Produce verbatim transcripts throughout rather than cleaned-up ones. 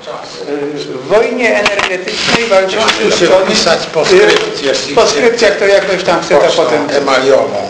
W wojnie energetycznej walczą Muszę wpisać poskrypcję. W poskrypcjach to jakoś tam chcę to potem... emaliową.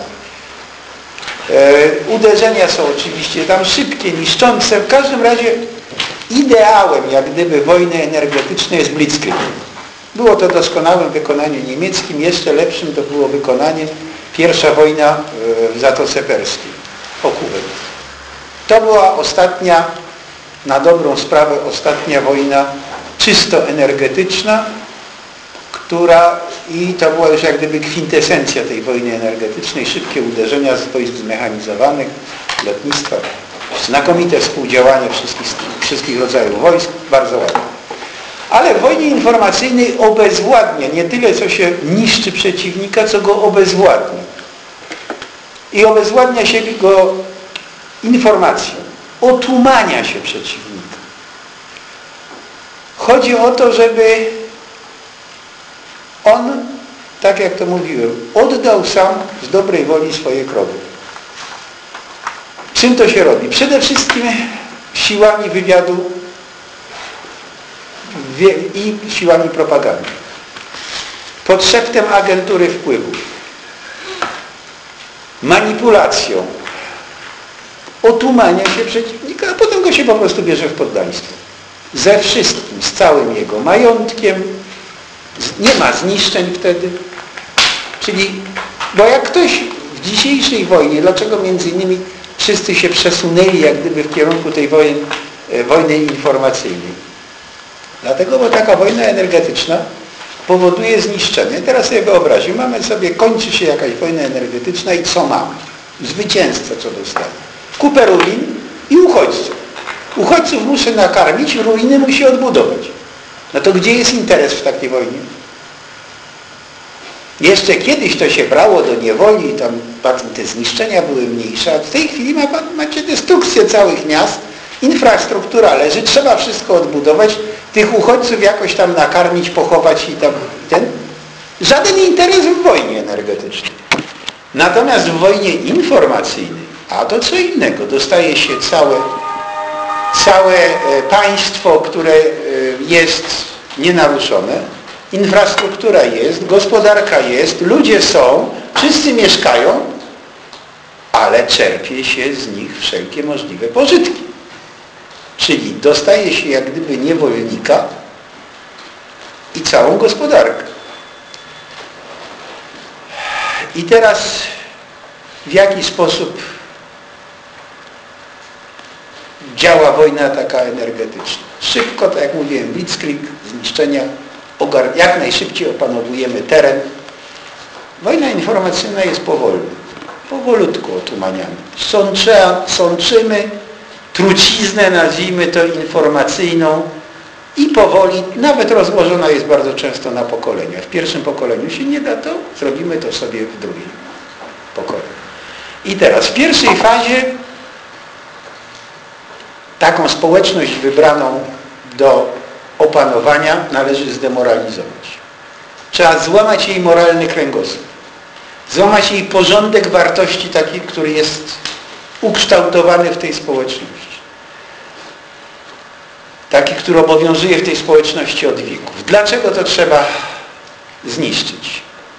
E, uderzenia są oczywiście tam szybkie, niszczące. W każdym razie ideałem jak gdyby wojny energetycznej jest Blitzkrieg. Było to doskonałym wykonaniem niemieckim, jeszcze lepszym to było wykonanie pierwsza wojna w Zatoce Perskiej po Kuwait. To była ostatnia, na dobrą sprawę ostatnia wojna czysto energetyczna, która i to była już jak gdyby kwintesencja tej wojny energetycznej, szybkie uderzenia z wojsk zmechanizowanych, lotnictwa, znakomite współdziałanie wszystkich, wszystkich rodzajów wojsk, bardzo ładne. Ale w wojnie informacyjnej obezwładnia nie tyle, co się niszczy przeciwnika, co go obezwładnia. I obezwładnia się go informacją, otumania się przeciwnika. Chodzi o to, żeby on, tak jak to mówiłem, oddał sam z dobrej woli swoje krowy. Czym to się robi? Przede wszystkim siłami wywiadu i siłami propagandy. Pod szeptem agentury wpływów, manipulacją, otumania się przeciwnika, a potem go się po prostu bierze w poddaństwo. Ze wszystkim, z całym jego majątkiem, nie ma zniszczeń wtedy. Czyli, bo jak ktoś w dzisiejszej wojnie, dlaczego między innymi wszyscy się przesunęli jak gdyby w kierunku tej wojny, wojny informacyjnej? Dlatego, bo taka wojna energetyczna powoduje zniszczenie. Teraz sobie wyobraźmy, mamy sobie, kończy się jakaś wojna energetyczna i co mamy? Zwycięzcę co dostanie? Kupę ruin i uchodźców. Uchodźców muszę nakarmić, ruiny musi odbudować. No to gdzie jest interes w takiej wojnie? Jeszcze kiedyś to się brało do niewoli, tam te zniszczenia były mniejsze, a w tej chwili ma, macie destrukcję całych miast, infrastruktura leży, trzeba wszystko odbudować, tych uchodźców jakoś tam nakarmić, pochować i tam ten. Żaden interes w wojnie energetycznej. Natomiast w wojnie informacyjnej, a to co innego, dostaje się całe, całe państwo, które jest nienaruszone, infrastruktura jest, gospodarka jest, ludzie są, wszyscy mieszkają, ale czerpie się z nich wszelkie możliwe pożytki. Czyli dostaje się jak gdyby niewolnika i całą gospodarkę. I teraz w jaki sposób działa wojna taka energetyczna? Szybko, tak jak mówiłem, blitzkrieg, zniszczenia, jak najszybciej opanowujemy teren. Wojna informacyjna jest powolna, powolutku otumaniamy. Sączy, sączymy truciznę, nazwijmy to informacyjną i powoli, nawet rozłożona jest bardzo często na pokolenia. W pierwszym pokoleniu się nie da to, zrobimy to sobie w drugim pokoleniu. I teraz w pierwszej fazie taką społeczność wybraną do opanowania należy zdemoralizować. Trzeba złamać jej moralny kręgosłup. Złamać jej porządek wartości taki, który jest ukształtowany w tej społeczności. Taki, który obowiązuje w tej społeczności od wieków. Dlaczego to trzeba zniszczyć?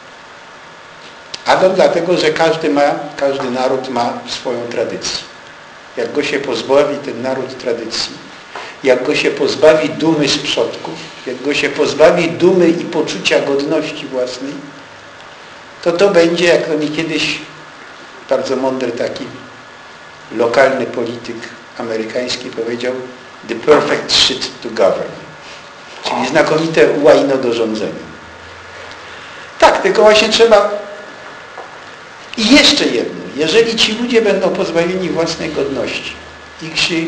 A to dlatego, że każdy ma, każdy naród ma swoją tradycję. Jak go się pozbawi ten naród tradycji, jak go się pozbawi dumy z przodków, jak go się pozbawi dumy i poczucia godności własnej, to to będzie, jak to mi kiedyś bardzo mądry taki lokalny polityk amerykański powiedział, the perfect shit to govern. Czyli znakomite łajno do rządzenia. Tak, tylko właśnie trzeba... I jeszcze jedno. Jeżeli ci ludzie będą pozbawieni własnej godności, ich się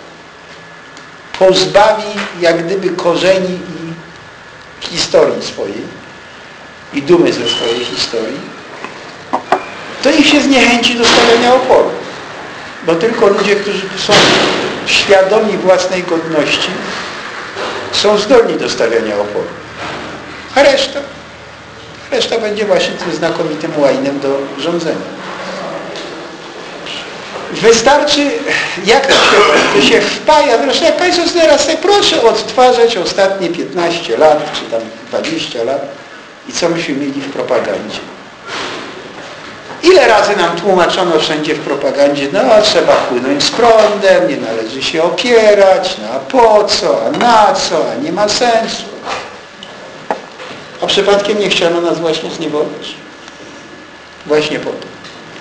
pozbawi jak gdyby korzeni i historii swojej i dumy ze swojej historii, to ich się zniechęci do stawiania oporu. Bo tylko ludzie, którzy są świadomi własnej godności, są zdolni do stawiania oporu. A reszta? Reszta będzie właśnie tym znakomitym łajnem do rządzenia. Wystarczy, jak to się, to się wpaja, zresztą jak Państwo teraz sobie proszę odtwarzać ostatnie piętnaście lat, czy tam dwadzieścia lat i co myśmy mieli w propagandzie. Ile razy nam tłumaczono wszędzie w propagandzie, no trzeba płynąć z prądem, nie należy się opierać, no a po co, a na co, a nie ma sensu. A przypadkiem nie chciano nas właśnie zniewolić. Właśnie po to.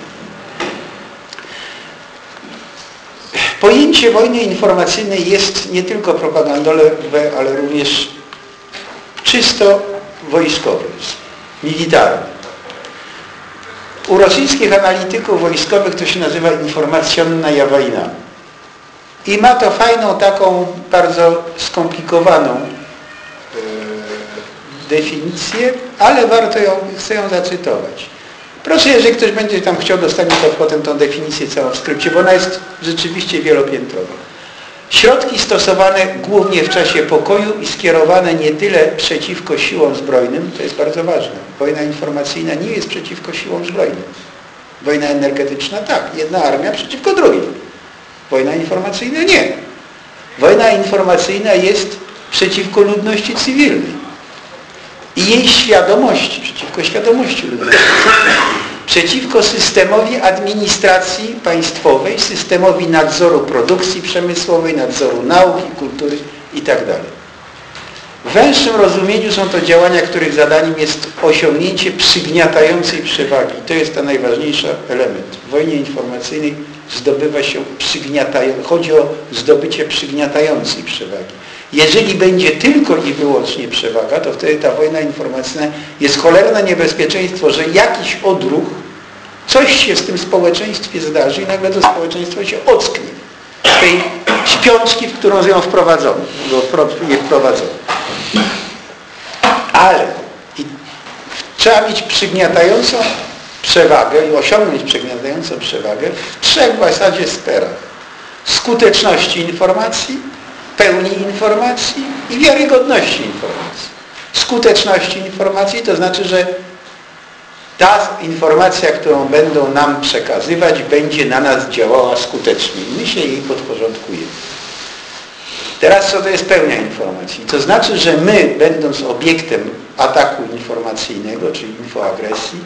Pojęcie wojny informacyjnej jest nie tylko propagandowe, ale również czysto wojskowe, militarne. U rosyjskich analityków wojskowych to się nazywa informacjonna wojna. I ma to fajną, taką bardzo skomplikowaną yy, definicję, ale warto ją, chcę ją zacytować. Proszę, jeżeli ktoś będzie tam chciał, dostanie to potem tą definicję całą w skrypcie, bo ona jest rzeczywiście wielopiętrowa. Środki stosowane głównie w czasie pokoju i skierowane nie tyle przeciwko siłom zbrojnym, to jest bardzo ważne. Wojna informacyjna nie jest przeciwko siłom zbrojnym. Wojna energetyczna tak, jedna armia przeciwko drugiej. Wojna informacyjna nie. Wojna informacyjna jest przeciwko ludności cywilnej i jej świadomości, przeciwko świadomości ludności. Przeciwko systemowi administracji państwowej, systemowi nadzoru produkcji przemysłowej, nadzoru nauki, kultury itd. W węższym rozumieniu są to działania, których zadaniem jest osiągnięcie przygniatającej przewagi. To jest ten najważniejszy element. W wojnie informacyjnej zdobywa się przygniatającej, chodzi o zdobycie przygniatającej przewagi. Jeżeli będzie tylko i wyłącznie przewaga, to wtedy ta wojna informacyjna jest cholerne niebezpieczeństwo, że jakiś odruch, coś się w tym społeczeństwie zdarzy i nagle to społeczeństwo się ocknie z tej śpiączki, w którą ją wprowadzono, je wprowadzono. Ale i trzeba mieć przygniatającą przewagę i osiągnąć przygniatającą przewagę w trzech w zasadzie sferach. Skuteczności informacji, pełni informacji i wiarygodności informacji. Skuteczności informacji to znaczy, że ta informacja, którą będą nam przekazywać, będzie na nas działała skutecznie i my się jej podporządkujemy. Teraz co to jest pełnia informacji? To znaczy, że my, będąc obiektem ataku informacyjnego, czyli infoagresji,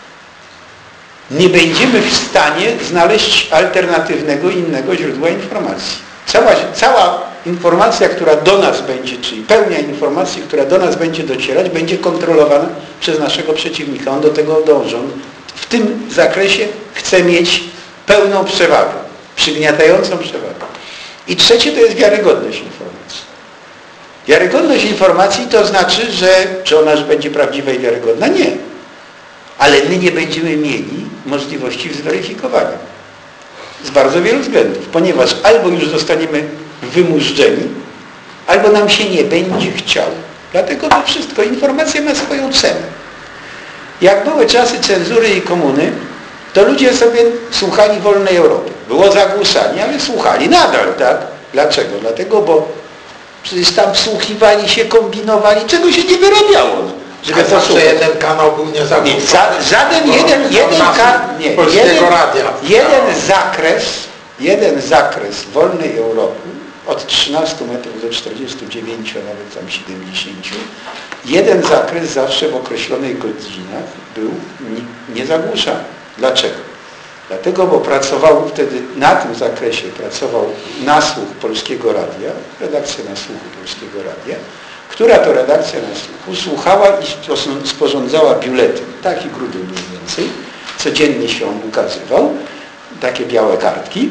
nie będziemy w stanie znaleźć alternatywnego, innego źródła informacji. Cała, cała informacja, która do nas będzie, czyli pełnia informacji, która do nas będzie docierać, będzie kontrolowana przez naszego przeciwnika. On do tego dąży. On w tym zakresie chce mieć pełną przewagę, przygniatającą przewagę. I trzecie to jest wiarygodność informacji. Wiarygodność informacji to znaczy, że czy ona już będzie prawdziwa i wiarygodna? Nie. Ale my nie będziemy mieli możliwości zweryfikowania. Z bardzo wielu względów. Ponieważ albo już zostaniemy wymużdżeni, albo nam się nie będzie chciało. Dlatego to wszystko, informacja ma swoją cenę. Jak były czasy cenzury i komuny, to ludzie sobie słuchali wolnej Europy. Było zagłuszanie, ale słuchali nadal, tak? Dlaczego? Dlatego, bo przecież tam wsłuchiwali się, kombinowali, czego się nie wyrabiało. Żeby to zawsze jeden kanał był niezagłuszony. Nie, za, żaden jeden, jeden, ka, nie, jeden, radia. jeden zakres, jeden zakres wolnej Europy od trzynastu metrów do czterdziestu dziewięciu, a nawet tam siedemdziesięciu, jeden zakres zawsze w określonych godzinach był niezagłuszany. Dlaczego? Dlatego, bo pracował wtedy, na tym zakresie pracował nasłuch Polskiego Radia, redakcja nasłuchu Polskiego Radia, która to redakcja nasłuchu słuchała i sporządzała biuletyn, taki gruby mniej więcej, codziennie się on ukazywał, takie białe kartki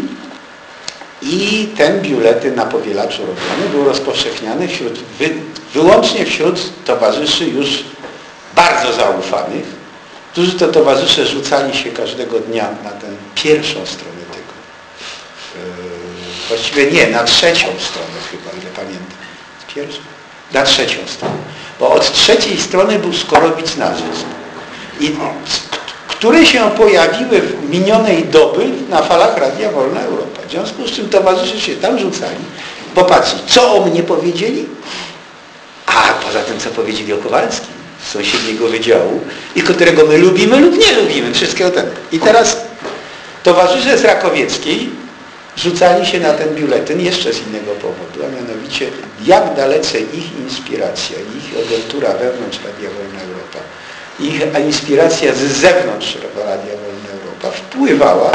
i ten biuletyn na powielaczu robiony był rozpowszechniany wśród, wy, wyłącznie wśród towarzyszy już bardzo zaufanych, którzy to towarzysze rzucali się każdego dnia na tę pierwszą stronę tego. Yy, właściwie nie, na trzecią stronę chyba, ile pamiętam. Pierwszą? Na trzecią stronę. Bo od trzeciej strony był Skorowic Narzyc. I które się pojawiły w minionej doby na falach Radia Wolna Europa. W związku z czym towarzysze się tam rzucali. Popatrzcie, co o mnie powiedzieli? A poza tym, co powiedzieli o Kowalskim z sąsiedniego wydziału i którego my lubimy lub nie lubimy. Wszystkiego ten. I teraz Towarzysze z Rakowieckiej rzucali się na ten biuletyn jeszcze z innego powodu, a mianowicie jak dalece ich inspiracja, ich agentura wewnątrz Radia Wolna Europa, ich inspiracja z zewnątrz Radia Wolna Europa wpływała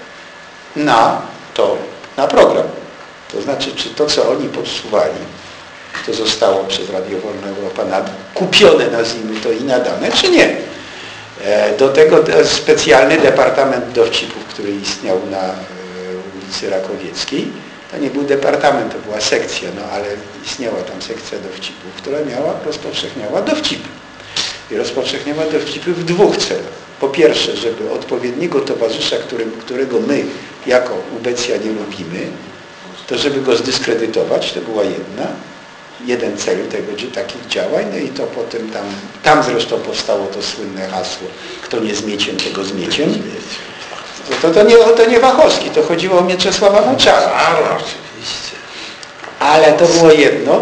na to, na program. To znaczy, czy to, co oni podsuwali, to zostało przez Radio Wolna Europa nad, kupione, nazwijmy to, i nadane, czy nie. Do tego specjalny departament dowcipów, który istniał na ulicy Rakowieckiej, to nie był departament, to była sekcja, no ale istniała tam sekcja dowcipów, która miała, rozpowszechniała dowcipy. I rozpowszechniała dowcipy w dwóch celach. Po pierwsze, żeby odpowiedniego towarzysza, którym, którego my jako ubecja nie lubimy, to żeby go zdyskredytować, to była jedna, jeden cel tego, że takich działań, no i to potem tam, tam zresztą powstało to słynne hasło, kto nie zmieciem, tego zmieciem. To, to, nie, to nie Wachowski, to chodziło o Mieczysława Moczara. Oczywiście. Ale to było jedno.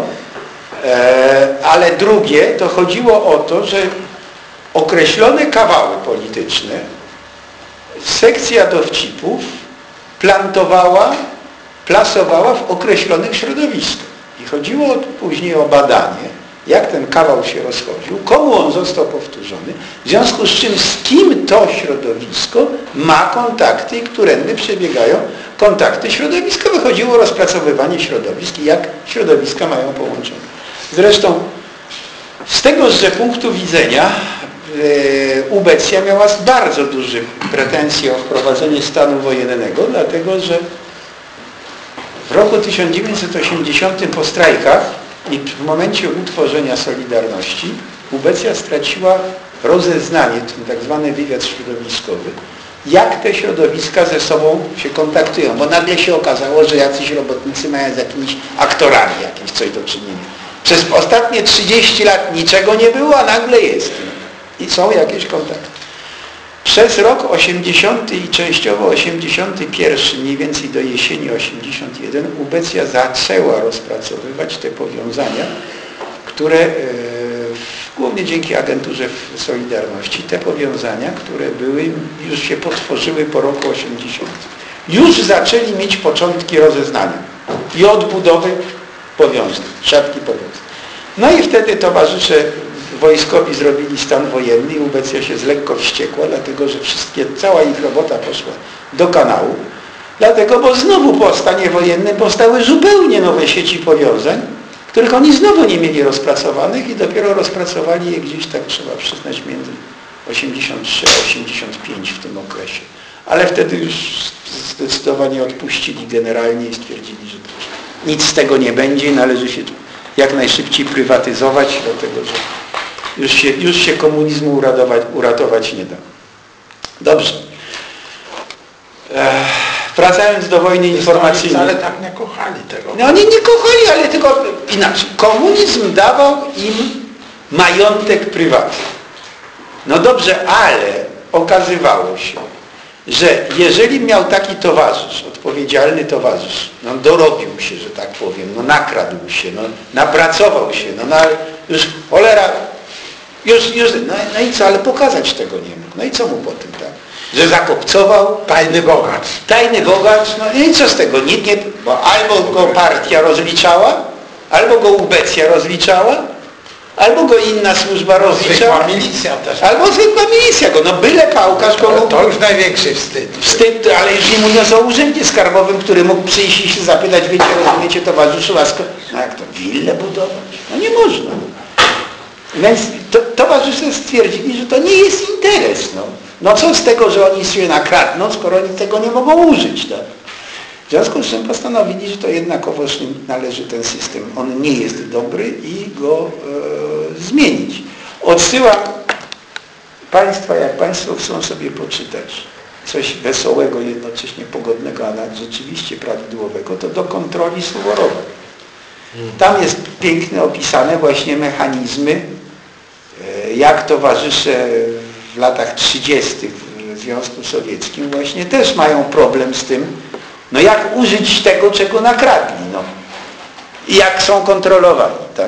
E, ale drugie, to chodziło o to, że określone kawały polityczne sekcja dowcipów plantowała, plasowała w określonych środowiskach. I chodziło później o badanie, jak ten kawał się rozchodził, komu on został powtórzony, w związku z czym z kim to środowisko ma kontakty i którędy przebiegają kontakty środowiskowe. Chodziło o rozpracowywanie środowisk i jak środowiska mają połączone. Zresztą z tegoże punktu widzenia e, ubecja miała bardzo duże pretensje o wprowadzenie stanu wojennego, dlatego że w roku tysiąc dziewięćset osiemdziesiątym po strajkach i w momencie utworzenia Solidarności ubecja straciła rozeznanie, ten tak zwany wywiad środowiskowy, jak te środowiska ze sobą się kontaktują, bo nagle się okazało, że jacyś robotnicy mają z jakimiś aktorami jakieś coś do czynienia. Przez ostatnie trzydzieści lat niczego nie było, a nagle jest. I są jakieś kontakty. Przez rok osiemdziesiąty i częściowo osiemdziesiąty pierwszy, mniej więcej do jesieni osiemdziesiąt jeden, ubecja zaczęła rozpracowywać te powiązania, które e, głównie dzięki agenturze Solidarności, te powiązania, które były, już się potworzyły po roku osiemdziesiątym. Już zaczęli mieć początki rozeznania i odbudowy powiązań, siatki powiązań. No i wtedy towarzysze wojskowi zrobili stan wojenny i ubecja się z lekko wściekła, dlatego że wszystkie, cała ich robota poszła do kanału. Dlatego, bo znowu po stanie wojennym powstały zupełnie nowe sieci powiązań, których oni znowu nie mieli rozpracowanych i dopiero rozpracowali je gdzieś, tak trzeba przyznać, między osiemdziesiąt trzy a osiemdziesiąt pięć w tym okresie. Ale wtedy już zdecydowanie odpuścili generalnie i stwierdzili, że nic z tego nie będzie i należy się jak najszybciej prywatyzować, dlatego że już się, już się komunizmu uratować, uratować nie da. Dobrze. Ech, wracając do wojny informacyjnej. Ale tak nie kochali tego. No oni nie kochali, ale tylko inaczej. Komunizm dawał im majątek prywatny. No dobrze, ale okazywało się, że jeżeli miał taki towarzysz, odpowiedzialny towarzysz, no dorobił się, że tak powiem, no nakradł się, no napracował się, no, no już cholera, już, już no, no i co, ale pokazać tego nie mógł. No i co mu po tym, tak? Że zakopcował. Tajny bogacz. Tajny bogacz, no i co z tego? Nikt nie, bo albo go partia rozliczała, albo go ubecja rozliczała, albo go inna służba rozliczała. Zwykła milicja też. Albo zwykła milicja go, no byle pałkarz To, kogo... to już największy wstyd. Wstyd, ale już nie mówiąc o urzędzie skarbowym, który mógł przyjść i się zapytać, wiecie, rozumiecie, towarzyszu, a sko... no jak to, willę budować? No nie można. Więc to, towarzysze stwierdzili, że to nie jest interes. No, no co z tego, że oni się nakradną, skoro oni tego nie mogą użyć. Tak? W związku z czym postanowili, że to jednakowoż należy ten system. On nie jest dobry i go e, zmienić. Odsyłam Państwa, jak Państwo chcą sobie poczytać coś wesołego, jednocześnie pogodnego, a nawet rzeczywiście prawidłowego, to do kontroli Suworowej. Tam jest pięknie opisane właśnie mechanizmy, jak towarzysze w latach trzydziestych w Związku Sowieckim właśnie też mają problem z tym, no jak użyć tego, czego nakradli, no. I jak są kontrolowani, tak?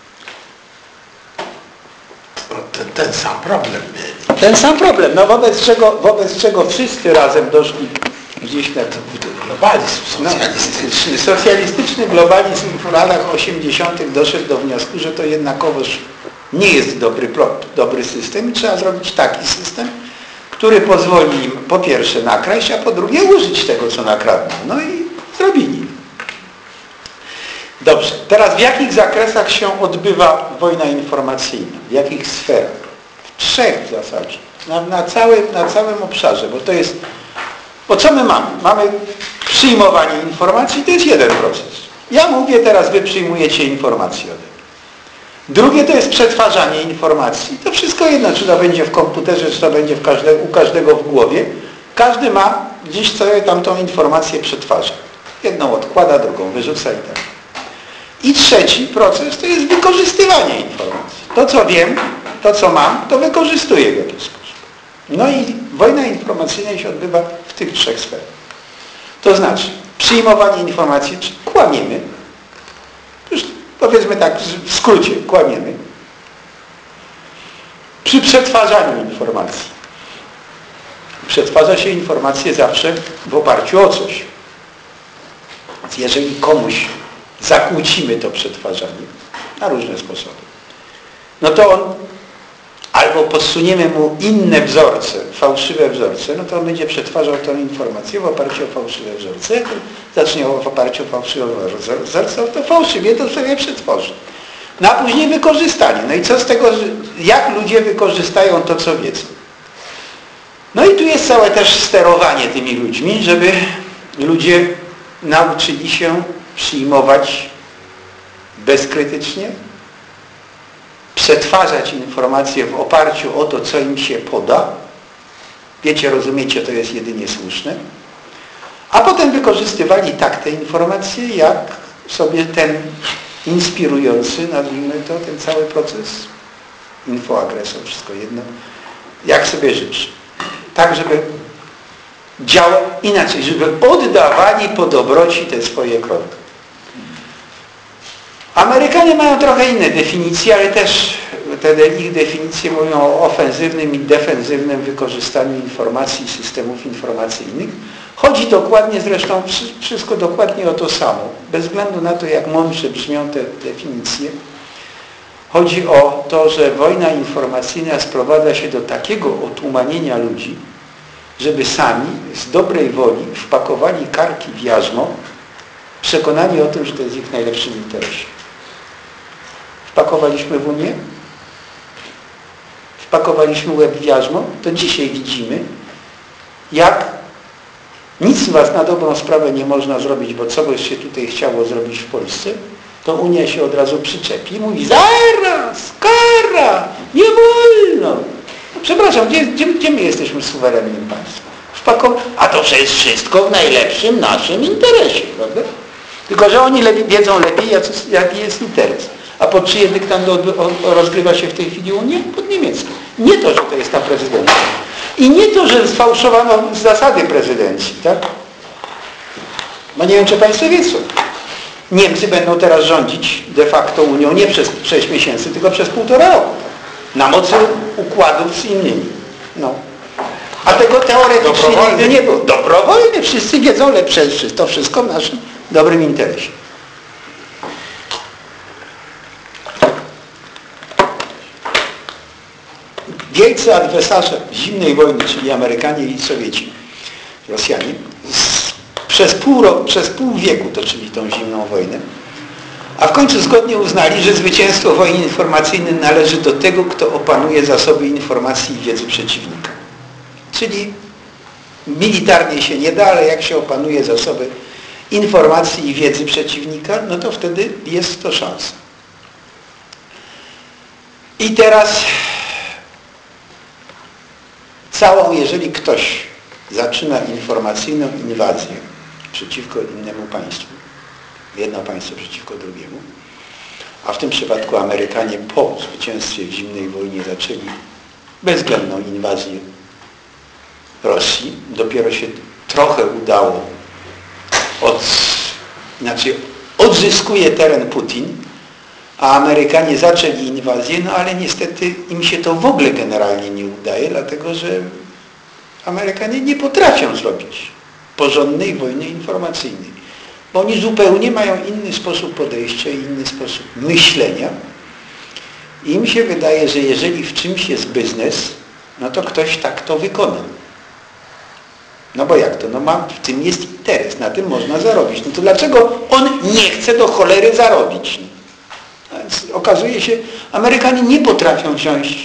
No, ten, ten sam problem mieli. Ten sam problem, no wobec czego, wobec czego wszyscy razem doszli gdzieś na to... Globalizm No, socjalistyczny. socjalistyczny globalizm w latach osiemdziesiątych doszedł do wniosku, że to jednakowoż nie jest dobry plot, dobry system i trzeba zrobić taki system, który pozwoli im po pierwsze nakraść, a po drugie użyć tego, co nakradną. No i zrobili. Dobrze, teraz w jakich zakresach się odbywa wojna informacyjna? W jakich sferach? W trzech w zasadzie. Na, na, całym, na całym obszarze, bo to jest... Bo co my mamy? Mamy przyjmowanie informacji, to jest jeden proces. Ja mówię teraz, wy przyjmujecie informacje ode mnie. Drugie to jest przetwarzanie informacji. To wszystko jedno, czy to będzie w komputerze, czy to będzie w każde, u każdego w głowie. Każdy ma gdzieś sobie tam tą informację przetwarza. Jedną odkłada, drugą wyrzuca i tak. I trzeci proces to jest wykorzystywanie informacji. To, co wiem, to, co mam, to wykorzystuję w jakiś sposób. No i wojna informacyjna się odbywa w tych trzech sferach. To znaczy przyjmowanie informacji, czy kłamiemy. Już powiedzmy tak w skrócie, kłamiemy. Przy przetwarzaniu informacji. Przetwarza się informacje zawsze w oparciu o coś. Więc jeżeli komuś zakłócimy to przetwarzanie na różne sposoby, no to on albo podsuniemy mu inne wzorce, fałszywe wzorce, no to on będzie przetwarzał tę informację w oparciu o fałszywe wzorce. Jak zacznie w oparciu o fałszywe wzorce, to fałszywie to sobie przetworzy. No a później wykorzystanie. No i co z tego, jak ludzie wykorzystają to, co wiedzą? No i tu jest całe też sterowanie tymi ludźmi, żeby ludzie nauczyli się przyjmować bezkrytycznie, przetwarzać informacje w oparciu o to, co im się poda. Wiecie, rozumiecie, to jest jedynie słuszne. A potem wykorzystywali tak te informacje, jak sobie ten inspirujący, nazwijmy to, ten cały proces, infoagresor, wszystko jedno, jak sobie życzy. Tak, żeby działał inaczej, żeby oddawali po dobroci te swoje kroki. Amerykanie mają trochę inne definicje, ale też te ich definicje mówią o ofensywnym i defensywnym wykorzystaniu informacji i systemów informacyjnych. Chodzi dokładnie, zresztą wszystko dokładnie o to samo. Bez względu na to, jak mądrze brzmią te definicje. Chodzi o to, że wojna informacyjna sprowadza się do takiego otumanienia ludzi, żeby sami z dobrej woli wpakowali karki w jarzmo, przekonani o tym, że to jest w ich najlepszym interesie. Wpakowaliśmy w Unię, wpakowaliśmy łeb w jarzmo, to dzisiaj widzimy, jak nic was na dobrą sprawę nie można zrobić, bo co by się tutaj chciało zrobić w Polsce, to Unia się od razu przyczepi i mówi: zaraz, kara, nie wolno. No, przepraszam, gdzie, gdzie, gdzie my jesteśmy suwerennym państwem? Wpakow... A to jest wszystko w najlepszym naszym interesie, prawda? Tylko że oni lepiej, wiedzą lepiej, jaki jest interes. A pod czyje dyktando rozgrywa się w tej chwili Unia? Pod niemieckie. Nie to, że to jest ta prezydencja. I nie to, że sfałszowano zasady prezydencji, tak? No nie wiem, czy Państwo wiedzą. Niemcy będą teraz rządzić de facto Unią nie przez sześć miesięcy, tylko przez półtora roku. Na mocy układów z innymi. No. A tego teoretycznie nigdy nie było. Dobrowolnie, wszyscy wiedzą lepsze, to wszystko w naszym dobrym interesie. Wielcy adwersarze zimnej wojny, czyli Amerykanie i Sowieci, Rosjanie, przez pół, roku, przez pół wieku toczyli tą zimną wojnę, a w końcu zgodnie uznali, że zwycięstwo wojny informacyjnej należy do tego, kto opanuje zasoby informacji i wiedzy przeciwnika. Czyli militarnie się nie da, ale jak się opanuje zasoby informacji i wiedzy przeciwnika, no to wtedy jest to szansa. I teraz całą, jeżeli ktoś zaczyna informacyjną inwazję przeciwko innemu państwu, jedno państwo przeciwko drugiemu, a w tym przypadku Amerykanie po zwycięstwie w zimnej wojnie zaczęli bezwzględną inwazję Rosji, dopiero się trochę udało, od, znaczy odzyskuje teren Putin, a Amerykanie zaczęli inwazję, no ale niestety im się to w ogóle generalnie nie udaje, dlatego że Amerykanie nie potrafią zrobić porządnej wojny informacyjnej. Bo oni zupełnie mają inny sposób podejścia i inny sposób myślenia. I im się wydaje, że jeżeli w czymś jest biznes, no to ktoś tak to wykona. No bo jak to? No ma, w tym jest interes, na tym można zarobić. No to dlaczego on nie chce do cholery zarobić? No więc okazuje się, Amerykanie nie potrafią wziąć,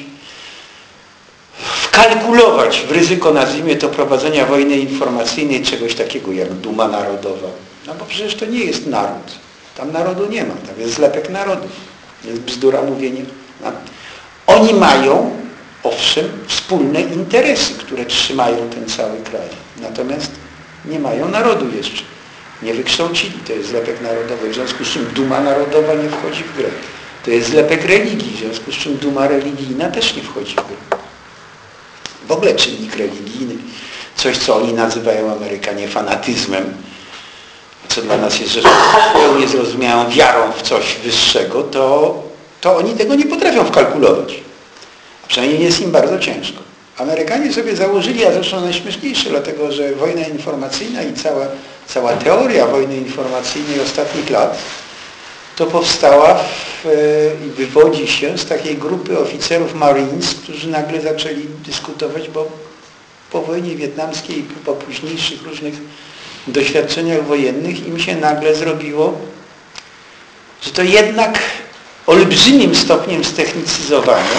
wkalkulować w ryzyko, nazwijmy to, prowadzenia wojny informacyjnej czegoś takiego jak duma narodowa. No bo przecież to nie jest naród. Tam narodu nie ma, tam jest zlepek narodów. Jest bzdura mówienie. No. Oni mają, owszem, wspólne interesy, które trzymają ten cały kraj. Natomiast nie mają narodu jeszcze. Nie wykształcili. To jest zlepek narodowy. W związku z czym duma narodowa nie wchodzi w grę. To jest zlepek religii. W związku z czym duma religijna też nie wchodzi w grę. W ogóle czynnik religijny. Coś, co oni nazywają Amerykanie fanatyzmem, co dla nas jest rzeczą zupełnie zrozumiałą wiarą w coś wyższego, to, to oni tego nie potrafią wkalkulować. A przynajmniej jest im bardzo ciężko. Amerykanie sobie założyli, a zresztą najśmieszniejsze, dlatego że wojna informacyjna i cała, cała teoria wojny informacyjnej ostatnich lat to powstała w, i wywodzi się z takiej grupy oficerów Marines, którzy nagle zaczęli dyskutować, bo po wojnie wietnamskiej i po późniejszych różnych doświadczeniach wojennych im się nagle zrobiło, że to jednak olbrzymim stopniem ztechnicyzowania.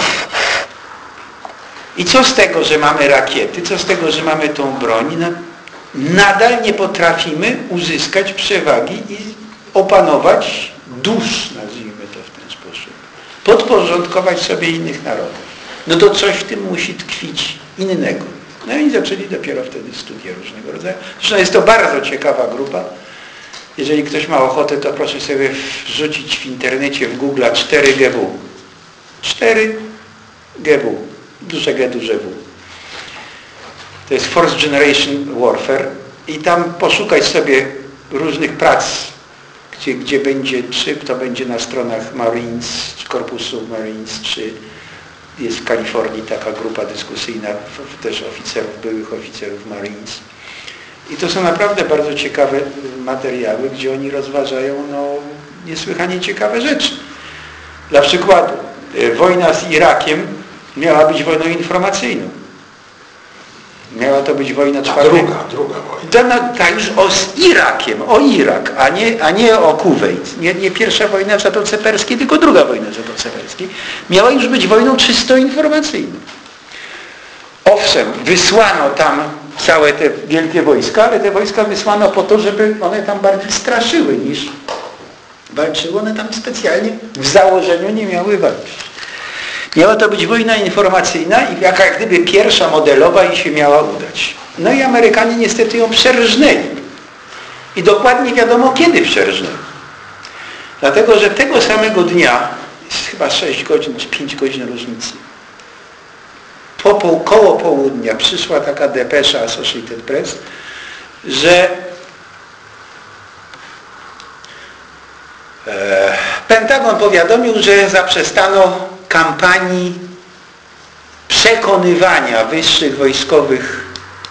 I co z tego, że mamy rakiety, co z tego, że mamy tą broń, no, nadal nie potrafimy uzyskać przewagi i opanować dusz, nazwijmy to w ten sposób. Podporządkować sobie innych narodów. No to coś w tym musi tkwić innego. No i zaczęli dopiero wtedy studia różnego rodzaju. Zresztą jest to bardzo ciekawa grupa. Jeżeli ktoś ma ochotę, to proszę sobie wrzucić w internecie, w Google cztery G W. cztery G W. Duże G, duże W. To jest Fourth Generation Warfare i tam poszukać sobie różnych prac, gdzie, gdzie będzie, czy to będzie na stronach Marines, czy Korpusu Marines, czy jest w Kalifornii taka grupa dyskusyjna też oficerów, byłych oficerów Marines. I to są naprawdę bardzo ciekawe materiały, gdzie oni rozważają no, niesłychanie ciekawe rzeczy. Dla przykładu, wojna z Irakiem miała być wojną informacyjną. Miała to być wojna czwarta. Druga, druga wojna. Ta, ta już o, z Irakiem, o Irak, a nie, a nie o Kuwejt. Nie, nie pierwsza wojna w Zatoce Perskiej, tylko druga wojna w Zatoce Perskiej. Miała już być wojną czysto informacyjną. Owszem, wysłano tam całe te wielkie wojska, ale te wojska wysłano po to, żeby one tam bardziej straszyły niż walczyły. One tam specjalnie w założeniu nie miały walczyć. Miała to być wojna informacyjna i jaka jak gdyby pierwsza modelowa i się miała udać. No i Amerykanie niestety ją przerżnęli. I dokładnie wiadomo kiedy przerżnęli. Dlatego, że tego samego dnia, jest chyba sześć godzin czy pięć godzin różnicy, po, po, koło południa przyszła taka depesza Associated Press, że e, Pentagon powiadomił, że zaprzestano kampanii przekonywania wyższych wojskowych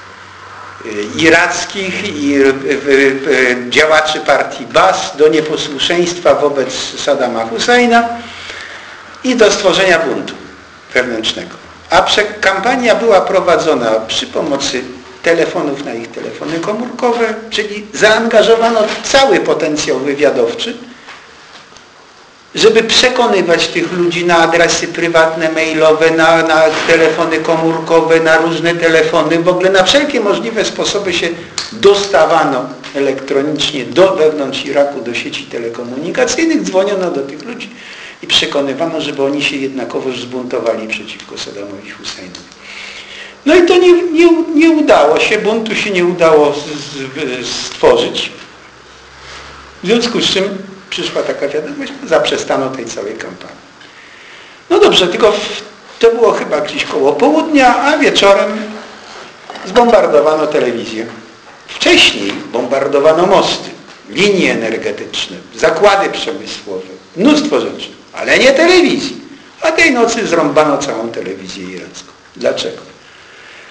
irackich i działaczy partii Baas do nieposłuszeństwa wobec Saddama Husseina i do stworzenia buntu wewnętrznego. A kampania była prowadzona przy pomocy telefonów na ich telefony komórkowe, czyli zaangażowano cały potencjał wywiadowczy, żeby przekonywać tych ludzi na adresy prywatne, mailowe, na, na telefony komórkowe, na różne telefony, w ogóle na wszelkie możliwe sposoby się dostawano elektronicznie do wewnątrz Iraku, do sieci telekomunikacyjnych, dzwoniono do tych ludzi i przekonywano, żeby oni się jednakowoż zbuntowali przeciwko Saddamowi Husseinowi. No i to nie, nie, nie udało się, buntu się nie udało z, z, stworzyć, w związku z czym przyszła taka wiadomość, zaprzestano tej całej kampanii. No dobrze, tylko w, to było chyba gdzieś koło południa, a wieczorem zbombardowano telewizję. Wcześniej bombardowano mosty, linie energetyczne, zakłady przemysłowe, mnóstwo rzeczy, ale nie telewizji. A tej nocy zrąbano całą telewizję iracką. Dlaczego? W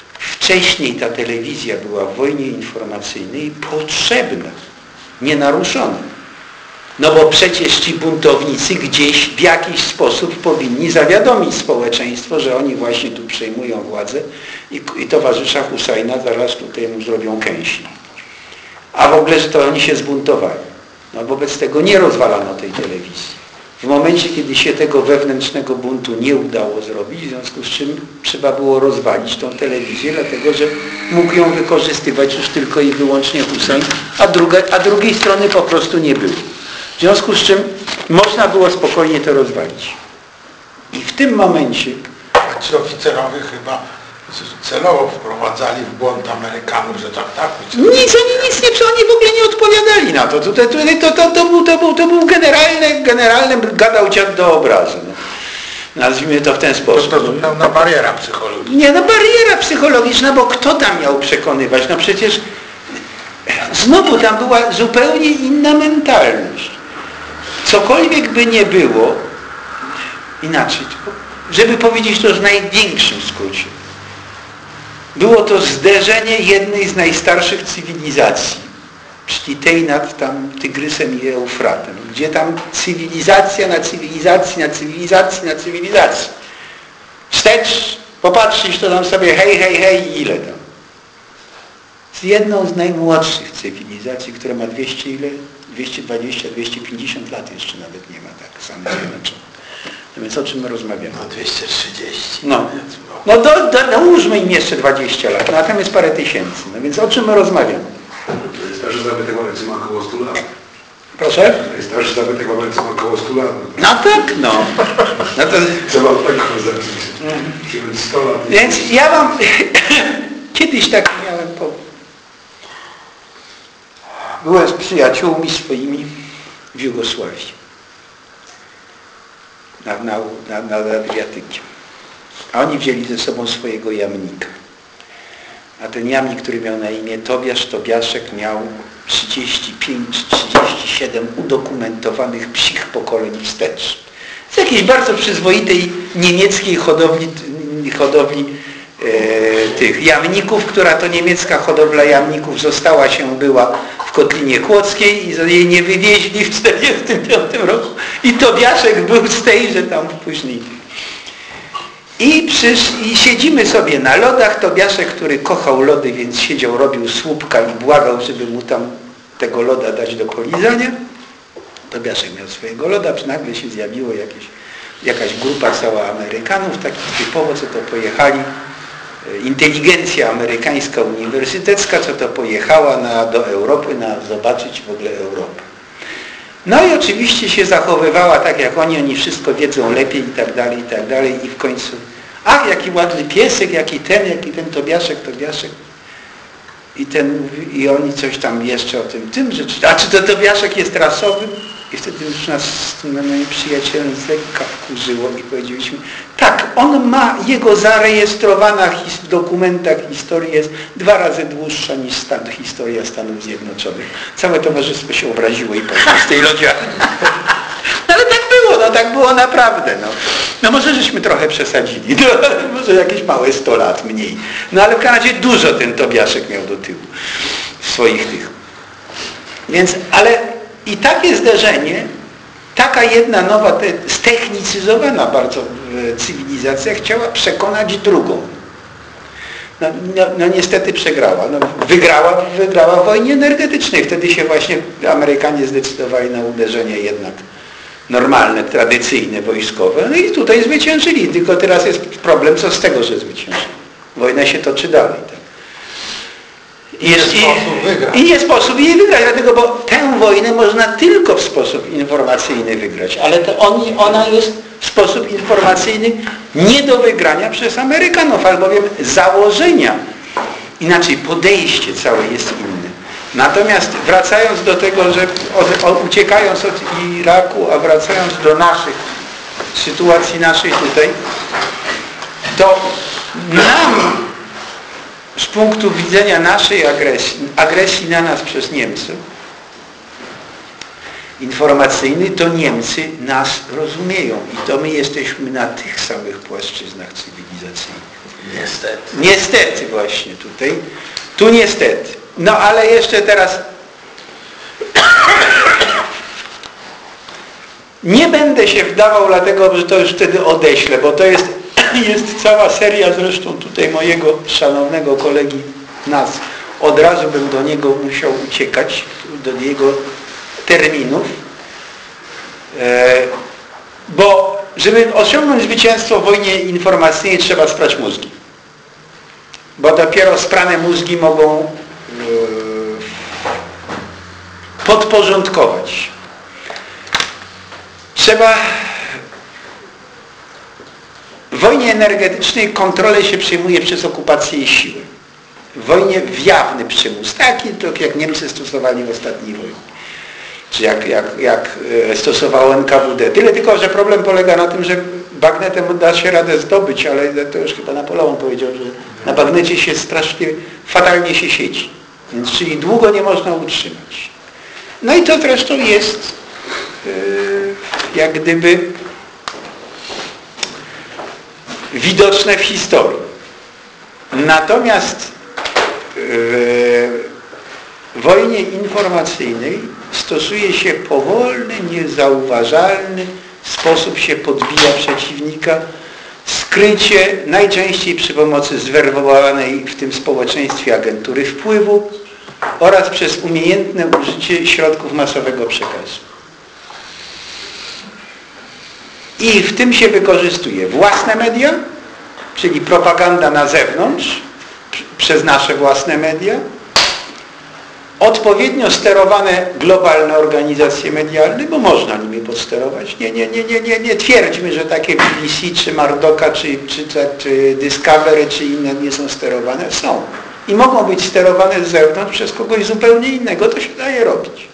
wcześniej ta telewizja była w wojnie informacyjnej potrzebna, nienaruszona. No bo przecież ci buntownicy gdzieś w jakiś sposób powinni zawiadomić społeczeństwo, że oni właśnie tu przejmują władzę i, i towarzysza Husajna zaraz tutaj mu zrobią kęsi. A w ogóle, że to oni się zbuntowali. No wobec tego nie rozwalano tej telewizji. W momencie, kiedy się tego wewnętrznego buntu nie udało zrobić, w związku z czym trzeba było rozwalić tą telewizję, dlatego że mógł ją wykorzystywać już tylko i wyłącznie Husajn, a, druga, a drugiej strony po prostu nie było. W związku z czym można było spokojnie to rozwalić. I w tym momencie... A ci oficerowie chyba celowo wprowadzali w błąd Amerykanów, że tak, tak. Nic, oni nic nie, oni w ogóle nie odpowiadali na to. To, to, to, to, to, był, to, był, to był generalny, generalny gadał dziad do obrazu. No. Nazwijmy to w ten sposób. To, to zupełna bariera psychologiczna. Nie, no bariera psychologiczna, bo kto tam miał przekonywać? No przecież znowu tam była zupełnie inna mentalność. Cokolwiek by nie było, inaczej, żeby powiedzieć to w największym skrócie, było to zderzenie jednej z najstarszych cywilizacji, czyli tej nad tam Tygrysem i Eufratem, gdzie tam cywilizacja na cywilizacji, na cywilizacji, na cywilizacji. Wstecz, popatrzysz, to tam sobie hej, hej, hej, ile tam. Z jedną z najmłodszych cywilizacji, która ma dwieście ile? dwieście dwadzieścia, dwieście pięćdziesiąt lat jeszcze nawet nie ma, tak, Stany Zjednoczone. No więc o czym my rozmawiamy? No dwieście trzydzieści. No, no do, do, dołóżmy im jeszcze dwadzieścia lat, no a tam jest parę tysięcy. No więc o czym my rozmawiamy? Starszy zabytek Ameryce ma około stu lat. Proszę? Starszy zabytek Ameryce ma około stu lat. No tak, no. no to... Trzeba od tego zacząć. sto lat. Więc ja mam... Kiedyś tak miałem po... Byłem z przyjaciółmi swoimi w Jugosławii. Na, na, na, nad Adriatykiem. A oni wzięli ze sobą swojego jamnika. A ten jamnik, który miał na imię Tobiasz, Tobiaszek, miał trzydzieści pięć trzydzieści siedem udokumentowanych psich pokoleń wstecz. Z jakiejś bardzo przyzwoitej niemieckiej hodowli, hodowli e, tych jamników, która to niemiecka hodowla jamników została się była w Kotlinie Kłodzkiej i jej nie wywieźli w czterdziestym piątym roku. I Tobiaszek był z tejże tam później. I, przysz, I siedzimy sobie na lodach. Tobiaszek, który kochał lody, więc siedział, robił słupka i błagał, żeby mu tam tego loda dać do polizania. Tobiaszek miał swojego loda, nagle się zjawiło jakieś, jakaś grupa cała Amerykanów, takich typowo, co to pojechali, inteligencja amerykańska uniwersytecka, co to pojechała na, do Europy, na zobaczyć w ogóle Europę. No i oczywiście się zachowywała tak jak oni, oni wszystko wiedzą lepiej i tak dalej, i tak dalej i w końcu, ach, jaki ładny piesek, jaki ten, jaki ten Tobiaszek, Tobiaszek. I ten mówi, i oni coś tam jeszcze o tym, tym, że, a czy to Tobiaszek jest rasowym? I wtedy już nas z tym moim przyjacielem z lekka wkurzyło i powiedzieliśmy, tak, on ma, jego zarejestrowana his, w dokumentach historia jest dwa razy dłuższa niż stan, historia Stanów Zjednoczonych. Całe towarzystwo się obraziło i poszło z tej lodziarni. No ale tak było, no tak było naprawdę. No, no może żeśmy trochę przesadzili, no, może jakieś małe sto lat mniej. No ale w Kanadzie dużo ten Tobiaszek miał do tyłu swoich tych. Więc, ale i takie zderzenie, taka jedna nowa, te, ztechnicyzowana bardzo cywilizacja chciała przekonać drugą. No, no, no niestety przegrała. No, wygrała, wygrała w wojnie energetycznej. Wtedy się właśnie Amerykanie zdecydowali na uderzenie jednak normalne, tradycyjne, wojskowe. No i tutaj zwyciężyli. Tylko teraz jest problem, co z tego, że zwyciężyli. Wojna się toczy dalej. Tak? I, nie sposób wygrać. I nie sposób jej wygrać, dlatego, bo tę wojnę można tylko w sposób informacyjny wygrać, ale to oni, ona jest w sposób informacyjny nie do wygrania przez Amerykanów, albowiem założenia, inaczej podejście całe jest inne. Natomiast wracając do tego, że od, od, uciekając od Iraku, a wracając do naszych, sytuacji naszej tutaj, to nam z punktu widzenia naszej agresji, agresji na nas przez Niemców, informacyjny, to Niemcy nas rozumieją i to my jesteśmy na tych samych płaszczyznach cywilizacyjnych. Niestety. Niestety właśnie tutaj. Tu niestety. No ale jeszcze teraz nie będę się wdawał, dlatego że to już wtedy odeślę, bo to jest, jest cała seria zresztą tutaj mojego szanownego kolegi Nas. Od razu bym do niego musiał uciekać, do jego terminów. E, bo żeby osiągnąć zwycięstwo w wojnie informacyjnej, trzeba sprać mózgi. Bo dopiero sprane mózgi mogą e, podporządkować. Trzeba w wojnie energetycznej kontrolę się przyjmuje przez okupację i siłę. W wojnie w jawny przymus, taki jak Niemcy stosowali w ostatniej wojnie. Czy jak, jak, jak stosowało N K W D. Tyle tylko, że problem polega na tym, że bagnetem da się radę zdobyć, ale to już chyba Napoleon powiedział, że na bagnecie się strasznie, fatalnie się siedzi. Więc czyli długo nie można utrzymać. No i to zresztą jest yy, jak gdyby widoczne w historii. Natomiast w wojnie informacyjnej stosuje się powolny, niezauważalny sposób się podbija przeciwnika, skrycie, najczęściej przy pomocy zwerbowanej w tym społeczeństwie agentury wpływu oraz przez umiejętne użycie środków masowego przekazu. I w tym się wykorzystuje własne media, czyli propaganda na zewnątrz, przez nasze własne media, odpowiednio sterowane globalne organizacje medialne, bo można nimi podsterować. Nie, nie, nie, nie, nie, nie twierdźmy, że takie B B C, czy Mardoka, czy, czy, czy Discovery, czy inne nie są sterowane. Są. I mogą być sterowane z zewnątrz przez kogoś zupełnie innego. To się daje robić.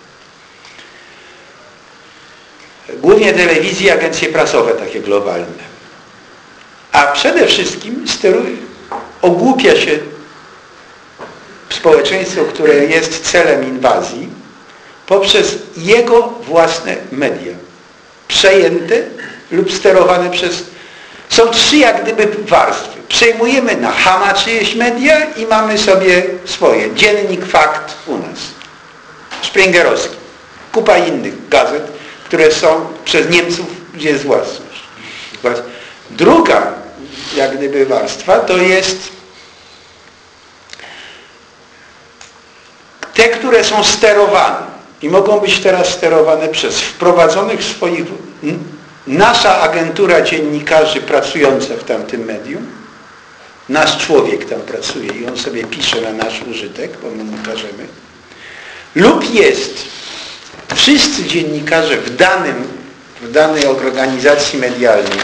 Głównie telewizje, agencje prasowe takie globalne. A przede wszystkim steruje, ogłupia się społeczeństwo, które jest celem inwazji, poprzez jego własne media. Przejęte lub sterowane przez... Są trzy jak gdyby warstwy. Przejmujemy na chama czyjeś media i mamy sobie swoje. Dziennik Fakt u nas. Springerowski. Kupa innych gazet, które są przez Niemców, gdzie jest własność. Druga jak gdyby warstwa to jest te, które są sterowane i mogą być teraz sterowane przez wprowadzonych swoich... Nasza agentura dziennikarzy pracująca w tamtym medium, nasz człowiek tam pracuje i on sobie pisze na nasz użytek, bo my mu każemy, lub jest wszyscy dziennikarze w danym, w danej organizacji medialnej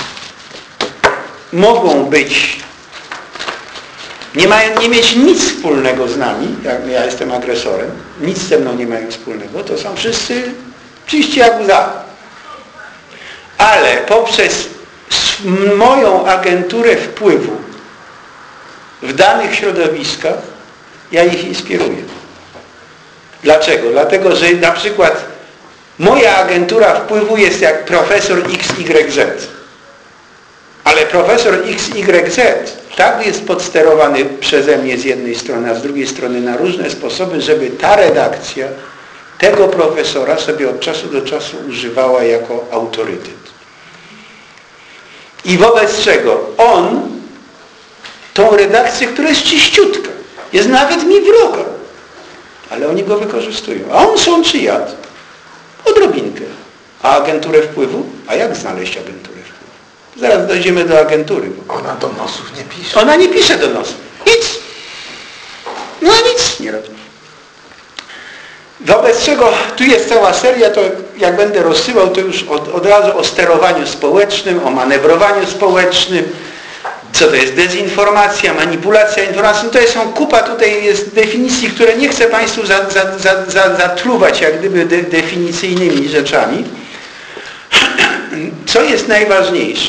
mogą być, nie mają nie mieć nic wspólnego z nami, jak ja jestem agresorem, nic ze mną nie mają wspólnego, to są wszyscy czyści jak łza. Ale poprzez moją agenturę wpływu w danych środowiskach ja ich inspiruję. Dlaczego? Dlatego, że na przykład moja agentura wpływu jest jak profesor X Y Z. Ale profesor X Y Z tak jest podsterowany przeze mnie z jednej strony, a z drugiej strony na różne sposoby, żeby ta redakcja tego profesora sobie od czasu do czasu używała jako autorytet. I wobec czego on tą redakcję, która jest czyściutka, jest nawet mi wroga, ale oni go wykorzystują. A on sączy jad. Odrobinkę. A agenturę wpływu? A jak znaleźć agenturę wpływu? Zaraz dojdziemy do agentury. Bo... Ona donosów nie pisze. Ona nie pisze donosów. Nic. No nic nie robi. Wobec czego tu jest cała seria, to jak będę rozsyłał, to już od, od razu o sterowaniu społecznym, o manewrowaniu społecznym, co to jest dezinformacja, manipulacja informacji. To są kupa, tutaj jest definicji, które nie chcę Państwu za, za, za, za, zatruwać jak gdyby de, definicyjnymi rzeczami. Co jest najważniejsze?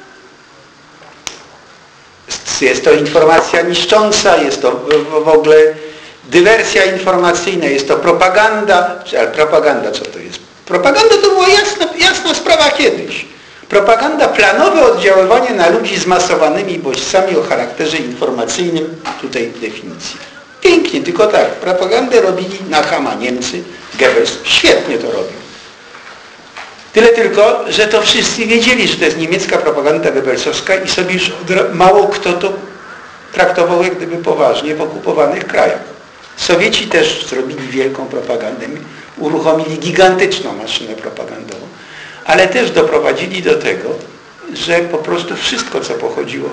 Jest to informacja niszcząca, jest to w, w ogóle dywersja informacyjna, jest to propaganda. Ale propaganda co to jest? Propaganda to była jasna, jasna sprawa kiedyś. Propaganda planowe oddziaływanie na ludzi zmasowanymi bodźcami o charakterze informacyjnym, tutaj definicja. Pięknie, tylko tak, propagandę robili na chama Niemcy, Goebbels świetnie to robił. Tyle tylko, że to wszyscy wiedzieli, że to jest niemiecka propaganda goebbelsowska i sobie już mało kto to traktował jak gdyby poważnie w okupowanych krajach. Sowieci też zrobili wielką propagandę, uruchomili gigantyczną maszynę propagandową, ale też doprowadzili do tego, że po prostu wszystko, co pochodziło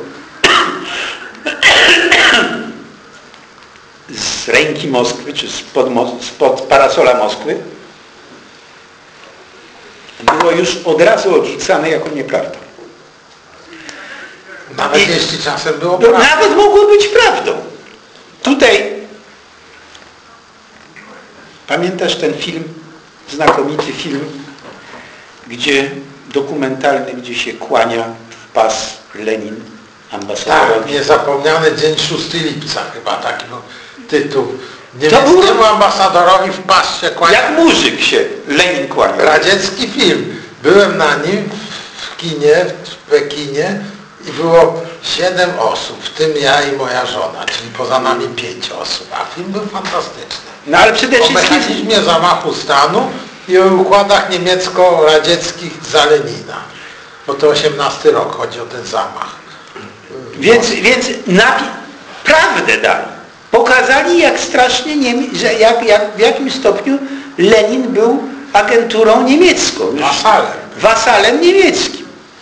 z ręki Moskwy, czy spod, spod parasola Moskwy, było już od razu odrzucane jako nieprawda. Nawet I, jeśli czasem było no, prawdą. Nawet mogło być prawdą. Tutaj pamiętasz ten film, znakomity film, gdzie dokumentalny, gdzie się kłania w pas Lenin ambasadorowi. Tak, niezapomniany dzień szóstego lipca chyba taki był tytuł. To był- Niemieckiemu ambasadorowi w pas się kłania. Jak muzyk się Lenin kłania. Radziecki film. Byłem na nim w kinie, w Pekinie i było siedem osób, w tym ja i moja żona, czyli poza nami pięć osób, a film był fantastyczny. No ale przede O wszystkim mechanizmie zamachu stanu i o układach niemiecko-radzieckich za Lenina. Bo to osiemnasty rok, chodzi o ten zamach. Więc, więc napi- prawdę dali. Pokazali, jak strasznie, Niemi- że jak, jak, w jakim stopniu Lenin był agenturą niemiecką. Już Wasalem. wasalem niemieckim.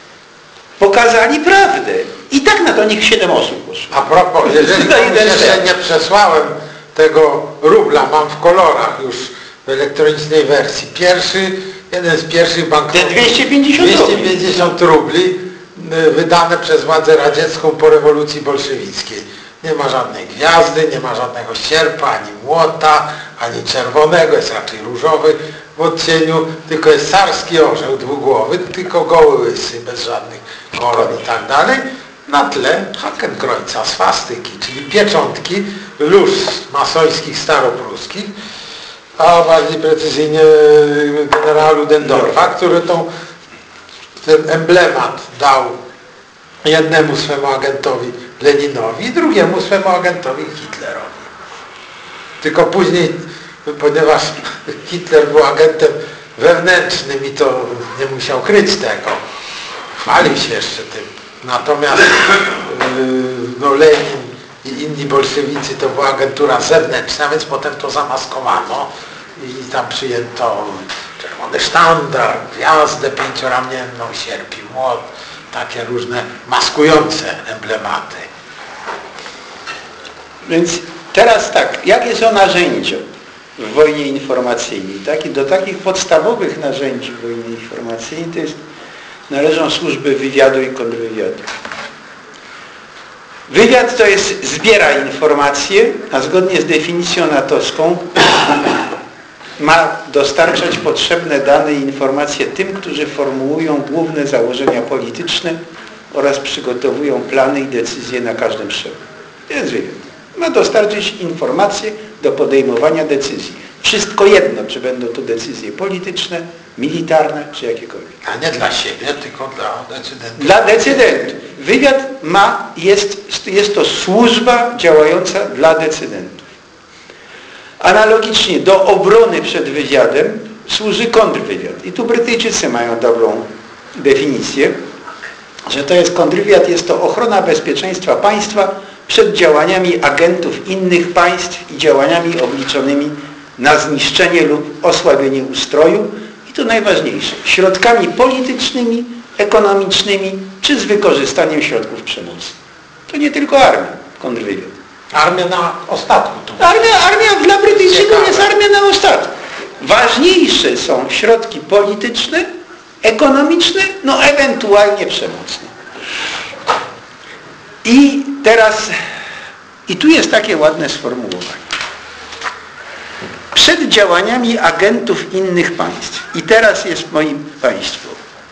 Pokazali prawdę. I tak na to niech siedem osób poszło. A propos, jeżeli To komuś jeden jeszcze świat. nie przesłałem tego rubla, mam w kolorach już w elektronicznej wersji. Pierwszy, jeden z pierwszych bankowych. Te dwieście pięćdziesiąt dwieście pięćdziesiąt rubli y, wydane przez władzę radziecką po rewolucji bolszewickiej. Nie ma żadnej gwiazdy, nie ma żadnego sierpa, ani młota, ani czerwonego, jest raczej różowy w odcieniu, tylko jest carski orzeł dwugłowy, tylko goły łysy, bez żadnych koron i tak dalej. Na tle Hakenkreuza, swastyki, czyli pieczątki lóż masońskich staropruskich, a bardziej precyzyjnie generała Ludendorfa, który tą, ten emblemat dał jednemu swemu agentowi Leninowi, drugiemu swemu agentowi Hitlerowi. Tylko później, ponieważ Hitler był agentem wewnętrznym i to nie musiał kryć tego, chwalił się jeszcze tym. Natomiast yy, no Lenin i inni bolszewicy to była agentura zewnętrzna, więc potem to zamaskowano i tam przyjęto czerwony sztandar, gwiazdę pięcioramienną, sierp i młot, takie różne maskujące emblematy. Więc teraz tak, jakie są narzędzia w wojnie informacyjnej? Taki, do takich podstawowych narzędzi w wojnie informacyjnej to jest, należą służby wywiadu i kontrwywiadu. Wywiad to jest zbiera informacje, a zgodnie z definicją natowską ma dostarczać potrzebne dane i informacje tym, którzy formułują główne założenia polityczne oraz przygotowują plany i decyzje na każdym szczeblu. To jest wywiad. Ma dostarczyć informacje do podejmowania decyzji. Wszystko jedno, czy będą to decyzje polityczne, militarne, czy jakiekolwiek. A nie dla siebie, tylko dla decydentów. Dla decydentów. Wywiad ma, jest, jest to służba działająca dla decydentów. Analogicznie do obrony przed wywiadem służy kontrwywiad. I tu Brytyjczycy mają dobrą definicję, że to jest kontrwywiad, jest to ochrona bezpieczeństwa państwa przed działaniami agentów innych państw i działaniami obliczonymi na zniszczenie lub osłabienie ustroju i to najważniejsze, środkami politycznymi, ekonomicznymi czy z wykorzystaniem środków przemocy. To nie tylko armia, kontrwywiad. Armia na ostatku. Tu. Armia, armia dla Brytyjczyków Ciekawe. jest armia na ostatku. Ważniejsze są środki polityczne, ekonomiczne, no ewentualnie przemocne. I teraz, i tu jest takie ładne sformułowanie. Przed działaniami agentów innych państw. I teraz jest, moi państwo,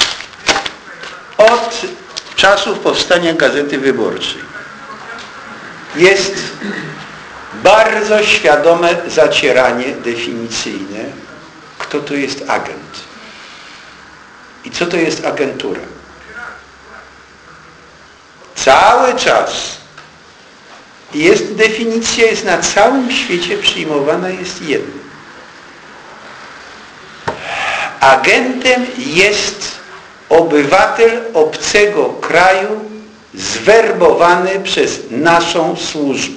od czasów powstania Gazety Wyborczej jest bardzo świadome zacieranie definicyjne, kto to jest agent i co to jest agentura. cały czas jest definicja, jest na całym świecie przyjmowana, jest jedna. Agentem jest obywatel obcego kraju zwerbowany przez naszą służbę.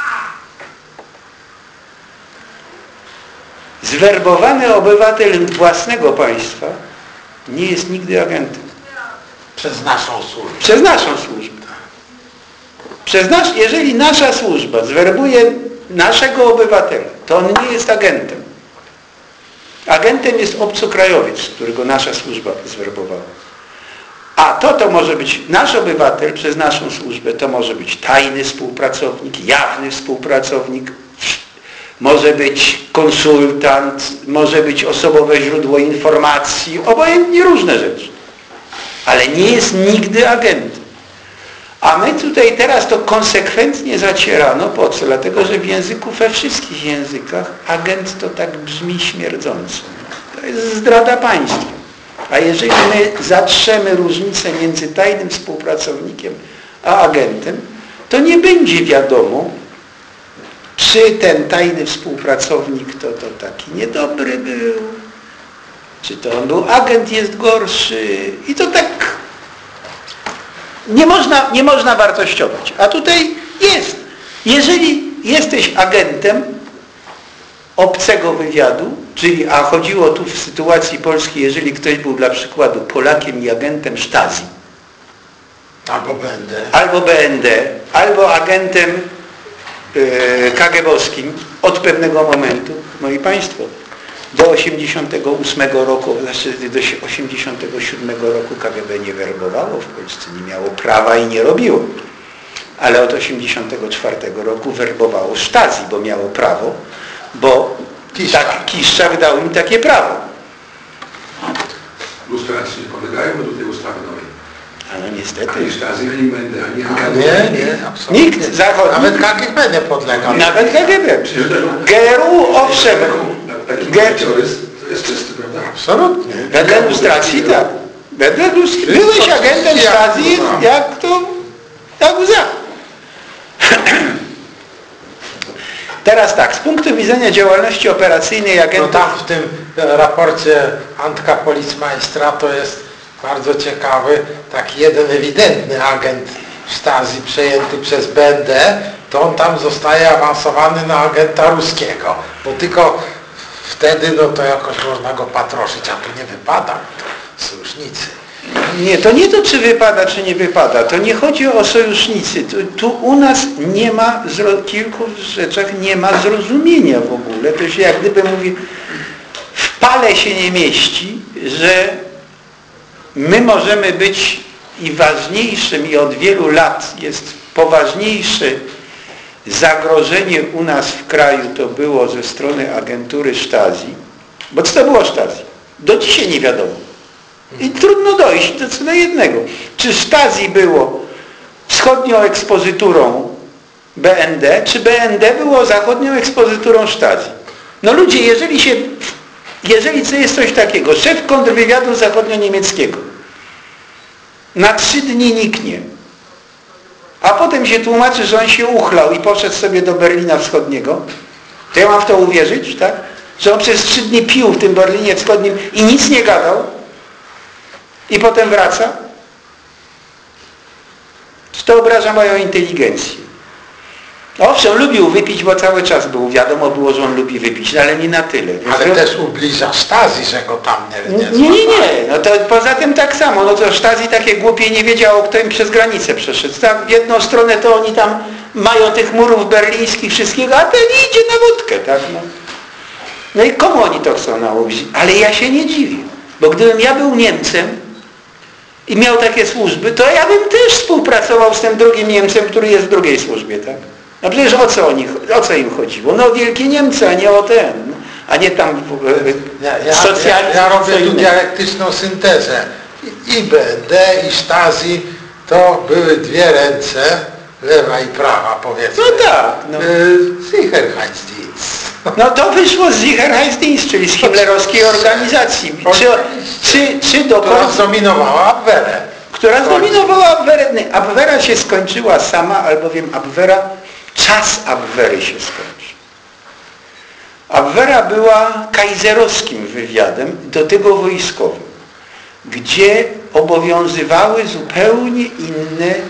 Zwerbowany obywatel własnego państwa nie jest nigdy agentem. Przez naszą służbę. Przez naszą służbę. Przez nasz, jeżeli nasza służba zwerbuje naszego obywatela, to on nie jest agentem. Agentem jest obcokrajowiec, którego nasza służba zwerbowała. A to to może być nasz obywatel przez naszą służbę, to może być tajny współpracownik, jawny współpracownik, może być konsultant, może być osobowe źródło informacji, obojętnie różne rzeczy. Ale nie jest nigdy agentem. A my tutaj teraz to konsekwentnie zacierano. Po co? Dlatego, że w języku, we wszystkich językach agent to tak brzmi śmierdząco. To jest zdrada państwa. A jeżeli my zatrzemy różnicę między tajnym współpracownikiem a agentem, to nie będzie wiadomo, czy ten tajny współpracownik to, to taki niedobry był, czy to on był agent, jest gorszy. I to tak nie można, nie można wartościować. A tutaj jest. Jeżeli jesteś agentem obcego wywiadu, czyli, a chodziło tu w sytuacji polskiej, jeżeli ktoś był dla przykładu Polakiem i agentem Stasi, albo B N D, albo B N D, albo agentem yy, ka gie bowskim od pewnego momentu, moi Państwo, do osiemdziesiątego ósmego roku, znaczy do osiemdziesiątego siódmego roku K G B nie werbowało w Polsce, nie miało prawa i nie robiło. Ale od osiemdziesiątego czwartego roku werbowało Stasi, bo miało prawo, bo Kiszczak. tak, Kiszczak dał im takie prawo. Lustracji nie podlegają według tej ustawy nowej. Ale niestety. Ani Stasi, ani B N D, ani N K D. Nie, nie, absolutnie. Nikt zachodni. Nawet K G B nie podlega. Nawet K G B. G R U owszem. Taki G- życiorys to jest czysty, prawda? Absolutnie. Wedle lustracji tak. Wedle lustracji. Byłeś agentem Stasi, jak to jak łza. Teraz tak, z punktu widzenia działalności operacyjnej No agentów... tam w tym raporcie Antka Policmajstra to jest bardzo ciekawy, taki jeden ewidentny agent Stasi przejęty przez B N D, to on tam zostaje awansowany na agenta ruskiego, bo tylko wtedy no to jakoś można go patroszyć, a tu nie wypada, sojusznicy. Nie, to nie to, czy wypada, czy nie wypada. To nie chodzi o sojusznicy. Tu, tu u nas nie ma, w kilku rzeczach nie ma zrozumienia w ogóle. To się jak gdyby mówi, w pale się nie mieści, że my możemy być i ważniejszym, i od wielu lat jest poważniejsze zagrożenie u nas w kraju to było ze strony agentury Stasi. Bo co to było Stasi? Do dzisiaj nie wiadomo. I trudno dojść do co do jednego. Czy Stasi było wschodnią ekspozyturą B N D, czy B N D było zachodnią ekspozyturą Stasi? No ludzie, jeżeli się, jeżeli to jest coś takiego, szef kontrwywiadu zachodnio-niemieckiego na trzy dni niknie, a potem się tłumaczy, że on się uchlał i poszedł sobie do Berlina Wschodniego, to ja mam w to uwierzyć, tak? Że on przez trzy dni pił w tym Berlinie Wschodnim i nic nie gadał, i potem wraca? To obraża moją inteligencję. Owszem, lubił wypić, bo cały czas był, wiadomo było, że on lubi wypić, no ale nie na tyle. Ale to też ubliża Stasi, że go tam nie nie, nie, nie, nie. No to poza tym tak samo. No to Stasi takie głupie nie wiedziało, kto im przez granicę przeszedł. Tak, w jedną stronę to oni tam mają tych murów berlińskich, wszystkiego, a ten idzie na wódkę, tak? No, no i komu oni to chcą nauczyć? Ale ja się nie dziwię. Bo gdybym ja był Niemcem i miał takie służby, to ja bym też współpracował z tym drugim Niemcem, który jest w drugiej służbie, tak? No przecież o co, oni, o co im chodziło? No o wielkie Niemcy, a nie o ten, a nie tam ja, ja, socjalizm. Ja, ja robię tu dialektyczną syntezę. I, I B N D, i Stasi to były dwie ręce, lewa i prawa, powiedzmy. No tak. No. Sicherheitsdienst. No to wyszło z Sicherheitsdienst, czyli z hitlerowskiej organizacji. Czy, czy, czy do która końca, zdominowała Abwehrę. która zdominowała Abwerę. Abwera się skończyła sama, albowiem Abwera, czas Abwery się skończył. Abwera była kajzerowskim wywiadem, do tego wojskowym, gdzie obowiązywały zupełnie inne e,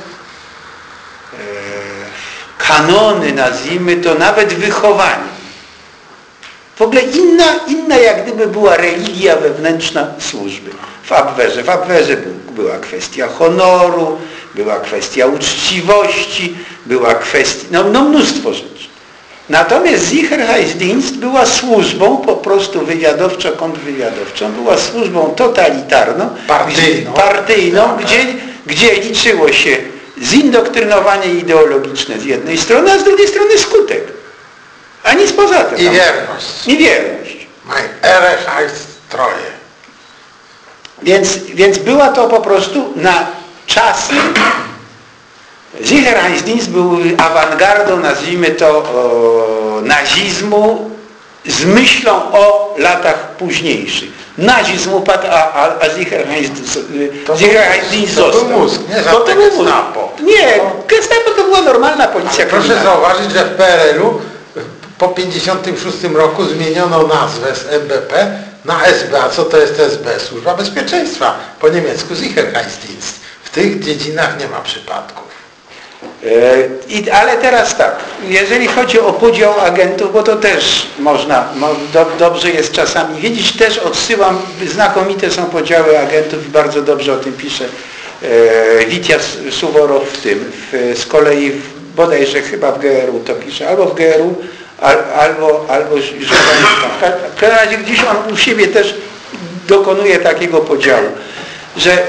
kanony, nazwijmy to, nawet wychowanie. W ogóle inna, inna jak gdyby była religia wewnętrzna służby w Abwerze. W Abwerze był, była kwestia honoru, była kwestia uczciwości, była kwestia, no, no mnóstwo rzeczy. Natomiast Sicherheitsdienst była służbą po prostu wywiadowczo-kontrwywiadowczą, była służbą totalitarną, partyjną, partyjną tak, gdzie, gdzie liczyło się zindoktrynowanie ideologiczne z jednej strony, a z drugiej strony skutek. A nic poza tym. I wierność. I wierność. Mein Ehre heißt Treue. Więc, więc była to po prostu na czasy. Sicherheitsdienst był awangardą, nazwijmy to, o, nazizmu z myślą o latach późniejszych. Nazizm upadł, a, a, a Sicherheitsdienst został. To był mózg, nie to, to był Gestapo. Nie, Gestapo to była normalna policja kryminalna. Proszę zauważyć, że w P R L-u po pięćdziesiątym szóstym roku zmieniono nazwę z M B P na S B. A co to jest S B? Służba Bezpieczeństwa. Po niemiecku Sicherheitsdienst. W tych dziedzinach nie ma przypadków. I, ale teraz tak, jeżeli chodzi o podział agentów, bo to też można, do, dobrze jest czasami wiedzieć, też odsyłam, znakomite są podziały agentów i bardzo dobrze o tym pisze e, Witjas Suworow w tym, w, z kolei w, bodajże chyba w G R U to pisze, albo w G R U, al, albo, albo że w każdym razie gdzieś on u siebie też dokonuje takiego podziału, że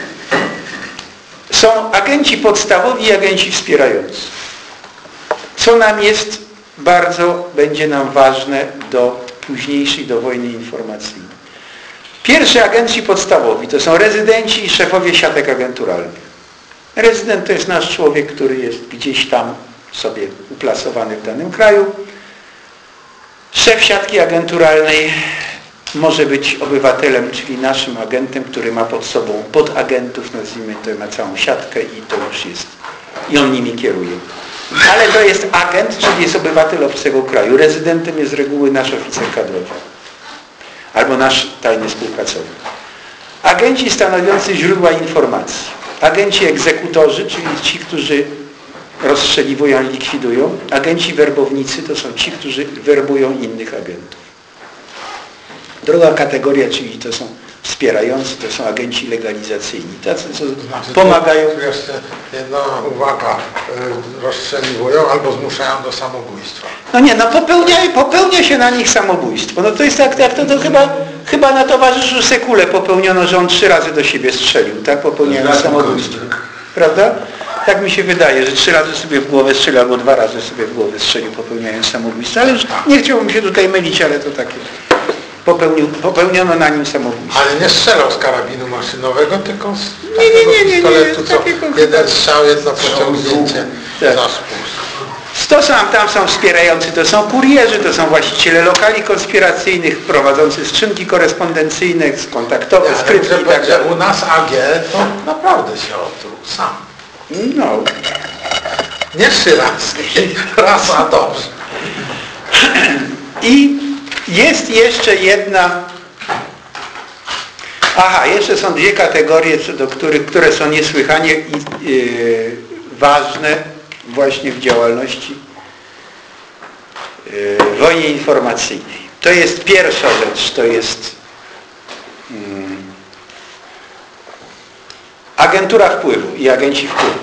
są agenci podstawowi i agenci wspierający. Co nam jest bardzo, będzie nam ważne do późniejszej, do wojny informacyjnej. Pierwsi agenci podstawowi to są rezydenci i szefowie siatek agenturalnych. Rezydent to jest nasz człowiek, który jest gdzieś tam sobie uplasowany w danym kraju. Szef siatki agenturalnej może być obywatelem, czyli naszym agentem, który ma pod sobą podagentów, nazwijmy to, ma całą siatkę i to już jest. I on nimi kieruje. Ale to jest agent, czyli jest obywatel obcego kraju. Rezydentem jest z reguły nasz oficer kadrowy. Albo nasz tajny współpracownik. Agenci stanowiący źródła informacji. Agenci egzekutorzy, czyli ci, którzy rozstrzeliwują i likwidują. Agenci werbownicy to są ci, którzy werbują innych agentów. Druga kategoria, czyli to są wspierający, to są agenci legalizacyjni. Tacy, co znaczy, pomagają. Tu jeszcze jedna uwaga. Rozstrzeliwują albo zmuszają do samobójstwa. No nie, no popełnia, popełnia się na nich samobójstwo. No to jest tak, tak to, to chyba, chyba na towarzyszu Sekule popełniono, że on trzy razy do siebie strzelił, tak? Popełniając samobójstwo. Prawda? Tak mi się wydaje, że trzy razy sobie w głowę strzelił, albo dwa razy sobie w głowę strzelił, popełniając samobójstwo. Ale już nie chciałbym się tutaj mylić, ale to takie. Popełnił, popełniono na nim samobójstwo. Ale nie strzelał z karabinu maszynowego, tylko z nie, nie, nie, nie, pistoletu, nie, co takiego, jeden strzał, jedno pociągnięcie tak. za spust. To są, tam są wspierający, to są kurierzy, to są właściciele lokali konspiracyjnych, prowadzący skrzynki korespondencyjne, kontaktowe, Ja, skrypki że i tak dalej. U nas A G to naprawdę się otruł sam. No. Nie trzy razy, raz a dobrze. I jest jeszcze jedna. Aha, jeszcze są dwie kategorie, co do których, które są niesłychanie yy, ważne właśnie w działalności yy, wojnie informacyjnej. To jest pierwsza rzecz, to jest yy, agentura wpływu i agenci wpływu.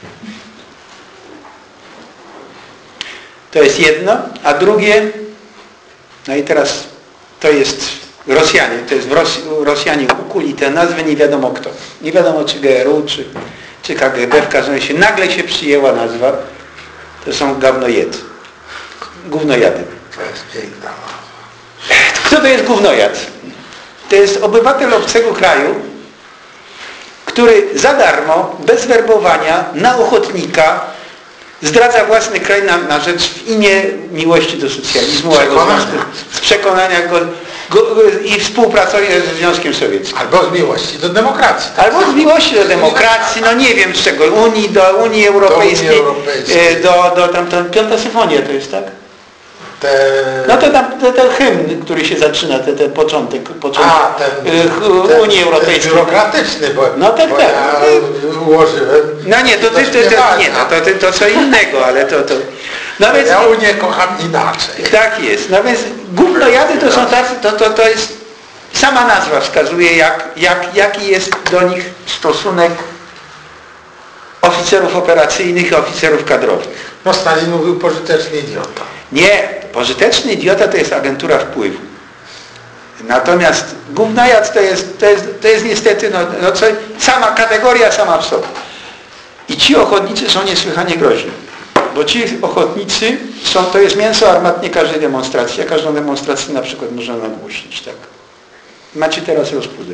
To jest jedno, a drugie, no i teraz to jest Rosjanie, to jest w Rosji, Rosjanie ukuli te nazwy, nie wiadomo kto. Nie wiadomo czy G R U, czy, czy K G B, w każdym razie nagle się przyjęła nazwa, to są gównojedy. Gównojady. To jest piękna. Kto to jest gównojad? To jest obywatel obcego kraju, który za darmo, bez werbowania, na ochotnika zdradza własny kraj na, na rzecz w imię miłości do socjalizmu, albo z przekonania go, i współpracuje ze Związkiem Sowieckim. Albo z miłości do demokracji. Tak? Albo z miłości do demokracji, no nie wiem z czego, Unii, do Unii Europejskiej, do, Unii Europejskiej. do, do tam, tam, piąta symfonia to jest, tak? Te... No to tam ten, ten hymn, który się zaczyna, ten, ten początek, początek A, ten, ten, Unii ten, Europejskiej. Ten biurokratyczny, bo, no tak, bo tak. ja ułożyłem. No nie, to, to, to, to, nie, no, to, to, to co innego, ale to... to no więc, ja Unię kocham inaczej. Tak jest, no więc gównojady to są tacy, to, to, to jest, sama nazwa wskazuje jak, jak, jaki jest do nich stosunek oficerów operacyjnych i oficerów kadrowych. No Stalin mówił pożyteczny idiota. Nie, pożyteczny idiota to jest agentura wpływu. Natomiast gównojad to jest, to jest, to jest niestety no, no co, sama kategoria sama w sobie. I ci ochotnicy są niesłychanie groźni. Bo ci ochotnicy są, to jest mięso armatnie każdej demonstracji, a każdą demonstrację na przykład można nagłośnić, tak? Macie teraz rozpudę.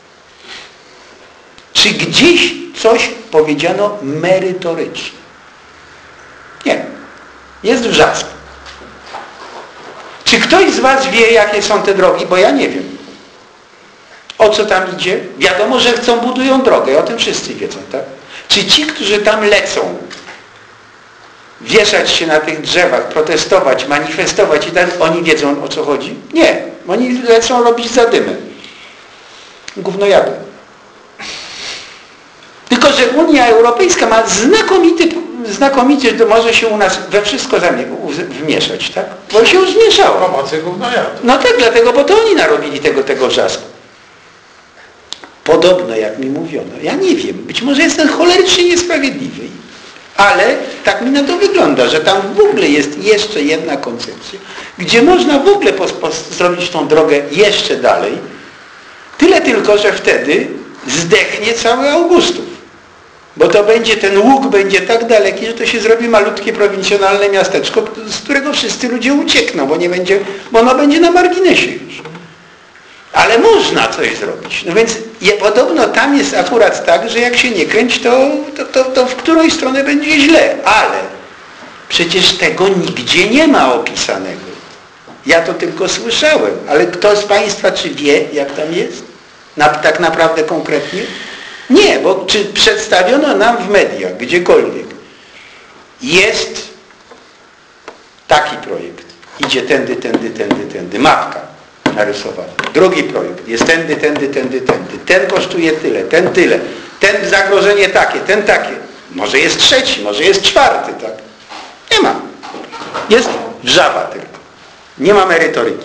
Czy gdzieś coś powiedziano merytorycznie? Nie. Jest wrzask. Czy ktoś z was wie, jakie są te drogi? Bo ja nie wiem. O co tam idzie? Wiadomo, że chcą, budują drogę. O tym wszyscy wiedzą, tak? Czy ci, którzy tam lecą, wieszać się na tych drzewach, protestować, manifestować i tak, oni wiedzą, o co chodzi? Nie. Oni lecą robić zadymę. Gównojady. Tylko, że Unia Europejska ma znakomity, znakomicie, to może się u nas we wszystko wmieszać, tak? Bo się już zmieszało. Pomocy gównojadu. No tak, dlatego, bo to oni narobili tego, tego wrzasku. Podobno, jak mi mówiono. Ja nie wiem, być może jestem cholerycznie niesprawiedliwy. Ale tak mi na to wygląda, że tam w ogóle jest jeszcze jedna koncepcja, gdzie można w ogóle pos, pos, zrobić tą drogę jeszcze dalej. Tyle tylko, że wtedy zdechnie cały Augustów. Bo to będzie, ten łuk będzie tak daleki, że to się zrobi malutkie prowincjonalne miasteczko, z którego wszyscy ludzie uciekną, bo nie będzie, bo ono będzie na marginesie już. Ale można coś zrobić. No więc je, podobno tam jest akurat tak, że jak się nie kręci, to, to, to, to w którąś stronę będzie źle. Ale przecież tego nigdzie nie ma opisanego. Ja to tylko słyszałem. Ale kto z Państwa czy wie, jak tam jest? Na, tak naprawdę konkretnie? Nie, bo czy przedstawiono nam w mediach, gdziekolwiek, jest taki projekt. Idzie tędy, tędy, tędy, tędy. Mapka narysowana. Drugi projekt jest tędy, tędy, tędy, tędy. Ten kosztuje tyle, ten tyle. Ten zagrożenie takie, ten takie. Może jest trzeci, może jest czwarty, tak? Nie ma. Jest wrzawa tylko. Nie ma merytoryki.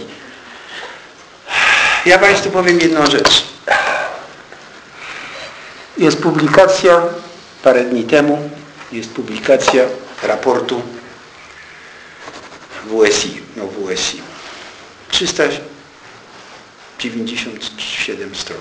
Ja Państwu powiem jedną rzecz. Jest publikacja, parę dni temu, jest publikacja raportu W S I, no W S I. trzysta dziewięćdziesiąt siedem stron.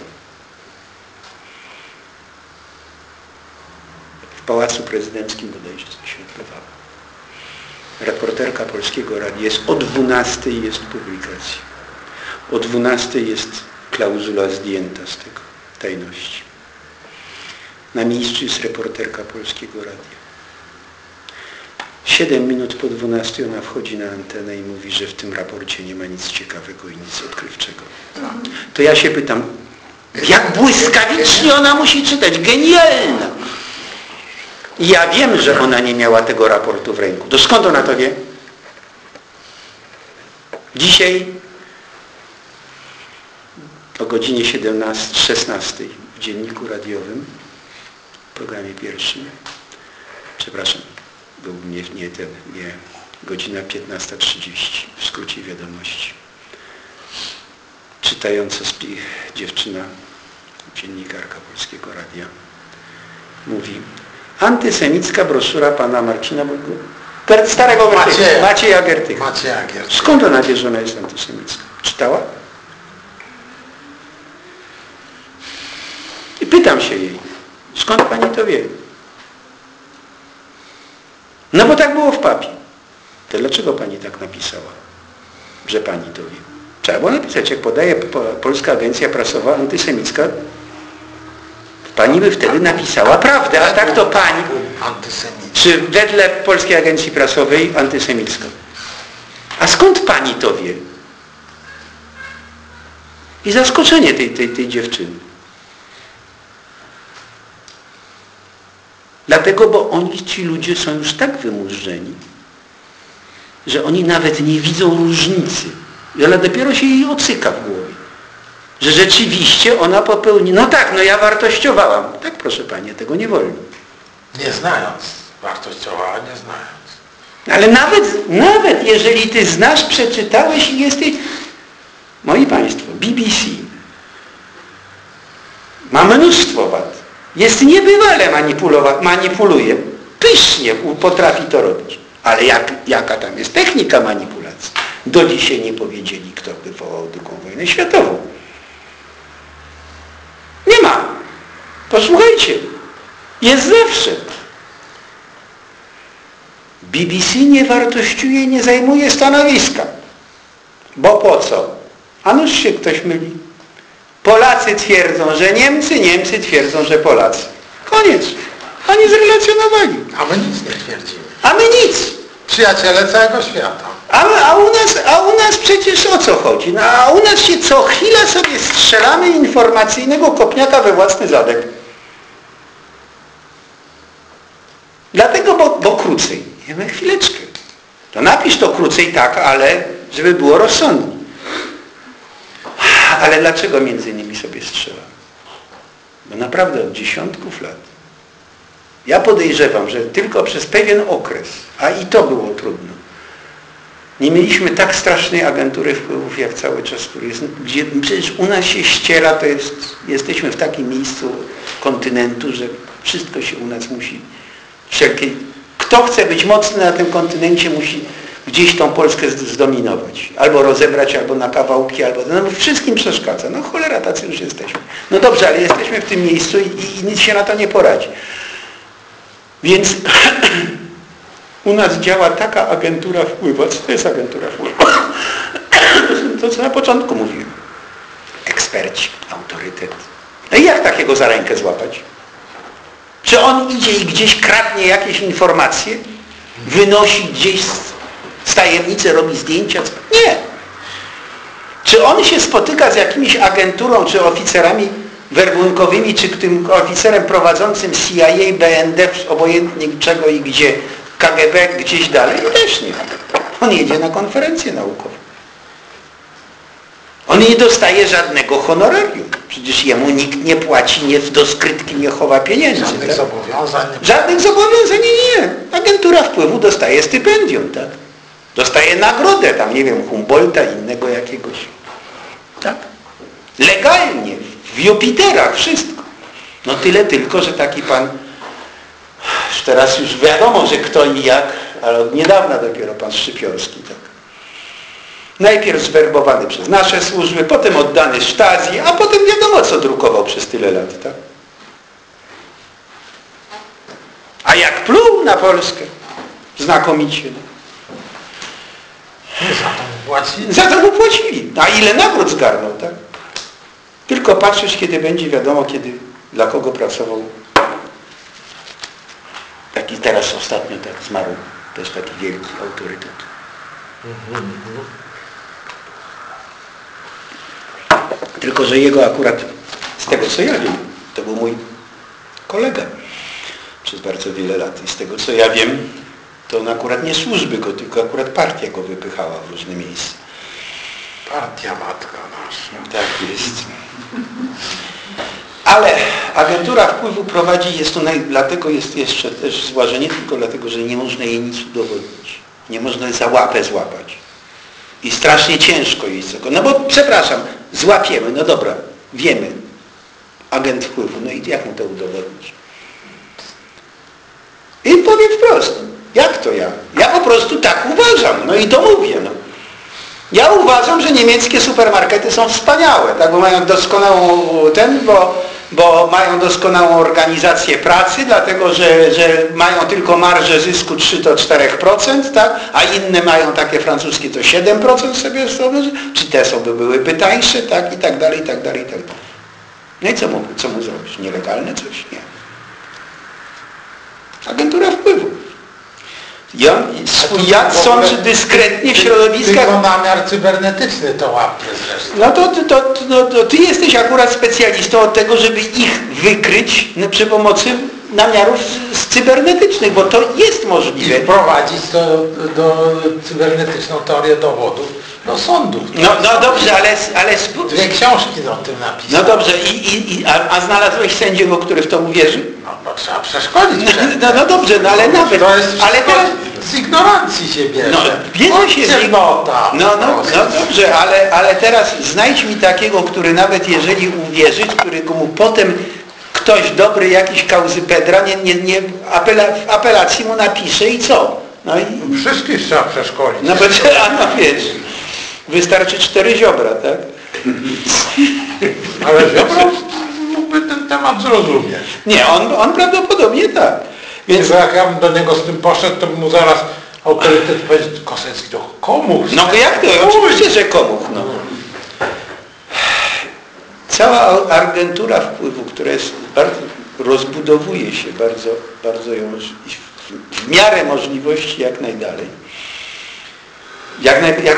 W Pałacu Prezydenckim bodajże to się odbywało. Reporterka Polskiego Radia jest o dwunastej jest publikacja. O dwunastej jest klauzula zdjęta z tego, tajności. Na miejscu jest reporterka Polskiego Radia. Siedem minut po dwunastej ona wchodzi na antenę i mówi, że w tym raporcie nie ma nic ciekawego i nic odkrywczego. To ja się pytam, jak błyskawicznie ona musi czytać? Genialna! I ja wiem, że ona nie miała tego raportu w ręku. To skąd ona to wie? Dzisiaj o godzinie siedemnastej, szesnastej w dzienniku radiowym, w programie pierwszym, przepraszam, był nie, nie ten, nie, godzina piętnasta trzydzieści, w skrócie wiadomości. Czytająca spi, dziewczyna, dziennikarka Polskiego Radia, mówi: antysemicka broszura pana Marcina starego Macieja, Macieja Gertycha. Macieja Gertycha. Skąd ona wie, że ona jest antysemicka? Czytała? I pytam się jej, skąd pani to wie? No bo tak było w papie. To dlaczego pani tak napisała, że pani to wie? Trzeba było napisać, jak podaje Polska Agencja Prasowa antysemicka, pani by wtedy napisała prawdę, a tak to pani, czy wedle Polskiej Agencji Prasowej antysemicka. A skąd pani to wie? I zaskoczenie tej, tej, tej dziewczyny. Dlatego, bo oni, ci ludzie są już tak wymurzeni, że oni nawet nie widzą różnicy. Ale dopiero się jej ocyka w głowie. Że rzeczywiście ona popełni... No tak, no ja wartościowałam. Tak, proszę Panie, tego nie wolno. Nie znając. Wartościowała, nie znając. Ale nawet, nawet jeżeli Ty znasz, przeczytałeś i jesteś... Moi Państwo, B B C ma mnóstwo wad. Jest niebywale manipulowa- manipuluje. Pysznie potrafi to robić. Ale jak, jaka tam jest technika manipulacji? Do dzisiaj nie powiedzieli, kto wywołał drugą wojnę światową. Nie ma. Posłuchajcie. Jest zawsze. B B C nie wartościuje, nie zajmuje stanowiska. Bo po co? A nuż się ktoś myli. Polacy twierdzą, że Niemcy, Niemcy twierdzą, że Polacy. Koniec. Oni zrelacjonowali. A my nic nie twierdzimy. A my nic. Przyjaciele całego świata. A, a, u nas, a u nas przecież o co chodzi? No, a u nas się co chwilę sobie strzelamy informacyjnego kopniaka we własny zadek. Dlatego, bo, bo krócej. Ja mówię, chwileczkę. To napisz to krócej tak, ale żeby było rozsądnie. Ale dlaczego między innymi sobie strzelam? Bo naprawdę od dziesiątków lat. Ja podejrzewam, że tylko przez pewien okres, a i to było trudno, nie mieliśmy tak strasznej agentury wpływów jak cały czas, który jest, gdzie przecież u nas się ściera, to jest, jesteśmy w takim miejscu kontynentu, że wszystko się u nas musi, wszelkie, kto chce być mocny na tym kontynencie, musi gdzieś tą Polskę zdominować. Albo rozebrać, albo na kawałki, albo... No wszystkim przeszkadza. No cholera, tacy już jesteśmy. No dobrze, ale jesteśmy w tym miejscu i, i, i nic się na to nie poradzi. Więc u nas działa taka agentura wpływu. Co to jest agentura wpływu? To, co na początku mówiłem. Eksperci, autorytet. No i jak takiego za rękę złapać? Czy on idzie i gdzieś kradnie jakieś informacje? Wynosi gdzieś z tajemnicy, robi zdjęcia? Nie. Czy on się spotyka z jakimiś agenturą, czy oficerami werbunkowymi, czy tym oficerem prowadzącym C I A, B N D, obojętnie czego i gdzie, K G B gdzieś dalej? No też nie. On jedzie na konferencję naukową. On nie dostaje żadnego honorarium. Przecież jemu nikt nie płaci, nie do skrytki nie chowa pieniędzy. Żadnych tak? zobowiązań. Nie... Żadnych zobowiązań, nie, nie. Agentura wpływu dostaje stypendium, tak? Dostaje nagrodę, tam nie wiem, Humboldta, innego jakiegoś. Tak? Legalnie, w Jupiterach, wszystko. No tyle tylko, że taki pan, teraz już wiadomo, że kto i jak, ale od niedawna dopiero pan Szczypiorski, tak? Najpierw zwerbowany przez nasze służby, potem oddany Stasi, a potem wiadomo, co drukował przez tyle lat, tak? A jak pluł na Polskę? Znakomicie. Za to mu płacili. Za to mu płacili. A ile nagród zgarnął, tak? Tylko patrzysz, kiedy będzie wiadomo, kiedy, dla kogo pracował. Taki teraz ostatnio tak zmarł, też taki wielki autorytet. Tylko że jego akurat, z tego co ja wiem, to był mój kolega przez bardzo wiele lat. I z tego co ja wiem, to on akurat nie służby go, tylko akurat partia go wypychała w różne miejsca. Partia matka nasza. Tak jest. Ale agentura wpływu prowadzi, jest to naj, dlatego jest jeszcze też zła, że nie tylko dlatego, że nie można jej nic udowodnić. Nie można za łapę złapać. I strasznie ciężko jest tego. No bo przepraszam, złapiemy, no dobra, wiemy. Agent wpływu, no i jak mu to udowodnić? I powiem wprost, jak to ja? Ja po prostu tak uważam, no i to mówię, no. Ja uważam, że niemieckie supermarkety są wspaniałe, tak, bo mają doskonałą ten, bo, bo mają doskonałą organizację pracy, dlatego że, że mają tylko marżę zysku trzy do czterech procent, tak, a inne mają takie francuskie to siedem procent sobie stanowią, czy te są by byłyby tańsze, tak, i tak dalej, i tak dalej, i tak dalej. No i co mu, co mu zrobić? Nielegalne coś? Nie. Agentura wpływu. I on swój jad sączy dyskretnie w środowiskach... Tylko namiar cybernetyczny to łapie zresztą. No to, to, to, no, to ty jesteś akurat specjalistą od tego, żeby ich wykryć no, przy pomocy namiarów z cybernetycznych, bo to jest I możliwe. wprowadzić to do cybernetyczną teorię dowodów do sądów. No, no dobrze, ale... ale Dwie książki o tym napisane. No dobrze, i, i, i, a, a znalazłeś sędziego, który w to uwierzy? No bo trzeba przeszkolić. No, no, no dobrze, no ale nawet... To jest ale teraz, z ignorancji się bierze. no, bierze się z ig- ciemnota. no, no, no dobrze, ale, ale teraz znajdź mi takiego, który nawet jeżeli uwierzy, który mu potem ktoś dobry, jakiś kauzypedra, nie, nie, nie, apela, w apelacji mu napisze i co? No i... Wszystkich trzeba przeszkolić. No bo trzeba, no wiesz, wystarczy cztery ziobra, tak? Ale Ziobro mógłby ten temat zrozumieć. Nie, on, on prawdopodobnie tak. Więc jak ja bym do niego z tym poszedł, to bym mu zaraz autorytet powiedział, Kosecki to komuś. No jak to? Oczywiście, że komuś. No. Cała agentura wpływu, która jest bardzo, rozbudowuje się bardzo, bardzo ją w, w miarę możliwości jak najdalej. Jak, naj, jak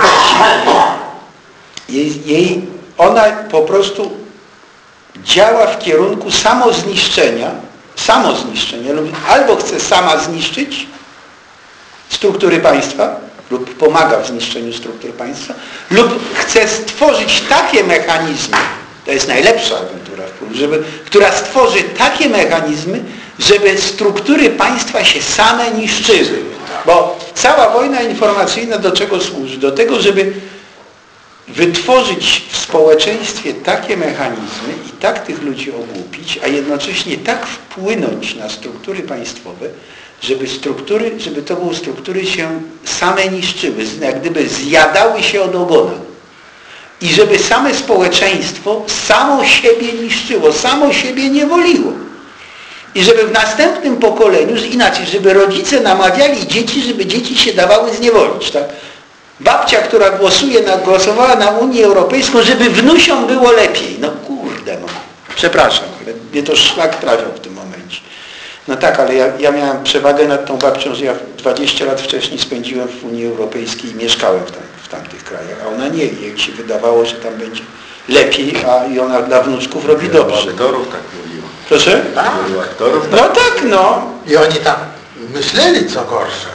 jej, jej, ona po prostu działa w kierunku samozniszczenia, samozniszczenia, albo chce sama zniszczyć struktury państwa, lub pomaga w zniszczeniu struktur państwa, lub chce stworzyć takie mechanizmy, to jest najlepsza agentura wpływu, żeby, która stworzy takie mechanizmy, żeby struktury państwa się same niszczyły. Bo cała wojna informacyjna do czego służy? Do tego, żeby wytworzyć w społeczeństwie takie mechanizmy i tak tych ludzi ogłupić, a jednocześnie tak wpłynąć na struktury państwowe, żeby struktury, żeby to były struktury się same niszczyły, jak gdyby zjadały się od ogona. I żeby same społeczeństwo samo siebie niszczyło, samo siebie niewoliło. I żeby w następnym pokoleniu, inaczej, żeby rodzice namawiali dzieci, żeby dzieci się dawały zniewolić. Tak? Babcia, która głosuje na, głosowała na Unię Europejską, żeby wnusiom było lepiej. No kurde, no. Przepraszam, ale mnie to szlak trafiał w tym momencie. No tak, ale ja, ja miałem przewagę nad tą babcią, że ja dwadzieścia lat wcześniej spędziłem w Unii Europejskiej i mieszkałem w, tam, w tamtych krajach, a ona nie. Jej się wydawało, że tam będzie lepiej, a i ona dla wnuczków robi dobrze. Aktorów tak mówiło. Proszę? Tak? Aktorów No tak, no. I oni tam myśleli co gorsze.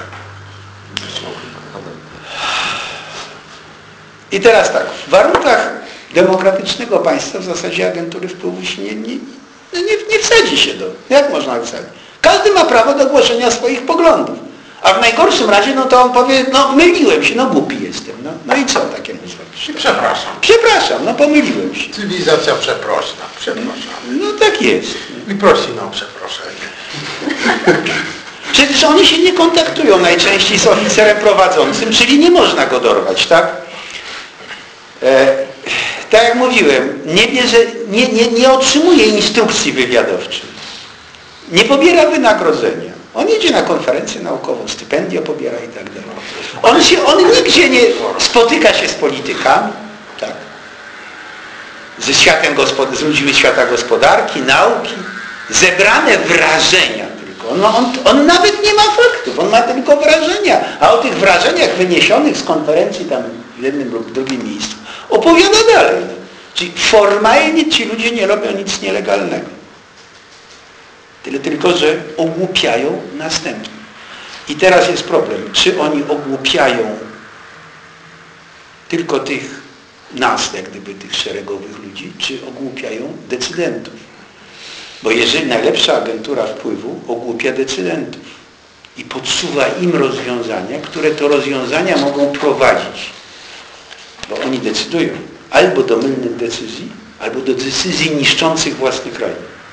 I teraz tak, w warunkach demokratycznego państwa w zasadzie agentury wpływu się nie, nie, nie, nie wsadzi się do. Jak można wsadzić? Każdy ma prawo do głoszenia swoich poglądów. A w najgorszym razie, no to on powie, no myliłem się, no głupi jestem. No, no i co takiego zrobić? I przepraszam. Przepraszam, no pomyliłem się. Cywilizacja przeprośna. Przepraszam. No tak jest. I prosimy o przeproszenie. Przecież oni się nie kontaktują najczęściej z oficerem prowadzącym, czyli nie można go dorwać, tak? E, tak jak mówiłem, nie, bierze, nie, nie, nie otrzymuje instrukcji wywiadowczych. Nie pobiera wynagrodzenia. On jedzie na konferencję naukową, stypendia pobiera i tak dalej. On, się, on nigdzie nie spotyka się z politykami, tak? Ze światem gospod- z ludźmi świata gospodarki, nauki. Zebrane wrażenia tylko. No on, on nawet nie ma faktów, on ma tylko wrażenia. A o tych wrażeniach wyniesionych z konferencji tam w jednym lub drugim miejscu opowiada dalej. Czyli formalnie ci ludzie nie robią nic nielegalnego. Tyle tylko, że ogłupiają następnych. I teraz jest problem, czy oni ogłupiają tylko tych nas, jak gdyby tych szeregowych ludzi, czy ogłupiają decydentów. Bo jeżeli najlepsza agentura wpływu ogłupia decydentów i podsuwa im rozwiązania, które to rozwiązania mogą prowadzić, bo oni decydują albo do mylnych decyzji, albo do decyzji niszczących własny kraj.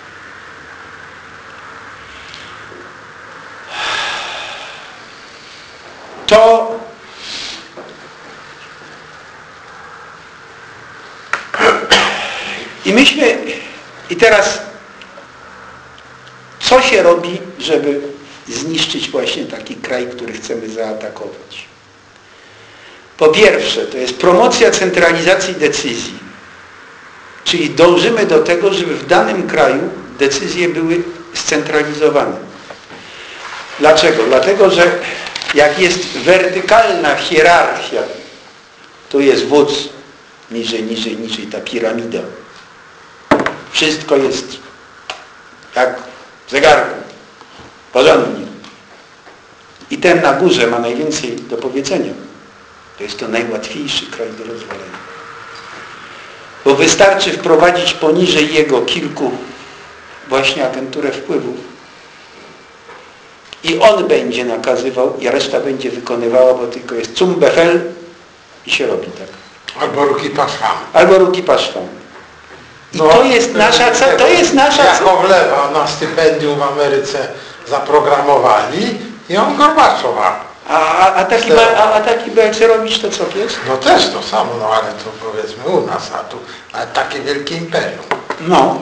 To i myśmy i teraz co się robi, żeby zniszczyć właśnie taki kraj, który chcemy zaatakować? Po pierwsze, to jest promocja centralizacji decyzji. Czyli dążymy do tego, żeby w danym kraju decyzje były scentralizowane. Dlaczego? Dlatego, że jak jest wertykalna hierarchia, tu jest wódz, niżej, niżej, niżej, ta piramida. Wszystko jest jak w zegarku, porządnie. I ten na górze ma najwięcej do powiedzenia. To jest to najłatwiejszy kraj do rozwalenia. Bo wystarczy wprowadzić poniżej jego kilku właśnie agenturę wpływów i on będzie nakazywał, i reszta będzie wykonywała, bo tylko jest zum Befehl i się robi tak. Albo ruki paszwam. Albo ruki paszwam. I no, to jest nasza, to jest nasza... Jakowlewa na stypendium w Ameryce zaprogramowali i on Gorbaczowa. A, a, a taki, a, a taki B chce robić to co jest? No też to samo, no ale to powiedzmy u nas, a tu ale takie wielkie imperium. No.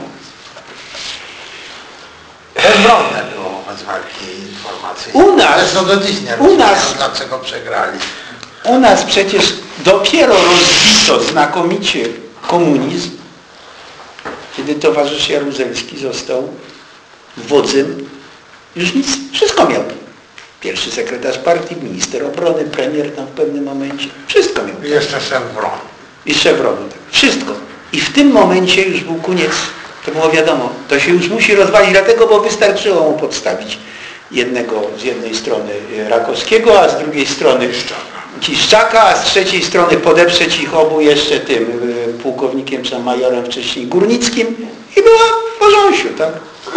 Bezbronne było bez walki informacyjnej. U nas, zresztą do dziś nie u nas, dlaczego przegrali. U nas przecież dopiero rozbito znakomicie komunizm, kiedy towarzysz Jaruzelski został wodzem, już nic, wszystko miał. Pierwszy sekretarz partii, minister obrony, premier tam w pewnym momencie, wszystko miał. I jeszcze Chevron. I Chevron, tak. Wszystko. I w tym momencie już był koniec, to było wiadomo, to się już musi rozwalić, dlatego, bo wystarczyło mu podstawić jednego z jednej strony Rakowskiego, a z drugiej strony Kiszczaka, a z trzeciej strony podeprzeć ich obu jeszcze tym pułkownikiem czy majorem wcześniej Górnickim i była w porządku, tak?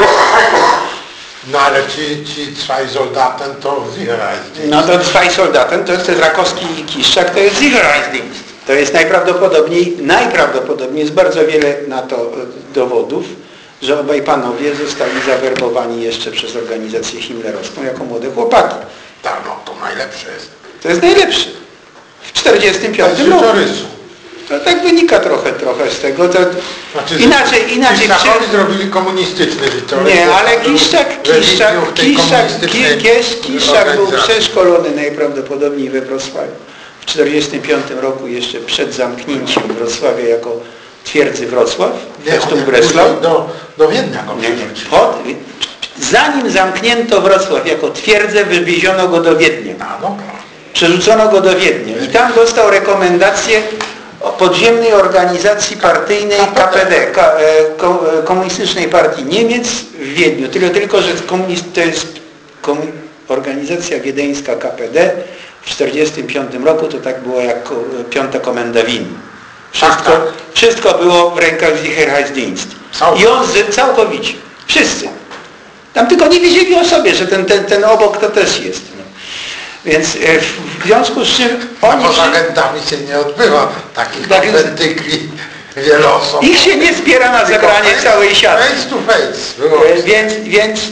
No ale ci, ci trzej soldaten to Sicherheitsdienst. No to trzej soldaten to jest ten Rakowski i Kiszczak, to jest Sicherheitsdienst. To jest najprawdopodobniej, najprawdopodobniej jest bardzo wiele na to dowodów, że obaj panowie zostali zawerbowani jeszcze przez organizację himlerowską jako młode chłopaki. Tak, no to najlepsze jest. To jest najlepsze. W czterdziestym piątym roku. To tak wynika trochę, trochę z tego. To znaczy, inaczej, inaczej. Kiszczakowi przy... zrobili komunistyczny życiorys. Nie, ale Kiszczak, Kiszczak, Kiszczak, Kiszczak, Kiszczak był przeszkolony najprawdopodobniej we Wrocławiu. W czterdziestym piątym roku jeszcze przed zamknięciem Wrocławia jako twierdzy Wrocław, zresztą Breslau. Do, do Wiednia go nie, nie. Pod, zanim zamknięto Wrocław jako twierdzę, wywieziono go do Wiednia. A, no. Przerzucono go do Wiednia i tam dostał rekomendację o podziemnej organizacji partyjnej K P D, Komunistycznej Partii Niemiec w Wiedniu. Tyle tylko, że to jest organizacja wiedeńska K P D w czterdziestym piątym roku, to tak było jak piąta komenda Wien. Wszystko, wszystko było w rękach Sicherheitsdienst. I on z, całkowicie. Wszyscy. Tam tylko nie wiedzieli o sobie, że ten, ten, ten obok to też jest. No. Więc w związku z czym oni... No, z agentami się nie odbywa takich tak, konwentykli wieloosobowych. Ich się nie zbiera na zebranie całej siatki. Face to face. Było więc, więc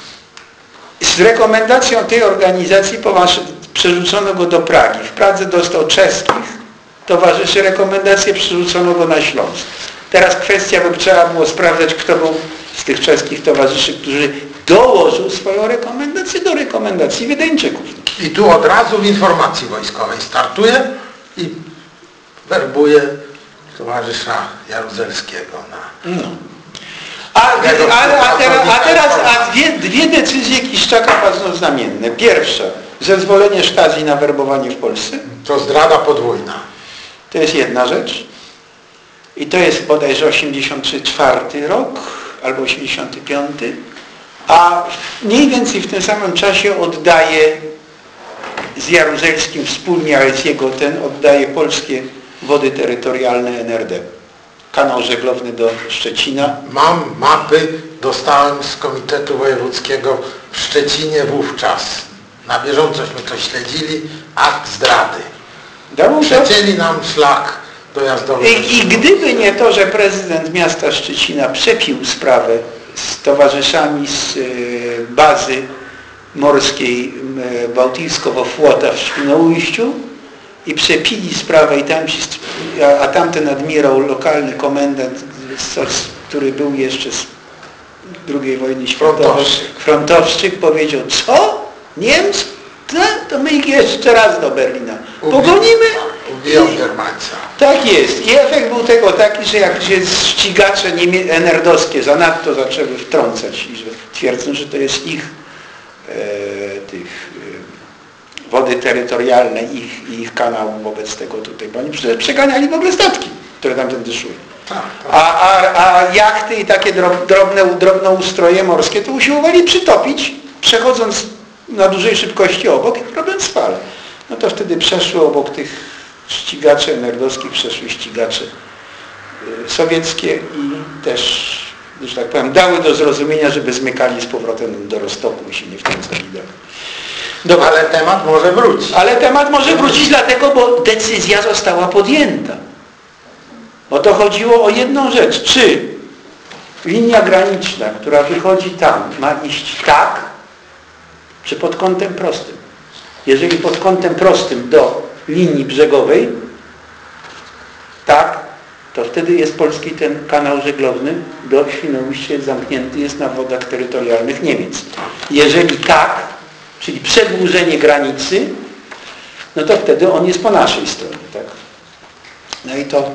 z rekomendacją tej organizacji przerzucono go do Pragi. W Pradze dostał czeskich towarzyszy, rekomendację przerzucono go na Śląsk. Teraz kwestia, by trzeba było sprawdzać, kto był z tych czeskich towarzyszy, którzy dołożył swoją rekomendację do rekomendacji Wiedeńczyków. I tu od razu w informacji wojskowej startuje i werbuje towarzysza Jaruzelskiego na... No. A, a, a, teraz, a teraz a dwie, dwie decyzje Kiszczaka bardzo znamienne. Pierwsza, zezwolenie Stasi na werbowanie w Polsce. To zdrada podwójna. To jest jedna rzecz. I to jest bodajże osiemdziesiąty czwarty rok albo osiemdziesiąty piąty. A mniej więcej w tym samym czasie oddaje z Jaruzelskim wspólnie, ale z jego ten oddaje polskie wody terytorialne N R D. Kanał żeglowny do Szczecina. Mam mapy, dostałem z Komitetu Wojewódzkiego w Szczecinie wówczas. Na bieżącośmy to śledzili. Akt zdrady. Przecięli nam szlak dojazdowy. I, I gdyby nie to, że prezydent miasta Szczecina przepił sprawę z towarzyszami z y, bazy morskiej y, Bałtycko-Flota w Świnoujściu i przepili sprawę i tam, a, a tamten admirał, lokalny komendant, który był jeszcze z drugiej wojny światowej, Frontowszczyk, powiedział, co? Niemcy? No, to my ich jeszcze raz do Berlina pogonimy. Ubiją Germańca. Tak jest. I efekt był tego taki, że jak się ścigacze en er dowskie zanadto zaczęły wtrącać i że twierdzą, że to jest ich e, tych wody terytorialne ich, ich kanału wobec tego tutaj, bo oni przecież przeganiali w ogóle statki, które tamtędy szły. A, a, a jachty i takie drobne, drobnoustroje morskie to usiłowali przytopić, przechodząc na dużej szybkości obok i robiąc fale. No to wtedy przeszły obok tych ścigaczy nerdowskich, przeszły ścigacze sowieckie i też, że tak powiem, dały do zrozumienia, żeby zmykali z powrotem do Rostoku i się nie wtrącali dalej. Dobra. Ale temat może wrócić. Ale temat może wrócić dlatego, bo decyzja została podjęta. O to chodziło o jedną rzecz. Czy linia graniczna, która wychodzi tam, ma iść tak, czy pod kątem prostym? Jeżeli pod kątem prostym do linii brzegowej, tak, to wtedy jest polski ten kanał żeglowny do Świnoujścia jest zamknięty, jest na wodach terytorialnych Niemiec. Jeżeli tak, czyli przedłużenie granicy, no to wtedy on jest po naszej stronie, tak? No i to,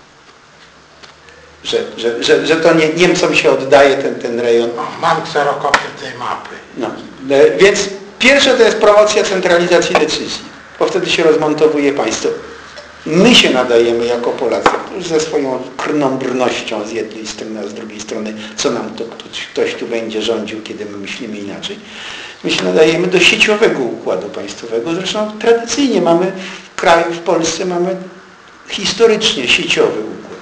że, że, że, że to nie, Niemcom się oddaje ten, ten rejon. No, mam kserokopię tej mapy. No, więc pierwsze to jest promocja centralizacji decyzji, bo wtedy się rozmontowuje państwo. My się nadajemy jako Polacy, już ze swoją krną brnością z jednej strony, a z drugiej strony, co nam to ktoś, ktoś tu będzie rządził, kiedy my myślimy inaczej. My się nadajemy do sieciowego układu państwowego. Zresztą tradycyjnie mamy w kraju, w Polsce mamy historycznie sieciowy układ.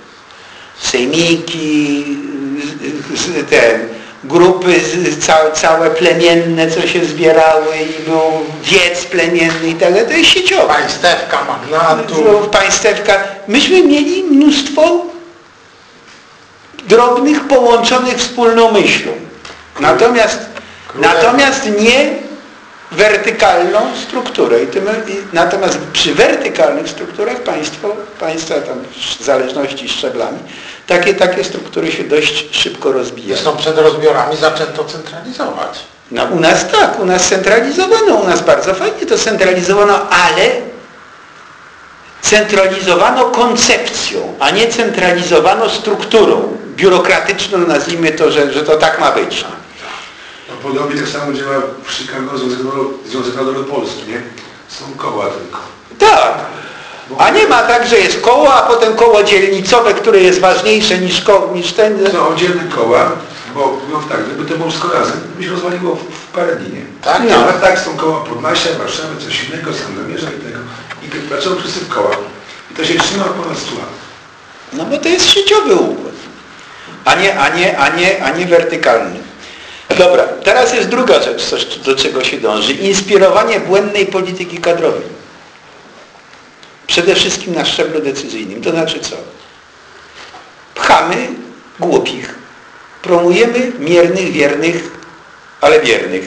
Sejmiki, ten, grupy całe, całe plemienne, co się zbierały i był wiec plemienny i tak dalej. To jest sieciowe. Państewka, magnatów. Państewka. Myśmy mieli mnóstwo drobnych, połączonych wspólną myślą. Natomiast, natomiast nie wertykalną strukturę. I tym, i, natomiast przy wertykalnych strukturach państwo, państwa tam w zależności szczeblami, takie, takie struktury się dość szybko rozbijają. Zresztą przed rozbiorami zaczęto centralizować. No u nas tak, u nas centralizowano, u nas bardzo fajnie to centralizowano, ale centralizowano koncepcją, a nie centralizowano strukturą biurokratyczną, nazwijmy to, że, że to tak ma być. No podobnie tak samo działa w Chicago Związek Narodowy Polski, nie? Są koła tylko. Tak. A nie ma tak, że jest koło, a potem koło dzielnicowe, które jest ważniejsze niż, ko niż ten... Są oddzielne koła, bo no tak, gdyby to było wszystko razem, by się rozwaliło w, w parę dni, nie? Tak? No. A tak są koła Podlasia, Warszawy, coś innego, Sandomierza i tego. I pracują wszyscy w kołach. I to się trzyma ponad stu lat. No bo to jest sieciowy układ, a nie, a nie, a nie, a nie wertykalny. Dobra, teraz jest druga rzecz, coś, do czego się dąży. Inspirowanie błędnej polityki kadrowej. Przede wszystkim na szczeblu decyzyjnym. To znaczy co? Pchamy głupich. Promujemy miernych, wiernych, ale biernych.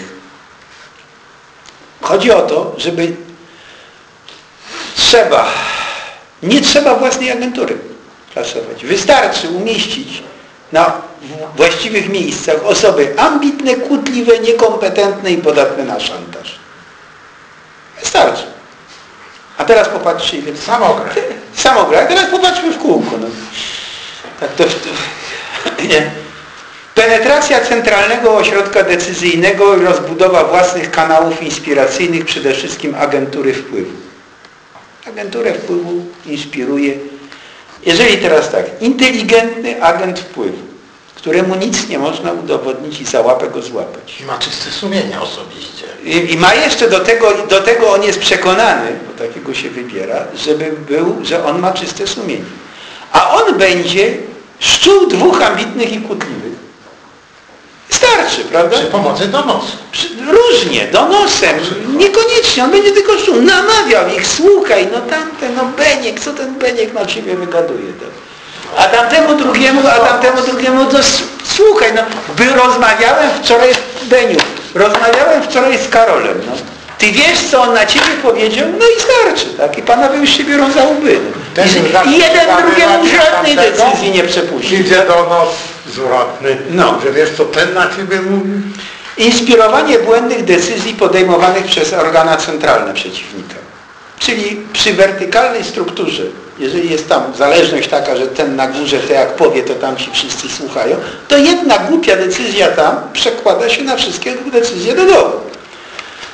Chodzi o to, żeby trzeba, nie trzeba własnej agentury plasować. Wystarczy umieścić na właściwych miejscach osoby ambitne, kłótliwe, niekompetentne i podatne na szantaż. Wystarczy. A teraz popatrzcie, ile... Samograj. Samograj. A teraz popatrzmy w kółko. No. Tak to, to, nie. Penetracja centralnego ośrodka decyzyjnego i rozbudowa własnych kanałów inspiracyjnych, przede wszystkim agentury wpływu. Agenturę wpływu inspiruje, jeżeli teraz tak, inteligentny agent wpływu, któremu nic nie można udowodnić i za łapę go złapać. I ma czyste sumienie osobiście. I, i ma jeszcze do tego, do tego on jest przekonany, bo takiego się wybiera, żeby był, że on ma czyste sumienie. A on będzie szczuł dwóch ambitnych i kłótliwych. Starczy, prawda? Przy pomocy donosu. Przy, różnie, donosem, niekoniecznie, on będzie tylko szczuł, namawiał ich, słuchaj, no tamten, no Beniek, co ten Beniek na ciebie wygaduje? To? A tamtemu drugiemu, a tamtemu drugiemu, to słuchaj, no, by rozmawiałem wczoraj, Beniu, rozmawiałem wczoraj z Karolem, no. Ty wiesz, co on na ciebie powiedział? No i starczy, tak? I panowie już się biorą za łby. Ten I, I jeden drugiemu żadnej decyzji nie przepuści. Idzie do nas zwrotny, no. Że wiesz, co ten na ciebie mówi? Inspirowanie błędnych decyzji podejmowanych przez organa centralne przeciwnika. Czyli przy wertykalnej strukturze, jeżeli jest tam zależność taka, że ten na górze to jak powie, to tam ci wszyscy słuchają, to jedna głupia decyzja tam przekłada się na wszystkie decyzje do dołu.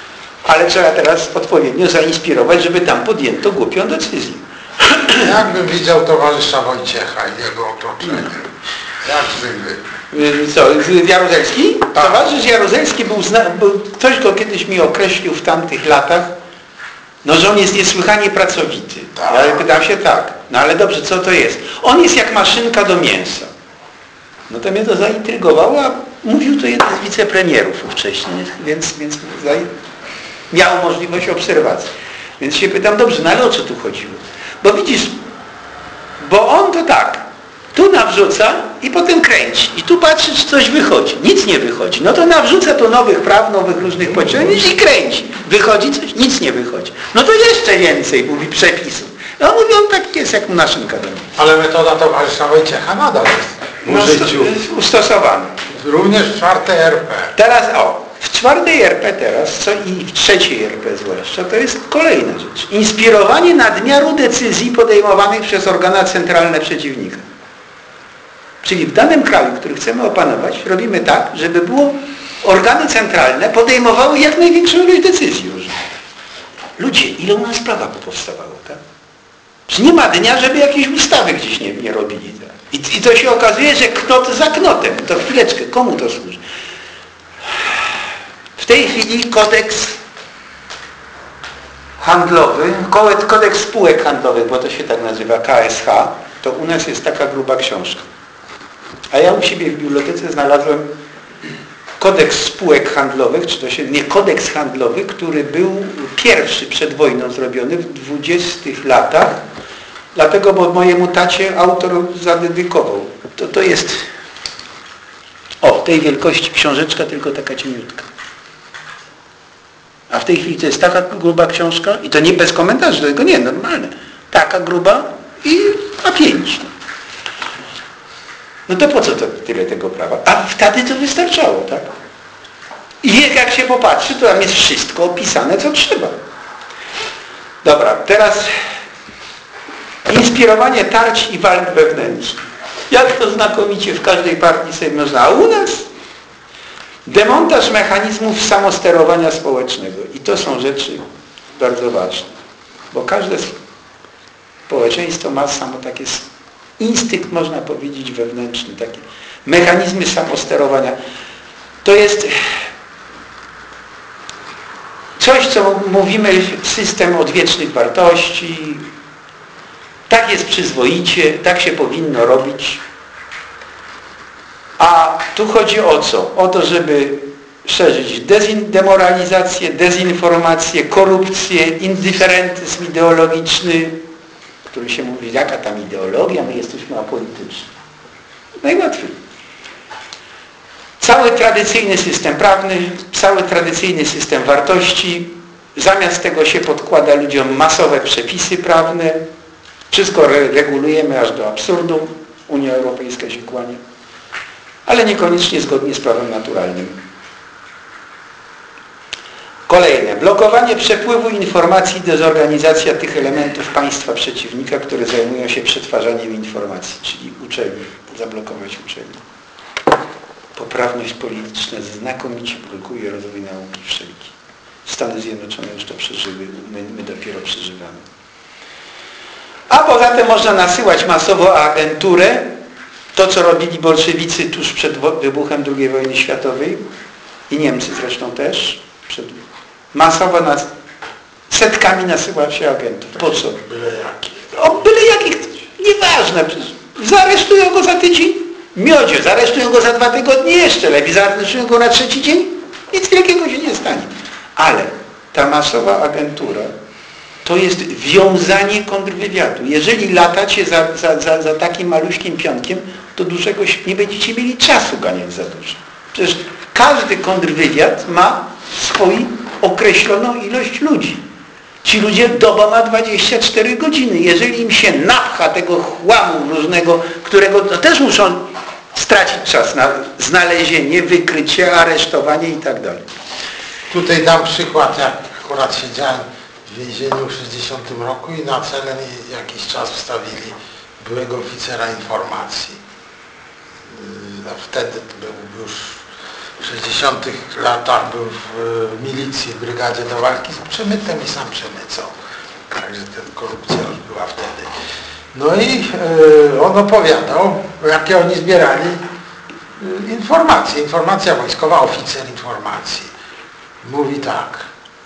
Ale trzeba teraz odpowiednio zainspirować, żeby tam podjęto głupią decyzję. Jakbym widział towarzysza Wojciecha i jego otoczenie. Jak zwykle. Co, Jaruzelski? Tak. Towarzysz Jaruzelski był, zna, był, ktoś go kiedyś mi określił w tamtych latach, no że on jest niesłychanie pracowity. Tak. Ja pytam się tak, no ale dobrze, co to jest? On jest jak maszynka do mięsa. No to mnie to zaintrygowało, a mówił to jeden z wicepremierów wcześniej, więc, więc miał możliwość obserwacji. Więc się pytam, dobrze, no ale o co tu chodziło? Bo widzisz, bo on to tak, tu nawrzuca i potem kręci. I tu patrzy, czy coś wychodzi. Nic nie wychodzi. No to nawrzuca tu nowych praw, nowych różnych pociągnięć i kręci. Wychodzi coś? Nic nie wychodzi. No to jeszcze więcej, mówi, przepisów. No mówi, on taki jest jak maszynka do mnie. Ale metoda towarzysza Wojciecha nadal jest w no, użyciu. Ustosowana. Również w czwartej R P. Teraz o, w czwartej R P teraz, co i w trzeciej R P zwłaszcza, to jest kolejna rzecz. Inspirowanie nadmiaru decyzji podejmowanych przez organa centralne przeciwnika. Czyli w danym kraju, który chcemy opanować, robimy tak, żeby było organy centralne podejmowały jak największą ilość decyzji różnych. Ludzie, ile u nas prawa powstawało, tak? Czy nie ma dnia, żeby jakieś ustawy gdzieś nie, nie robili, tak? I, I to się okazuje, że knot za knotem. To chwileczkę, komu to służy? W tej chwili kodeks handlowy, kodeks spółek handlowych, bo to się tak nazywa K S H, to u nas jest taka gruba książka. A ja u siebie w bibliotece znalazłem kodeks spółek handlowych, czy to się nie kodeks handlowy, który był pierwszy przed wojną zrobiony w dwudziestych latach, dlatego, bo mojemu tacie autor zadedykował. To, to jest o, tej wielkości książeczka, tylko taka cieniutka. A w tej chwili to jest taka gruba książka i to nie bez komentarzy, tylko nie, normalne. Taka gruba i A pięć. No to po co to tyle tego prawa? A wtedy to wystarczało, tak? I jak się popatrzy, to tam jest wszystko opisane, co trzeba. Dobra, teraz inspirowanie tarć i walk wewnętrznych. Jak to znakomicie w każdej partii sobie można. A u nas demontaż mechanizmów samosterowania społecznego. I to są rzeczy bardzo ważne. Bo każde społeczeństwo ma samo takie instynkt, można powiedzieć, wewnętrzny. Takie mechanizmy samosterowania. To jest coś, co mówimy, system odwiecznych wartości. Tak jest przyzwoicie, tak się powinno robić. A tu chodzi o co? O to, żeby szerzyć demoralizację, dezinformację, korupcję, indyferentyzm ideologiczny, który się mówi, jaka tam ideologia, my jesteśmy apolityczni. Najłatwiej. Cały tradycyjny system prawny, cały tradycyjny system wartości, zamiast tego się podkłada ludziom masowe przepisy prawne, wszystko re regulujemy aż do absurdu, Unia Europejska się kłania, ale niekoniecznie zgodnie z prawem naturalnym. Kolejne. Blokowanie przepływu informacji, dezorganizacja tych elementów państwa przeciwnika, które zajmują się przetwarzaniem informacji, czyli uczelni, zablokować uczelni. Poprawność polityczna znakomicie blokuje rozwój nauki wszelki. Stany Zjednoczone już to przeżyły, my, my dopiero przeżywamy. A poza tym można nasyłać masowo agenturę, to co robili bolszewicy tuż przed wybuchem drugiej wojny światowej i Niemcy zresztą też, przed, masowo nas, setkami nasyła się agentów. Po co? Byle jakich. O byle jakich, nieważne. Zaaresztują go za tydzień, miodzie, zaaresztują go za dwa tygodnie jeszcze lepiej, zaaresztują go na trzeci dzień, nic wielkiego się nie stanie. Ale ta masowa agentura to jest wiązanie kontrwywiadu. Jeżeli latacie za, za, za, za takim maluśkim pionkiem, to dużego nie będziecie mieli czasu ganiać za dużo. Przecież każdy kontrwywiad ma swoją określoną ilość ludzi. Ci ludzie, doba ma dwadzieścia cztery godziny. Jeżeli im się napcha tego chłamu różnego, którego no, też muszą stracić czas na znalezienie, wykrycie, aresztowanie i tak dalej. Tutaj dam przykład, jak akurat siedziałem w więzieniu w sześćdziesiątym roku i na cenę jakiś czas wstawili byłego oficera informacji. A wtedy był już w sześćdziesiątych latach był w milicji, w brygadzie do walki z przemytem i sam przemycał. Także ta korupcja już była wtedy. No i yy, on opowiadał, jakie oni zbierali yy, informacje. Informacja wojskowa, oficer informacji. Mówi tak,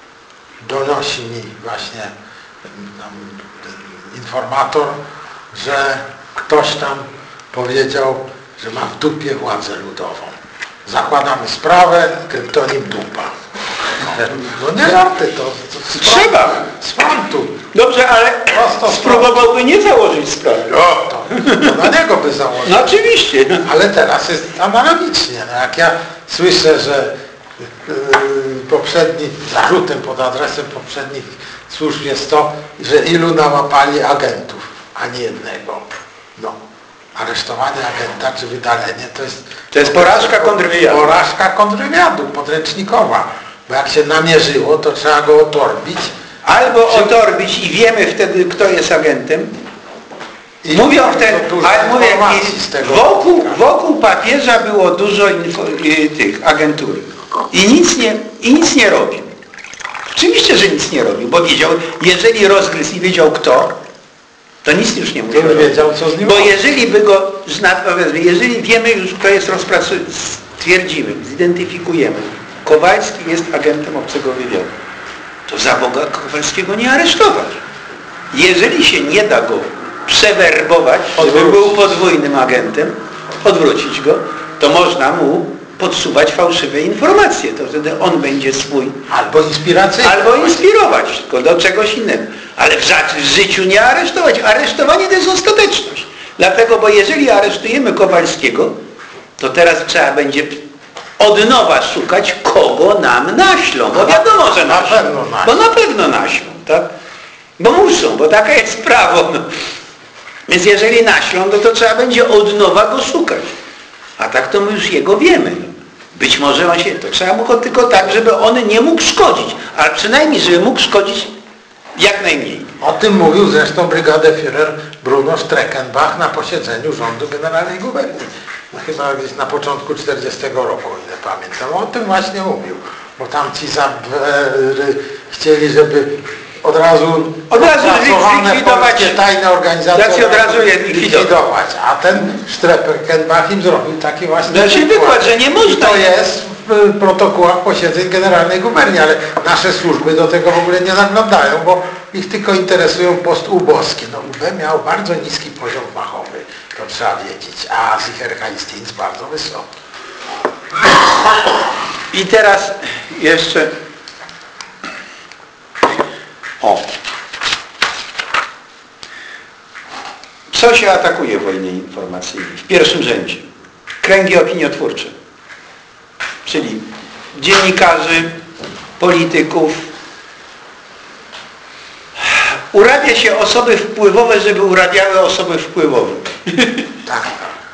donosi mi właśnie tam, informator, że ktoś tam powiedział, że ma w dupie władzę ludową. Zakładamy sprawę, kryptonim dupa. No nie żarty, to, to Trzeba. Z frontu. Dobrze, ale Prosto spróbowałby nie założyć sprawy. O, to, to na niego by założył. No oczywiście. Ale teraz jest analogicznie. No jak ja słyszę, że yy, poprzedni, zarzutem pod adresem poprzednich służb jest to, że ilu nałapali agentów, a nie jednego. No. Aresztowanie agenta czy wydalenie to jest... To jest porażka kontrwywiadu. Porażka kontrwywiadu, podręcznikowa. Bo jak się namierzyło, to trzeba go otorbić. Albo otorbić i wiemy wtedy, kto jest agentem. I Mówią wtedy, ale mówię, z tego wokół, wokół papieża było dużo info, y, tych agentury. I nic nie, i nic nie robił. Oczywiście, że nic nie robił, bo wiedział, jeżeli rozgryzł i wiedział kto, to nic już nie musiał. To wiedział, co z nim Bo robić. jeżeli by go, jeżeli wiemy już, kto jest rozpracowany, stwierdzimy, zidentyfikujemy, Kowalski jest agentem obcego wywiadu, to za Boga Kowalskiego nie aresztować. Jeżeli się nie da go przewerbować, żeby był podwójnym agentem, odwrócić go, to można mu podsuwać fałszywe informacje. To wtedy on będzie swój... Albo inspiracyjny. Albo inspirować, tylko do czegoś innego. Ale w, w życiu nie aresztować. Aresztowanie to jest ostateczność. Dlatego, bo jeżeli aresztujemy Kowalskiego, to teraz trzeba będzie od nowa szukać, kogo nam naślą. Bo wiadomo, że naślą. Na pewno naślą. Bo na pewno naślą, tak? Bo muszą, bo taka jest prawo. No. Więc jeżeli naślą, no to trzeba będzie od nowa go szukać. A tak to my już jego wiemy. No. Być może on się... To trzeba mu tylko tak, żeby on nie mógł szkodzić. Ale przynajmniej, żeby mógł szkodzić jak najmniej. O tym mówił zresztą Brigadeführer Bruno Streckenbach na posiedzeniu rządu Generalnej Guberni. No, chyba gdzieś na początku czterdziestego roku, o ile pamiętam. O tym właśnie mówił. Bo tam ci zabry chcieli, żeby od razu od razu zlikwidować tajne organizacje, od razu je likwidować. A ten Streckenbach im zrobił taki właśnie znaczy wykład, wykład, że nie można. I to jest w protokołach posiedzeń Generalnej Guberni, ale nasze służby do tego w ogóle nie zaglądają, bo ich tylko interesują postuboskie. No U B miał bardzo niski poziom fachowy, to trzeba wiedzieć, a Sicherheitsdienst bardzo wysoki. I teraz jeszcze o. Co się atakuje w wojnie informacyjnej? W pierwszym rzędzie. Kręgi opiniotwórcze. Czyli dziennikarzy, polityków. Urabia się osoby wpływowe, żeby urabiały osoby wpływowe. Tak.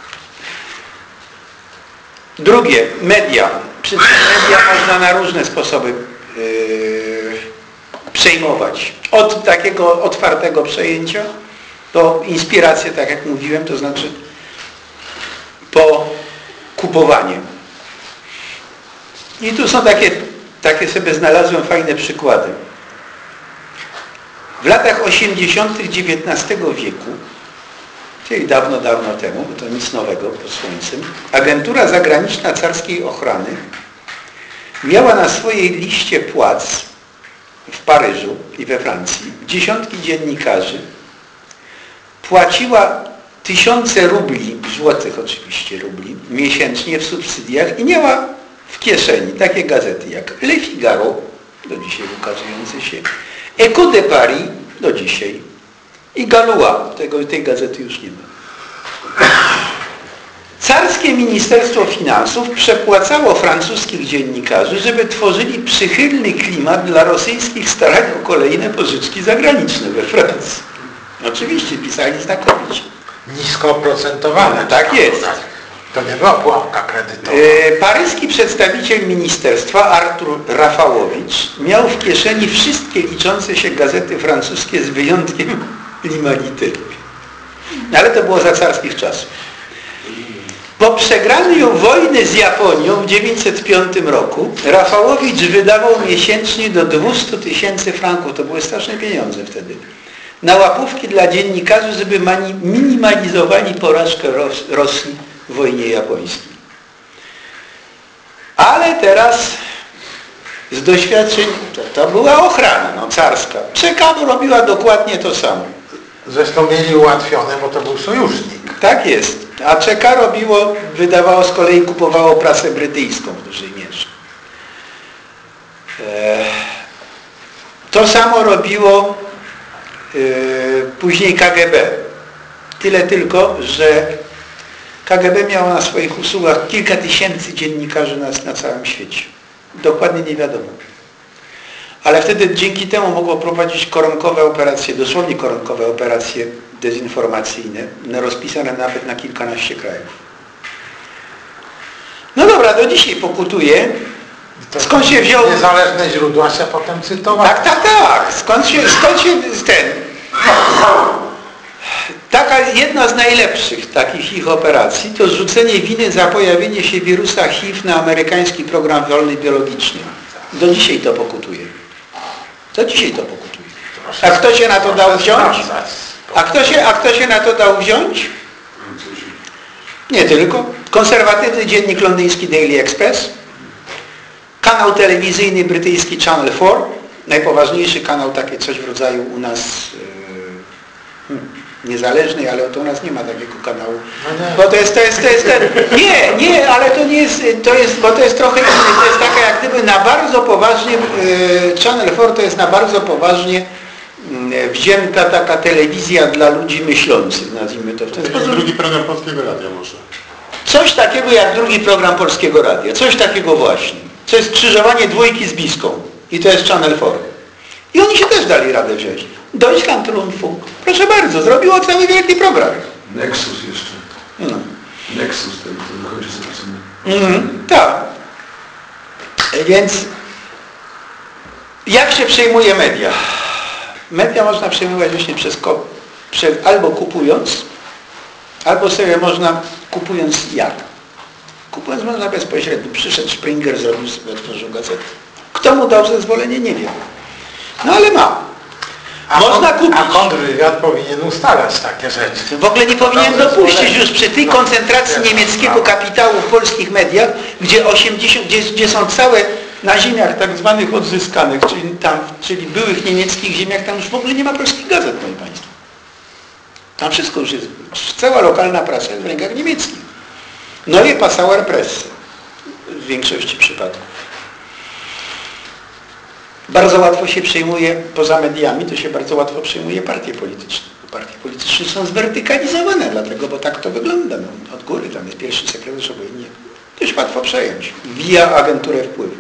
Drugie, media. Przy tym media można na różne sposoby yy, przejmować. Od takiego otwartego przejęcia do inspiracji, tak jak mówiłem, to znaczy po kupowanie. I tu są takie, takie sobie znalazłem fajne przykłady. W latach osiemdziesiątych dziewiętnastego wieku, czyli dawno, dawno temu, bo to nic nowego pod słońcem, agentura zagraniczna carskiej ochrany miała na swojej liście płac w Paryżu i we Francji dziesiątki dziennikarzy, płaciła tysiące rubli, złotych oczywiście rubli, miesięcznie w subsydiach i miała w kieszeni takie gazety jak Le Figaro, do dzisiaj ukazujące się, Echo de Paris, do dzisiaj, i Galois, tego, tej gazety już nie ma. Carskie Ministerstwo Finansów przepłacało francuskich dziennikarzy, żeby tworzyli przychylny klimat dla rosyjskich starań o kolejne pożyczki zagraniczne we Francji. Oczywiście pisali znakomicie. Nisko oprocentowane. Tak jest. To nie była pułapka kredytowa. E, paryski przedstawiciel ministerstwa Artur Rafałowicz miał w kieszeni wszystkie liczące się gazety francuskie z wyjątkiem L'Humanité. Ale to było za carskich czasów. Po przegraniu wojny z Japonią w tysiąc dziewięćset piątym roku Rafałowicz wydawał miesięcznie do dwieście tysięcy franków, to były straszne pieniądze wtedy, na łapówki dla dziennikarzy, żeby minimalizowali porażkę Ros Rosji w wojnie japońskiej. Ale teraz z doświadczeń, to, to była ochrana no, carska. C K robiła dokładnie to samo. Zresztą mieli ułatwione, bo to był sojusznik. Tak jest. A C K robiło, wydawało z kolei, kupowało prasę brytyjską w dużej mierze. Eee, to samo robiło e, później K G B. Tyle tylko, że K G B miało na swoich usługach kilka tysięcy dziennikarzy na, na całym świecie. Dokładnie nie wiadomo. Ale wtedy dzięki temu mogło prowadzić koronkowe operacje, dosłownie koronkowe operacje dezinformacyjne, rozpisane nawet na kilkanaście krajów. No dobra, do dzisiaj pokutuje. Skąd się wziął... Niezależne źródła się potem cytowały. Tak, tak, tak. Skąd się, skąd się ten... Taka jedna z najlepszych takich ich operacji to zrzucenie winy za pojawienie się wirusa H I V na amerykański program wolny biologiczny. Do dzisiaj to pokutuje. Do dzisiaj to pokutuje. A kto się na to dał wziąć? A kto się, a kto się na to dał wziąć? Nie tylko. Konserwatywny dziennik londyński Daily Express, kanał telewizyjny brytyjski Channel cztery, najpoważniejszy kanał, takie coś w rodzaju u nas yy, hmm, niezależnej, ale to u nas nie ma takiego kanału. Bo to jest, to jest, to jest ten, nie, nie, ale to nie jest, to jest, bo to jest trochę inne, to jest taka jak gdyby na bardzo poważnie, yy, Channel cztery to jest na bardzo poważnie yy, wzięta taka telewizja dla ludzi myślących, nazwijmy to w ten sposób. Drugi program Polskiego Radia może. Coś takiego jak drugi program Polskiego Radia, coś takiego właśnie. To jest skrzyżowanie dwójki z Biską i to jest Channel cztery. I oni się też dali radę wziąć. Deutschland Rundfunk, proszę bardzo, zrobiło cały wielki program. Nexus jeszcze. No. Nexus, ten, który wychodzi z tego. Mhm, tak. Więc jak się przejmuje media? Media można przejmować właśnie przez, przez albo kupując, albo sobie można kupując jak? Kupując można bezpośrednio. Przyszedł Springer, zrobił sobie, otworzył gazetę. Kto mu dał zezwolenie? Nie wiem. No ale ma. A można kon, kupić. A kontrwywiad powinien ustalać takie rzeczy. W ogóle nie powinien dopuścić już przy tej koncentracji niemieckiego kapitału w polskich mediach, gdzie osiemdziesiąt, gdzie, gdzie są całe na ziemiach tak zwanych odzyskanych, czyli tam, czyli byłych niemieckich ziemiach, tam już w ogóle nie ma polskich gazet, moi Państwo. Tam wszystko już jest, cała lokalna prasa jest w rękach niemieckich. No i Passauer Presse w większości przypadków. Bardzo łatwo się przejmuje, poza mediami, to się bardzo łatwo przejmuje partie polityczne. Partie polityczne są zwertykalizowane, dlatego, bo tak to wygląda. No, od góry tam jest pierwszy sekretarz obojętnie. Dość łatwo przejąć, via agenturę wpływu.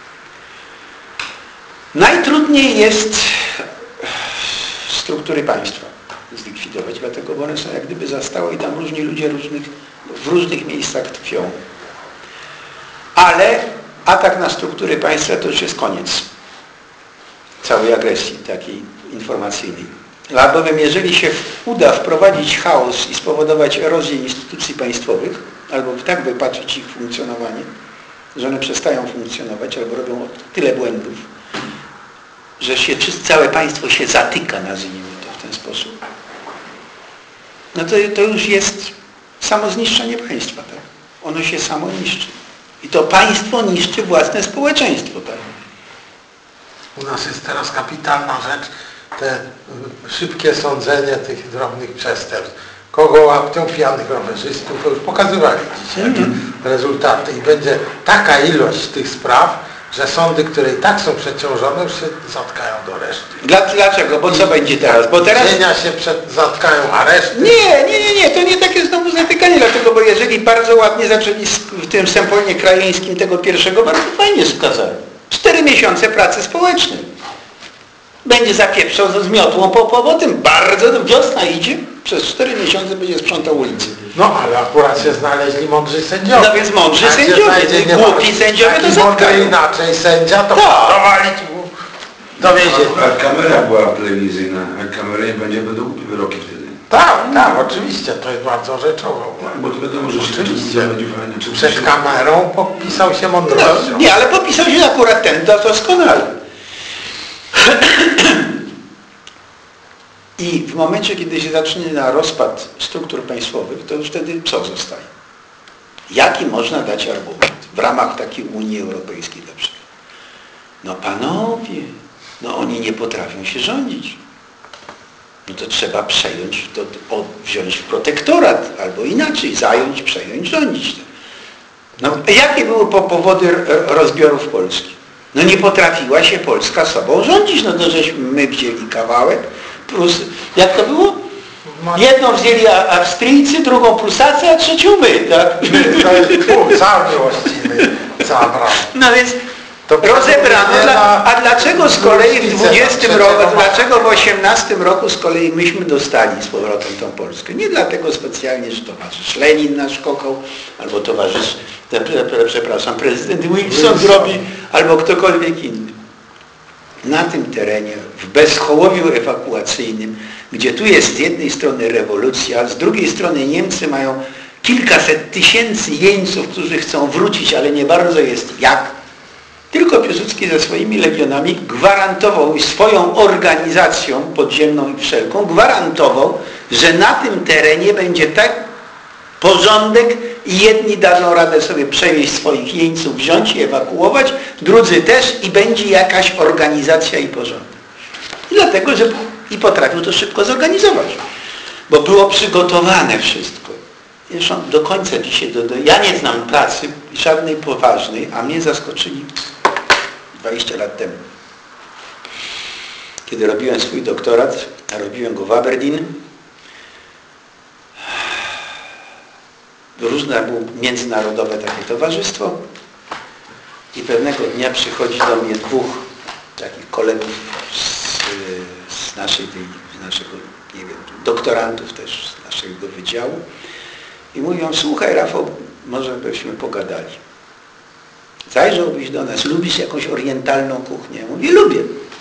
Najtrudniej jest struktury państwa zlikwidować, dlatego, bo one są jak gdyby zastałe i tam różni ludzie różnych, w różnych miejscach tkwią. Ale atak na struktury państwa to już jest koniec całej agresji takiej informacyjnej. Albowiem jeżeli się uda wprowadzić chaos i spowodować erozję instytucji państwowych, albo tak wypaczyć ich funkcjonowanie, że one przestają funkcjonować albo robią tyle błędów, że się całe państwo się zatyka, nazwijmy to w ten sposób, no to, to już jest samo zniszczenie państwa. Tak? Ono się samo niszczy. I to państwo niszczy własne społeczeństwo. Tak? U nas jest teraz kapitalna rzecz, te szybkie sądzenie tych drobnych przestępstw. Kogo łapią? Pijanych rowerzystów, to już pokazywali dzisiaj mm. rezultaty i będzie taka ilość tych spraw, że sądy, które i tak są przeciążone, już się zatkają do reszty. Dla, dlaczego? Bo co I będzie teraz? Bo teraz dzienia się przed, zatkają areszty. Nie, nie, nie, nie, to nie takie znowu zatykanie, dlatego, bo jeżeli bardzo ładnie zaczęli w tym Sępolnie Krajeńskim tego pierwszego, bardzo fajnie skazali. Cztery miesiące pracy społecznej. Będzie zapieprzał z miotłą po, po, po tym. Bardzo wiosna idzie, przez cztery miesiące będzie sprzątał ulicy. No, ale akurat się znaleźli mądrzy sędziowie. No więc mądrzy jak sędziowie, głupi sędziowie to zatkają. Inaczej sędzia, to dowalić do więzienia. A kamera była telewizyjna, a kamery nie będzie, będą wyroki wtedy. Tak, tak, oczywiście, to jest bardzo rzeczowo. Tak, bo to wiadomo, że oczywiście. Czy Przed kamerą popisał się mądrością. No, nie, ale popisał się akurat ten doskonale. I w momencie, kiedy się zaczyna rozpad struktur państwowych, to już wtedy co zostaje? Jaki można dać argument w ramach takiej Unii Europejskiej na przykład? No panowie, no oni nie potrafią się rządzić. No to trzeba przejąć, to, o, wziąć w protektorat, albo inaczej, zająć, przejąć, rządzić. No, jakie były po powody rozbiorów Polski? No nie potrafiła się Polska sobą rządzić, no to żeśmy my wzięli kawałek, plus, jak to było? Jedną wzięli Austryjcy, drugą Prusacy, a trzecią my, tak? To jest pół, cała miłościwy, cała prawda. No więc To rozebrano, nie dla, na- a dlaczego z kolei w różnicę dwudziestym tam roku, trzeciego dlaczego w osiemnastym roku z kolei myśmy dostali z powrotem tą Polskę? Nie dlatego specjalnie, że towarzysz Lenin nas kochał, albo towarzysz, te, pre, pre, przepraszam, prezydent Wilson zrobi, albo ktokolwiek inny. Na tym terenie, w bezhołowiu ewakuacyjnym, gdzie tu jest z jednej strony rewolucja, z drugiej strony Niemcy mają kilkaset tysięcy jeńców, którzy chcą wrócić, ale nie bardzo jest jak. Tylko Piłsudski ze swoimi legionami gwarantował i swoją organizacją podziemną i wszelką gwarantował, że na tym terenie będzie tak porządek i jedni dadzą radę sobie przewieźć swoich jeńców, wziąć i ewakuować, drudzy też i będzie jakaś organizacja i porządek. I dlatego, że i potrafił to szybko zorganizować, bo było przygotowane wszystko. Zresztą do końca dzisiaj, do, do, ja nie znam pracy żadnej poważnej, a mnie zaskoczyli dwadzieścia lat temu. Kiedy robiłem swój doktorat, a robiłem go w Aberdeen, różne było międzynarodowe takie towarzystwo i pewnego dnia przychodzi do mnie dwóch takich kolegów z, z naszej, tej, z naszego, nie wiem, doktorantów też z naszego wydziału i mówią, słuchaj Rafał, może byśmy pogadali. Zajrzałbyś do nas, lubisz jakąś orientalną kuchnię? Ja mówię, lubię.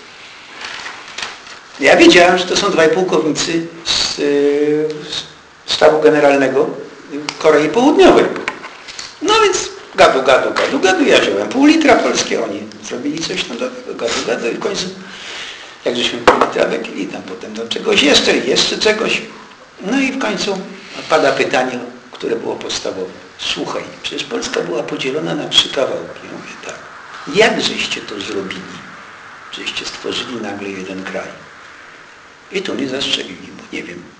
Ja wiedziałem, że to są dwaj pułkownicy z, z sztabu generalnego Korei Południowej. No więc gadu, gadu, gadu, gadu, ja wziąłem pół litra polskie, oni zrobili coś tam do tego, gadu, gadu i w końcu, jak żeśmy pół litra wypili, tam potem do czegoś jeszcze, jeszcze czegoś. No i w końcu pada pytanie, które było podstawowe. Słuchaj, przecież Polska była podzielona na trzy kawałki. Ja mówię, tak. Jak żeście to zrobili? Żeście stworzyli nagle jeden kraj. I tu mnie zastrzelili, bo nie wiem.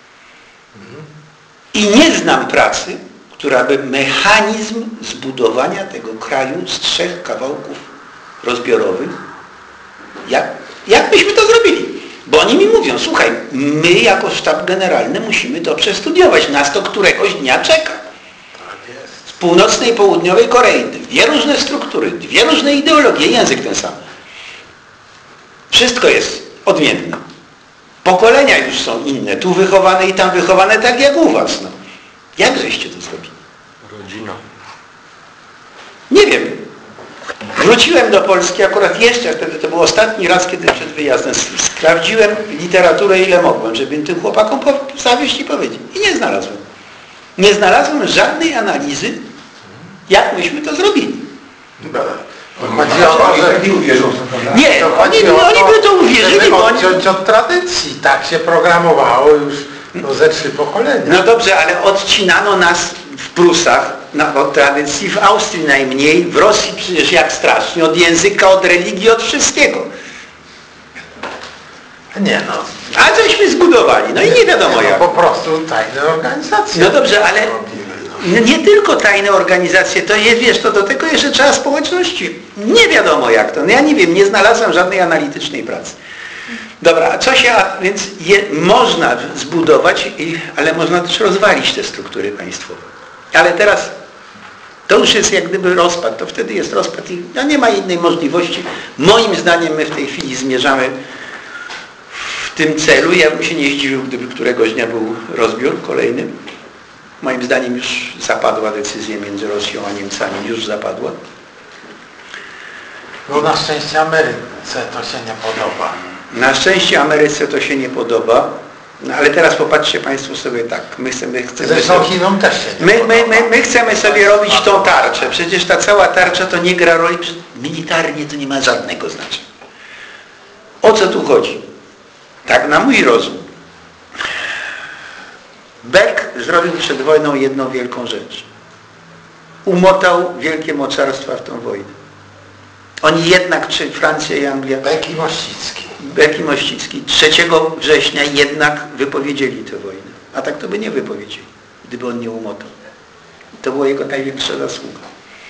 I nie znam pracy, która by mechanizm zbudowania tego kraju z trzech kawałków rozbiorowych, jak, jak byśmy to zrobili? Bo oni mi mówią, słuchaj, my jako sztab generalny musimy to przestudiować, nas to któregoś dnia czeka. Z północnej i południowej Korei, dwie różne struktury, dwie różne ideologie, język ten sam. Wszystko jest odmienne. Pokolenia już są inne, tu wychowane i tam wychowane tak jak u was. No. Jak żeście to zrobili? Rodzina. Nie wiem. Wróciłem do Polski akurat jeszcze, wtedy to był ostatni raz, kiedy przed wyjazdem sprawdziłem literaturę ile mogłem, żeby tym chłopakom zawieść i powiedzieć. I nie znalazłem. Nie znalazłem żadnej analizy, jak myśmy to zrobili. Chodzi o to, że nie uwierzą w to, prawda? Nie, oni, oni by to uwierzyli, bo oni... odciąć od tradycji. Tak się programowało już no, ze trzy pokolenia. No dobrze, ale odcinano nas w Prusach na, od tradycji, w Austrii najmniej, w Rosji przecież jak strasznie, od języka, od religii, od wszystkiego. Nie no. A cośmy zbudowali, no i nie wiadomo no, jak. Po prostu tajne organizacje. No dobrze, ale robimy, no. nie tylko tajne organizacje, to jest, wiesz, to do tego jeszcze trzeba społeczności. Nie wiadomo jak to, no ja nie wiem, nie znalazłem żadnej analitycznej pracy. Dobra, a co się, a więc je, można zbudować, i, ale można też rozwalić te struktury państwowe. Ale teraz to już jest jak gdyby rozpad, to wtedy jest rozpad i no nie ma innej możliwości. Moim zdaniem my w tej chwili zmierzamy w tym celu. Ja bym się nie zdziwił, gdyby któregoś dnia był rozbiór kolejny. Moim zdaniem już zapadła decyzja między Rosją a Niemcami, już zapadła. No na szczęście Ameryce to się nie podoba. Na szczęście Ameryce to się nie podoba. No ale teraz popatrzcie Państwo sobie tak, my chcemy... chcemy Zresztą sobie, Chinom też się nie my, my, my, my chcemy sobie robić tą tarczę, przecież ta cała tarcza to nie gra roli, militarnie to nie ma żadnego znaczenia. O co tu chodzi? Tak na mój rozum. Beck zrobił przed wojną jedną wielką rzecz. Umotał wielkie mocarstwa w tą wojnę. Oni jednak, czy Francja i Anglia... Beck i Mościcki. Beck i Mościcki trzeciego września jednak wypowiedzieli tę wojnę. A tak to by nie wypowiedzieli, gdyby on nie umotał. To była jego największa zasługa.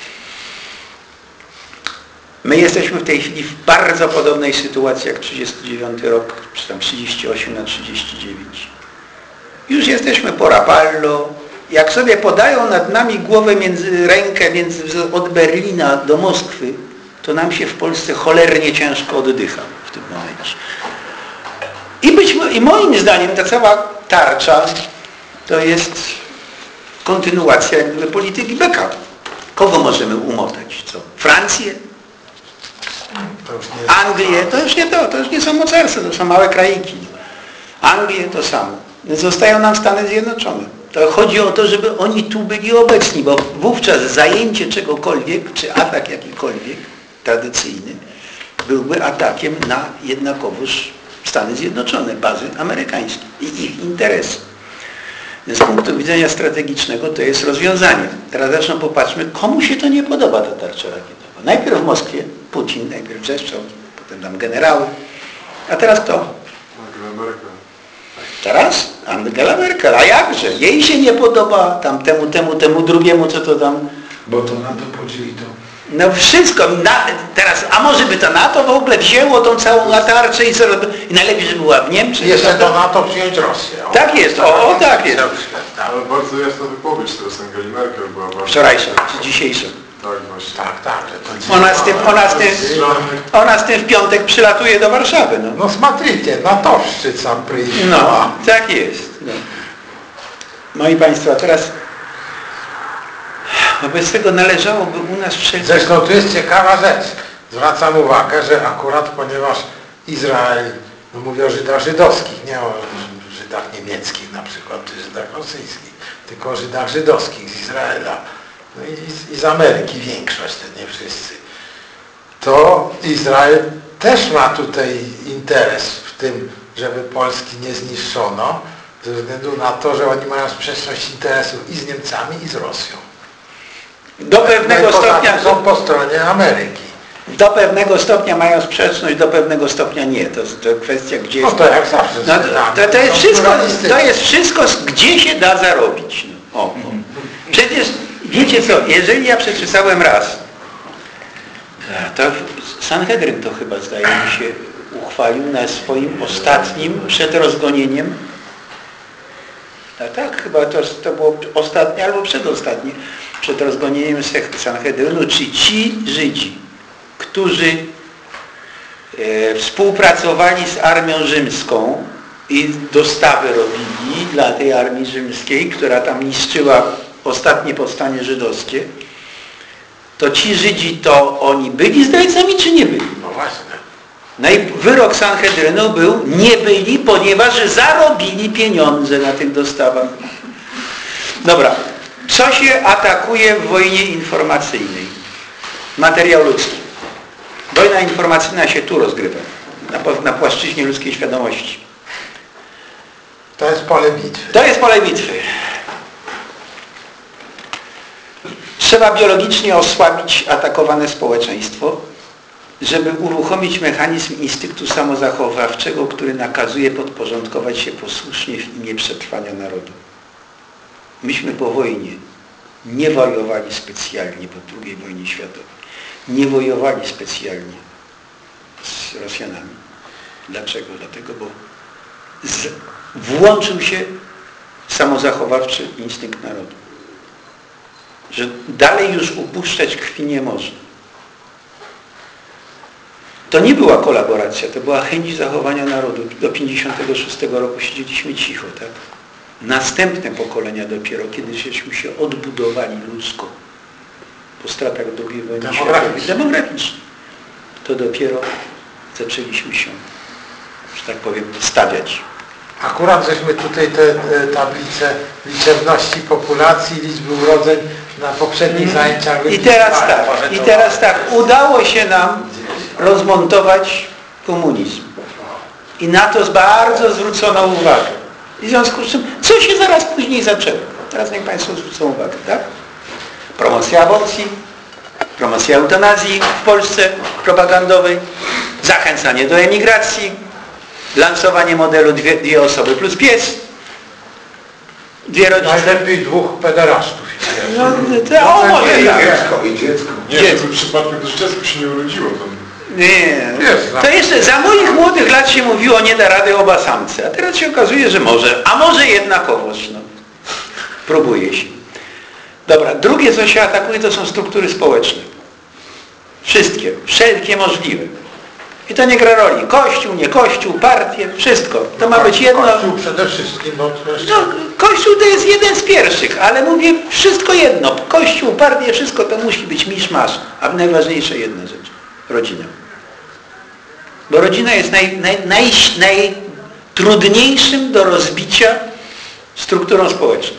My jesteśmy w tej chwili w bardzo podobnej sytuacji jak trzydziesty dziewiąty rok, czy tam trzydzieści osiem na trzydzieści dziewięć. Już jesteśmy po Rapallo. Jak sobie podają nad nami głowę między rękę między, od Berlina do Moskwy, to nam się w Polsce cholernie ciężko oddycha w tym momencie. I, być, I moim zdaniem ta cała tarcza to jest kontynuacja jak gdyby polityki Becka. Kogo możemy umotać? Co? Francję? To już nie Anglię? To już nie to, to już nie są mocarstwa, to są małe kraiki. Anglię to samo. Więc zostają nam Stany Zjednoczone. To chodzi o to, żeby oni tu byli obecni, bo wówczas zajęcie czegokolwiek, czy atak jakikolwiek, tradycyjny, byłby atakiem na jednakowoż Stany Zjednoczone, bazy amerykańskie i ich interesy. Z punktu widzenia strategicznego to jest rozwiązanie. Teraz zresztą popatrzmy, komu się to nie podoba ta tarcza rakietowa. Najpierw w Moskwie Putin, najpierw wrzeszczał, potem tam generały. A teraz kto? Angela Merkel. Teraz Angela Merkel. A jakże? Jej się nie podoba, tam temu, temu, temu drugiemu, co to tam... Bo to NATO podzieli to. No wszystko. Na, teraz, a może by to NATO w ogóle wzięło tą całą tarczę i, co, i najlepiej, żeby była w Niemczech. Jeszcze do NATO przyjąć Rosję. O, tak jest, o, o tak jest. Ale bardzo jasna wypowiedź teraz Angeli Merkel była bardzo... Wczorajsza, czy dzisiejsza. Tak, właśnie. Tak, tak. Że to Ona z tym, ona z tym, ona z tym w piątek przylatuje do Warszawy. No, no смотрите, natowszczyc sam przyjdzie. no tak jest. No. Moi Państwo, teraz wobec tego należałoby u nas wszelkie... Zresztą tu jest ciekawa rzecz. Zwracam uwagę, że akurat ponieważ Izrael, no mówię o Żydach żydowskich, nie o Żydach niemieckich na przykład, czy Żydach rosyjskich, tylko o Żydach żydowskich z Izraela, no i, i z Ameryki większość, to nie wszyscy, to Izrael też ma tutaj interes w tym, żeby Polski nie zniszczono, ze względu na to, że oni mają sprzeczność interesów i z Niemcami, i z Rosją. Do pewnego stopnia są po stronie Ameryki. Do pewnego stopnia mają sprzeczność, do pewnego stopnia nie. To, to kwestia, gdzie jest... No to jak zawsze. No, to, to, jest wszystko, to jest wszystko, gdzie się da zarobić. No. O, o. Przecież, wiecie co, jeżeli ja przeczytałem raz, to Sanhedryn to chyba, zdaje mi się, uchwalił na swoim ostatnim, przed rozgonieniem, a tak, chyba to, to było ostatnie albo przedostatnie, przed rozgonieniem Sanhedrynu, czy ci Żydzi, którzy e, współpracowali z armią rzymską i dostawy robili dla tej armii rzymskiej, która tam niszczyła ostatnie powstanie żydowskie, to ci Żydzi to oni byli zdrajcami, czy nie byli? No właśnie. No i wyrok Sanhedrynu był, nie byli, ponieważ zarobili pieniądze na tych dostawach. Dobra, co się atakuje w wojnie informacyjnej? Materiał ludzki. Wojna informacyjna się tu rozgrywa, na, na płaszczyźnie ludzkiej świadomości. To jest pole bitwy. To jest pole bitwy. Trzeba biologicznie osłabić atakowane społeczeństwo, żeby uruchomić mechanizm instynktu samozachowawczego, który nakazuje podporządkować się posłusznie w imię przetrwania narodu. Myśmy po wojnie nie wojowali specjalnie po drugiej wojnie światowej. Nie wojowali specjalnie z Rosjanami. Dlaczego? Dlatego, bo z, włączył się samozachowawczy instynkt narodu. Że dalej już upuszczać krwi nie można. To nie była kolaboracja, to była chęć zachowania narodu. Do pięćdziesiątego szóstego roku siedzieliśmy cicho, tak? Następne pokolenia dopiero, kiedy żeśmy się odbudowali ludzko po stratach drugiej wojny światowej, demograficznie, to dopiero zaczęliśmy się, że tak powiem, stawiać Akurat żeśmy tutaj te, te tablice liczebności populacji, liczby urodzeń na poprzednich zajęciach I teraz tak, i teraz tak, udało się nam rozmontować komunizm. I na to bardzo zwrócono uwagę. I w związku z czym, co się zaraz później zaczęło? Teraz niech Państwo zwrócą uwagę, tak? Promocja aborcji, promocja eutanazji w Polsce propagandowej, zachęcanie do emigracji, lansowanie modelu dwie, dwie osoby plus pies, dwie rodzice. Najlepiej dwóch pederastów. No, to, o, może I tak. dziecko, i dziecko. Nie, Dziecko. żeby przypadkiem też dziecko się nie urodziło tam. Nie, Jest, to jeszcze za moich młodych lat się mówiło, nie da rady oba samce, a teraz się okazuje, że może, a może jednakowoż, no. Próbuje się. Dobra, drugie co się atakuje to są struktury społeczne. Wszystkie, wszelkie możliwe. I to nie gra roli. Kościół, nie kościół, partie, wszystko. To ma być jedno... Kościół przede wszystkim, bo to jeszcze... No, Kościół to jest jeden z pierwszych, ale mówię wszystko jedno. Kościół, partie, wszystko to musi być miszmasz. A najważniejsza jedna rzecz. Rodzina. Bo rodzina jest naj, naj, naj, najtrudniejszym do rozbicia strukturą społeczną.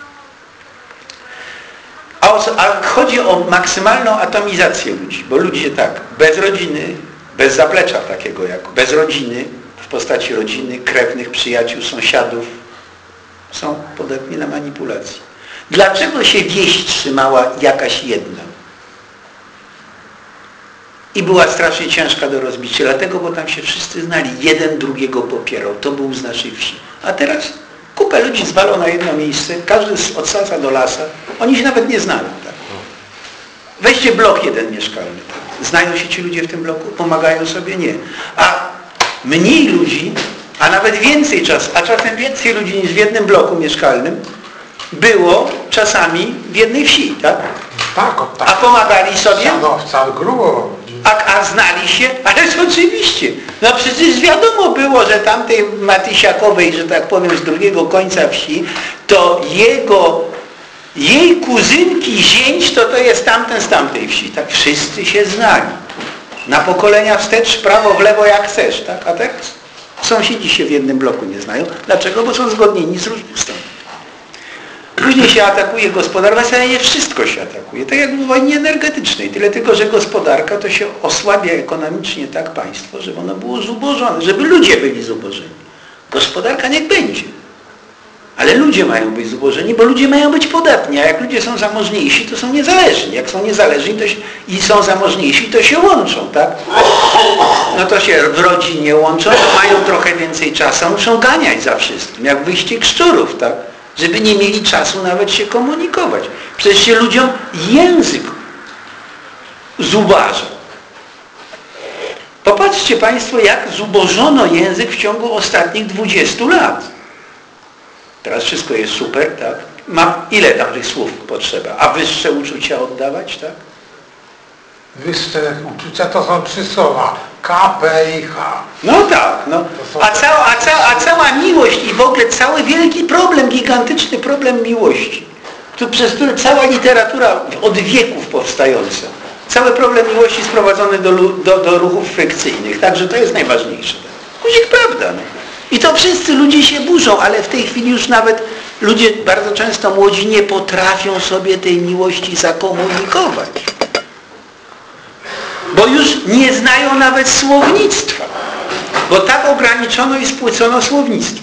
A, o, a chodzi o maksymalną atomizację ludzi. Bo ludzie tak, bez rodziny, bez zaplecza takiego jak bez rodziny, w postaci rodziny, krewnych, przyjaciół, sąsiadów, są podatni na manipulacje. Dlaczego się wieś trzymała jakaś jedna? I była strasznie ciężka do rozbicia, dlatego, bo tam się wszyscy znali, jeden drugiego popierał, to był z naszej wsi. A teraz kupę ludzi zwalą na jedno miejsce, każdy od sasa do lasa, oni się nawet nie znają. Tak? Weźcie blok jeden mieszkalny. Tak? Znają się ci ludzie w tym bloku? Pomagają sobie? Nie. A mniej ludzi, a nawet więcej czasu, a czasem więcej ludzi niż w jednym bloku mieszkalnym było czasami w jednej wsi, tak? Tak, o, tak. A pomagali sobie? No, wcale grubo. A, a znali się? Ależ oczywiście. No przecież wiadomo było, że tamtej Matysiakowej, że tak powiem, z drugiego końca wsi, to jego, jej kuzynki, zięć, to to jest tamten z tamtej wsi. Tak wszyscy się znali. Na pokolenia wstecz, prawo, w lewo, jak chcesz. Tak? A teraz sąsiedzi się w jednym bloku nie znają. Dlaczego? Bo są zgodnieni z różnych stron. Później się atakuje gospodarka, ale nie wszystko się atakuje. Tak jak w wojnie energetycznej. Tyle tylko, że gospodarka to się osłabia ekonomicznie tak państwo, żeby ono było zubożone, żeby ludzie byli zubożeni. Gospodarka niech będzie. Ale ludzie mają być zubożeni, bo ludzie mają być podatni, a jak ludzie są zamożniejsi, to są niezależni. Jak są niezależni to się, i są zamożniejsi, to się łączą, tak? No to się w rodzinie łączą, to mają trochę więcej czasu, muszą ganiać za wszystkim, jak wyścig szczurów, tak? Żeby nie mieli czasu nawet się komunikować. Przecież się ludziom język zubaża. Popatrzcie Państwo, jak zubożono język w ciągu ostatnich dwudziestu lat. Teraz wszystko jest super, tak? Ma ile tam tych słów potrzeba? A wyższe uczucia oddawać, tak? Wyższe uczucia to są trzy słowa. K, P i H. No tak, no. A cała, a, cała, a cała miłość i w ogóle cały wielki problem, gigantyczny problem miłości, tu, przez który cała literatura od wieków powstająca, cały problem miłości sprowadzony do, do, do ruchów frykcyjnych, także to jest najważniejsze. Guzik, prawda, no. I to wszyscy ludzie się burzą, ale w tej chwili już nawet ludzie, bardzo często młodzi, nie potrafią sobie tej miłości zakomunikować. Bo już nie znają nawet słownictwa. Bo tak ograniczono i spłycono słownictwo.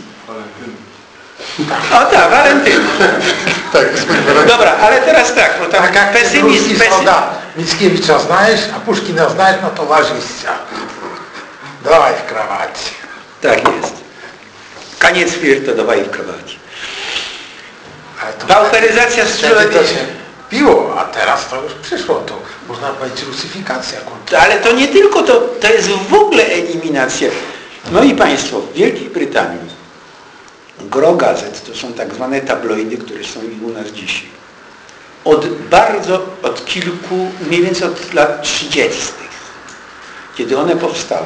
O tak, Walentyn. Dobra, ale teraz tak, bo tam Tak jak pesymizm... pesymizm Mickiewicza znajesz, a Puszkina znajesz, no to ważyścia. Dawaj w krawacie. Tak jest. Koniec flirtu, dawaj w krawacie. Ale to Pauperyzacja wtedy to strzelania. się piło, a teraz to już przyszło. To można powiedzieć rusyfikacja kultury. Ale to nie tylko to, to jest w ogóle eliminacja. No i Państwo, w Wielkiej Brytanii gro gazet, to są tak zwane tabloidy, które są i u nas dzisiaj. Od bardzo, od kilku, mniej więcej od lat trzydziestych, kiedy one powstały,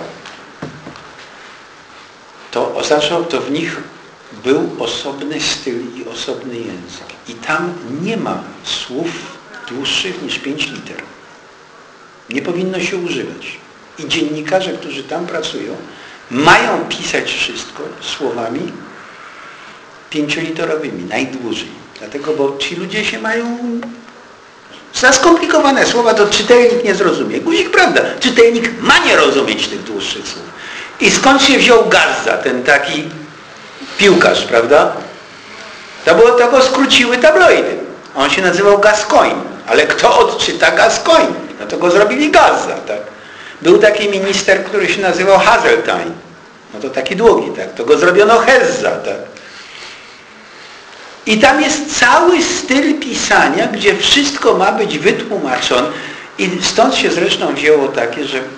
to oznaczało, to w nich był osobny styl i osobny język. I tam nie ma słów dłuższych niż pięć liter. Nie powinno się używać. I dziennikarze, którzy tam pracują, mają pisać wszystko słowami pięcioliterowymi, najdłużej. Dlatego, bo ci ludzie się mają za skomplikowane słowa, to czytelnik nie zrozumie. Guzik, prawda, czytelnik ma nie rozumieć tych dłuższych słów. I skąd się wziął Gazza, ten taki piłkarz, prawda? To, było, to go skróciły tabloidy. On się nazywał Gascoigne, ale kto odczyta Gascoigne? No to go zrobili Gazza, tak? Był taki minister, który się nazywał Hazeltine. No to taki długi, tak? To go zrobiono Hezza, tak? I tam jest cały styl pisania, gdzie wszystko ma być wytłumaczone. I stąd się zresztą wzięło takie, że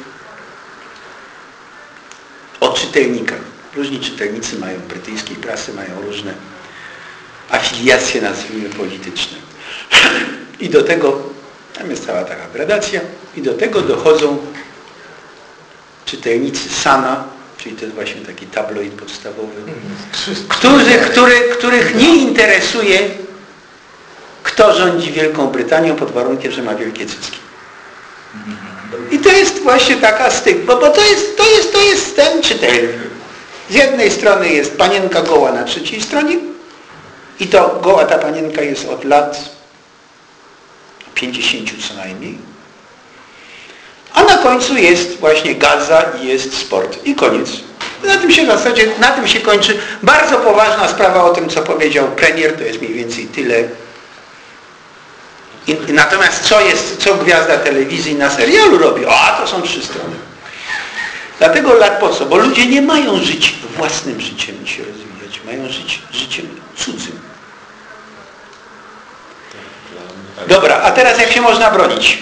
o czytelnikach. Różni czytelnicy mają, brytyjskiej prasy mają różne afiliacje, nazwijmy, polityczne. I do tego, tam jest cała taka gradacja, i do tego dochodzą czytelnicy Sana, czyli to jest właśnie taki tabloid podstawowy, którzy, który, których nie interesuje, kto rządzi Wielką Brytanią pod warunkiem, że ma wielkie cycki. I to jest właśnie taka stygma, bo to jest, to jest, to jest ten czytelnik. Z jednej strony jest panienka goła na trzeciej stronie i to goła ta panienka jest od lat pięćdziesięciu co najmniej. A na końcu jest właśnie Gazza i jest sport. I koniec. Na tym się w zasadzie, na tym się kończy. Bardzo poważna sprawa o tym, co powiedział premier, to jest mniej więcej tyle. I, natomiast co jest, co gwiazda telewizji na serialu robi? O, a to są trzy strony. Dlatego lat po co? Bo ludzie nie mają żyć własnym życiem i się rozwijać. Mają żyć życiem cudzym. Dobra, a teraz jak się można bronić?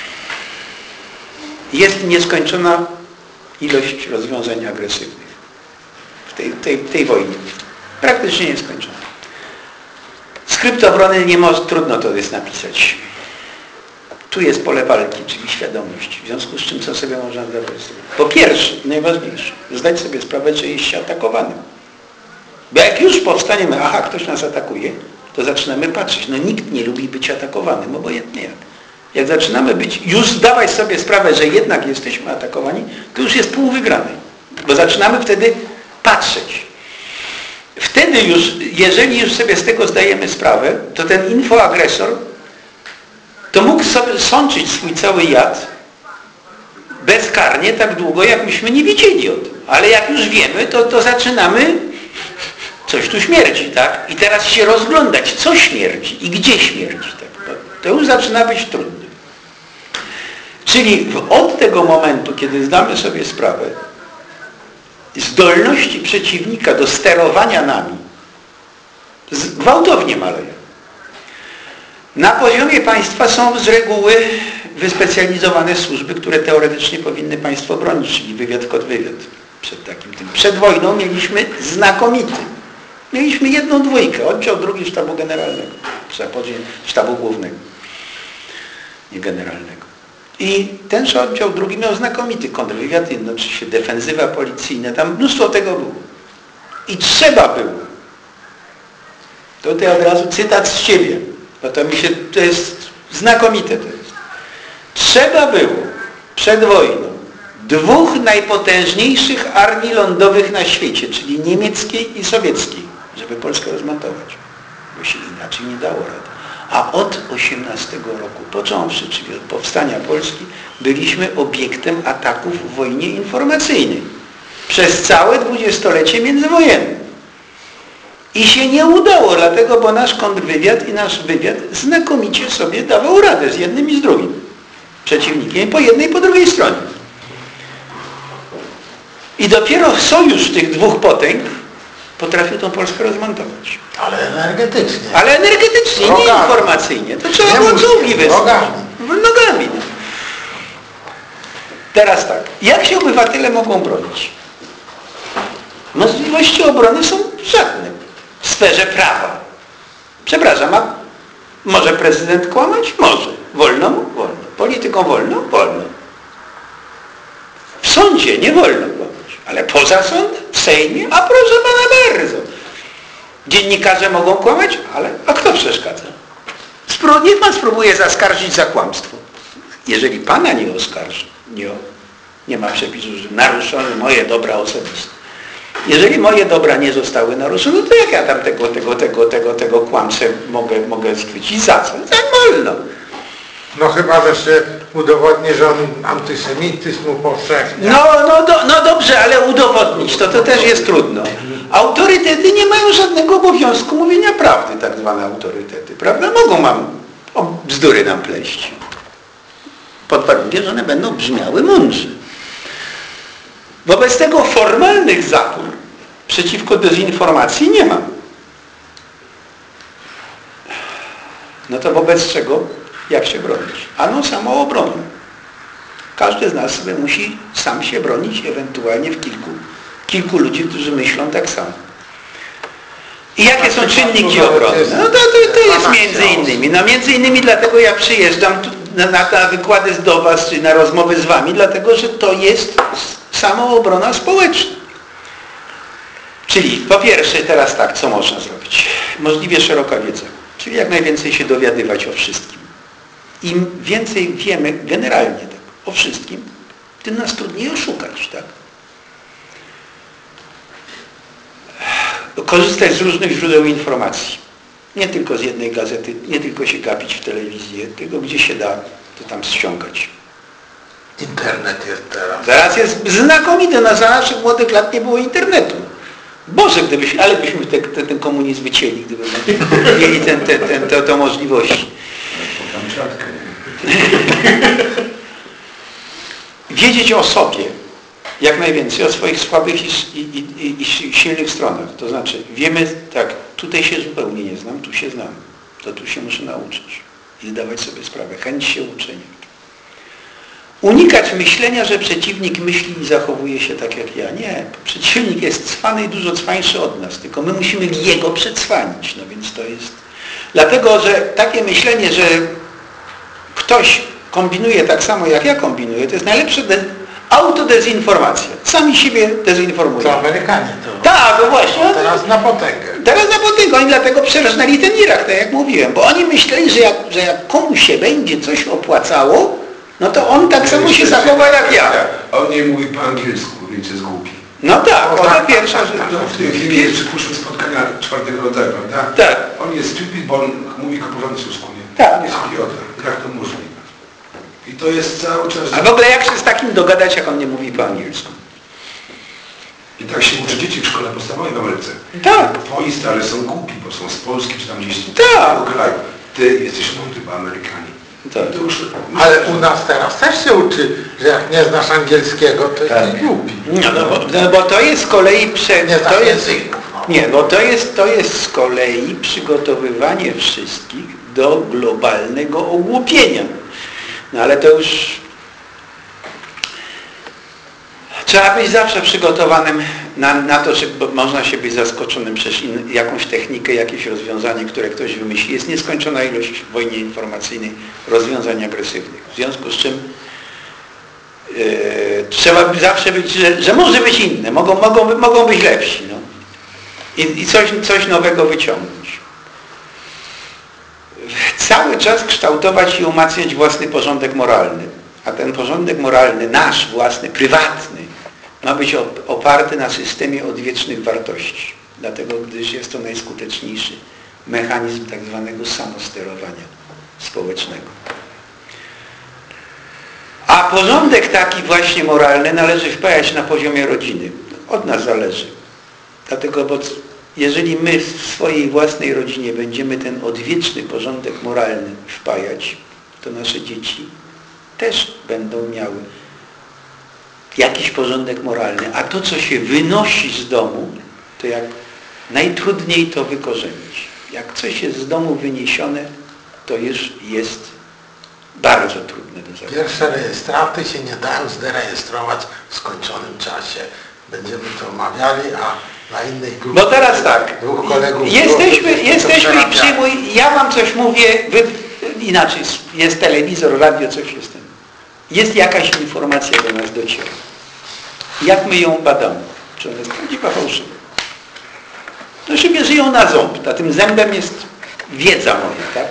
Jest nieskończona ilość rozwiązań agresywnych w tej, tej, tej wojnie. Praktycznie nieskończona. Skrypt obrony nie może, trudno to jest napisać. Tu jest pole walki, czyli świadomość. W związku z czym co sobie można zdawać sobie? Po pierwsze, najważniejsze, zdać sobie sprawę, że jest się atakowanym. Bo jak już powstaniemy, aha, ktoś nas atakuje, to zaczynamy patrzeć. No nikt nie lubi być atakowanym, obojętnie jak. Jak zaczynamy być, już zdawać sobie sprawę, że jednak jesteśmy atakowani, to już jest pół wygranej. Bo zaczynamy wtedy patrzeć. Wtedy już, jeżeli już sobie z tego zdajemy sprawę, to ten infoagresor to mógł sobie sączyć swój cały jad bezkarnie tak długo, jak myśmy nie wiedzieli o tym. Ale jak już wiemy, to, to zaczynamy, coś tu śmierdzi, tak? I teraz się rozglądać, co śmierdzi i gdzie śmierdzi. Tak? To już zaczyna być trudne. Czyli od tego momentu, kiedy zdamy sobie sprawę, zdolności przeciwnika do sterowania nami gwałtownie maleją. Na poziomie państwa są z reguły wyspecjalizowane służby, które teoretycznie powinny państwo bronić, czyli wywiad, kontrwywiad. Przed takim tym. Przed wojną mieliśmy znakomity. Mieliśmy jedną dwójkę, oddział drugi sztabu generalnego, sztabu głównego, nie generalnego. I tenże oddział drugi miał znakomity kontrwywiad, jednocześnie defensywa policyjna, tam mnóstwo tego było. I trzeba było. To tutaj od razu cytat z siebie, bo to mi się, to jest znakomite to jest. Trzeba było przed wojną dwóch najpotężniejszych armii lądowych na świecie, czyli niemieckiej i sowieckiej, żeby Polskę rozmontować. Bo się inaczej nie dało rady. A od osiemnastego roku, począwszy, czyli od powstania Polski, byliśmy obiektem ataków w wojnie informacyjnej. Przez całe dwudziestolecie międzywojenne. I się nie udało, dlatego, bo nasz kontrwywiad i nasz wywiad znakomicie sobie dawał radę z jednym i z drugim przeciwnikiem, po jednej i po drugiej stronie. I dopiero sojusz tych dwóch potęg potrafił tą Polskę rozmontować. Ale energetycznie. Ale energetycznie, Rogami. nie informacyjnie. To trzeba Nie było mózgiem, długi wysłać. nogami. Nogami. No. Teraz tak. Jak się obywatele mogą bronić? Możliwości obrony są żadne w sferze prawa. Przepraszam, a może prezydent kłamać? Może. Wolno mu? Wolno. Politykom wolno? Wolno. W sądzie nie wolno kłamać. Ale poza sądem? W Sejmie? A proszę pana bardzo. Dziennikarze mogą kłamać? Ale a kto przeszkadza? Spró- niech pan spróbuje zaskarżyć za kłamstwo. Jeżeli pana nie oskarży, nie, nie ma przepisu, że naruszone moje dobra osobiste, Jeżeli moje dobra nie zostały naruszone, to jak ja tam tego, tego, tego, tego, tego kłamcę mogę, mogę schwycić? Za co? Za wolno. No chyba, że się udowodni, że on antysemityzm upowszechnia. No, no, do, no dobrze, ale udowodnić to, to też jest trudno. Autorytety nie mają żadnego obowiązku mówienia prawdy, tak zwane autorytety, prawda? Mogą mam o bzdury nam pleść. Pod warunkiem, że one będą brzmiały mądrze. Wobec tego formalnych zapór przeciwko dezinformacji nie ma. No to wobec czego? Jak się bronić? Ano samoobroną. Każdy z nas sobie musi sam się bronić, ewentualnie w kilku, kilku ludzi, którzy myślą tak samo. I jakie są czynniki obrony? No to, to, to jest między innymi. No między innymi dlatego ja przyjeżdżam tu na, na, na wykłady do was, czy na rozmowy z wami, dlatego że to jest samoobrona społeczna. Czyli po pierwsze teraz tak, co można zrobić? Możliwie szeroka wiedza. Czyli jak najwięcej się dowiadywać o wszystkim. Im więcej wiemy generalnie tak, o wszystkim, tym nas trudniej oszukać, tak? Korzystać z różnych źródeł informacji. Nie tylko z jednej gazety, nie tylko się gapić w telewizję, tylko gdzie się da, to tam ściągać. Internet jest teraz. Teraz jest znakomity, no za naszych młodych lat nie było internetu. Boże, gdybyśmy, ale byśmy te, te, ten komunizm wycięli, gdybyśmy mieli ten, ten, ten, te, te możliwości. Wiedzieć o sobie jak najwięcej, o swoich słabych i, i, i, i silnych stronach. To znaczy wiemy, tak, tutaj się zupełnie nie znam, tu się znam. To tu się muszę nauczyć i zdawać sobie sprawę. Chęć się uczenia. Unikać myślenia, że przeciwnik myśli i zachowuje się tak jak ja. Nie. Przeciwnik jest cwany i dużo cwańszy od nas, tylko my musimy jego przedswanić. No więc to jest... Dlatego, że takie myślenie, że ktoś kombinuje tak samo jak ja kombinuję, to jest najlepsza de... autodezinformacja. Sami siebie dezinformują. To Amerykanie to. Tak, no właśnie. Teraz na potęgę. Teraz na potęgę. Oni dlatego przerżnęli ten Irak, tak jak mówiłem. Bo oni myśleli, że jak, że jak komuś się będzie coś opłacało, no to on tak samo się zachowa jak ja. On nie mówi po angielsku, więc jest głupi. No tak, o, to pierwsza rzecz. No, w tym filmie jest przypuszczam spotkania czwartego rodzaju, prawda? Tak. On jest stupid, bo on mówi po francusku, nie? Tak. On jest idiota. Jak to możliwe? I to jest cały czas... A w ogóle jak się z takim dogadać, jak on nie mówi po angielsku? I tak się uczy dzieci w szkole podstawowej w Ameryce. Tak. Poiste, ale są głupi, bo są z Polski czy tam gdzieś z Tak. tego kraju. Ty jesteś mądry, bo Amerykanie. Tak. To już, Ale u nas teraz też się uczy, że jak nie znasz angielskiego, to Tak. jesteś głupi. No, no, bo, no bo to jest z kolei... Prze... Nie znasz To jest... języków. No. Nie, bo to jest, to jest z kolei przygotowywanie wszystkich do globalnego ogłupienia. No ale to już... Trzeba być zawsze przygotowanym na, na to, że można się być zaskoczonym przez in, jakąś technikę, jakieś rozwiązanie, które ktoś wymyśli. Jest nieskończona ilość w wojnie informacyjnej rozwiązań agresywnych. W związku z czym yy, trzeba zawsze być, że, że może być inne, mogą, mogą, mogą być lepsi. No. I, i coś, coś nowego wyciągnąć. Cały czas kształtować i umacniać własny porządek moralny. A ten porządek moralny, nasz własny, prywatny, ma być oparty na systemie odwiecznych wartości. Dlatego, gdyż jest to najskuteczniejszy mechanizm tak zwanego samosterowania społecznego. A porządek taki właśnie moralny należy wpajać na poziomie rodziny. Od nas zależy. Dlatego, bo jeżeli my w swojej własnej rodzinie będziemy ten odwieczny porządek moralny wpajać, to nasze dzieci też będą miały jakiś porządek moralny, a to, co się wynosi z domu, to jak najtrudniej to wykorzenić. Jak coś jest z domu wyniesione, to już jest bardzo trudne do zachowania. Pierwsze rejestraty się nie dają zderejestrować w skończonym czasie. Będziemy to omawiali, a na innych grupach... Bo teraz tak, dwóch kolegów jesteśmy, było, jesteśmy i przyjmuj, ja wam coś mówię, wy, inaczej, jest telewizor, radio, coś jest ten. Jest jakaś informacja do nas dociera. Jak my ją badamy? Czy ona jest prawdziwa, fałszywa? To się bierze ją na ząb. A tym zębem jest wiedza moja, tak?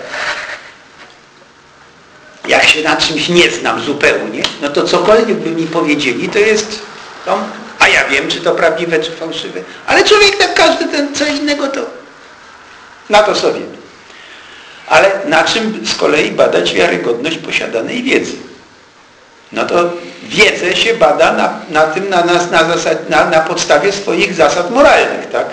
Jak się na czymś nie znam zupełnie, no to cokolwiek by mi powiedzieli, to jest... To, A ja wiem, czy to prawdziwe, czy fałszywe. Ale człowiek tak każdy ten co innego to na to sobie. Ale na czym z kolei badać wiarygodność posiadanej wiedzy? No to wiedzę się bada na, na tym, na, nas, na, zasad, na, na podstawie swoich zasad moralnych, tak?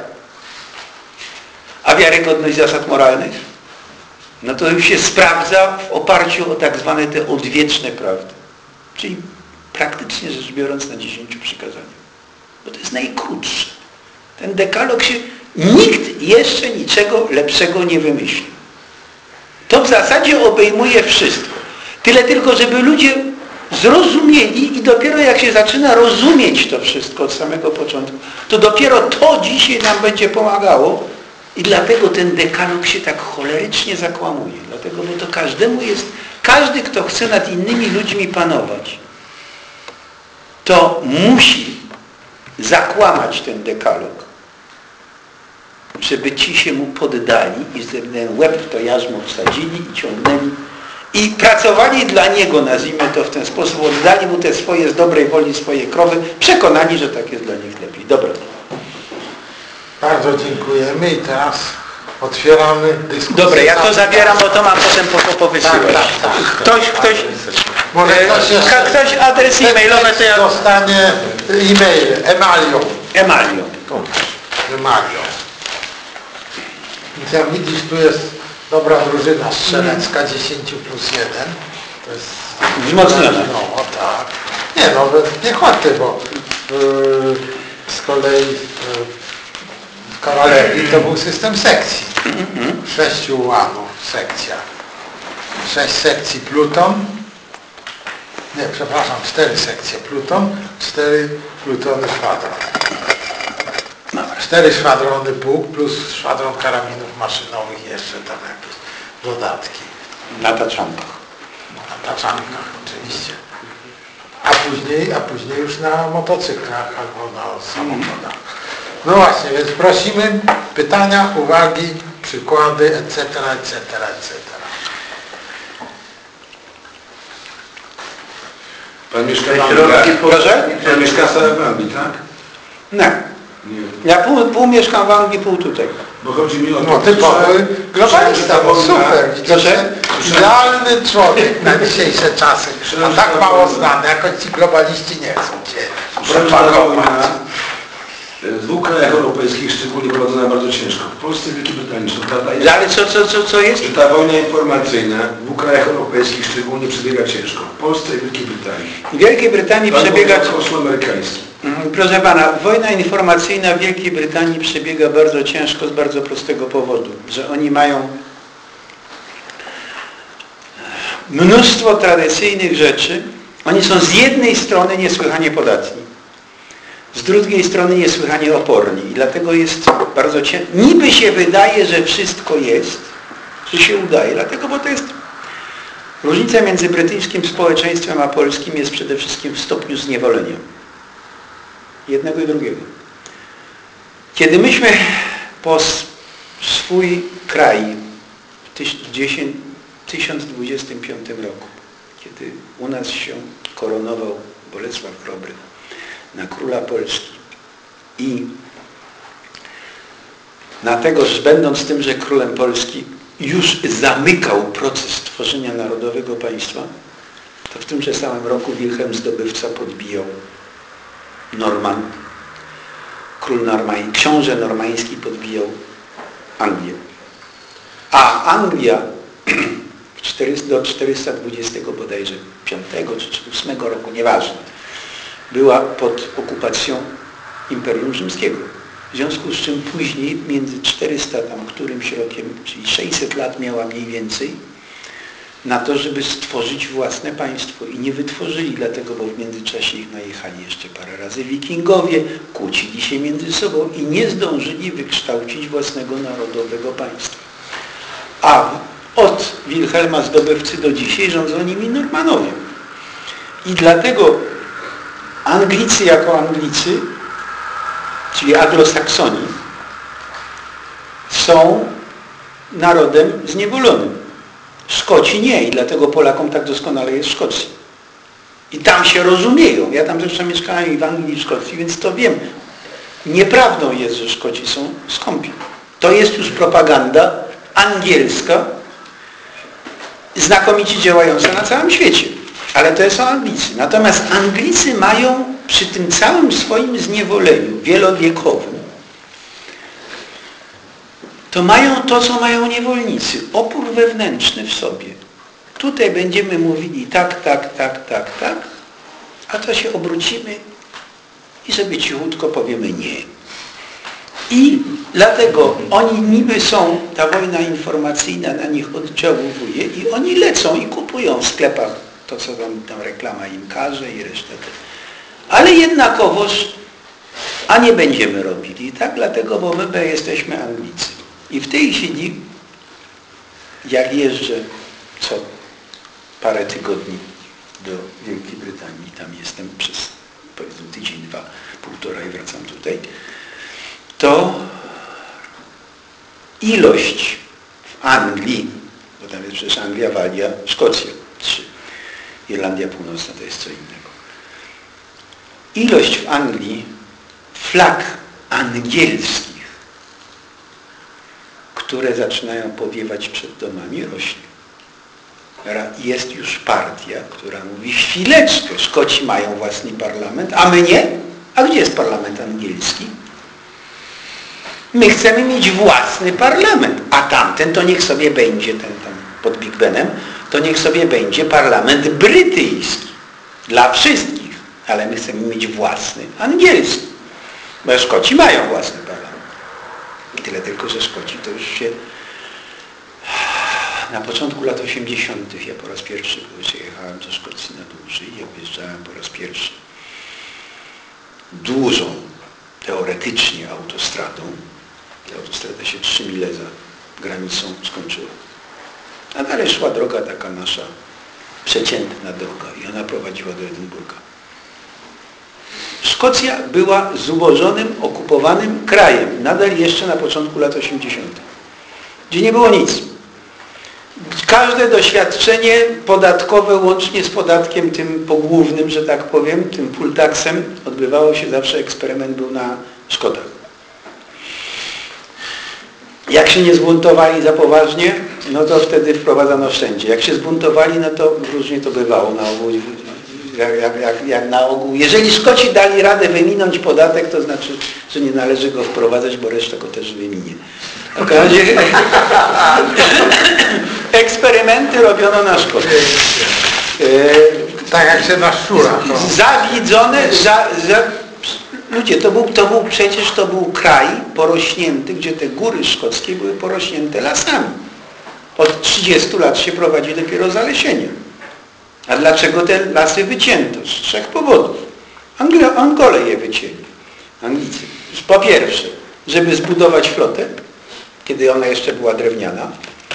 A wiarygodność zasad moralnych? No to już się sprawdza w oparciu o tak zwane te odwieczne prawdy. Czyli praktycznie rzecz biorąc na dziesięciu przykazaniach. Bo to jest najkrótsze. Ten dekalog się... Nikt jeszcze niczego lepszego nie wymyślił. To w zasadzie obejmuje wszystko. Tyle tylko, żeby ludzie zrozumieli i dopiero jak się zaczyna rozumieć to wszystko od samego początku, to dopiero to dzisiaj nam będzie pomagało i dlatego ten dekalog się tak cholerycznie zakłamuje. Dlatego, bo to każdemu jest, każdy, kto chce nad innymi ludźmi panować, to musi zakłamać ten dekalog, żeby ci się mu poddali i ten łeb w to jarzmo wsadzili i ciągnęli i pracowali dla niego, nazwijmy to w ten sposób, oddali mu te swoje z dobrej woli swoje krowy, przekonani, że tak jest dla nich lepiej. Dobra. Bardzo dziękujemy i teraz otwieramy dyskusję. Dobra, ja to zabieram, bo to mam potem po, po, powysyłać. Tak, tak, tak. Ktoś, ktoś, Może e, ktoś, jeszcze, ktoś adres e-mailowy to ja... dostanie e-mail, Emalio. Emalio. Emalio. Więc jak widzisz, tu jest dobra drużyna strzelecka, dziesięć plus jeden. To jest wzmocniona. No tak. Nie no, nie chłaty, bo yy, z kolei yy, w kawalerii to był system sekcji. Sześciu ułanów sekcja. Sześć sekcji pluton. Nie, przepraszam, cztery sekcje pluton, cztery plutony szwadron. Cztery szwadrony pułk plus szwadron karabinów maszynowych i jeszcze tam jakieś dodatki. Na taczankach. Na taczankach oczywiście. A później, a później już na motocyklach albo na samochodach. No właśnie, więc prosimy pytania, uwagi, przykłady, et cetera, et cetera, et cetera. Pan mieszka w Anglii, tak? Proszę? Pan mieszka w Anglii, tak? Nie. Nie. Ja pół, pół mieszkam w Anglii, pół tutaj. Bo chodzi mi o to, No typowy globalista, no super, Proszę? idealny człowiek na dzisiejsze czasy, a tak mało znany, jakoś ci globaliści nie chcą cię przepagować. W dwóch krajach europejskich szczególnie prowadzona bardzo ciężko. W Polsce i Wielkiej Brytanii. Czy prawda jest, Ale co, co, co, co jest? że ta wojna informacyjna w dwóch krajach europejskich szczególnie przebiega ciężko. W Polsce i Wielkiej Brytanii. W Wielkiej Brytanii Pan przebiega... Kościół amerykański. Proszę pana, wojna informacyjna w Wielkiej Brytanii przebiega bardzo ciężko z bardzo prostego powodu, że oni mają mnóstwo tradycyjnych rzeczy. Oni są z jednej strony niesłychanie podatni, z drugiej strony niesłychanie oporni i dlatego jest bardzo ciężko. Niby się wydaje, że wszystko jest, że się udaje, dlatego, bo to jest różnica między brytyjskim społeczeństwem a polskim jest przede wszystkim w stopniu zniewolenia. Jednego i drugiego. Kiedy myśmy po swój kraj w tysiąc dwudziestym piątym roku, kiedy u nas się koronował Bolesław Chrobry na króla Polski i na tego, że będąc tym, że królem Polski już zamykał proces tworzenia narodowego państwa, to w tymże samym roku Wilhelm Zdobywca podbijał Norman, król normański, książę normański podbijał Anglię. A Anglia do czterysta dwudziestego bodajże piątego czy ósmego roku, nieważne, była pod okupacją Imperium Rzymskiego. W związku z czym później między czterysta tam którymś rokiem, czyli sześćset lat miała mniej więcej na to, żeby stworzyć własne państwo i nie wytworzyli, dlatego, bo w międzyczasie ich najechali jeszcze parę razy wikingowie, kłócili się między sobą i nie zdążyli wykształcić własnego narodowego państwa. A od Wilhelma Zdobywcy do dzisiaj rządzą nimi Normanowie. I dlatego Anglicy jako Anglicy, czyli Anglosaksoni, są narodem zniewolonym. Szkoci nie i dlatego Polakom tak doskonale jest w Szkocji. I tam się rozumieją. Ja tam zresztą mieszkałem i w Anglii, i w Szkocji, więc to wiem. Nieprawdą jest, że Szkoci są skąpi. To jest już propaganda angielska, znakomicie działająca na całym świecie. Ale to są Anglicy. Natomiast Anglicy mają przy tym całym swoim zniewoleniu wielowiekowym, to mają to, co mają niewolnicy. Opór wewnętrzny w sobie. Tutaj będziemy mówili tak, tak, tak, tak, tak, a to się obrócimy i sobie cichutko powiemy nie. I dlatego oni niby są, ta wojna informacyjna na nich oddziałuje i oni lecą i kupują w sklepach to, co tam, tam reklama im każe i resztę. Ale jednakowoż, a nie będziemy robili, tak? Dlatego, bo my jesteśmy Anglicy. I w tej chwili, jak jeżdżę co parę tygodni do Wielkiej Brytanii, tam jestem przez powiedzmy tydzień, dwa, półtora i wracam tutaj, to ilość w Anglii, bo tam jest przecież Anglia, Walia, Szkocja, trzy. Irlandia Północna to jest co innego. Ilość w Anglii flag angielskich, które zaczynają powiewać przed domami, rośnie. Jest już partia, która mówi, chwileczkę, Szkoci mają własny parlament, a my nie? A gdzie jest parlament angielski? My chcemy mieć własny parlament, a tamten to niech sobie będzie, ten tam pod Big Benem, to niech sobie będzie parlament brytyjski. Dla wszystkich. Ale my chcemy mieć własny angielski. Bo Szkoci mają własny parlament. I tyle tylko, że Szkoci to już się... Na początku lat osiemdziesiątych ja po raz pierwszy przyjechałem do Szkocji na dłużej. Ja wyjeżdżałem po raz pierwszy dużą, teoretycznie autostradą. Ta autostrada się trzy mile za granicą skończyła. A dalej szła droga taka nasza, przeciętna droga i ona prowadziła do Edynburga. Szkocja była zubożonym, okupowanym krajem, nadal jeszcze na początku lat osiemdziesiątych, gdzie nie było nic. Każde doświadczenie podatkowe, łącznie z podatkiem tym pogłównym, że tak powiem, tym poll taxem, odbywało się zawsze, eksperyment był na Szkotach. Jak się nie zbuntowali za poważnie, no to wtedy wprowadzano wszędzie. Jak się zbuntowali, no to różnie to bywało na ogół. Jak, jak, jak, jak na ogół. Jeżeli Szkoci dali radę wyminąć podatek, to znaczy, że nie należy go wprowadzać, bo reszta go też wyminie. W każdym razie eksperymenty robiono na Szkotach. Tak jak się na szczura. Zawidzone, za, za, ludzie, to był, to był przecież to był kraj porośnięty, gdzie te góry szkockie były porośnięte lasami. Od trzydziestu lat się prowadzi dopiero zalesienie. A dlaczego te lasy wycięto? Z trzech powodów. Anglo, Angole je wycięli. Anglicy. Po pierwsze, żeby zbudować flotę, kiedy ona jeszcze była drewniana.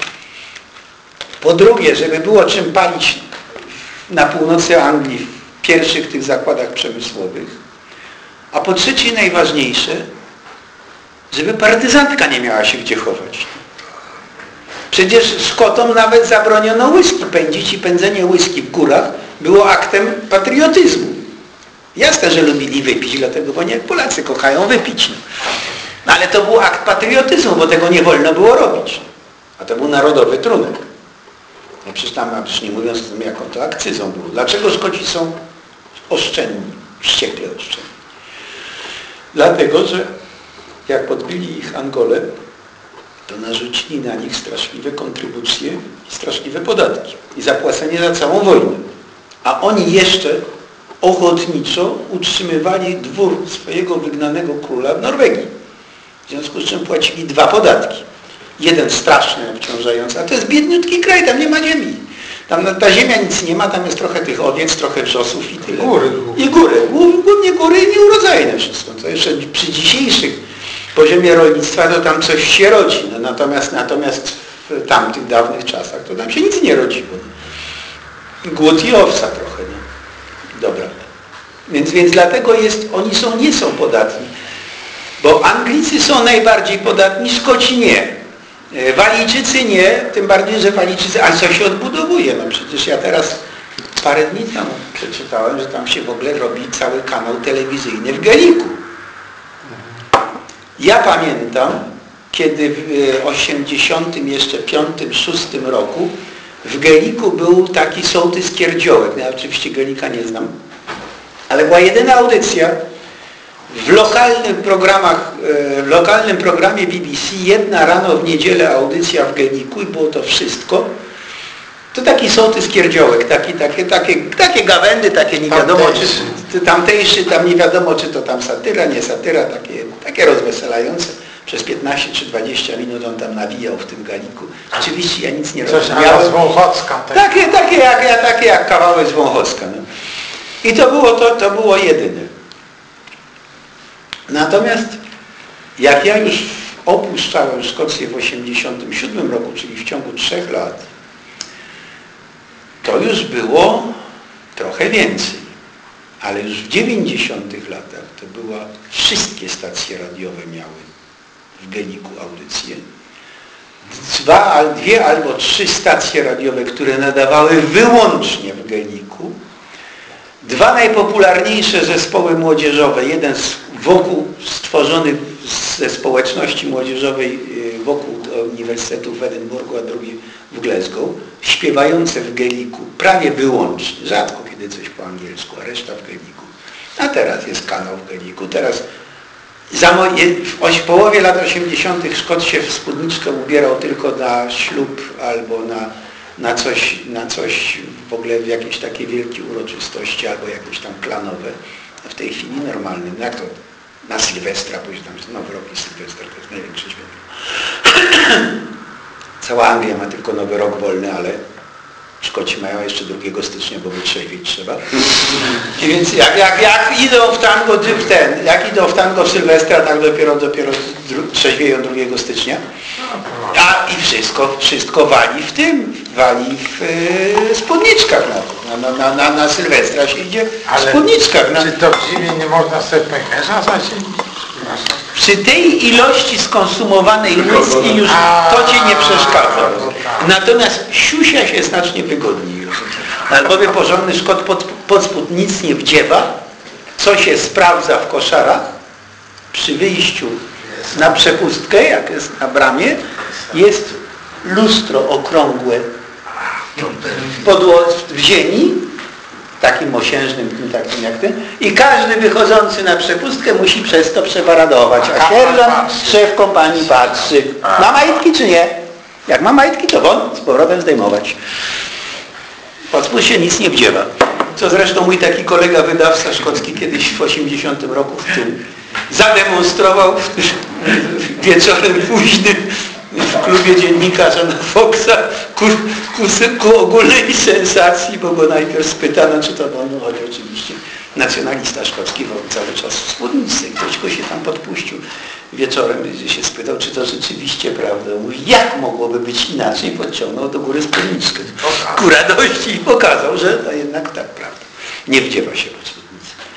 Po drugie, żeby było czym palić na północy Anglii w pierwszych tych zakładach przemysłowych. A po trzecie, najważniejsze, żeby partyzantka nie miała się gdzie chować. Przecież Szkotom nawet zabroniono whisky pędzić i pędzenie whisky w górach było aktem patriotyzmu. Jasne, że lubili wypić, dlatego, bo nie jak Polacy kochają wypić. No. Ale to był akt patriotyzmu, bo tego nie wolno było robić. A to był narodowy trunek. No przecież tam, przecież nie mówiąc o tym, jaką to akcyzą było. Dlaczego Szkoci są oszczędni, wściekle oszczędni? Dlatego, że jak podbili ich Angolę, to narzucili na nich straszliwe kontrybucje i straszliwe podatki i zapłacenie za całą wojnę. A oni jeszcze ochotniczo utrzymywali dwór swojego wygnanego króla w Norwegii. W związku z czym płacili dwa podatki. Jeden straszny, obciążający, a to jest biedniutki kraj, tam nie ma ziemi. Tam ta ziemia nic nie ma, tam jest trochę tych owiec, trochę wrzosów i tyle. Góry. I góry. Głównie góry i nieurodzajne wszystko. To jeszcze przy dzisiejszych poziomie rolnictwa to tam coś się rodzi. No, natomiast, natomiast w tamtych dawnych czasach to tam się nic nie rodziło. Głód i owca trochę. No. Dobra. Więc, więc dlatego jest, oni są, nie są podatni. Bo Anglicy są najbardziej podatni, Szkoci nie. Walijczycy nie, tym bardziej, że Walijczycy, ale co się odbudowuje? No przecież ja teraz parę dni temu przeczytałem, że tam się w ogóle robi cały kanał telewizyjny w Geliku. Ja pamiętam, kiedy w osiemdziesiątym jeszcze piątym, szóstym roku w Geliku był taki sołtys Kierdziołek. Ja oczywiście Gelika nie znam, ale była jedyna audycja w lokalnym programach, w lokalnym programie B B C, jedna rano w niedzielę audycja w Geliku i było to wszystko. To taki sołtys Kierdziołek, taki, takie, takie, takie gawędy, takie nie wiadomo, Tamtejszy. czy tamtejszy, tam nie wiadomo, czy to tam satyra, nie satyra, takie, takie rozweselające. Przez piętnaście czy dwadzieścia minut on tam nawijał w tym Galiku. Rzeczywiście ja nic nie Coś ala rozumiałem. z Wąchocka. Tak. Takie, takie, jak, takie jak kawałek z Wąchocka. No. I to było, to, to było jedyne. Natomiast jak ja już opuszczałem Szkocję w osiemdziesiątym siódmym roku, czyli w ciągu trzech lat, to już było trochę więcej. Ale już w dziewięćdziesiątych latach to była, wszystkie stacje radiowe miały w Geliku audycje. Dwa, dwie albo trzy stacje radiowe, które nadawały wyłącznie w Geliku. Dwa najpopularniejsze zespoły młodzieżowe, jeden z, wokół stworzony ze społeczności młodzieżowej wokół Uniwersytetu w Edynburgu, a drugi w Glasgow, śpiewające w Geliku prawie wyłącznie, rzadko kiedy coś po angielsku, a reszta w Geliku. A teraz jest kanał w Geliku. Teraz za w połowie lat osiemdziesiątych Szkot się w spódniczkę ubierał tylko na ślub albo na, na, coś, na coś w ogóle w jakieś takie wielkie uroczystości albo jakieś tam klanowe. A w tej chwili normalnym, jak to na Sylwestra, bo tam Nowy Rok i Sylwester to jest największe święto. Cała Anglia ma tylko Nowy Rok wolny, ale Szkoci mają jeszcze drugiego stycznia, bo wytrzeźwieć trzeba. I więc jak, jak, jak idą w tango w ten, jak idą w tango w Sylwestra, tak dopiero dopiero trzeźwieją drugiego stycznia. A i wszystko, wszystko wali w tym, wali w yy, spódniczkach. Na, na, na, na Sylwestra się idzie w spódniczkach. Na... Czy to w zimie nie można sobie pęcherza zasięć? Przy tej ilości skonsumowanej whisky już to Ci nie przeszkadza. Natomiast siusia się znacznie wygodniej. Albowiem porządny Szkot pod, pod spód nic nie wdziewa, co się sprawdza w koszarach przy wyjściu na przepustkę, jak jest na bramie, jest lustro okrągłe w, podło- w ziemi, takim osiężnym, takim jak ten, i każdy wychodzący na przepustkę musi przez to przeparadować, a sierżant, szef kompanii patrzy, ma majtki czy nie? Jak ma majtki, to won z powrotem zdejmować. Pod spód się nic nie wdziewa. Co zresztą mój taki kolega wydawca szkocki kiedyś w osiemdziesiątym roku w tym zademonstrował w, w wieczorem późnym w klubie dziennikarza na Foxa ku, ku, ku ogólnej sensacji, bo go najpierw spytano, czy to wolno chodzi oczywiście nacjonalista szkocki, bo cały czas w spódnicy i ktoś go się tam podpuścił wieczorem, gdzie się spytał, czy to rzeczywiście prawda. Mówi, jak mogłoby być inaczej, podciągnął do góry spódniczkę ku radości i pokazał, że to jednak tak prawda. Nie wdziewa się pod spódnicę.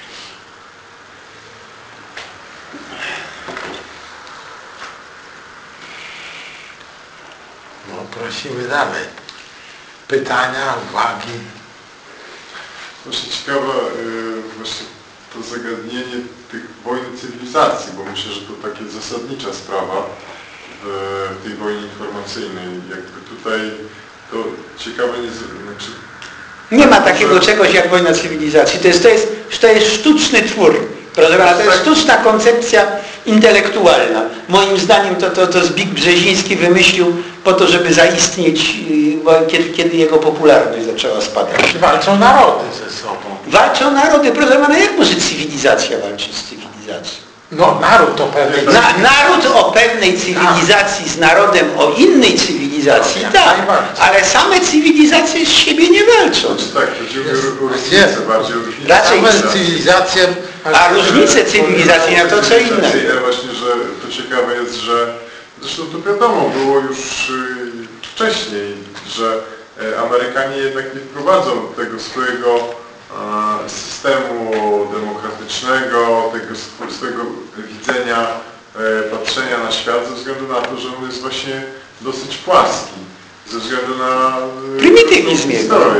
No prosimy dalej. Pytania, uwagi. Właśnie ciekawe yy, właśnie to zagadnienie tych wojen cywilizacji, bo myślę, że to takie zasadnicza sprawa w, w tej wojnie informacyjnej. Jakby tutaj to ciekawe nie... Znaczy, nie ma takiego że... czegoś jak wojna cywilizacji. To jest, to jest, to jest sztuczny twór. Proszę pana, to jest sztuczna koncepcja intelektualna. Moim zdaniem to, to, to Zbigniew Brzeziński wymyślił po to, żeby zaistnieć, kiedy, kiedy jego popularność zaczęła spadać. Walczą narody ze sobą. Walczą narody. Proszę pana, jak może cywilizacja walczyć z cywilizacją? No naród o pewnej Na, naród o pewnej cywilizacji z narodem o innej cywilizacji, no, tak, ale same cywilizacje z siebie nie walczą. Znaczy tak, chodzi o różnicę bardziej o różnicę. Raczej cywilizację. A różnice cywilizacji, a to co innego. Właśnie, że to ciekawe jest, że zresztą to wiadomo, było już wcześniej, że Amerykanie jednak nie wprowadzą tego swojego systemu demokratycznego, tego swojego widzenia, patrzenia na świat ze względu na to, że on jest właśnie dosyć płaski. Ze względu na prymitywizm historię. No.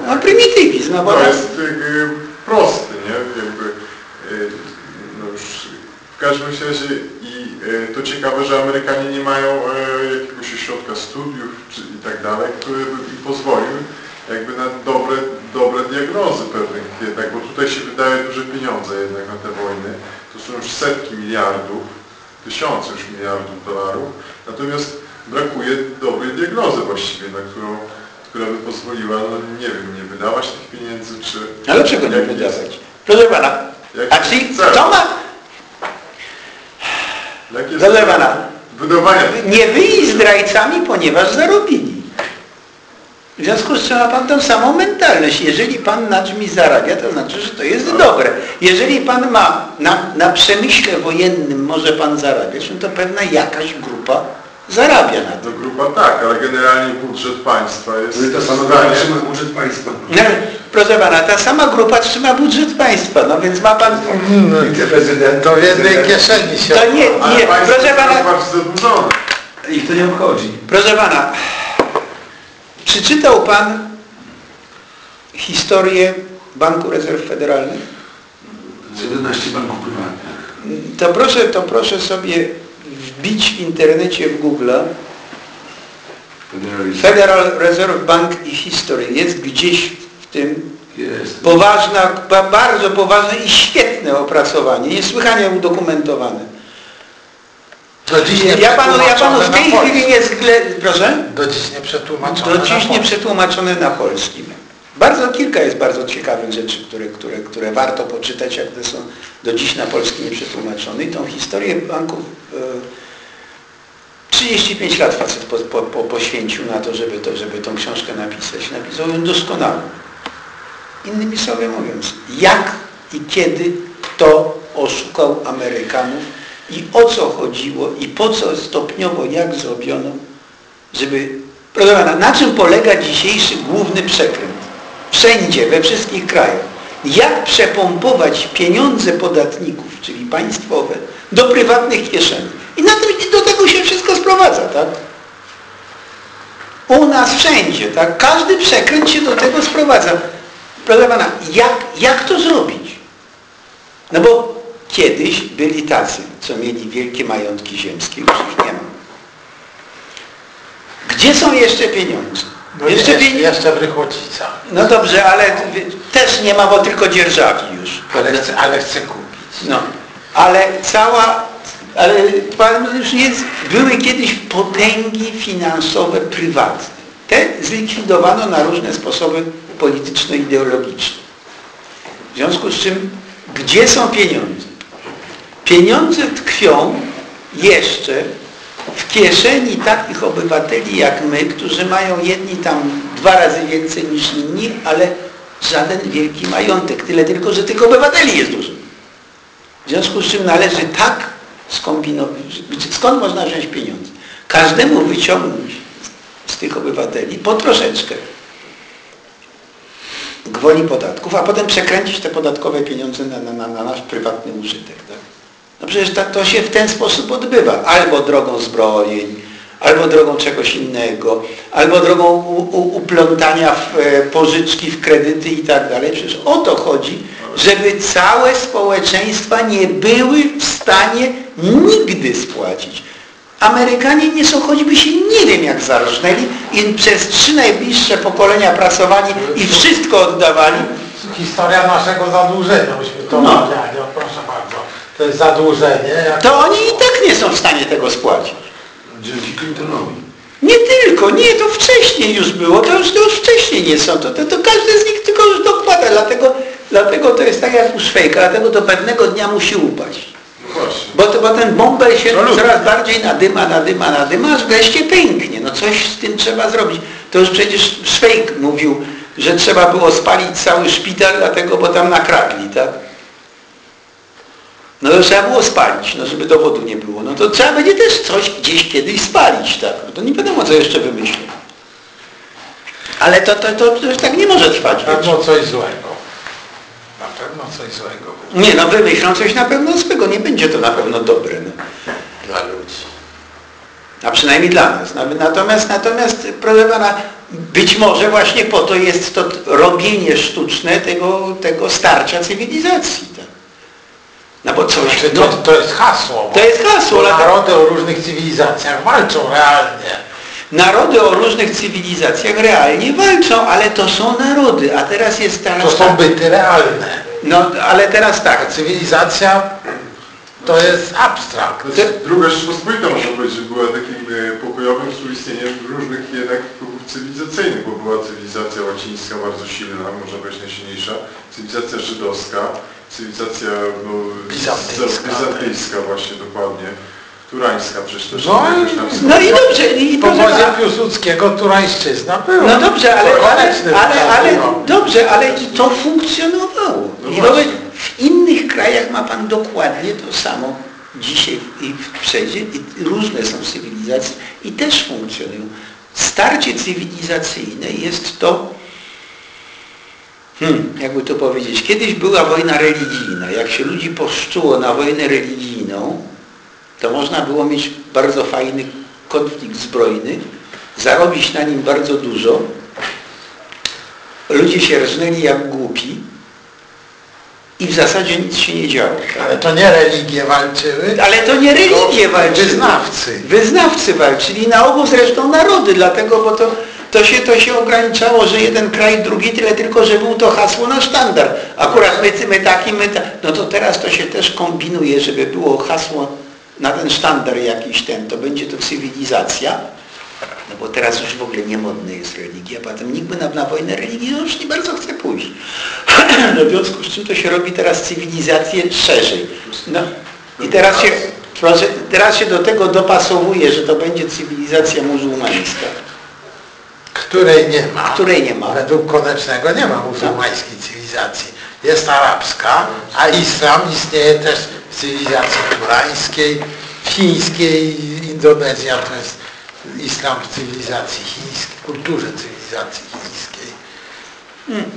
No prymitywizm, no bo... To tak- jest y, prosty, nie? Jakby, y, no już w każdym razie i y, to ciekawe, że Amerykanie nie mają y, jakiegoś ośrodka studiów czy, i tak dalej, który by im pozwolił jakby na dobre, dobre diagnozy pewnych jednak, bo tutaj się wydaje duże pieniądze jednak na te wojny. To są już setki miliardów, tysiące już miliardów dolarów, natomiast brakuje dobrej diagnozy właściwie, na którą, która by pozwoliła, no nie wiem, nie wydawać tych pieniędzy, czy... Ale czego nie wydawać? Proszę pana, a czyli kto ma... Proszę pana, wydawania. nie byli zdrajcami, ponieważ zarobili. W związku z czym ma pan tą samą mentalność. Jeżeli pan na czymś zarabia, to znaczy, że to jest dobre. Jeżeli pan ma na, na przemyśle wojennym może pan zarabiać, no to pewna jakaś grupa zarabia na To tym. grupa tak, ale generalnie budżet państwa jest... To sama grupa trzyma budżet państwa. No, proszę pana, ta sama grupa trzyma budżet państwa, no więc ma pan... Wiceprezydent. To w jednej kieszeni się... To nie, Ale nie, państwo proszę pana... jest bardzo zadłużone. Ich to nie obchodzi. Proszę pana, czy czytał pan historię Banku Rezerw Federalnych? siedemnaście banków prywatnych. To proszę, to proszę sobie wbić w internecie w Google Federal Reserve Bank i History. Jest gdzieś w tym Jest. poważna, ba- bardzo poważne i świetne opracowanie, niesłychanie udokumentowane. Do dziś nie Ja panu, ja panu w tej przetłumaczone na chwili nie zgle... Proszę? Do dziś nie przetłumaczone Do dziś na nie polski. przetłumaczone na polski. Bardzo kilka jest bardzo ciekawych rzeczy, które, które, które warto poczytać, jak one są do dziś na polski nie przetłumaczone. I tą historię banków e, trzydzieści pięć lat facet po, po, po, poświęcił na to, żeby, to, żeby tą książkę napisać. Napisał ją doskonale. Innymi słowy mówiąc, jak i kiedy kto oszukał Amerykanów i o co chodziło i po co stopniowo, jak zrobiono, żeby... Proszę pana, na czym polega dzisiejszy główny przekręt? Wszędzie, we wszystkich krajach. Jak przepompować pieniądze podatników, czyli państwowe, do prywatnych kieszeni. I na tym, do tego się wszystko sprowadza, tak? U nas wszędzie, tak? Każdy przekręt się do tego sprowadza. Proszę pana, jak, jak to zrobić? No bo kiedyś byli tacy, co mieli wielkie majątki ziemskie, już ich nie ma. Gdzie są jeszcze pieniądze? No jeszcze, jeszcze, pieni- jeszcze w Rychłocicach. No dobrze, ale też nie ma, bo tylko dzierżawi już. Ale chcę, ale chcę kupić. No, ale cała, ale pan już jest, były kiedyś potęgi finansowe prywatne. Te zlikwidowano na różne sposoby polityczno-ideologiczne. W związku z czym, gdzie są pieniądze? Pieniądze tkwią jeszcze w kieszeni takich obywateli jak my, którzy mają jedni tam dwa razy więcej niż inni, ale żaden wielki majątek. Tyle tylko, że tych obywateli jest dużo. W związku z czym należy tak skombinować, skąd można wziąć pieniądze? Każdemu wyciągnąć z tych obywateli po troszeczkę gwoli podatków, a potem przekręcić te podatkowe pieniądze na, na, na, na nasz prywatny użytek. Tak? No przecież to, to się w ten sposób odbywa. Albo drogą zbrojeń, albo drogą czegoś innego, albo drogą u, u, uplątania w e, pożyczki, w kredyty i tak dalej. Przecież o to chodzi, żeby całe społeczeństwa nie były w stanie nigdy spłacić. Amerykanie nie są, choćby się nie wiem jak zarżnęli i przez trzy najbliższe pokolenia pracowali i wszystko oddawali. Historia naszego zadłużenia, myśmy to No. omawiali, no proszę bardzo. To jest zadłużenie. Jak... To oni i tak nie są w stanie tego spłacić. Dzięki Clintonowi. Nie tylko, nie, to wcześniej już było, to już, to już wcześniej nie są, to, to, to każdy z nich tylko już dokłada, dlatego, dlatego to jest tak jak u Szwejka, dlatego do pewnego dnia musi upaść. No właśnie. Bo, to, bo ten bąbel się Absolutnie. coraz bardziej nadyma, nadyma, nadyma, aż wreszcie pęknie. No coś z tym trzeba zrobić. To już przecież Szwejk mówił, że trzeba było spalić cały szpital, dlatego, bo tam nakradli, tak? No to trzeba było spalić, no żeby dowodu nie było. No to trzeba będzie też coś gdzieś kiedyś spalić, tak? No to nie wiadomo, co jeszcze wymyślą. Ale to, to, to, to już tak nie może trwać. Na pewno coś złego. Na pewno coś złego. Nie, no wymyślą coś na pewno złego, nie będzie to na pewno dobre. No. Dla ludzi. A przynajmniej dla nas. Natomiast, natomiast proszę pana, być może właśnie po to jest to robienie sztuczne tego, tego starcia cywilizacji. Tak? No bo coś... Znaczy, no, to, to jest hasło. To jest hasło. Bo narody o różnych cywilizacjach walczą realnie. Narody o różnych cywilizacjach realnie walczą, ale to są narody. A teraz jest teraz... To są byty realne. No, ale teraz tak. A cywilizacja to jest abstrakt. Znaczy, druga Rzeczpospolita można powiedzieć, że była takim pokojowym współistnieniem różnych jednak ruchów cywilizacyjnych, bo była cywilizacja łacińska bardzo silna, można powiedzieć najsilniejsza, cywilizacja żydowska, cywilizacja no, bizantyjska, bizantyjska właśnie dokładnie, turańska przecież też. No, też tam no i dobrze. I po wodzie Piłsudskiego turańszczyzna była. No dobrze, ale, ale, ale, ale no. dobrze, ale i to funkcjonowało. No I wobec, w innych krajach ma pan dokładnie to samo dzisiaj i wszędzie. I różne są cywilizacje i też funkcjonują. Starcie cywilizacyjne jest to, hmm, jakby to powiedzieć, kiedyś była wojna religijna. Jak się ludzi poszczuło na wojnę religijną, to można było mieć bardzo fajny konflikt zbrojny, zarobić na nim bardzo dużo. Ludzie się rżnęli jak głupi i w zasadzie nic się nie działo. Tak? Ale to nie religie walczyły. Ale to nie religie walczyły. Wyznawcy. Wyznawcy walczyli, na ogół zresztą narody, dlatego, bo to, to, się, to się ograniczało, że jeden kraj, drugi, tyle tylko, że był to hasło na sztandar. Akurat my, my taki, my ta... No to teraz to się też kombinuje, żeby było hasło na ten sztandar jakiś ten, to będzie to cywilizacja, no bo teraz już w ogóle niemodne jest religia, potem nikt by na, na wojnę religijną już nie bardzo chce pójść. No w związku z czym to się robi teraz cywilizację szerzej. No i teraz się, proszę, teraz się do tego dopasowuje, że to będzie cywilizacja muzułmańska. Której nie ma. Której nie ma. Według Konecznego nie ma muzułmańskiej cywilizacji. Jest arabska, a islam istnieje też w cywilizacji turańskiej, chińskiej, Indonezja to jest islam w cywilizacji chińskiej, kulturze cywilizacji chińskiej. Hmm.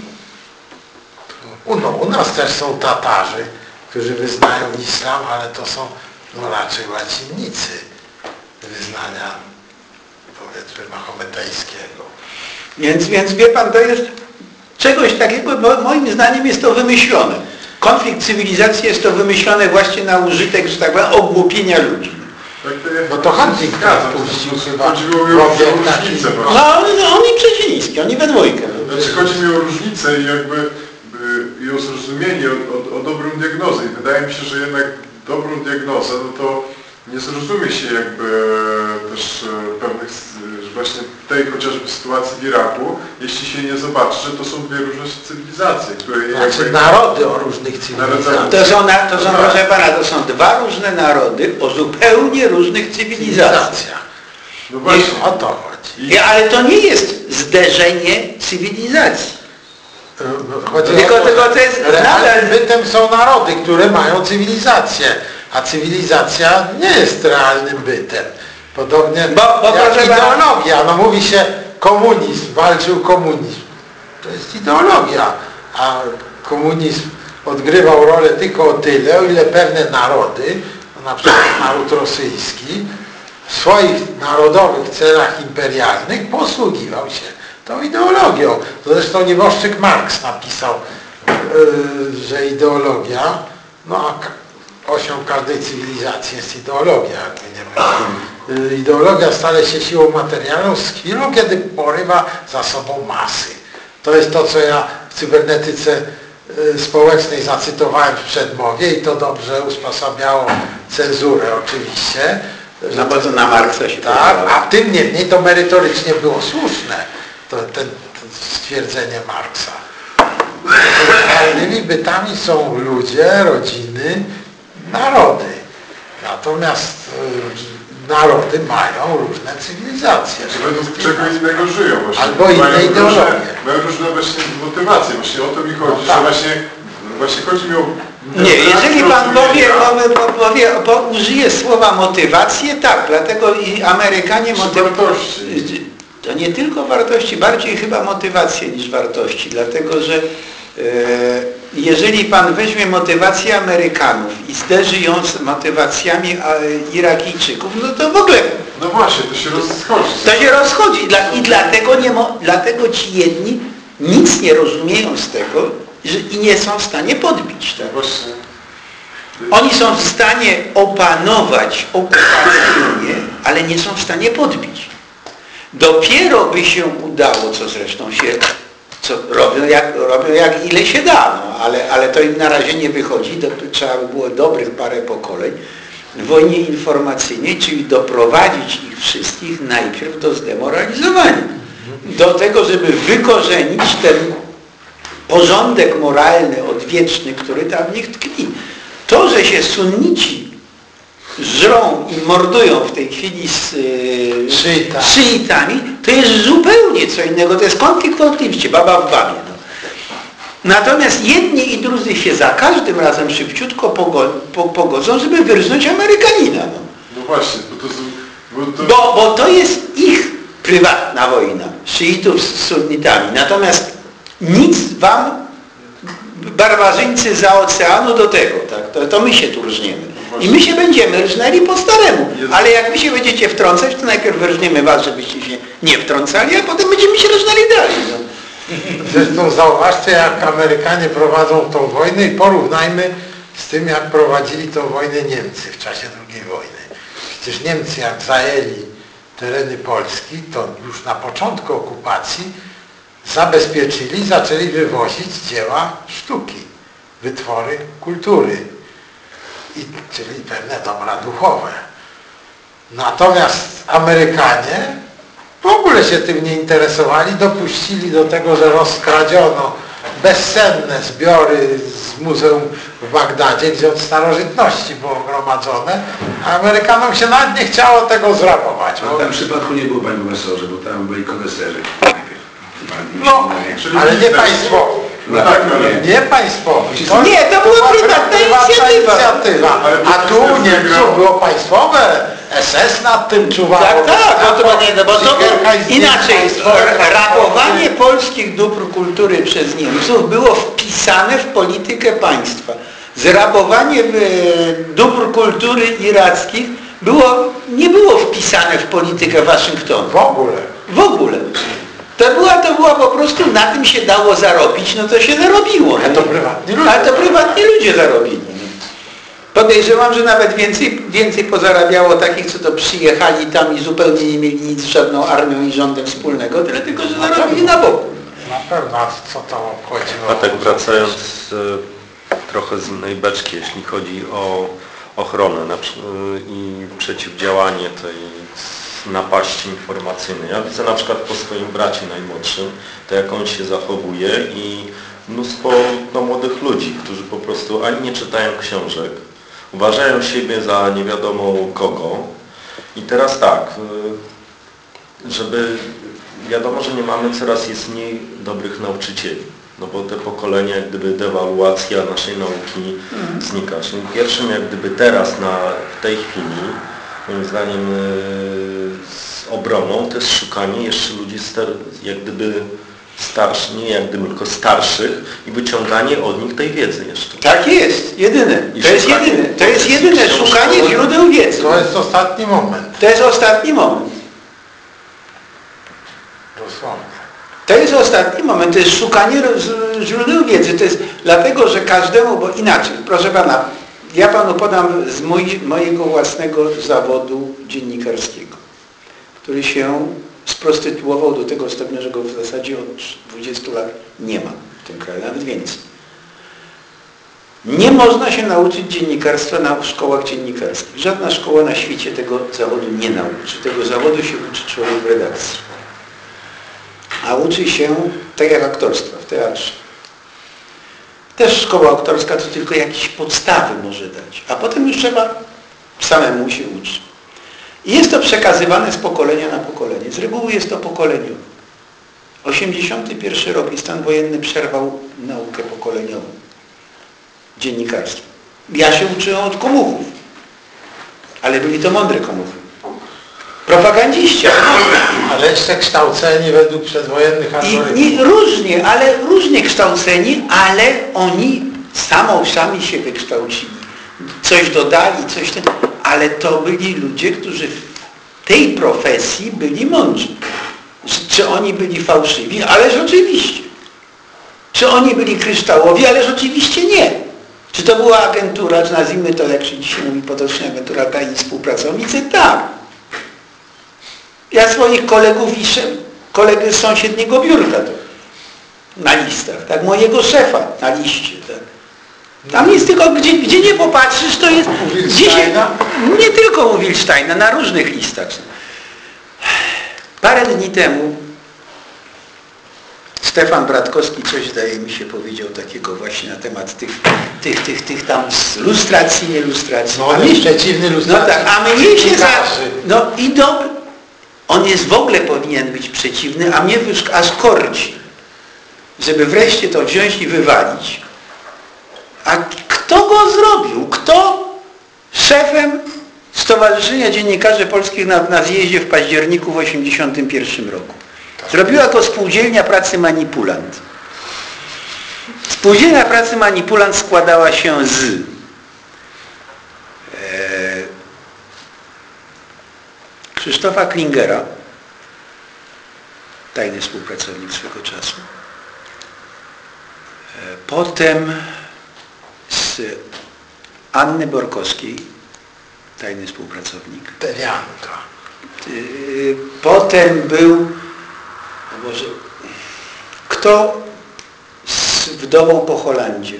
U, no, u nas też są Tatarzy, którzy wyznają islam, ale to są no, raczej łacinnicy wyznania, powiedzmy, mahometejskiego. Więc, więc wie pan, to jest czegoś takiego, bo moim zdaniem jest to wymyślone. Konflikt cywilizacji jest to wymyślone właśnie na użytek, że tak powiem, ogłupienia ludzi. Tak, to ja Bo to Huntington puścił chyba. Chodziło mi o różnicę właśnie. No oni, oni przeciwniski, oni we dwójkę. Znaczy chodzi mi o różnicę i jakby y, i o zrozumienie, o, o, o dobrą diagnozę. I wydaje mi się, że jednak dobrą diagnozę, no to nie zrozumie się jakby też pewnych, że właśnie tej chociażby sytuacji w Iraku, jeśli się nie zobaczy, że to są dwie różne cywilizacje, które Znaczy jakby... narody o różnych cywilizacjach. To są, na, to są proszę pana, to są dwa różne narody o zupełnie różnych cywilizacjach. No właśnie. I o to chodzi. I, ale to nie jest zderzenie cywilizacji. Chodzi Tylko, o to, tylko to jest realnym nadal... bytem są narody, które mają cywilizację, a cywilizacja nie jest realnym bytem. Podobnie Bo, bo jak proszę ideologia. No mówi się komunizm, walczył komunizm. To jest ideologia, a komunizm odgrywał rolę tylko o tyle, o ile pewne narody, na przykład naród rosyjski, w swoich narodowych celach imperialnych posługiwał się tą ideologią. To zresztą nieboszczyk Marks napisał, yy, że ideologia, no a osią każdej cywilizacji jest ideologia. Nie wiem. Yy, ideologia stale się siłą materialną z chwilą, kiedy porywa za sobą masy. To jest to, co ja w cybernetyce yy, społecznej zacytowałem w przedmowie i to dobrze usposabiało cenzurę oczywiście. No bo to na Marksa się tak, a tym niemniej to merytorycznie było słuszne, to, ten, to stwierdzenie Marksa. Realnymi bytami są ludzie, rodziny, narody. Natomiast y, narody mają różne cywilizacje. Według czego innego żyją właśnie. Albo inne mają ideologie. Różne, mają różne właśnie motywacje, właśnie o to mi chodzi, No tak. że właśnie, właśnie chodzi mi o... Nie, jeżeli pan powie, zrozumienia. powie, powie, bo użyje słowa motywację, tak, dlatego i Amerykanie Czy motyw... wartości. To nie tylko wartości, bardziej chyba motywacje niż wartości, dlatego że Jeżeli pan weźmie motywację Amerykanów i zderzy ją z motywacjami Irakijczyków, no to w ogóle... No właśnie, to się rozchodzi. To się rozchodzi i dlatego, nie mo, dlatego ci jedni nic nie rozumieją z tego że, i nie są w stanie podbić. Tak? Właśnie. Oni są w stanie opanować okupacyjnie, ale nie są w stanie podbić. Dopiero by się udało, co zresztą się co robią, jak, robią jak ile się da, no, ale, ale to im na razie nie wychodzi, do, trzeba by było dobrych parę pokoleń w wojnie informacyjnej, czyli doprowadzić ich wszystkich najpierw do zdemoralizowania. Do tego, żeby wykorzenić ten porządek moralny, odwieczny, który tam w nich tkwi. To, że się sunnici żrą i mordują w tej chwili z yy, Szyita. szyitami, to jest zupełnie co innego. To jest konflikt oczywiście, baba w babie. No. Natomiast jedni i drudzy się za każdym razem szybciutko pogo po pogodzą, żeby wyrżnąć Amerykanina. No, No właśnie, bo to, bo to... bo, bo to jest ich prywatna wojna, szyitów z sunnitami. Natomiast nic wam, barbarzyńcy za oceanu, do tego. Tak? To, to my się tu rżniemy. I my się będziemy rżnęli po staremu. Ale jak wy się będziecie wtrącać, to najpierw wyrżniemy was, żebyście się nie wtrącali, a potem będziemy się rżnęli dalej. No. Zresztą zauważcie, jak Amerykanie prowadzą tą wojnę i porównajmy z tym, jak prowadzili tą wojnę Niemcy w czasie drugiej wojny. Przecież Niemcy, jak zajęli tereny Polski, to już na początku okupacji zabezpieczyli, zaczęli wywozić dzieła sztuki, wytwory kultury, i, czyli pewne dobra duchowe. Natomiast Amerykanie w ogóle się tym nie interesowali, dopuścili do tego, że rozkradziono bezcenne zbiory z muzeum w Bagdadzie, gdzie od starożytności było gromadzone, a Amerykanom się nawet nie chciało tego zrabować. A w tym przypadku nie było, panie profesorze, bo tam byli koneserzy. No, ale nie państwowo. No tak, nie. nie państwowo. To, nie, to była prywatna inicjatywa. inicjatywa. A tu Niemców było państwowe. S S nad tym czuwało. Tak, tak, no to, nie, no bo to było, inaczej, ratowanie tak. polskich dóbr kultury przez Niemców było wpisane w politykę państwa. Zrabowanie dóbr kultury irackich było, nie było wpisane w politykę Waszyngtonu. W ogóle. W ogóle. To była, to była po prostu, na tym się dało zarobić, no to się zarobiło. Ale to prywatni ludzie. Ale to prywatni ludzie zarobili. Podejrzewam, że nawet więcej, więcej pozarabiało takich, co to przyjechali tam i zupełnie nie mieli nic z żadną armią i rządem wspólnego, tyle tylko, że zarobili na boku. Na pewno, co to obchodziło? A tak wracając e, trochę z innej beczki, jeśli chodzi o ochronę na, i przeciwdziałanie tej napaści informacyjnej. Ja widzę na przykład po swoim bracie najmłodszym, to jak on się zachowuje i mnóstwo no, młodych ludzi, którzy po prostu ani nie czytają książek, uważają siebie za nie wiadomo kogo. I teraz tak, żeby wiadomo, że nie mamy, coraz jest mniej dobrych nauczycieli. No bo te pokolenia, jak gdyby dewaluacja naszej nauki znika. Czyli pierwszym jak gdyby teraz, na, w tej chwili, moim zdaniem z obroną, to jest szukanie jeszcze ludzi star, jak gdyby starszych, nie jak gdyby, tylko starszych i wyciąganie od nich tej wiedzy jeszcze. Tak jest, jedyne. To jest jedyne. To jest jedyne szukanie źródeł wiedzy. To jest ostatni moment. To jest ostatni moment. Dosłownie. To jest ostatni moment, to jest szukanie źródeł wiedzy. To jest dlatego, że każdemu, bo inaczej, proszę pana, ja panu podam z mój, mojego własnego zawodu dziennikarskiego, który się sprostytuował do tego stopnia, że go w zasadzie od dwudziestu lat nie ma w tym kraju, nawet więcej. Nie można się nauczyć dziennikarstwa na szkołach dziennikarskich. Żadna szkoła na świecie tego zawodu nie nauczy. Tego zawodu się uczy człowiek w redakcji. A uczy się tak jak aktorstwa w teatrze. Też szkoła aktorska to tylko jakieś podstawy może dać, a potem już trzeba samemu się uczyć. I jest to przekazywane z pokolenia na pokolenie. Z reguły jest to pokoleniowe. osiemdziesiąty pierwszy rok i stan wojenny przerwał naukę pokoleniową. Dziennikarstwo. Ja się uczyłem od komuchów, ale byli to mądre komuchy. propagandziści. Ale jeszcze kształceni według przedwojennych I algorytmów. nie, różnie, ale różnie kształceni, ale oni samą sami się wykształcili. Coś dodali, coś ten, ale to byli ludzie, którzy w tej profesji byli mądrzy. Czy oni byli fałszywi? Ależ oczywiście. Czy oni byli kryształowi? Ależ oczywiście nie. Czy to była agentura, czy nazwijmy to, jak się dzisiaj mówi potocznie, agentura tajni współpracownicy? Tak. Ja swoich kolegów i szef, kolegę z sąsiedniego biurka to, na listach, tak, mojego szefa na liście, tak. Tam jest tylko, gdzie, gdzie nie popatrzysz, to jest... Dzisiaj, nie tylko u Wilsteina, na różnych listach. Parę dni temu Stefan Bratkowski coś, zdaje mi się, powiedział takiego właśnie na temat tych, tych, tych, tych tam lustracji, nie lustracji. No on jest przeciwny lustracji. No tak, a mnie się za... No i dobry. On jest w ogóle powinien być przeciwny, a mnie już aż korci, żeby wreszcie to wziąć i wywalić. A kto go zrobił? Kto szefem Stowarzyszenia Dziennikarzy Polskich na, na zjeździe w październiku w osiemdziesiątym pierwszym roku? Zrobiła to Spółdzielnia Pracy Manipulant. Spółdzielnia Pracy Manipulant składała się z e, Krzysztofa Klingera, tajny współpracownik swego czasu, e, potem z Anny Borkowskiej, tajny współpracownik. Tewianka. Yy, potem był, no może, kto z wdową po Holandzie?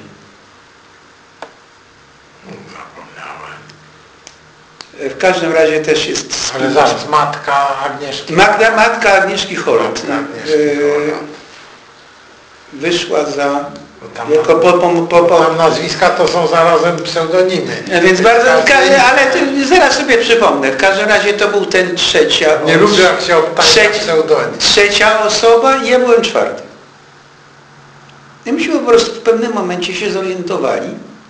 Zapomniałem. W każdym razie też jest... Ale zaraz, matka Agnieszki. Magda, matka Agnieszki Holland. Agnieszki Yy, Holland. wyszła za... Tam, jako po, po, po, po, tam nazwiska to są zarazem pseudonimy. Więc bardzo, ale to zaraz sobie przypomnę. W każdym razie to był ten trzecia... Nie os- lubię, jak się obtacza trzecia, pseudonim. trzecia osoba i ja byłem czwarty. I myśmy po prostu w pewnym momencie się zorientowali,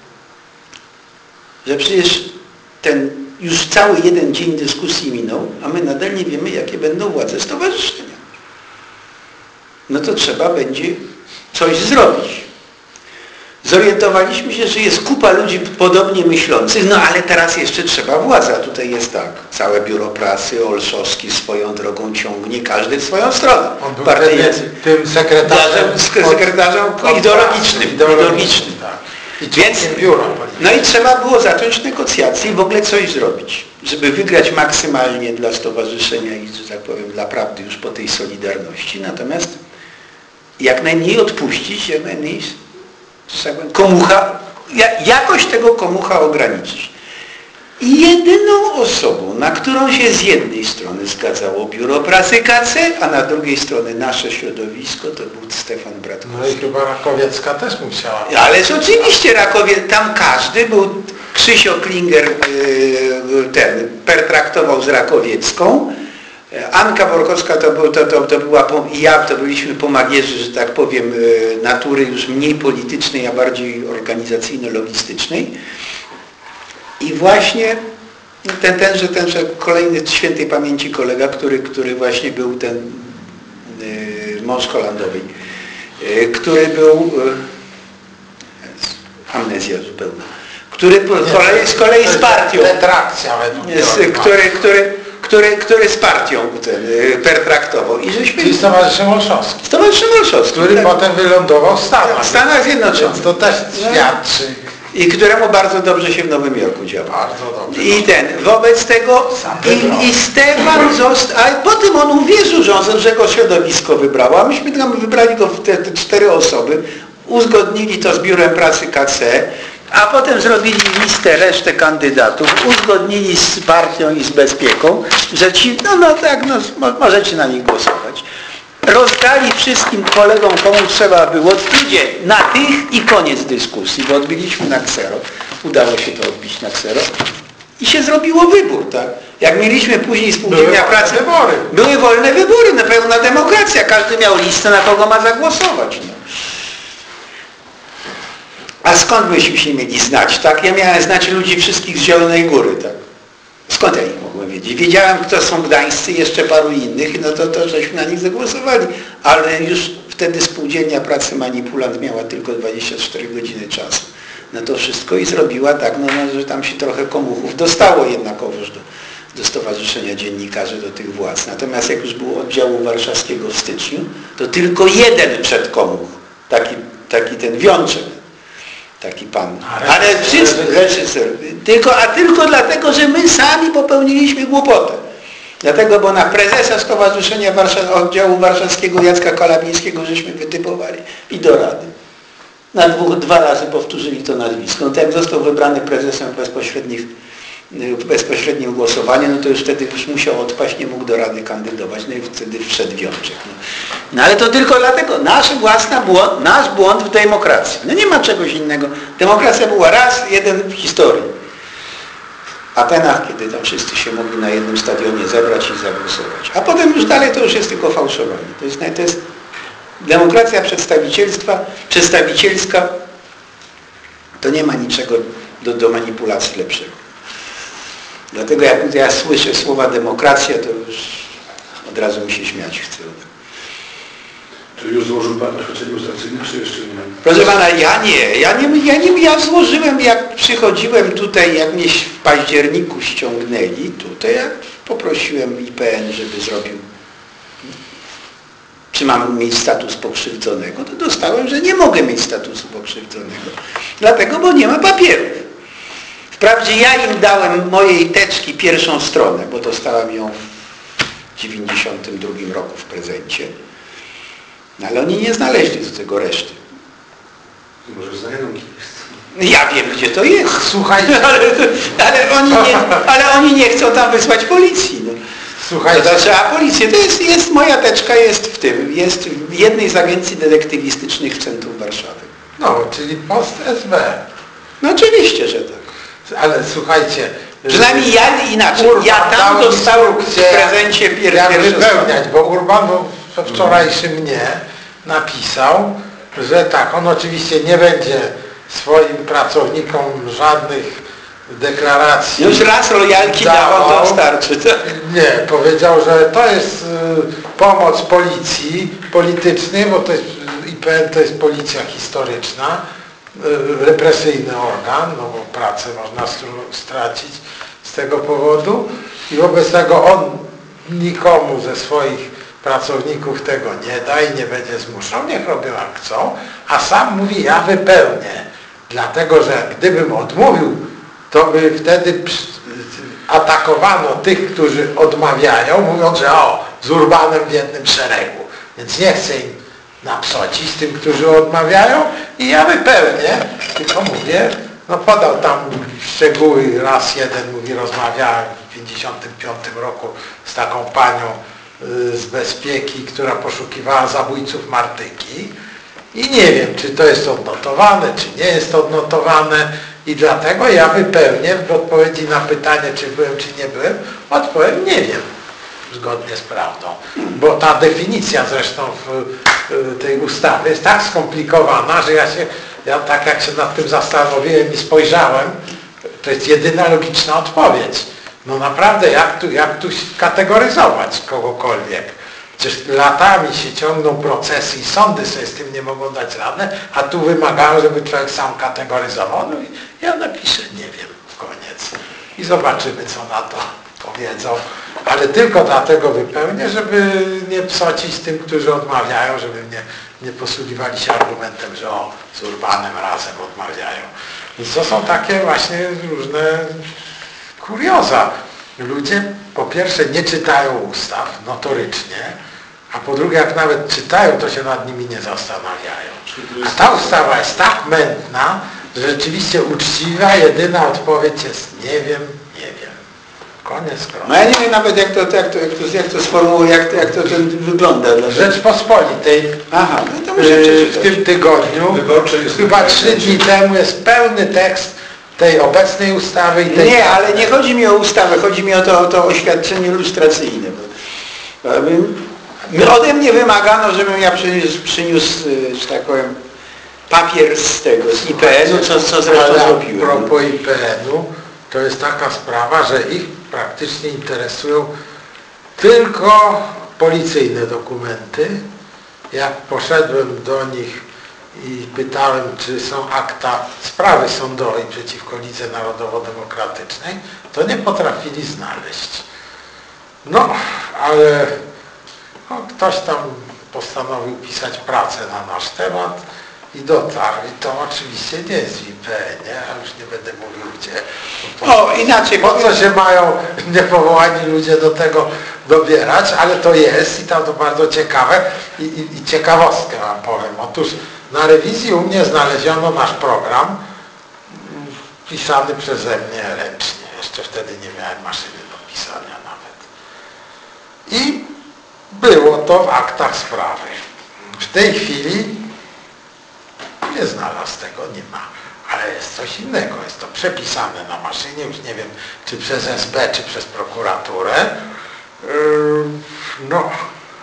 że przecież ten już cały jeden dzień dyskusji minął, a my nadal nie wiemy, jakie będą władze stowarzyszenia. No to trzeba będzie coś zrobić. Zorientowaliśmy się, że jest kupa ludzi podobnie myślących, no ale teraz jeszcze trzeba władza. Tutaj jest tak, całe biuro prasy, Olszowski swoją drogą ciągnie, każdy w swoją stronę. On był Partyjcy. wtedy tym sekretarzem, sekretarzem od, ideologicznym. od, ideologicznym. Tak. I Więc, biura. no i trzeba było zacząć negocjacje i w ogóle coś zrobić, żeby wygrać maksymalnie dla stowarzyszenia i, że tak powiem, dla prawdy już po tej solidarności. Natomiast jak najmniej odpuścić, jak najmniej komucha, jakoś tego komucha ograniczyć. I jedyną osobą, na którą się z jednej strony zgadzało biuro prasy K C, a na drugiej strony nasze środowisko, to był Stefan Bratkowski. No i chyba Rakowiecka też musiała. Ależ oczywiście Rakowie, tam każdy był, Krzysio Klinger ten pertraktował z Rakowiecką, Anka Borkowska to, był, to, to, to była, i ja to byliśmy pomagierzy, że tak powiem, natury już mniej politycznej, a bardziej organizacyjno-logistycznej. I właśnie ten, tenże, tenże kolejny świętej pamięci kolega, który, który właśnie był ten yy, mąż Holandowej, yy, który był, yy, amnezja zupełna, który z kolei, z kolei z partią, Detrakcja według który, który, który, który z partią ten yy, pertraktował. I żeśmy... Czyli Stowarzyszem Olszowskim. Stowarzyszem Olszowskim. Który tak, potem wylądował w Stanach. w Stanach Zjednoczonych. Więc to też świadczy. I któremu bardzo dobrze się w Nowym Jorku działo. Bardzo dobrze. I ten, wobec tego i, i Stefan został, a potem on uwierzył, że, on, że go środowisko wybrało, a myśmy tam wybrali go w te, te cztery osoby, uzgodnili to z biurem pracy K C, a potem zrobili listę, resztę kandydatów, uzgodnili z partią i z bezpieką, że ci, no, no tak, no, możecie na nich głosować. Rozdali wszystkim kolegom, komu trzeba było, idzie na tych i koniec dyskusji, bo odbiliśmy na ksero. Udało się to odbić na ksero. I się zrobiło wybór, tak? Jak mieliśmy później spółdzielnia pracy, wybory. były wolne wybory, no pełna demokracja, każdy miał listę, na kogo ma zagłosować. No. A skąd myśmy się mieli znać, tak? Ja miałem znać ludzi wszystkich z Zielonej Góry, tak? Skąd ja ich mogłem wiedzieć. Wiedziałem, kto są gdańscy, jeszcze paru innych, no to, to żeśmy na nich zagłosowali. Ale już wtedy Spółdzielnia Pracy Manipulant miała tylko dwadzieścia cztery godziny czasu na to wszystko i zrobiła tak, no, no, że tam się trochę komuchów dostało jednakowoż do, do Stowarzyszenia Dziennikarzy, do tych władz. Natomiast jak już było oddziału warszawskiego w styczniu, to tylko jeden przedkomuch, taki, taki ten Wiączek, taki pan, ale wszyscy, reżyser, tylko, a tylko dlatego, że my sami popełniliśmy głupotę. Dlatego, bo na prezesa Stowarzyszenia Warszaw, Oddziału Warszawskiego Jacka Kalabińskiego żeśmy wytypowali i do Rady. Na dwóch, dwa razy powtórzyli to nazwisko. No to jak został wybrany prezesem bezpośrednich, w bezpośrednim głosowaniu, no to już wtedy już musiał odpaść, nie mógł do Rady kandydować, no i wtedy wszedł Wiączek. No, no ale to tylko dlatego, nasz własny błąd, nasz błąd w demokracji. No nie ma czegoś innego. Demokracja była raz, jeden w historii. W Atenach, kiedy tam wszyscy się mogli na jednym stadionie zebrać i zagłosować. A potem już dalej to już jest tylko fałszowanie. To jest, to jest demokracja przedstawicielstwa, przedstawicielska, to nie ma niczego do, do manipulacji lepszego. Dlatego jak ja słyszę słowa demokracja, to już od razu mi się śmiać chce. Czy już złożył Pan oświadczenie lustracyjne, czy jeszcze nie? Proszę Pana, ja nie. Ja nie, ja nie, ja złożyłem, jak przychodziłem tutaj, jak mnie w październiku ściągnęli, tutaj jak poprosiłem I P N, żeby zrobił, czy mam mieć status pokrzywdzonego, to dostałem, że nie mogę mieć statusu pokrzywdzonego. Dlatego, bo nie ma papierów. Wprawdzie ja im dałem mojej teczki pierwszą stronę, bo dostałem ją w dziewięćdziesiątym drugim roku w prezencie. No, ale oni nie znaleźli do tego reszty. Może za Janunki jest. Ja wiem, gdzie to jest. Słuchajcie. Ale, ale, oni, nie, ale oni nie chcą tam wysłać policji. No. Słuchajcie. To trzeba policję. To jest, jest, moja teczka jest w tym. Jest w jednej z agencji detektywistycznych w centrum Warszawy. No, czyli post S B. No oczywiście, że tak. Ale słuchajcie. Przynajmniej ja inaczej. Urban ja tam dał dostałem w instrukcję, prezencie pier jak pierwsze wypełniać, bo Urban we wczorajszy mnie napisał, że tak, on oczywiście nie będzie swoim pracownikom żadnych deklaracji. Już raz lojalki dawał, to starczy. To... Nie, powiedział, że to jest y, pomoc policji politycznej, bo to jest I P N to jest policja historyczna, y, represyjny organ, no bo pracę można stracić z tego powodu i wobec tego on nikomu ze swoich pracowników tego nie da i nie będzie zmuszał, niech robią jak chcą, a sam mówi, ja wypełnię, dlatego, że gdybym odmówił, to by wtedy atakowano tych, którzy odmawiają, mówiąc, że o, z Urbanem w jednym szeregu, więc nie chcę im napsocić tym, którzy odmawiają i ja wypełnię, tylko mówię, no podał tam szczegóły, raz jeden mówi, rozmawiałem w pięćdziesiątym piątym roku z taką panią z bezpieki, która poszukiwała zabójców Martyki i nie wiem, czy to jest odnotowane, czy nie jest odnotowane i dlatego ja wypełnię w odpowiedzi na pytanie, czy byłem, czy nie byłem, odpowiem, nie wiem, zgodnie z prawdą, bo ta definicja zresztą w tej ustawie jest tak skomplikowana, że ja się, ja tak jak się nad tym zastanowiłem i spojrzałem, to jest jedyna logiczna odpowiedź. No naprawdę, jak tu, jak tu kategoryzować kogokolwiek? Przecież latami się ciągną procesy i sądy sobie z tym nie mogą dać rady, a tu wymagają, żeby człowiek sam kategoryzował. No i ja napiszę, nie wiem, koniec. I zobaczymy, co na to powiedzą. Ale tylko dlatego wypełnię, żeby nie psocić tym, którzy odmawiają, żeby nie, nie posługiwali się argumentem, że o, z Urbanem razem odmawiają. Więc to są takie właśnie różne kurioza. Ludzie po pierwsze nie czytają ustaw notorycznie, a po drugie jak nawet czytają, to się nad nimi nie zastanawiają. A ta ustawa jest tak mętna, że rzeczywiście uczciwa, jedyna odpowiedź jest nie wiem, nie wiem. Koniec kropka. No ja nie wiem nawet jak to, jak to, jak to, jak to sformułuję, jak to, jak to ten wygląda. W Rzeczpospolitej Aha, no to muszę yy, w tym tygodniu, jest chyba trzy dni temu jest pełny tekst tej obecnej ustawy i tej... Nie, ale nie chodzi mi o ustawę, chodzi mi o to, o to oświadczenie lustracyjne. Bo, bo ode mnie wymagano, żebym ja przyniósł, przyniósł, że tak powiem, papier z tego, z I P N-u, co, co zresztą ale zrobiłem. A propos I P N-u, to jest taka sprawa, że ich praktycznie interesują tylko policyjne dokumenty. Jak poszedłem do nich i pytałem, czy są akta sprawy sądowej przeciwko Lidze Narodowo-Demokratycznej, to nie potrafili znaleźć. No, ale no, ktoś tam postanowił pisać pracę na nasz temat i dotarł. I to oczywiście nie jest w I P N, nie? A już nie będę mówił gdzie. Po, O, inaczej po powiem. co się mają niepowołani ludzie do tego dobierać, ale to jest i tam to bardzo ciekawe i, i, i ciekawostkę wam powiem. Otóż na rewizji u mnie znaleziono nasz program pisany przeze mnie ręcznie. Jeszcze wtedy nie miałem maszyny do pisania nawet. I było to w aktach sprawy. W tej chwili nie znalazł tego, nie ma. Ale jest coś innego. Jest to przepisane na maszynie, już nie wiem, czy przez S B, czy przez prokuraturę. Yy, no.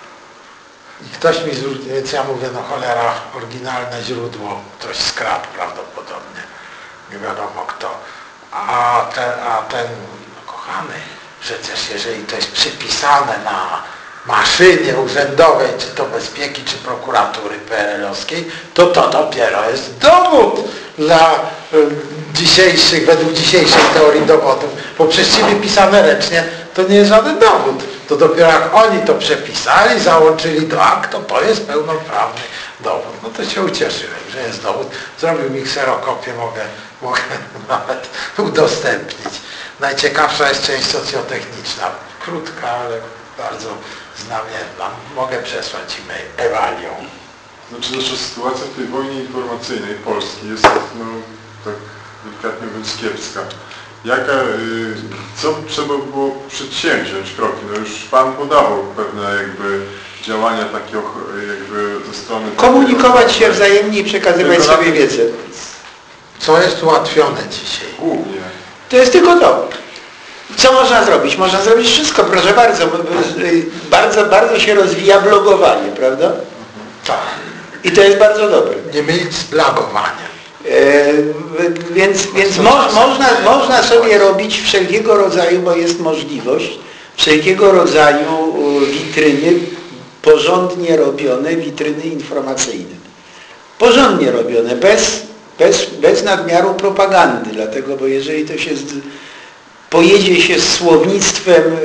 I ktoś mi zwrócił, więc ja mówię, no cholera, oryginalne źródło, ktoś skradł prawdopodobnie. Nie wiadomo kto. A ten, a ten no kochany, przecież jeżeli to jest przypisane na maszynie urzędowej, czy to bezpieki, czy prokuratury P R L-owskiej, to to dopiero jest dowód dla y, dzisiejszych, według dzisiejszej teorii dowodów, bo przecież wypisane ręcznie to nie jest żaden dowód. To dopiero jak oni to przepisali, załączyli do akt, to to jest pełnoprawny dowód. No to się ucieszyłem, że jest dowód. Zrobił mi kserokopię, mogę, mogę nawet udostępnić. Najciekawsza jest część socjotechniczna. Krótka, ale bardzo znamienna. Mogę przesłać e-mail Ewalią. Znaczy nasza sytuacja w tej wojnie informacyjnej Polski jest, no, tak delikatnie mówiąc, kiepska. Jaka, y, co trzeba było przedsięwziąć kroki? No już Pan podawał pewne jakby działania takie jakby ze strony... Komunikować się wzajemnie i przekazywać Tylko sobie na- wiedzę. Co jest ułatwione dzisiaj? Głównie. To jest tylko to. Co można zrobić? Można zrobić wszystko, proszę bardzo. bo- bo- Bardzo, bardzo się rozwija blogowanie, prawda? Tak. I to jest bardzo dobre. Nie mylić z blagowaniem. E, więc więc co mo, czasem można, nie można sobie dokładnie. robić wszelkiego rodzaju, bo jest możliwość, wszelkiego rodzaju e, witryny, porządnie robione witryny informacyjne. Porządnie robione, bez, bez, bez nadmiaru propagandy, dlatego, bo jeżeli to się z, pojedzie się z słownictwem, e,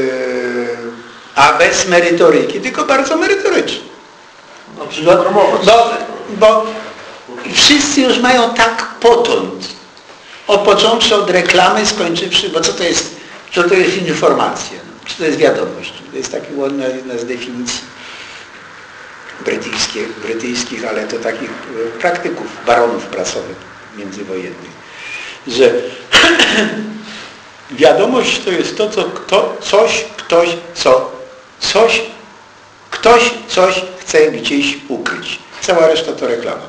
a bez merytoryki, tylko bardzo merytorycznie. No, czyli promować. Bo, bo wszyscy już mają tak potąd, od począwszy od reklamy, skończywszy, bo co to jest, co to jest informacja, co to jest wiadomość. To jest taki ładna jedna z definicji brytyjskich, brytyjskich, ale to takich praktyków, baronów prasowych międzywojennych, że wiadomość to jest to, co kto, coś, ktoś, co, coś, ktoś coś chce gdzieś ukryć. Cała reszta to reklama.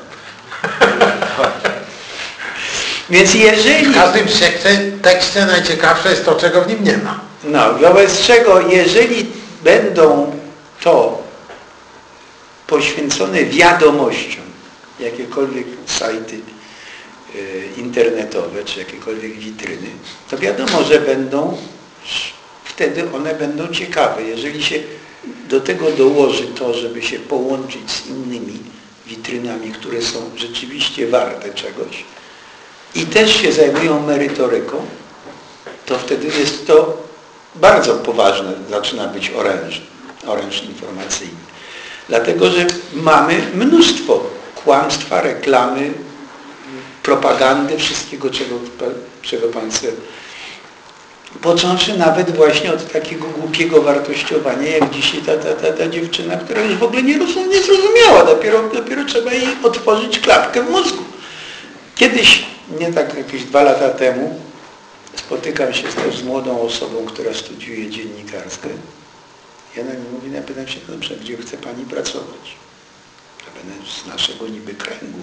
Więc jeżeli... W każdym tekście, tekście najciekawsze jest to, czego w nim nie ma. No, wobec czego, jeżeli będą to poświęcone wiadomościom, jakiekolwiek sajty y, internetowe, czy jakiekolwiek witryny, to wiadomo, że będą, wtedy one będą ciekawe. Jeżeli się do tego dołoży to, żeby się połączyć z innymi witrynami, które są rzeczywiście warte czegoś i też się zajmują merytoryką, to wtedy jest to bardzo poważne, zaczyna być oręż, oręż informacyjny. Dlatego, że mamy mnóstwo kłamstwa, reklamy, propagandy, wszystkiego, czego, czego Pan chce. Począwszy nawet właśnie od takiego głupiego wartościowania, jak dzisiaj ta, ta, ta, ta dziewczyna, która już w ogóle nie, rozum, nie zrozumiała, dopiero, dopiero trzeba jej otworzyć klatkę w mózgu. Kiedyś, nie tak jakieś dwa lata temu, spotykam się też z młodą osobą, która studiuje dziennikarstwo. Ja na mnie mówię, ja pytam się, dobrze, gdzie chce Pani pracować? Ja będę z naszego niby kręgu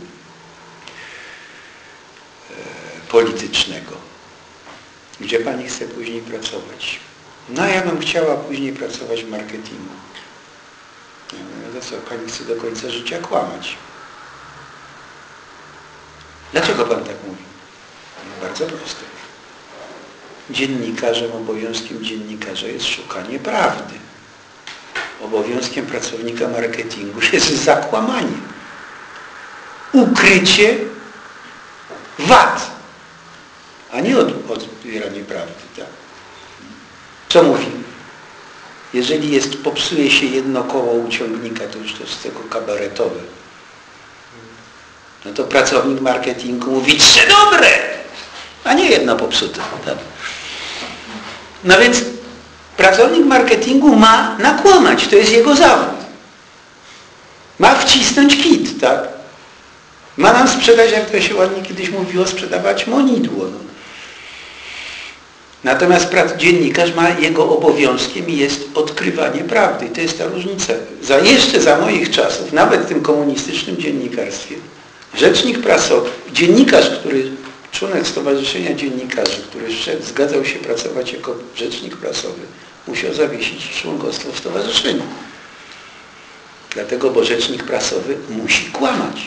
e, politycznego. Gdzie Pani chce później pracować? No ja bym chciała później pracować w marketingu. Ja mówię, no to co, Pani chce do końca życia kłamać. Dlaczego Pan tak mówi? No bardzo proste. dziennikarzem, obowiązkiem dziennikarza jest szukanie prawdy. Obowiązkiem pracownika marketingu jest zakłamanie. Ukrycie wad, a nie od, odbieranie prawdy. Tak? Co mówi? Jeżeli jest, popsuje się jedno koło u ciągnika, to już to jest tego kabaretowe. No to pracownik marketingu mówi trzy dobre, a nie jedno popsute. Tak? No więc pracownik marketingu ma nakłamać, to jest jego zawód. Ma wcisnąć kit, tak? Ma nam sprzedać, jak to się ładnie kiedyś mówiło, sprzedawać monidło. No. Natomiast dziennikarz ma, jego obowiązkiem jest odkrywanie prawdy. I to jest ta różnica. Za, jeszcze za moich czasów, nawet w tym komunistycznym dziennikarstwie, rzecznik prasowy, dziennikarz, który, członek Stowarzyszenia Dziennikarzy, który szedł, zgadzał się pracować jako rzecznik prasowy, musiał zawiesić członkostwo w stowarzyszeniu. Dlatego, bo rzecznik prasowy musi kłamać.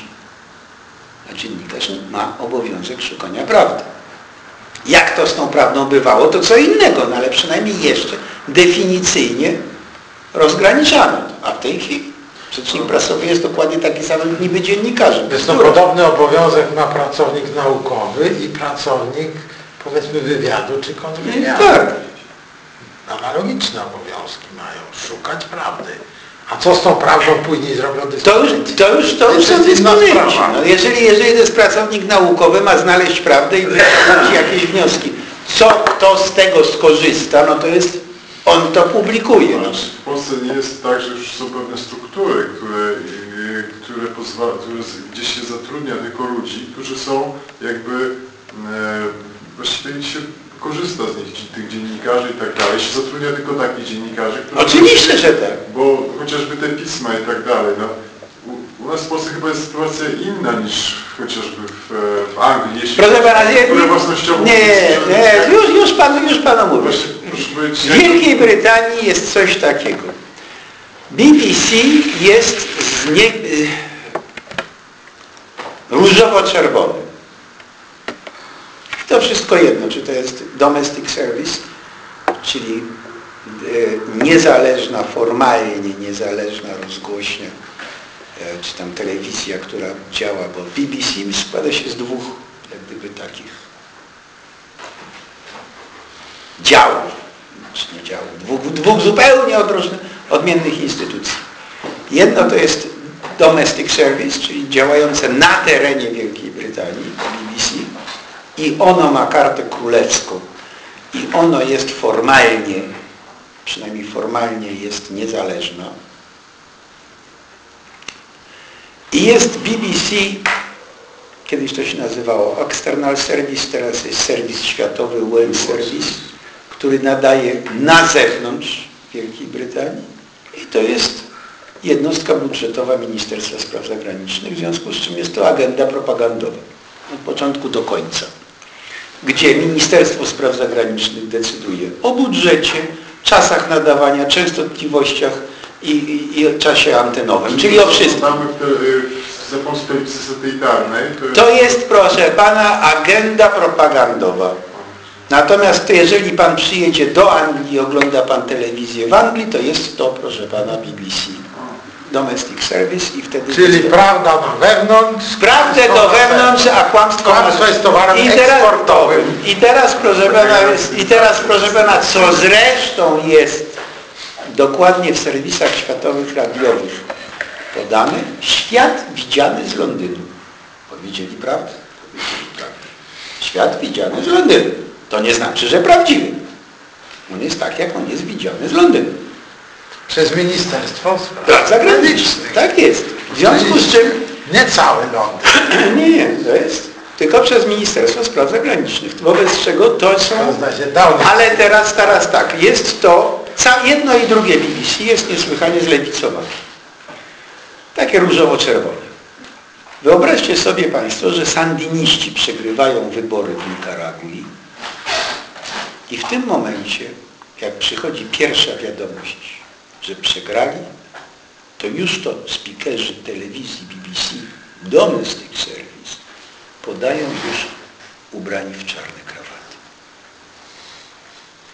A dziennikarz ma obowiązek szukania prawdy. Jak to z tą prawdą bywało, to co innego, no ale przynajmniej jeszcze definicyjnie rozgraniczano. A w tej chwili rzecznik prasowy jest dokładnie taki sam jak niby dziennikarzem. Jest to podobny obowiązek ma pracownik naukowy i pracownik, powiedzmy, wywiadu czy kontrwywiadu. Tak. Analogiczne obowiązki mają szukać prawdy. A co z tą prawdą później zrobią dyskutenci? To już, to już, to już są dyskutenci. No, jeżeli, jeżeli to jest pracownik naukowy, ma znaleźć prawdę i wyciągnąć jakieś wnioski. Co kto z tego skorzysta, no to jest, on to publikuje. No. W Polsce nie jest tak, że już są pewne struktury, które, które, pozwala, które gdzie się zatrudnia tylko ludzi, którzy są jakby, e, właściwie się korzysta z nich, tych dziennikarzy i tak dalej. Się zatrudnia tylko takich dziennikarzy, którzy... Oczywiście, że tak. Bo chociażby te pisma i tak dalej, no, u, u nas w Polsce chyba jest sytuacja inna niż chociażby w, w Anglii, jeśli Proszę pana, nie, które własnościowo... nie, nie, już, już panu, już panu mówię. Proszę, proszę W Wielkiej Brytanii jest coś takiego. B B C jest z nie, różowo-czerwony. To wszystko jedno, czy to jest domestic service, czyli e, niezależna, formalnie niezależna rozgłośnia, e, czy tam telewizja, która działa, bo B B C składa się z dwóch, jak gdyby takich działów, czy nie działów, dwóch, dwóch zupełnie odróżnych, odmiennych instytucji. Jedno to jest domestic service, czyli działające na terenie Wielkiej Brytanii, B B C, i ono ma kartę królewską i ono jest formalnie, przynajmniej formalnie jest niezależna. I jest B B C, kiedyś to się nazywało External Service, teraz jest serwis światowy, World Service, który nadaje na zewnątrz Wielkiej Brytanii i to jest jednostka budżetowa Ministerstwa Spraw Zagranicznych, w związku z czym jest to agenda propagandowa od początku do końca, gdzie Ministerstwo Spraw Zagranicznych decyduje o budżecie, czasach nadawania, częstotliwościach i, i, i czasie antenowym, czyli o wszystkim. Mamy w japońskiej telewizji satelitarnej. To jest, proszę pana, agenda propagandowa. Natomiast jeżeli pan przyjedzie do Anglii i ogląda pan telewizję w Anglii, to jest to, proszę pana, B B C. Domestic Service i wtedy... Czyli prawda na wewnątrz... Prawdę do wewnątrz, a kłamstwo... Kłamstwo jest towarem I teraz, eksportowym. I teraz, proszę pana, jest, i teraz, proszę pana, co zresztą jest dokładnie w serwisach światowych radiowych podane, świat widziany z Londynu. Powiedzieli prawdę? Powiedzieli prawdę. Świat widziany z Londynu. To nie znaczy, że prawdziwy. On jest tak, jak on jest widziany z Londynu. Przez Ministerstwo Spraw Zagranicznych. Tak jest. W związku z czym... Nie cały Londyn. Nie, nie, to jest tylko przez Ministerstwo Spraw Zagranicznych. Wobec czego to są... Ale teraz, teraz tak, jest to... Jedno i drugie B B C jest niesłychanie zlewicowane. Takie różowo-czerwone. Wyobraźcie sobie państwo, że sandiniści przegrywają wybory w Nikaragui i w tym momencie, jak przychodzi pierwsza wiadomość, że przegrali, to już to speakerzy telewizji B B C, Domestic Service, podają już ubrani w czarne krawaty.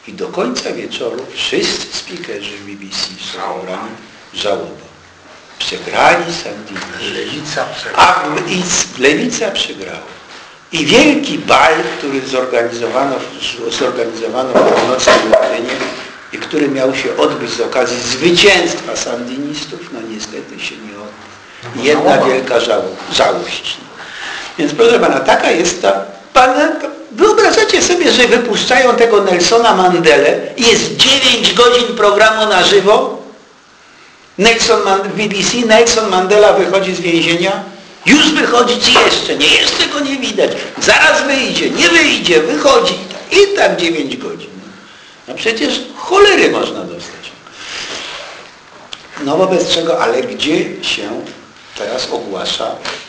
I do końca wieczoru wszyscy speakerzy w B B C w Sokorami żałoba. Przegrali Sandiniści. Lewica przegrała. A i Lewica przegrała. I wielki bal, który zorganizowano, zorganizowano w północnej Londynie i który miał się odbyć z okazji zwycięstwa sandinistów, no niestety się nie odbył. Jedna wielka żało, żałość. Więc proszę pana, taka jest ta... Pana, wyobrażacie sobie, że wypuszczają tego Nelsona Mandelę i jest dziewięć godzin programu na żywo? Nelson Man, w B B C Nelson Mandela wychodzi z więzienia. Już wychodzi, czy jeszcze nie? Jeszcze go nie widać. Zaraz wyjdzie, nie wyjdzie, wychodzi. I tak dziewięć godzin. No przecież cholery można dostać. No wobec czego, ale gdzie się teraz ogłasza,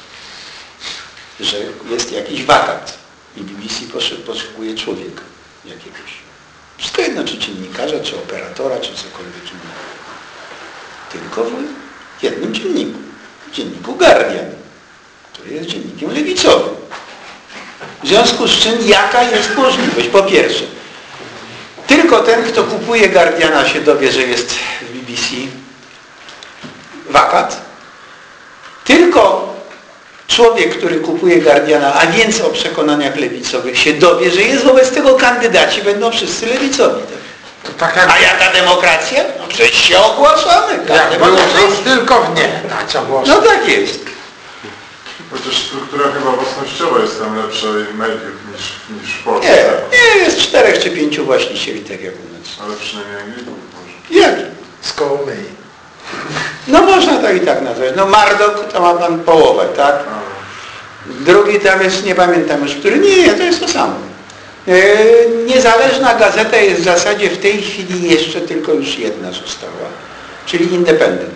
że jest jakiś wakat i B B C poszukuje człowieka jakiegoś. Wszystko jedno, czy dziennikarza, czy operatora, czy cokolwiek innego. Tylko w jednym dzienniku. W dzienniku Guardian, który jest dziennikiem lewicowym. W związku z czym jaka jest możliwość? Po pierwsze, tylko ten, kto kupuje Guardiana, się dowie, że jest w B B C wakat. Tylko człowiek, który kupuje Guardiana, a więc o przekonaniach lewicowych, się dowie, że jest wobec tego kandydaci, będą wszyscy lewicowi. To tak jak... A jaka demokracja? No przecież się ogłaszamy. Jak było to tylko w nie dać ogłaszać. No tak jest. Chociaż struktura chyba własnościowa jest tam lepsza mediów niż, niż w Polsce. Nie, nie, jest czterech czy pięciu właścicieli, tak jak u nas. Ale przynajmniej Anglików może. Jaki? Z koło myi. No można to i tak nazwać. No Murdoch to ma pan połowę, tak? Drugi tam jest, nie pamiętam już, który, nie, to jest to samo. Niezależna gazeta jest w zasadzie w tej chwili jeszcze tylko już jedna została, czyli Independent.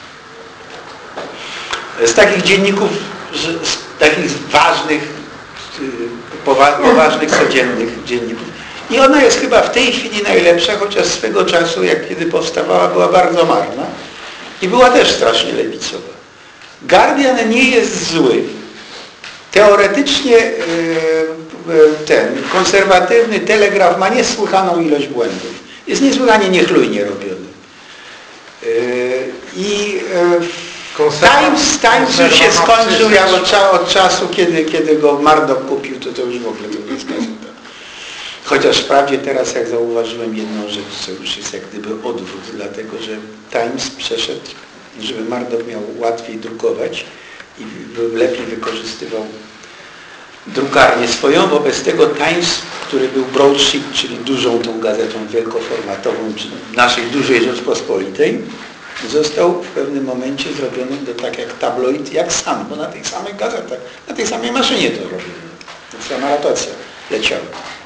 Z takich dzienników, z takich ważnych, poważnych, codziennych dzienników. I ona jest chyba w tej chwili najlepsza, chociaż swego czasu, jak kiedy powstawała, była bardzo marna i była też strasznie lewicowa. Guardian nie jest zły. Teoretycznie ten konserwatywny Telegraf ma niesłychaną ilość błędów. Jest niesłychanie niechlujnie robiony. I Times, Times już się skończył, jak od, od czasu, kiedy, kiedy go Murdoch kupił, to to już w ogóle to jest gazeta. Chociaż wprawdzie teraz, jak zauważyłem jedną rzecz, co już jest jak gdyby odwrót, dlatego że Times przeszedł, żeby Murdoch miał łatwiej drukować i lepiej wykorzystywał drukarnię swoją. Wobec tego Times, który był broadsheet, czyli dużą tą gazetą wielkoformatową naszej dużej Rzeczpospolitej, został w pewnym momencie zrobiony do tak jak tabloid, jak sam, bo na tych samych gazetach, na tej samej maszynie to robiono. Ta sama rotacja leciała.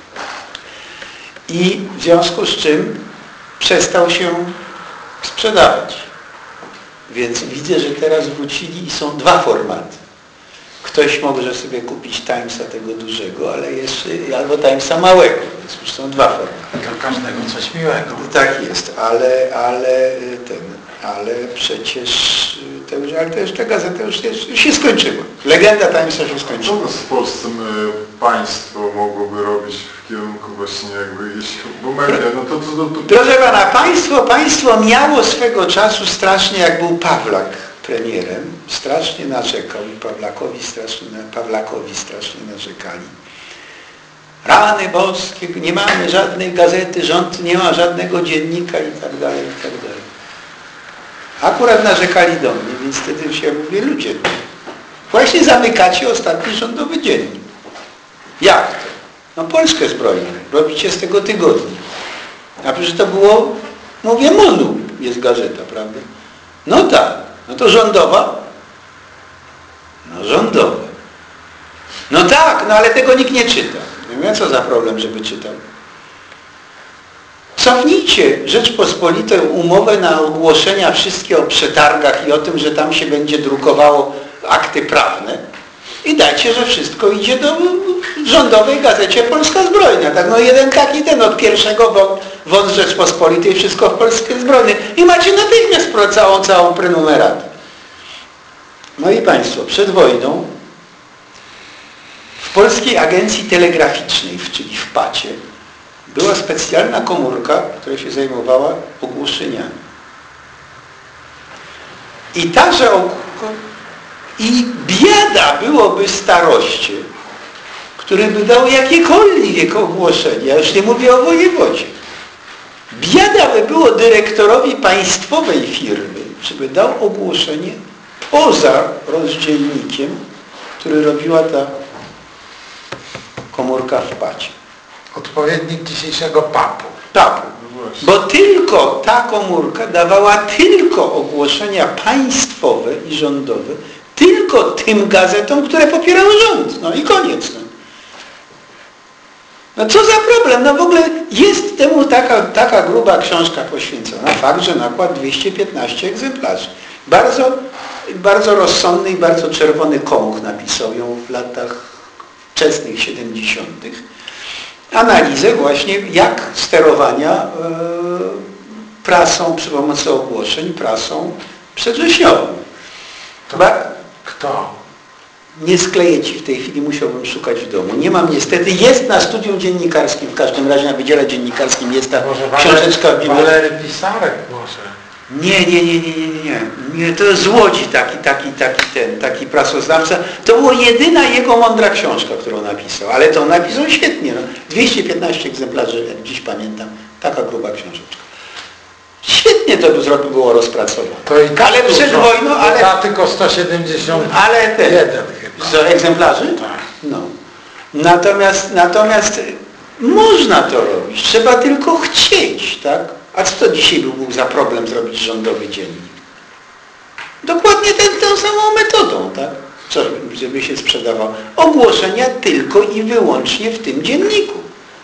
I w związku z czym przestał się sprzedawać. Więc widzę, że teraz wrócili i są dwa formaty. Ktoś może sobie kupić Timesa tego dużego, ale jeszcze albo Timesa małego, więc już są dwa formaty. Dla każdego coś miłego. Tak jest, ale, ale ten, ale przecież to już, ale to już ta gazeta już, jest, już się skończyła. Legenda Timesa się skończyła. Co nas w Polsce e, państwo mogłoby robić w kierunku właśnie jakby, jeśli, bo media, no to, to, to, to... Proszę pana, państwo, państwo miało swego czasu strasznie, jak był Pawlak premierem, strasznie narzekał i Pawlakowi strasznie, Pawlakowi strasznie narzekali. Rany boskie, nie mamy żadnej gazety, rząd nie ma żadnego dziennika i tak dalej, i tak dalej. Akurat narzekali do mnie, więc wtedy się mówię, ludzie, właśnie zamykacie ostatni rządowy dziennik. Jak to? No Polskę zbrojną, robicie z tego tygodni. A przecież to było, mówię, Monu jest gazeta, prawda? No tak, no to rządowa? No rządowa. No tak, no ale tego nikt nie czyta. Nie wiem, co za problem, żeby czytał. Cofnijcie Rzeczpospolitą umowę na ogłoszenia wszystkie o przetargach i o tym, że tam się będzie drukowało akty prawne i dajcie, że wszystko idzie do rządowej gazecie Polska Zbrojna. Tak, no jeden taki ten od pierwszego wąt Rzeczpospolitej, wszystko w Polsce Zbrojnej i macie natychmiast całą, całą prenumeratę. No i Państwo, przed wojną w Polskiej Agencji Telegraficznej, czyli w pacie, była specjalna komórka, która się zajmowała ogłoszeniami. I także i biada byłoby staroście, który by dał jakiekolwiek ogłoszenie, ja już nie mówię o wojewodzie. Biada by było dyrektorowi państwowej firmy, żeby dał ogłoszenie poza rozdzielnikiem, który robiła ta komórka w pacie. Odpowiednik dzisiejszego papu. Tak, bo tylko ta komórka dawała tylko ogłoszenia państwowe i rządowe, tylko tym gazetom, które popierały rząd. No i koniec. No, no co za problem? No w ogóle jest temu taka, taka gruba książka poświęcona. Fakt, że nakład dwieście piętnaście egzemplarzy. Bardzo, bardzo rozsądny i bardzo czerwony Komuch napisał ją w latach wczesnych siedemdziesiątych. Analizę właśnie jak sterowania e, prasą przy pomocy ogłoszeń, prasą przedwrześniową. To Ba kto? Nie skleję Ci w tej chwili, musiałbym szukać w domu. Nie mam niestety, jest na studium dziennikarskim, w każdym razie na Wydziale Dziennikarskim jest ta może książeczka w bibliotece. Walery Pisarek może. Nie, nie, nie, nie, nie, nie, nie. To jest z Łodzi taki, taki, taki ten, taki prasoznawca. To była jedyna jego mądra książka, którą napisał, ale to napisał świetnie. No. dwieście piętnaście egzemplarzy, jak dziś pamiętam, taka gruba książeczka. Świetnie to by było rozpracowane. To i tak ale dużo. przed wojną, ale... Ta tylko sto siedemdziesiąt jeden ale ten, chyba. co, egzemplarzy? Tak. No. Natomiast, natomiast można to robić, trzeba tylko chcieć, tak? A co to dzisiaj by był za problem zrobić rządowy dziennik? Dokładnie ten, tą samą metodą, tak? Co, żeby się sprzedawał? Ogłoszenia tylko i wyłącznie w tym dzienniku.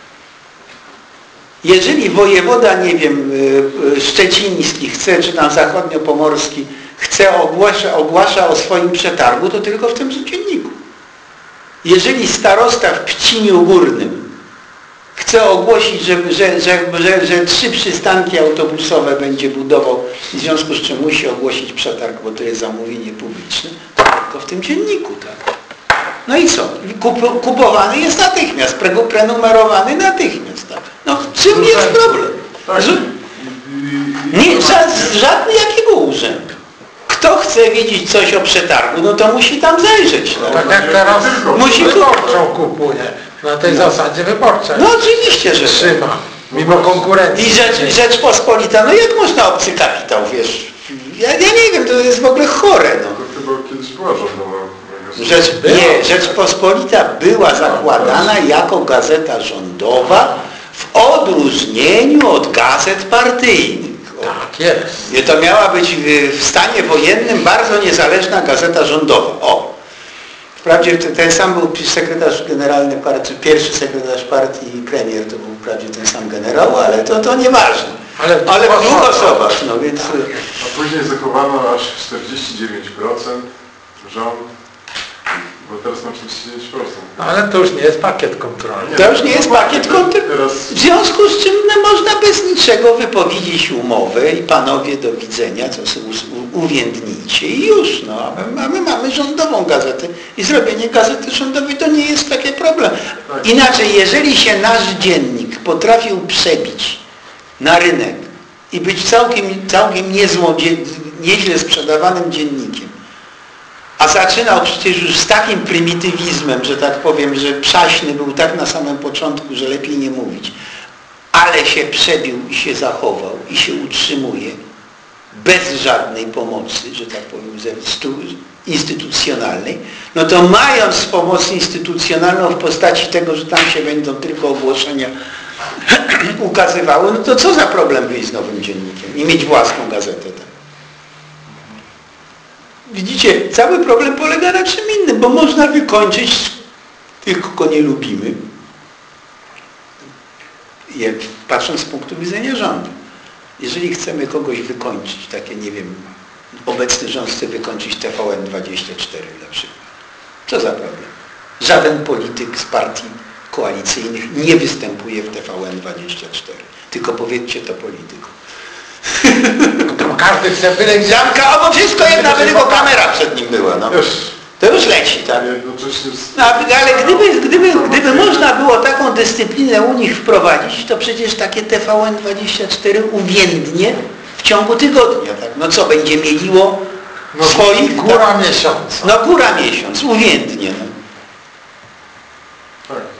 Jeżeli wojewoda, nie wiem, szczeciński chce, czy tam zachodniopomorski chce, ogłasza, ogłasza o swoim przetargu, to tylko w tym dzienniku. Jeżeli starosta w Pcimiu Górnym chce ogłosić, że, że, że, że, że trzy przystanki autobusowe będzie budował, w związku z czym musi ogłosić przetarg, bo to jest zamówienie publiczne, to tylko w tym dzienniku, tak? No i co? Kup, kupowany jest natychmiast, pre, prenumerowany natychmiast, tak? No czym jest problem? Że, nie, żadny jakiego urzędu. Kto chce wiedzieć coś o przetargu, no to musi tam zajrzeć. No. Tak jak teraz musi wyborczą kupuje. Na tej no. zasadzie wyborczej. No oczywiście, że trzyma. Mimo konkurencji. I Rzecz, Rzeczpospolita, no jak można obcy kapitał, wiesz? Ja, ja nie wiem, to jest w ogóle chore. No. To chyba kiedyś była rządowa. Rzecz, nie, Rzeczpospolita była zakładana jako gazeta rządowa w odróżnieniu od gazet partyjnych. Tak jest. I to miała być w stanie wojennym bardzo niezależna gazeta rządowa. O. Wprawdzie ten sam był sekretarz generalny partii, pierwszy sekretarz partii i premier to był wprawdzie ten sam generał, ale to, to nieważne. Ale, ale w dwóch osobach, no więc... A później zachowano aż czterdzieści dziewięć procent rząd, bo teraz mam czterdzieści dziewięć procent. No, ale to już nie jest pakiet kontrolny. To już nie jest pakiet kontrolny. W związku z czym no, można bez niczego wypowiedzieć umowę i panowie do widzenia, co sobie uwiędnijcie i już. No, a my, a my mamy rządową gazetę i zrobienie gazety rządowej to nie jest taki problem. Inaczej, jeżeli się nasz dziennik potrafił przebić na rynek i być całkiem, całkiem niezłą, nieźle sprzedawanym dziennikiem, a zaczynał przecież już z takim prymitywizmem, że tak powiem, że przaśny był tak na samym początku, że lepiej nie mówić, ale się przebił i się zachował i się utrzymuje bez żadnej pomocy, że tak powiem, instytucjonalnej, no to mając pomoc instytucjonalną w postaci tego, że tam się będą tylko ogłoszenia ukazywały, no to co za problem wyjść z nowym dziennikiem i mieć własną gazetę tam? Widzicie, cały problem polega na czym innym, bo można wykończyć tych, kogo nie lubimy, jak, patrząc z punktu widzenia rządu. Jeżeli chcemy kogoś wykończyć, takie nie wiem, obecny rząd chce wykończyć T V N dwadzieścia cztery na przykład. Co za problem? Żaden polityk z partii koalicyjnych nie występuje w T V N dwadzieścia cztery. Tylko powiedzcie to politykom. To każdy chce byle Zamka, albo wszystko jedna, by tylko kamera przed nim była. No. Już, To już leci, tak? Jednocześnie z... No, ale gdyby, gdyby, gdyby można było taką dyscyplinę u nich wprowadzić, to przecież takie T V N dwadzieścia cztery uwiędnie w ciągu tygodnia, tak? No co, będzie mieliło no, swoich? Góra tak? miesiąca. No góra miesiąc, uwiędnie. No. Tak.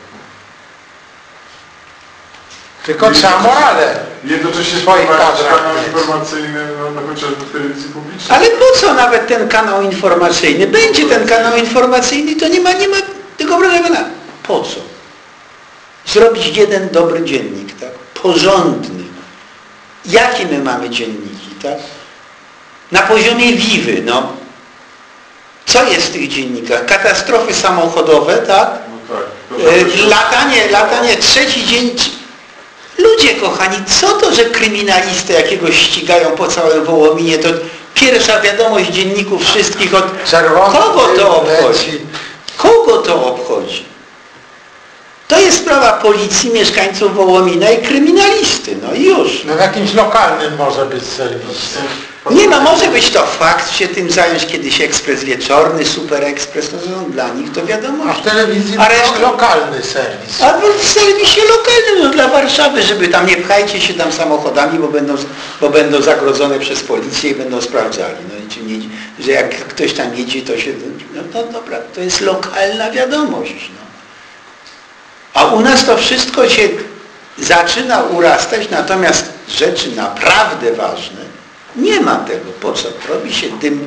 Tylko trzeba morale. Jednocześnie swoich wprowadzić kadrach kanał mieć. informacyjny, no, no chociażby w telewizji publicznej. Ale po co nawet ten kanał informacyjny? Będzie ten kanał informacyjny, to nie ma, nie ma tego problemu. Po co? Zrobić jeden dobry dziennik, tak? Porządny. Jakie my mamy dzienniki, tak? Na poziomie Wiwy, no. Co jest w tych dziennikach? Katastrofy samochodowe, tak? No tak. To, E, że też- latanie, latanie trzeci dzień. Ludzie kochani, co to, że kryminalistę jakiegoś ścigają po całym Wołominie, to pierwsza wiadomość dzienników wszystkich od... Czerwony Kogo to dym obchodzi? leci. Kogo to obchodzi? To jest sprawa policji, mieszkańców Wołomina i kryminalisty, no i już. No w jakimś lokalnym może być serwisie. Nie no, może być to fakt, się tym zająć kiedyś ekspres wieczorny, super ekspres, no to dla nich to wiadomo. A w telewizji A to jest reszta- lokalny serwis. A w serwisie lokalnym, no dla Warszawy, żeby tam nie pchajcie się tam samochodami, bo będą, bo będą zagrodzone przez policję i będą sprawdzali. No i czy nie, że jak ktoś tam jedzie, to się... No, no dobra, to jest lokalna wiadomość. No. A u nas to wszystko się zaczyna urastać, natomiast rzeczy naprawdę ważne nie ma tego. Po co? Robi się dym.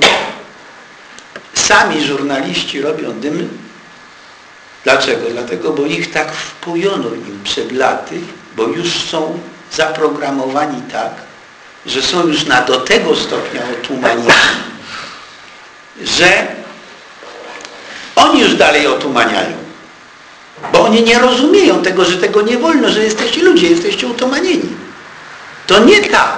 Sami żurnaliści robią dym. Dlaczego? Dlatego, bo ich tak wpojono im przed laty, bo już są zaprogramowani tak, że są już na do tego stopnia otumanieni, że oni już dalej otumaniają. Bo oni nie rozumieją tego, że tego nie wolno, że jesteście ludzie, jesteście utumanieni. To nie tak.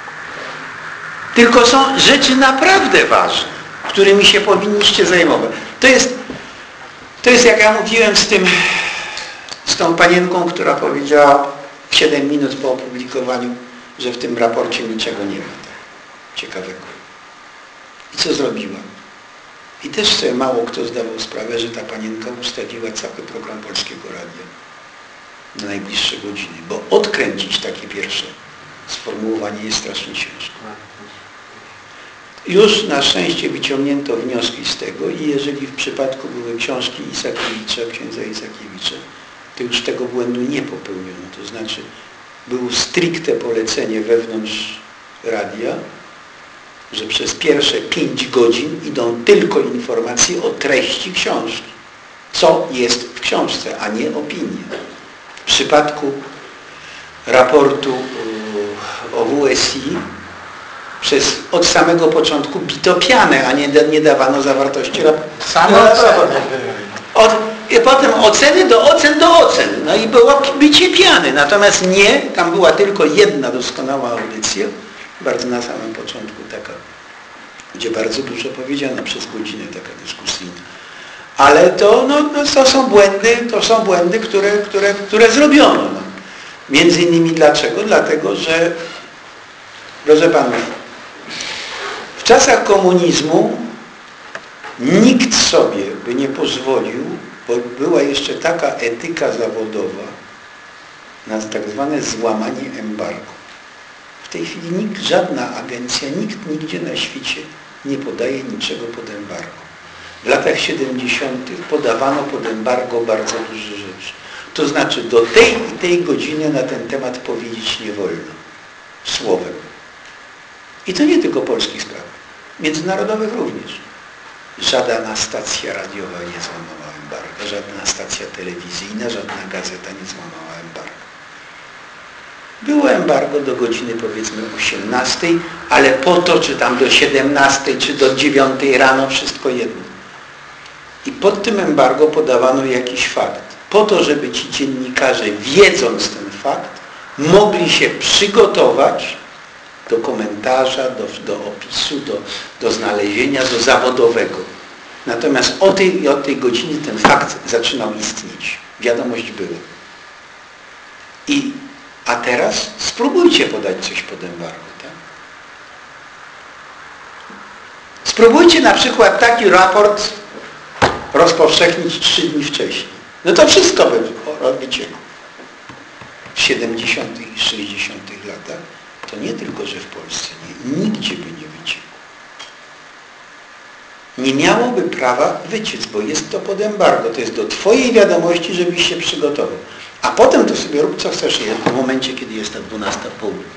Tylko są rzeczy naprawdę ważne, którymi się powinniście zajmować. To jest, to jest jak ja mówiłem z tym, z tą panienką, która powiedziała siedem minut po opublikowaniu, że w tym raporcie niczego nie ma ciekawego. I co zrobiła? I też sobie mało kto zdawał sprawę, że ta panienka ustawiła cały program Polskiego Radia na najbliższe godziny, bo odkręcić takie pierwsze sformułowanie jest strasznie ciężko. Już na szczęście wyciągnięto wnioski z tego i jeżeli w przypadku były książki Isakiewicza, księdza Isakiewicza, to już tego błędu nie popełniono. To znaczy było stricte polecenie wewnątrz radia, że przez pierwsze pięć godzin idą tylko informacje o treści książki. Co jest w książce, a nie opinie. W przypadku raportu o W S I przez, od samego początku bito pianę, a nie, nie dawano zawartości raportu. Same oceny były. Od, i potem oceny do ocen do ocen. No i było bicie piany. Natomiast nie, tam była tylko jedna doskonała audycja, bardzo na samym początku taka, gdzie bardzo dużo powiedziano przez godzinę, taka dyskusyjna. Ale to, no, no, to są błędy, to są błędy, które, które, które zrobiono. No. Między innymi dlaczego? Dlatego, że proszę panów, w czasach komunizmu nikt sobie by nie pozwolił, bo była jeszcze taka etyka zawodowa na tak zwane złamanie embargo. W tej chwili nikt, żadna agencja, nikt nigdzie na świecie nie podaje niczego pod embargo. W latach siedemdziesiątych podawano pod embargo bardzo dużo rzeczy. To znaczy do tej i tej godziny na ten temat powiedzieć nie wolno. Słowem. I to nie tylko polskich spraw. Międzynarodowych również. Żadna stacja radiowa nie złamała embarga, żadna stacja telewizyjna, żadna gazeta nie złamała embarga. Było embargo do godziny powiedzmy osiemnastej, ale po to, czy tam do siedemnastej, czy do dziewiątej rano, wszystko jedno. I pod tym embargo podawano jakiś fakt. Po to, żeby ci dziennikarze, wiedząc ten fakt, mogli się przygotować do komentarza, do, do opisu, do, do znalezienia, do zawodowego. Natomiast o tej, od tej godziny ten fakt zaczynał istnieć. Wiadomość była. I, a teraz spróbujcie podać coś pod embargo. Tak? Spróbujcie na przykład taki raport rozpowszechnić trzy dni wcześniej. No to wszystko by wyciekło. W siedemdziesiątych i sześćdziesiątych latach to nie tylko, że w Polsce nie, nigdzie by nie wyciekło. Nie miałoby prawa wyciec, bo jest to pod embargo. To jest do twojej wiadomości, żebyś się przygotował. A potem to sobie rób co chcesz w momencie, kiedy jest ta dwunasta w południu.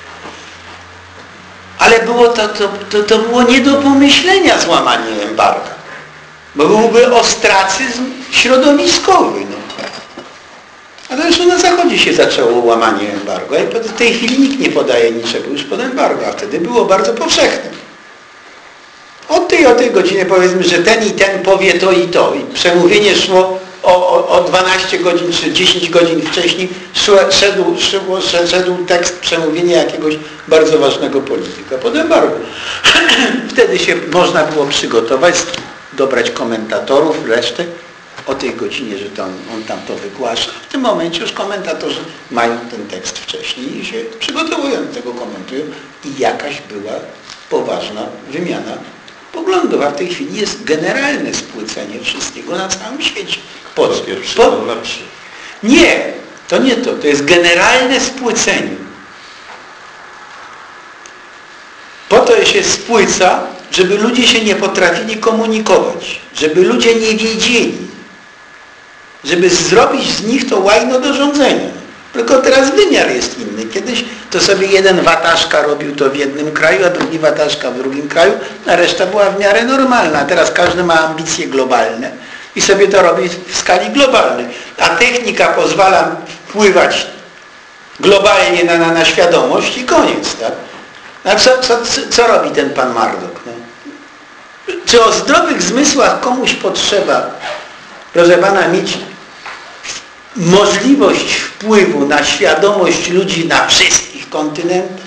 Ale było to, to, to, to było nie do pomyślenia złamanie embarga. Bo byłby ostracyzm środowiskowy. No. A to już na Zachodzie się zaczęło łamanie embargo. I w tej chwili nikt nie podaje niczego już pod embargo, a wtedy było bardzo powszechne. Od tej o tej godzinie powiedzmy, że ten i ten powie to i to. I przemówienie szło o, o, o dwanaście godzin czy dziesięć godzin wcześniej szedł, szedł, szedł tekst przemówienia jakiegoś bardzo ważnego polityka pod embargo. Wtedy się można było przygotować, dobrać komentatorów, resztę o tej godzinie, że to on, on tam to wygłasza. W tym momencie już komentatorzy mają ten tekst wcześniej i się przygotowują do tego, komentują i jakaś była poważna wymiana poglądów, a w tej chwili jest generalne spłycenie wszystkiego na całym świecie. Po co? Pierwszy Po... to lepszy. Nie, to nie to. To jest generalne spłycenie. Po to się spłyca, żeby ludzie się nie potrafili komunikować, żeby ludzie nie wiedzieli, żeby zrobić z nich to łajno do rządzenia. Tylko teraz wymiar jest inny. Kiedyś to sobie jeden wataszka robił to w jednym kraju, a drugi wataszka w drugim kraju, a reszta była w miarę normalna. A teraz każdy ma ambicje globalne i sobie to robi w skali globalnej. A technika pozwala wpływać globalnie na, na, na świadomość i koniec. Tak? A co, co, co robi ten pan Murdoch? No? Czy o zdrowych zmysłach komuś potrzeba, proszę pana, mieć możliwość wpływu na świadomość ludzi na wszystkich kontynentach?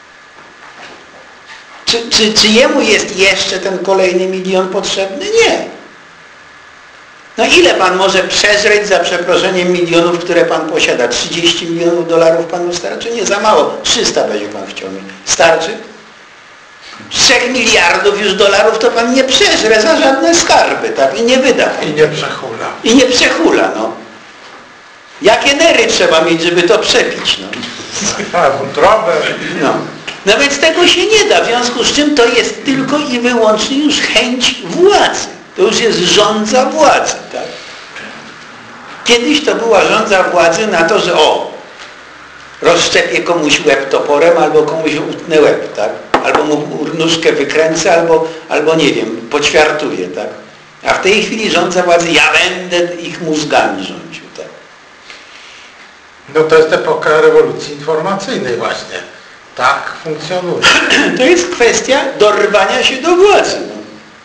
Czy, czy, czy jemu jest jeszcze ten kolejny milion potrzebny? Nie. No ile pan może przeżreć za przeproszeniem milionów, które pan posiada? trzydzieści milionów dolarów panu starczy? Nie, za mało. trzysta będzie pan chciał mieć. Starczy? trzech miliardów już dolarów to pan nie przeżre za żadne skarby, tak? I nie wyda. I nie przechula. I nie przechula, no. Jakie nery trzeba mieć, żeby to przepić, no. A, wątrobę. No. No więc tego się nie da, w związku z czym to jest tylko i wyłącznie już chęć władzy. To już jest rządza władzy, tak? Kiedyś to była rządza władzy na to, że o, rozszczepię komuś łeb toporem, albo komuś utnę łeb, tak? Albo mu nóżkę wykręcę, albo, albo nie wiem, poćwiartuję, tak? A w tej chwili rządza władzy, ja będę ich mózgami rządził, tak? No to jest epoka rewolucji informacyjnej właśnie. Tak funkcjonuje. To jest kwestia dorwania się do władzy. No.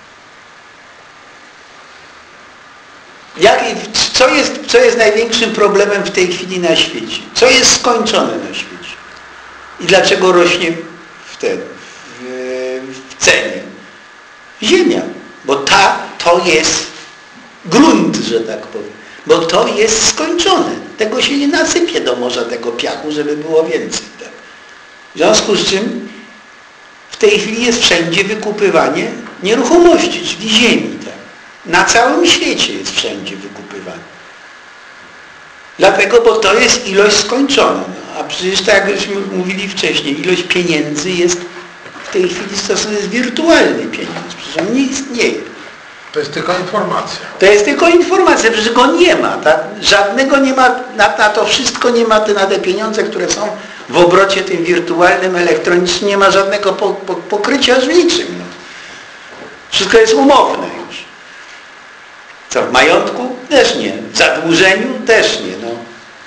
Jak, co, jest, co jest największym problemem w tej chwili na świecie? Co jest skończone na świecie? I dlaczego rośnie wtedy w, w cenie? Ziemia. Bo ta, to jest grunt, że tak powiem. Bo to jest skończone. Tego się nie nasypie do morza tego piachu, żeby było więcej. Tak? W związku z czym w tej chwili jest wszędzie wykupywanie nieruchomości, czyli ziemi. Tak? Na całym świecie jest wszędzie wykupywane. Dlatego, bo to jest ilość skończona. No, a przecież tak jak żeśmy mówili wcześniej, ilość pieniędzy jest w tej chwili stosunkowo jest wirtualny pieniądz. Przecież on nie istnieje. To jest tylko informacja. To jest tylko informacja, przecież go nie ma. Tak? Żadnego nie ma, na, na to wszystko nie ma, na te pieniądze, które są w obrocie tym wirtualnym, elektronicznym, nie ma żadnego po, po, pokrycia z niczym. No. Wszystko jest umowne już. Co, w majątku? Też nie. W zadłużeniu? Też nie. No.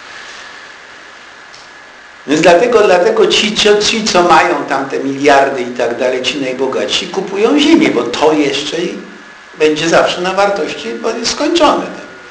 Więc dlatego, dlatego ci, ci, co mają tam te miliardy i tak dalej, ci najbogatsi, kupują ziemię, bo to jeszcze będzie zawsze na wartości, bo jest skończone.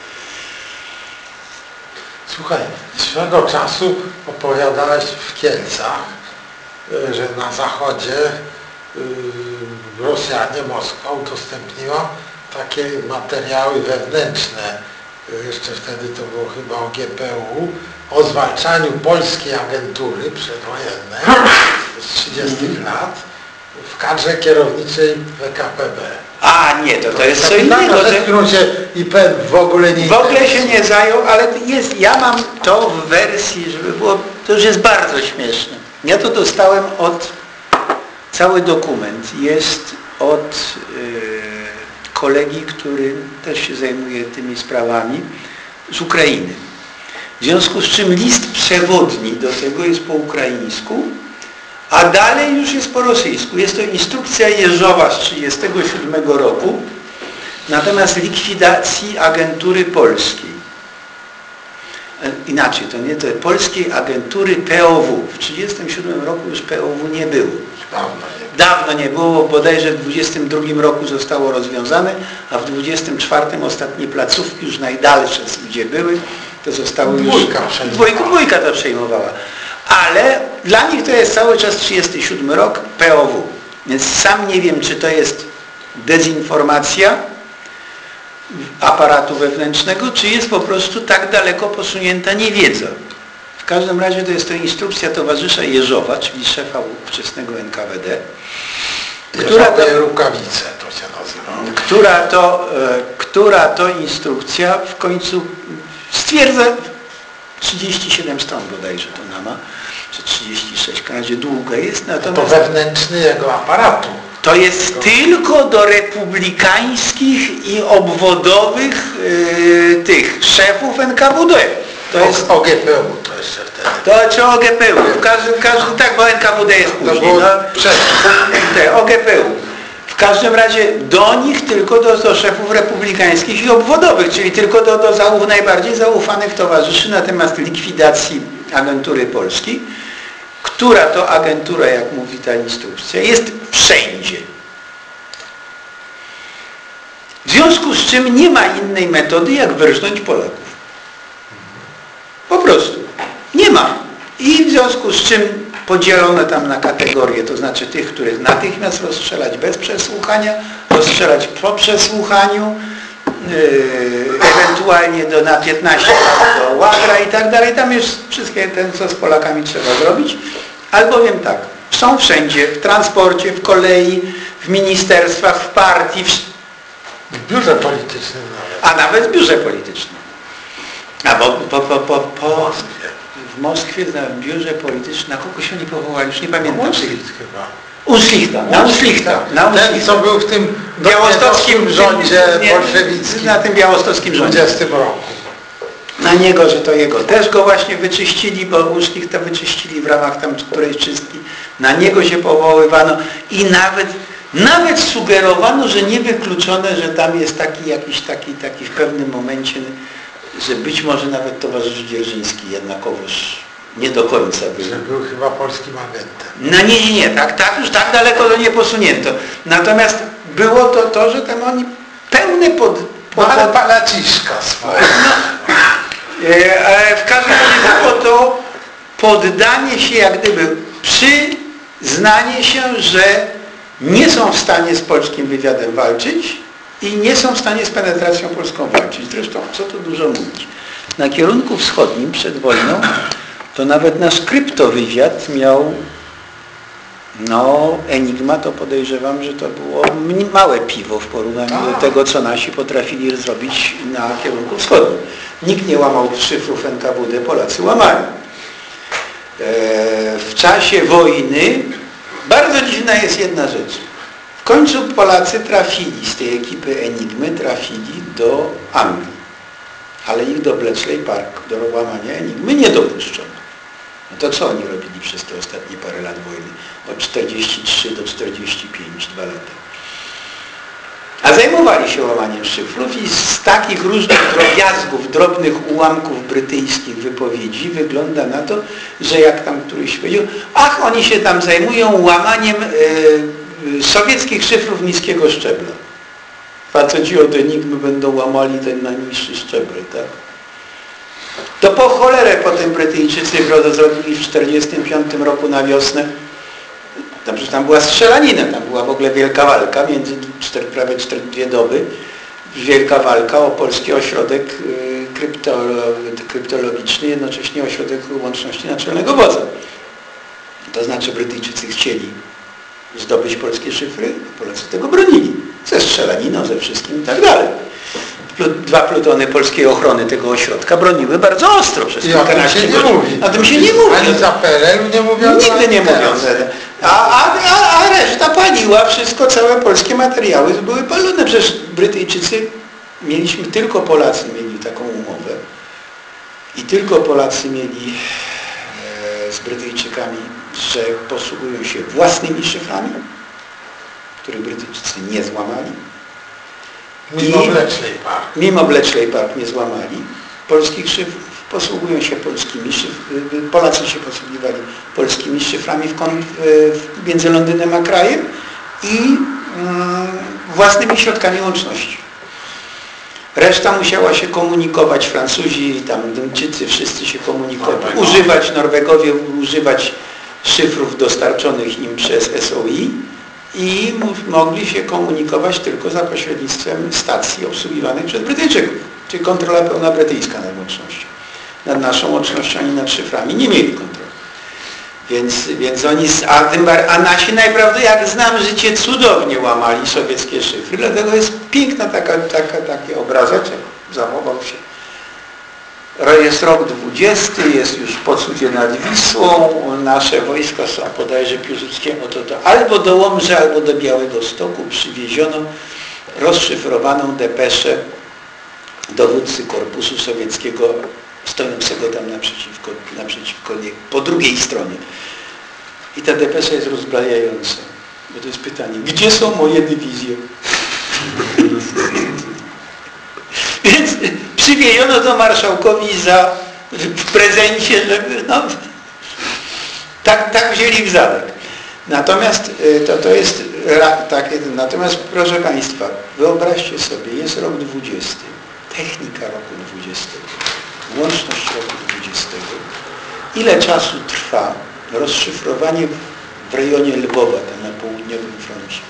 Słuchaj, swego czasu opowiadałeś w Kielcach, że na zachodzie Rosjanie, Moskwa udostępniła takie materiały wewnętrzne, jeszcze wtedy to było chyba o G P U, o zwalczaniu polskiej agentury przedwojennej z trzydziestych lat w kadrze kierowniczej P K P B. A nie, to, to jest co Kapitalna innego. rzecz, Że którą się I P N w ogóle nie w ogóle się nie zajął, ale jest, ja mam to w wersji, żeby było, to już jest bardzo śmieszne. Ja to dostałem od, cały dokument jest od yy, kolegi, który też się zajmuje tymi sprawami, z Ukrainy. W związku z czym list przewodni do tego jest po ukraińsku, a dalej już jest po rosyjsku. Jest to instrukcja Jeżowa z tysiąc dziewięćset trzydziestego siódmego roku na temat likwidacji agentury polskiej. Inaczej, to nie, to polskiej agentury P O W. W tysiąc dziewięćset trzydziestym siódmym roku już P O W nie było. Dawno nie. Dawno nie było, bodajże w dwudziestym drugim roku zostało rozwiązane, a w dwudziestym czwartym ostatnie placówki już najdalsze, gdzie były, to zostały już... Dwójka przejmowała. Dwójka, dwójka to przejmowała. Ale dla nich to jest cały czas trzydziesty siódmy rok P O W. Więc sam nie wiem, czy to jest dezinformacja aparatu wewnętrznego, czy jest po prostu tak daleko posunięta niewiedza. W każdym razie to jest to instrukcja towarzysza Jeżowa, czyli szefa ówczesnego N K W D, która to, rukawice to się nazywa. która, to, e, która to instrukcja w końcu stwierdza, trzydzieści siedem stron bodajże to ona ma, czy trzydzieści sześć, w razie długa jest, natomiast... To wewnętrzny jego aparatu. To jest tylko do republikańskich i obwodowych yy, tych szefów N K W D. To jest O G P U to jeszcze wtedy. to czy O G P U. W każdym, każdym tak, bo N K W D jest To później. było No, przed. te, O G P U. W każdym razie do nich tylko do, do szefów republikańskich i obwodowych, czyli tylko do, do zauf, najbardziej zaufanych towarzyszy na temat likwidacji agentury polskiej, która to agentura, jak mówi ta instrukcja, jest wszędzie. W związku z czym nie ma innej metody, jak wyrżnąć Polaków. Po prostu. Nie ma. I w związku z czym podzielone tam na kategorie, to znaczy tych, których natychmiast rozstrzelać bez przesłuchania, rozstrzelać po przesłuchaniu, yy, ewentualnie do, na piętnaście lat do łagra i tak dalej. Tam już wszystkie ten, co z Polakami trzeba zrobić. Albowiem tak, są wszędzie, w transporcie, w kolei, w ministerstwach, w partii, w, W biurze politycznym nawet. a nawet w biurze politycznym. A bo po, po, po, po w Moskwie na biurze politycznym, na kogo się oni powołali, już nie pamiętam. Unschlicht chyba. Unschlichta, na Unschlichta. Na Ten, Unschlichta. co był w tym białostockim rządzie nie, bolszewickim na tym białostockim w rządzie. dwudziestym roku. Na niego, że to jego też go właśnie wyczyścili, bo Unschlichta wyczyścili w ramach tam którejś czystki. Na niego się powoływano i nawet Nawet sugerowano, że niewykluczone, że tam jest taki jakiś taki, taki w pewnym momencie, że być może nawet towarzysz Dzierżyński jednakowoż nie do końca był. Że był chyba polskim agentem. No nie, nie, nie, tak, tak, już tak daleko to nie posunięto. Natomiast było to to, że tam oni pełne pod... pod No ale palaciszka swoja. No, e, w każdym razie było to poddanie się jak gdyby, przyznanie się, że nie są w stanie z polskim wywiadem walczyć i nie są w stanie z penetracją polską walczyć. Zresztą, co tu dużo mówić. Na kierunku wschodnim przed wojną to nawet nasz kryptowywiad miał, no Enigma to podejrzewam, że to było małe piwo w porównaniu do tego, co nasi potrafili zrobić na kierunku wschodnim. Nikt nie łamał szyfrów N K W D, Polacy łamali. W czasie wojny bardzo dziwna jest jedna rzecz. W końcu Polacy trafili z tej ekipy Enigmy, trafili do Anglii. Ale ich do Bletchley Park, do łamania Enigmy nie dopuszczono. No to co oni robili przez te ostatnie parę lat wojny? Od czterdzieści trzy do czterdziestu pięciu, dwa lata. A zajmowali się łamaniem szyfrów i z takich różnych drobiazgów, drobnych ułamków brytyjskich wypowiedzi wygląda na to, że jak tam któryś powiedział, ach, oni się tam zajmują łamaniem yy, sowieckich szyfrów niskiego szczebla. Faceci od Enigmy będą łamali ten najniższy szczebel, tak? To po cholerę potem Brytyjczycy zrobili w czterdziestym piątym roku na wiosnę. Tam, tam była strzelanina, tam była w ogóle wielka walka, między cztery, prawie cztery, dwie doby, wielka walka o polski ośrodek kryptolo, kryptologiczny, jednocześnie ośrodek łączności naczelnego wodza. To znaczy Brytyjczycy chcieli zdobyć polskie szyfry, Polacy tego bronili. Ze strzelaniną, ze wszystkim i tak dalej. Dwa plutony polskiej ochrony tego ośrodka broniły bardzo ostro przez kilkanaście godzin. O tym się nie mówi. Ani za P R L-u nie mówiono. Nigdy nie mówią. A, a, a, a reszta paliła wszystko, całe polskie materiały były palone. Przecież Brytyjczycy, mieliśmy, tylko Polacy mieli taką umowę i tylko Polacy mieli e, z Brytyjczykami, że posługują się własnymi szyframi, których Brytyjczycy nie złamali. Mimo Bletchley Park. Mimo Bletchley Park nie złamali. Polskich szyfrów, posługują się polskimi szyframi. Polacy się posługiwali polskimi szyframi w, w, między Londynem a krajem i mm, własnymi środkami łączności. Reszta musiała się komunikować, Francuzi, tam Duńczycy, wszyscy się komunikowali. Używać, Norwegowie używać szyfrów dostarczonych im przez S O I i mogli się komunikować tylko za pośrednictwem stacji obsługiwanych przez Brytyjczyków, czyli kontrola pełna brytyjska nad łącznością. Nad naszą łącznością ani nad szyframi nie mieli kontroli. Więc, więc oni, a, tym, a nasi naprawdę, jak znam życie, cudownie łamali sowieckie szyfry, dlatego jest piękna taka, taka, taki obrazeczek, zachował się. Jest rok dwudziesty, jest już pocudzie nad Wisłą, nasze wojska są bodajże Piłsudskiemu, to, to albo do Łomży, albo do Białego Stoku przywieziono rozszyfrowaną depeszę dowódcy korpusu sowieckiego stojącego tam naprzeciwko, naprzeciwko nie, po drugiej stronie. I ta depesza jest rozbrajająca, bo to jest pytanie, gdzie są moje dywizje? Więc przywiejono to marszałkowi za, w prezencie, żeby no, tak, tak wzięli w zadek. Natomiast to, to jest tak, natomiast proszę Państwa, wyobraźcie sobie, jest rok dwudziesty, technika roku dwudziestego, łączność roku dwudziestego. Ile czasu trwa rozszyfrowanie w rejonie Lwowa, tam na południowym froncie?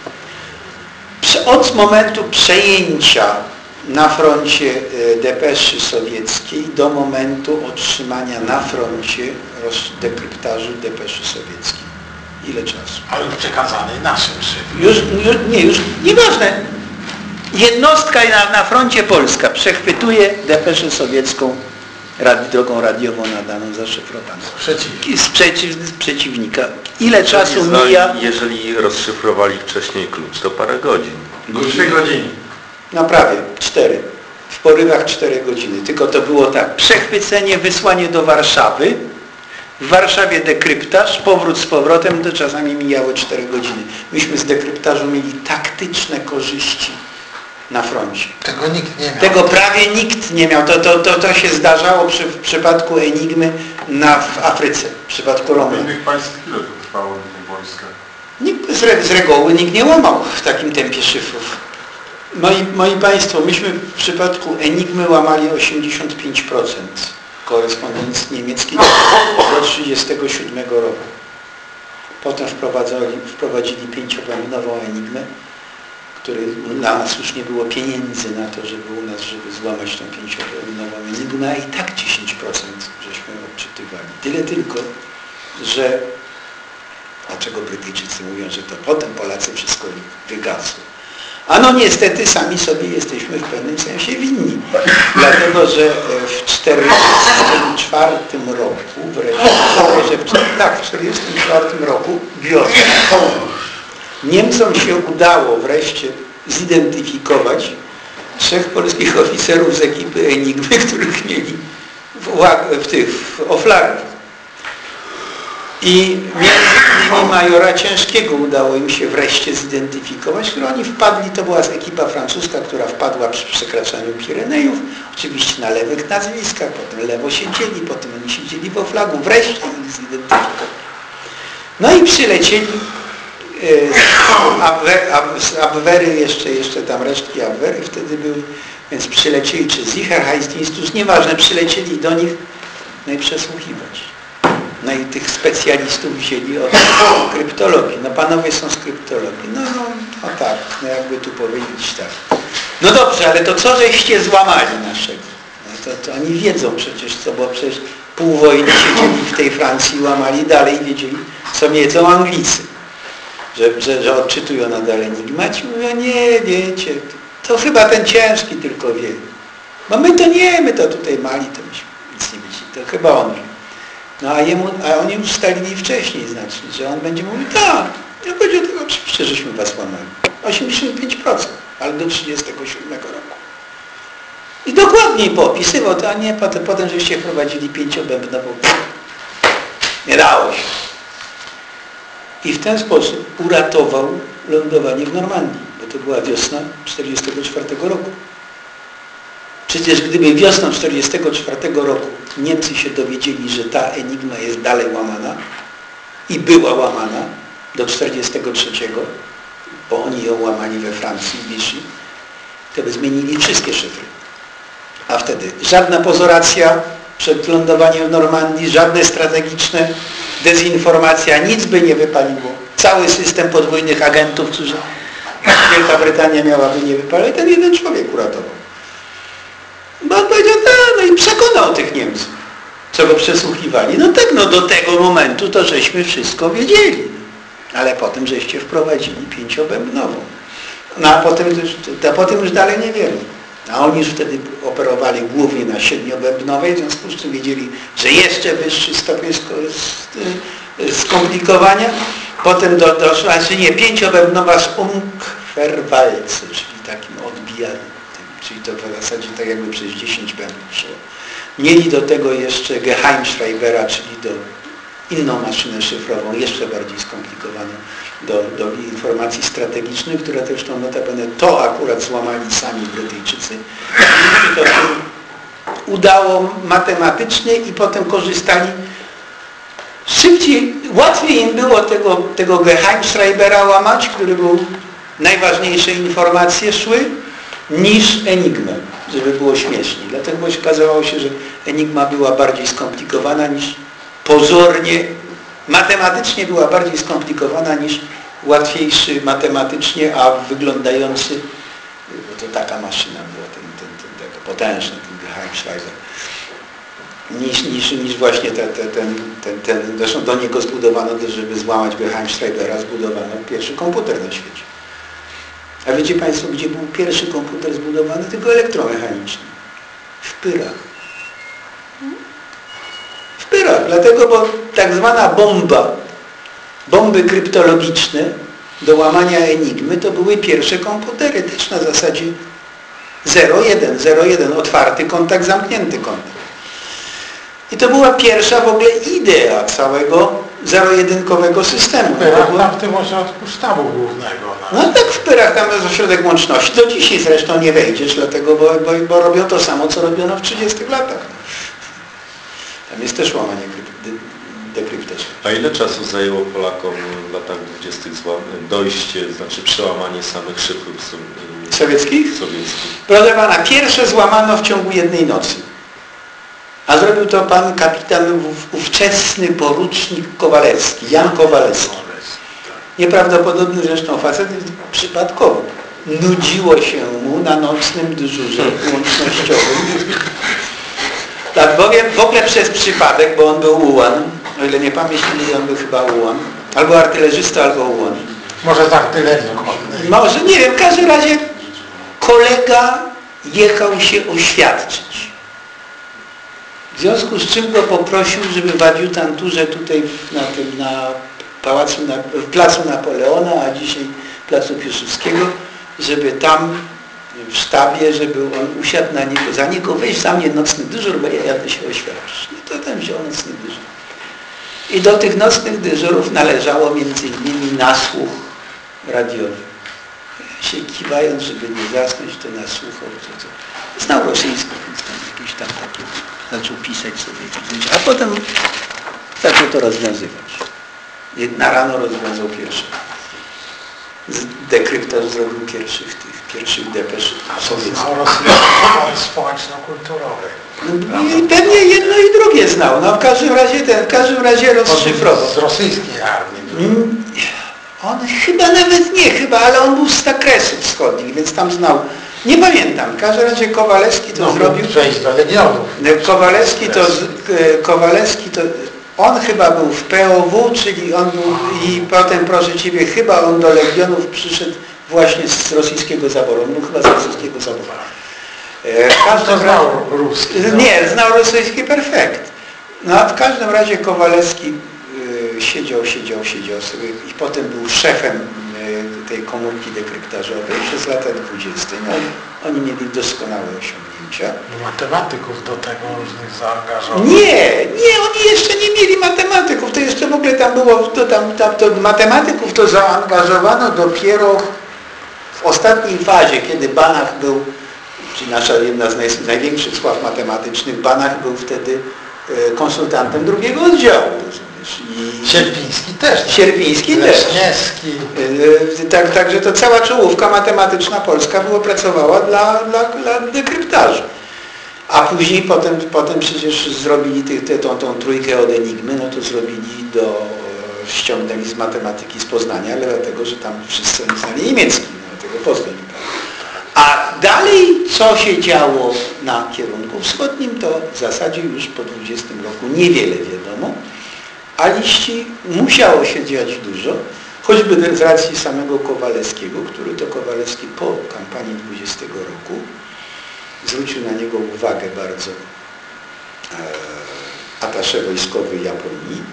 Od momentu przejęcia na froncie depeszy sowieckiej do momentu otrzymania na froncie dekryptażu depeszy sowieckiej. Ile czasu? Ale przekazany naszym szyfrem. Już, już, nie, już nieważne. Jednostka na, na froncie Polska przechwytuje depeszę sowiecką rad, drogą radiową nadaną, zaszyfrowaną. Przeciw. Z, przeciw, z przeciwnika. Ile czasu jeżeli, mija? Jeżeli rozszyfrowali wcześniej klucz, to parę godzin. Trzy godziny. No prawie, cztery. W porywach cztery godziny. Tylko to było tak. Przechwycenie, wysłanie do Warszawy. W Warszawie dekryptaż, powrót z powrotem, to czasami mijały cztery godziny. Myśmy z dekryptażu mieli taktyczne korzyści na froncie. Tego nikt nie miał. Tego prawie nikt nie miał. To, to, to, to się zdarzało przy, w przypadku Enigmy na, w Afryce, w przypadku W Romu. innych państw ile to trwało w wojskach? Nikt, z, re, z reguły nikt nie łamał w takim tempie szyfrów. Moi, moi Państwo, myśmy w przypadku Enigmy łamali osiemdziesiąt pięć procent korespondencji niemieckiej do tysiąc dziewięćset trzydziestego siódmego roku. Potem wprowadzili, wprowadzili pięciowaminową Enigmę, który dla nas już nie było pieniędzy na to, żeby u nas, żeby złamać tą pięciowaminową Enigmę, a i tak dziesięć procent żeśmy odczytywali. Tyle tylko, że dlaczego Brytyjczycy mówią, że to potem Polacy wszystko wygasło. A no niestety sami sobie jesteśmy w pewnym sensie winni. Dlatego, że w tysiąc dziewięćset czterdziestym czwartym roku, wreszcie, że w, tak, w tysiąc dziewięćset czterdziestym czwartym roku wiosną Niemcom się udało wreszcie zidentyfikować trzech polskich oficerów z ekipy Enigmy, których mieli w, w tych w oflarach. I między innymi majora Ciężkiego udało im się wreszcie zidentyfikować, które oni wpadli, to była ekipa francuska, która wpadła przy przekraczaniu Pirenejów, oczywiście na lewych nazwiskach, potem lewo siedzieli, potem oni siedzieli w oflagu, wreszcie ich zidentyfikowali. No i przylecieli z Abwehry, jeszcze, jeszcze tam resztki Abwehry wtedy były, więc przylecieli, czy z Sicherheitsdienstus, nieważne, przylecieli do nich, no i przesłuchiwać. No i tych specjalistów wzięli od kryptologii. No panowie są z kryptologii. No, no, no tak, no jakby tu powiedzieć tak. No dobrze, ale to co żeście złamali naszego? No to, to oni wiedzą przecież co, bo przecież pół wojny siedzieli w tej Francji, łamali dalej, wiedzieli co wiedzą Anglicy. że, że, że odczytują nadal Enigmę. Ci mówią, nie wiecie, to chyba ten ciężki tylko wie. Bo my to nie, my to tutaj mali, to myśmy nic nie widzieli, to chyba on wie. No a, jemu, a oni już ustalili wcześniej znacznie, że on będzie mówił, tak, ja powiedział, to oczywiście, żeśmy was łamali. osiemdziesiąt pięć procent, ale do trzydziestego siódmego roku. I dokładniej popisywał to, a nie potem, potem żeście wprowadzili pięciobębnową. Nie dało się. I w ten sposób uratował lądowanie w Normandii, bo to była wiosna czterdziestego czwartego roku. Przecież gdyby wiosną czterdziestego czwartego roku Niemcy się dowiedzieli, że ta Enigma jest dalej łamana i była łamana do czterdziestego trzeciego, bo oni ją łamali we Francji, w Vichy, to by zmienili wszystkie szyfry. A wtedy żadna pozoracja przed lądowaniem w Normandii, żadne strategiczne dezinformacja, nic by nie wypaliło. Cały system podwójnych agentów, którzy Wielka Brytania miałaby nie wypalić, ten jeden człowiek uratował. Bo on powiedział, tak, no i przekonał tych Niemców, co go przesłuchiwali. No tak, no do tego momentu to żeśmy wszystko wiedzieli. Ale potem żeście wprowadzili pięciobębnową. No a potem, to potem już dalej nie wiemy. A oni już wtedy operowali głównie na siedmiobębnowej, w związku z czym wiedzieli, że jeszcze wyższy stopień skomplikowania. Potem do, doszła, znaczy nie, pięciobębnowa z Umquerwalce, czyli takim odbijanym. Czyli to w zasadzie tak jakby przez dziesięć bębnów szło. Mieli do tego jeszcze Geheimschreibera, czyli do inną maszynę szyfrową, jeszcze bardziej skomplikowaną do, do informacji strategicznych, które zresztą notabene to akurat złamali sami Brytyjczycy. I to się udało matematycznie i potem korzystali szybciej, łatwiej im było tego, tego Geheimschreibera łamać, który był, najważniejsze informacje szły, niż Enigmę, żeby było śmieszniej. Dlatego bo się okazało się, że Enigma była bardziej skomplikowana niż pozornie, matematycznie była bardziej skomplikowana niż łatwiejszy matematycznie, a wyglądający, bo to taka maszyna była, ten, ten, ten, taka potężna, ten Geheimschreiber, niż, niż, niż właśnie te, te, ten, ten, ten, zresztą do niego zbudowano, żeby złamać Geheimschreibera, zbudowano pierwszy komputer na świecie. A wiecie Państwo, gdzie był pierwszy komputer zbudowany? Tylko elektromechaniczny. W Pyrach. W Pyrach, dlatego, bo tak zwana bomba, bomby kryptologiczne do łamania Enigmy, to były pierwsze komputery, też na zasadzie zero jeden, zero jeden, otwarty kontakt, zamknięty kontakt. I to była pierwsza w ogóle idea całego zero-jedynkowego systemu. W Pyrach, tam w tym ośrodku sztabu głównego. No tak, w Pyrach tam jest ośrodek łączności. Do dzisiaj zresztą nie wejdziesz, dlatego, bo, bo, bo robią to samo, co robiono w trzydziestych latach. Tam jest też łamanie dekryptacji. A ile czasu zajęło Polakom w latach dwudziestych dojście, znaczy przełamanie samych szyfrów sowieckich? sowieckich? Proszę pana, pierwsze złamano w ciągu jednej nocy. A zrobił to pan kapitan ówczesny porucznik Kowalewski, Jan Kowalewski. Nieprawdopodobny zresztą facet, przypadkowo. Nudziło się mu na nocnym dyżurze łącznościowym. Tak bowiem w ogóle przez przypadek, bo on był ułan, o ile nie pamięć nie on był chyba ułan, albo artylerzysta, albo ułan. Może z artylerią konnej. Może, nie wiem, w każdym razie kolega jechał się oświadczyć. W związku z czym go poprosił, żeby w adiutanturze tutaj na tym, na pałacu, na, w placu Napoleona, a dzisiaj placu Piłsudskiego, żeby tam w sztabie, żeby on usiadł na niego, za niego weź za mnie nocny dyżur, bo ja jadę się oświadczyć. No to tam wziął nocny dyżur. I do tych nocnych dyżurów należało między innymi nasłuch radiowy. Się kiwając, żeby nie zasnąć, to nasłuchał. To, to. Znał rosyjski, więc tam jakieś tam takie zaczął pisać sobie. A potem zaczął to rozwiązywać. Na rano rozwiązał pierwszy. Dekryptaż zrobił pierwszych tych pierwszych depesz sowieckich. Znał rosyjski społeczno-kulturowy. I pewnie jedno i drugie znał. No w każdym razie ten, w każdym razie rozszyfrował. Z rosyjskiej armii. Mm, on chyba nawet nie, chyba, ale on był z Kresów Wschodnich, więc tam znał. Nie pamiętam. W każdym razie Kowalewski to no, zrobił. Przejść do legionów. Kowalewski to, Kowalewski to On chyba był w P O W, czyli on był, i potem, proszę Ciebie, chyba on do Legionów przyszedł właśnie z rosyjskiego zaboru. On był chyba z rosyjskiego zaboru. W każdym to znał ruski. Nie, znał rosyjski perfekt. No a w każdym razie Kowalewski y, siedział, siedział, siedział sobie i potem był szefem y, tej komórki dekryptażowej przez lata dwudzieste. No, oni mieli doskonałe osiągnięcia. Matematyków do tego różnych zaangażowanych. Nie, nie, oni jeszcze nie mieli matematyków. To jeszcze w ogóle tam było, to tam, tam to matematyków to zaangażowano dopiero w ostatniej fazie, kiedy Banach był, czyli nasza jedna z naj, największych sław matematycznych, Banach był wtedy e, konsultantem drugiego oddziału. I Sierpiński też. Sierpiński też. Leśniewski. E, tak, także to cała czołówka matematyczna polska była, pracowała dla, dla, dla dekryptażu. A później potem, potem przecież zrobili ty, ty, tą, tą trójkę od Enigmy, no to zrobili do, ściągnęli z matematyki z Poznania, ale dlatego, że tam wszyscy znali niemiecki, dlatego Poznań. A dalej, co się działo na kierunku wschodnim, to w zasadzie już po dwudziestym roku niewiele wiadomo, a liści musiało się dziać dużo, choćby z racji samego Kowalewskiego, który to Kowalewski po kampanii dwudziestego roku zwrócił na niego uwagę bardzo e, atasze wojskowy Japonii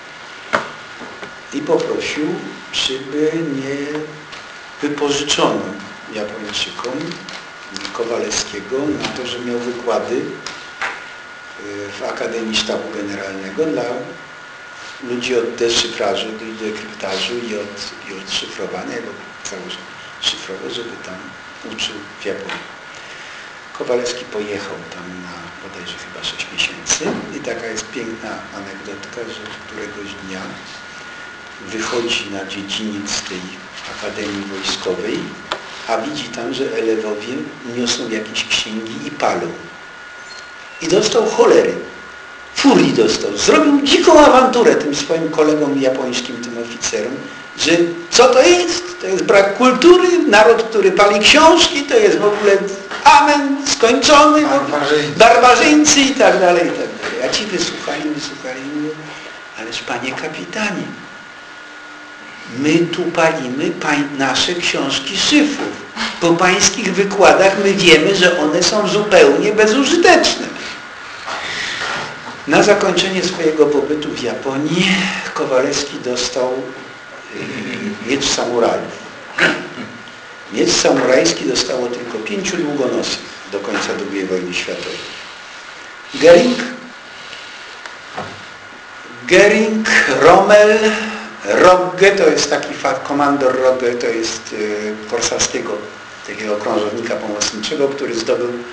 i poprosił, czyby nie wypożyczono Japończykom Kowalewskiego na to, że miał wykłady w Akademii Sztabu Generalnego dla ludzi od deszyfrażu, dekryptażu i od, i od szyfrowania, bo założył szyfrowo, żeby tam uczył w Japonii. Kowalewski pojechał tam na bodajże chyba sześć miesięcy i taka jest piękna anegdotka, że któregoś dnia wychodzi na dziedziniec tej Akademii Wojskowej, a widzi tam, że elewowie niosą jakieś księgi i palą. I dostał cholery. Furii dostał. Zrobił dziką awanturę tym swoim kolegom japońskim, tym oficerom, że co to jest? To jest brak kultury, naród, który pali książki, to jest w ogóle amen, skończony, barbarzyńcy, barbarzyńcy i tak dalej, i tak dalej. A ci wysłuchali, wysłuchali, mówią, ależ panie kapitanie, my tu palimy pań, nasze książki szyfrów. Po pańskich wykładach my wiemy, że one są zupełnie bezużyteczne. Na zakończenie swojego pobytu w Japonii Kowalewski dostał yy, miecz samurajów. Miecz samurajski dostało tylko pięciu długonosych do końca drugiej wojny światowej. Goering, Goering, Rommel, Rogge, to jest taki fakt, komandor Rogge, to jest yy, korsarskiego takiego krążownika pomocniczego, który zdobył yy,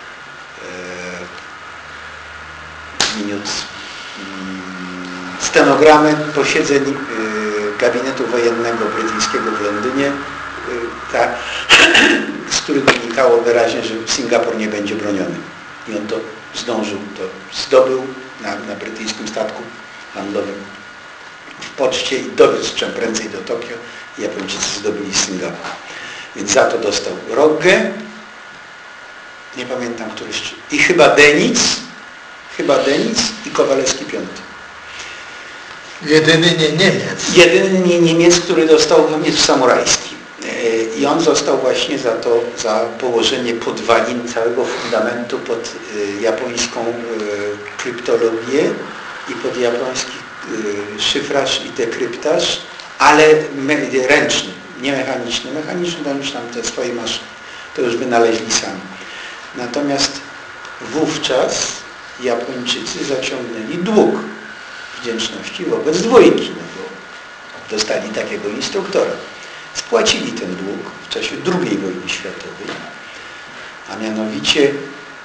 minut yy, stenogramy posiedzeń yy, gabinetu wojennego brytyjskiego w Londynie, yy, ta, z których wynikało wyraźnie, że Singapur nie będzie broniony. I on to zdążył, to zdobył na, na brytyjskim statku handlowym w poczcie i dowiózł czym prędzej do Tokio i Japończycy zdobyli Singapur. Więc za to dostał Rogge, nie pamiętam któryś, i chyba Denic, chyba Denic i Kowalewski piąty. Jedyny nie Niemiec. Jedyny nie Niemiec, który dostał miecz samurajski. I on został właśnie za to, za położenie podwalin całego fundamentu pod japońską kryptologię i pod japoński szyfraż i dekryptaż, ale ręczny, nie mechaniczny. Mechaniczny tam już tam te swoje maszyny, to już wynaleźli sami. Natomiast wówczas Japończycy zaciągnęli dług wdzięczności wobec dwójki, no bo dostali takiego instruktora. Spłacili ten dług w czasie drugiej wojny światowej, a mianowicie e,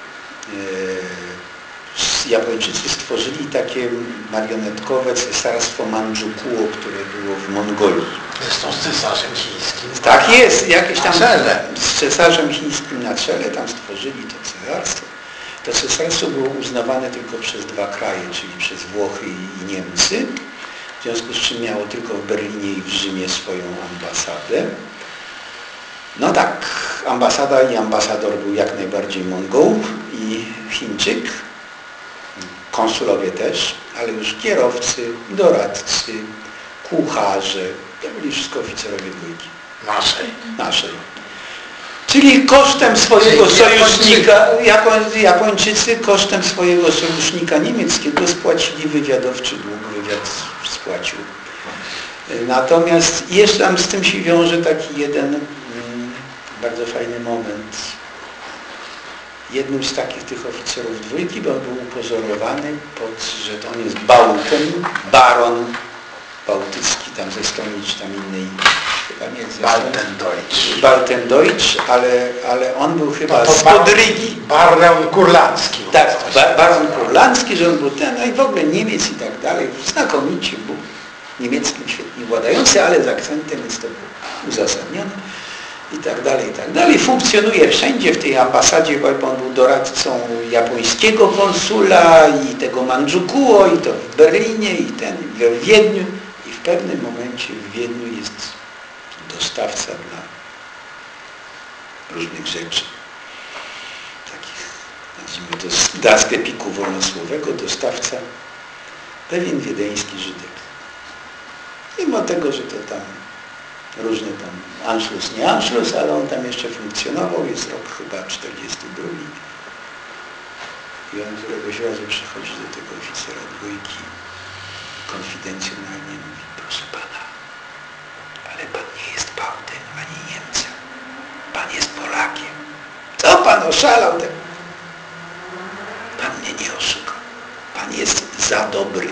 Japończycy stworzyli takie marionetkowe cesarstwo Mandżukuo, które było w Mongolii. Zresztą z cesarzem chińskim. Tak jest, jakieś tam czele. Z cesarzem chińskim na czele tam stworzyli to cesarstwo. To cesarstwo było uznawane tylko przez dwa kraje, czyli przez Włochy i Niemcy. W związku z czym miało tylko w Berlinie i w Rzymie swoją ambasadę. No tak, ambasada i ambasador był jak najbardziej Mongol i Chińczyk. konsulowie też, ale już kierowcy, doradcy, kucharze, to byli wszystko oficerowie dwójki. Naszej. Naszej. Czyli kosztem swojego Czyli sojusznika, Japoń, Japończycy kosztem swojego sojusznika niemieckiego spłacili wywiadowczy dług, wywiad spłacił. Natomiast jeszcze tam z tym się wiąże taki jeden mm, bardzo fajny moment. Jednym z takich tych oficerów dwójki, bo on był upozorowany, pod, że on jest Bałtem, baron bałtycki, tam ze Estonii czy tam innej, chyba nie jest Baltendeutsch. Baltendeutsch, ale, ale on był chyba No to z bar- Podrygi. Baron Kurlandzki. Tak, ba baron Kurlandzki, że on był ten, no i w ogóle Niemiec i tak dalej, znakomicie był niemieckim świetnie władający, ale z akcentem jest to uzasadnione i tak dalej, i tak dalej. Funkcjonuje wszędzie w tej ambasadzie, bo on był doradcą japońskiego konsula i tego Mandżukuo, i to w Berlinie, i ten w Wiedniu, i w pewnym momencie w Wiedniu jest dostawca dla różnych rzeczy. Takich, nazwijmy to dla sklepiku wolnosłowego, dostawca, pewien wiedeński Żydek. Mimo tego, że to tam różne tam Anschluss, nie Anschluss, ale on tam jeszcze funkcjonował, jest rok chyba czterdziesty drugi. I on któregoś razu przychodzi do tego oficera dwójki, konfidencjonalnie mówi, proszę pana, ale pan nie jest Bałtem ani Niemcem, pan jest Polakiem. Co pan oszalał? Ten? Pan mnie nie oszukał, pan jest za dobry.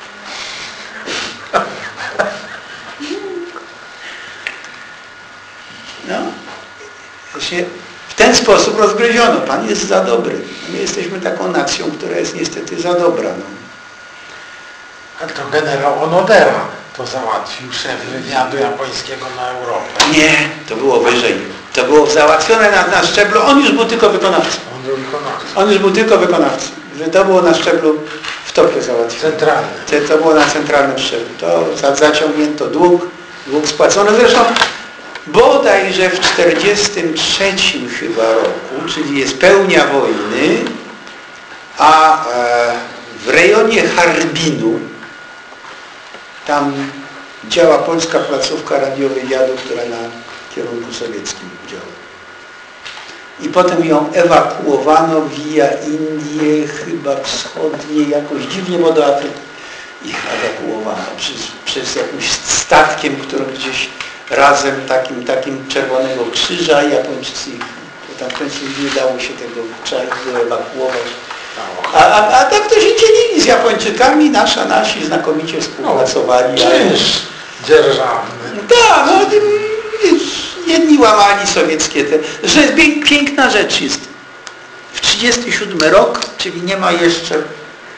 No, właśnie w ten sposób rozgryziono. Pan jest za dobry. My jesteśmy taką nacją, która jest niestety za dobra. No. Ale to generał Onodera to załatwił, szef wywiadu japońskiego na Europę. Nie, to było wyżej. To było załatwione na, na szczeblu, on już był tylko wykonawcą. On był wykonawcą. On już był tylko wykonawcą. Że to było na szczeblu w topie załatwione. Centralny. To, to było na centralnym szczeblu. To za, zaciągnięto dług, dług spłacony. Zresztą bodajże w czterdziestym trzecim chyba roku, czyli jest pełnia wojny, a e, w rejonie Harbinu tam działa polska placówka radiowywiadu, która na kierunku sowieckim działa. I potem ją ewakuowano via Indie, chyba wschodnie, jakoś dziwnie, bo do Afryki ich ewakuowano przez, przez jakimś statkiem, który gdzieś razem takim, takim Czerwonego Krzyża, Japończycy, bo tam w końcu nie dało się tego trzeba ewakuować. A, a, a tak to się dzielili z Japończykami, nasza, nasi znakomicie współpracowali. No, czynsz dzierżawny. Tak, no, jedni łamali sowieckie te, że piękna rzecz jest. W trzydziesty siódmy rok, czyli nie ma jeszcze e,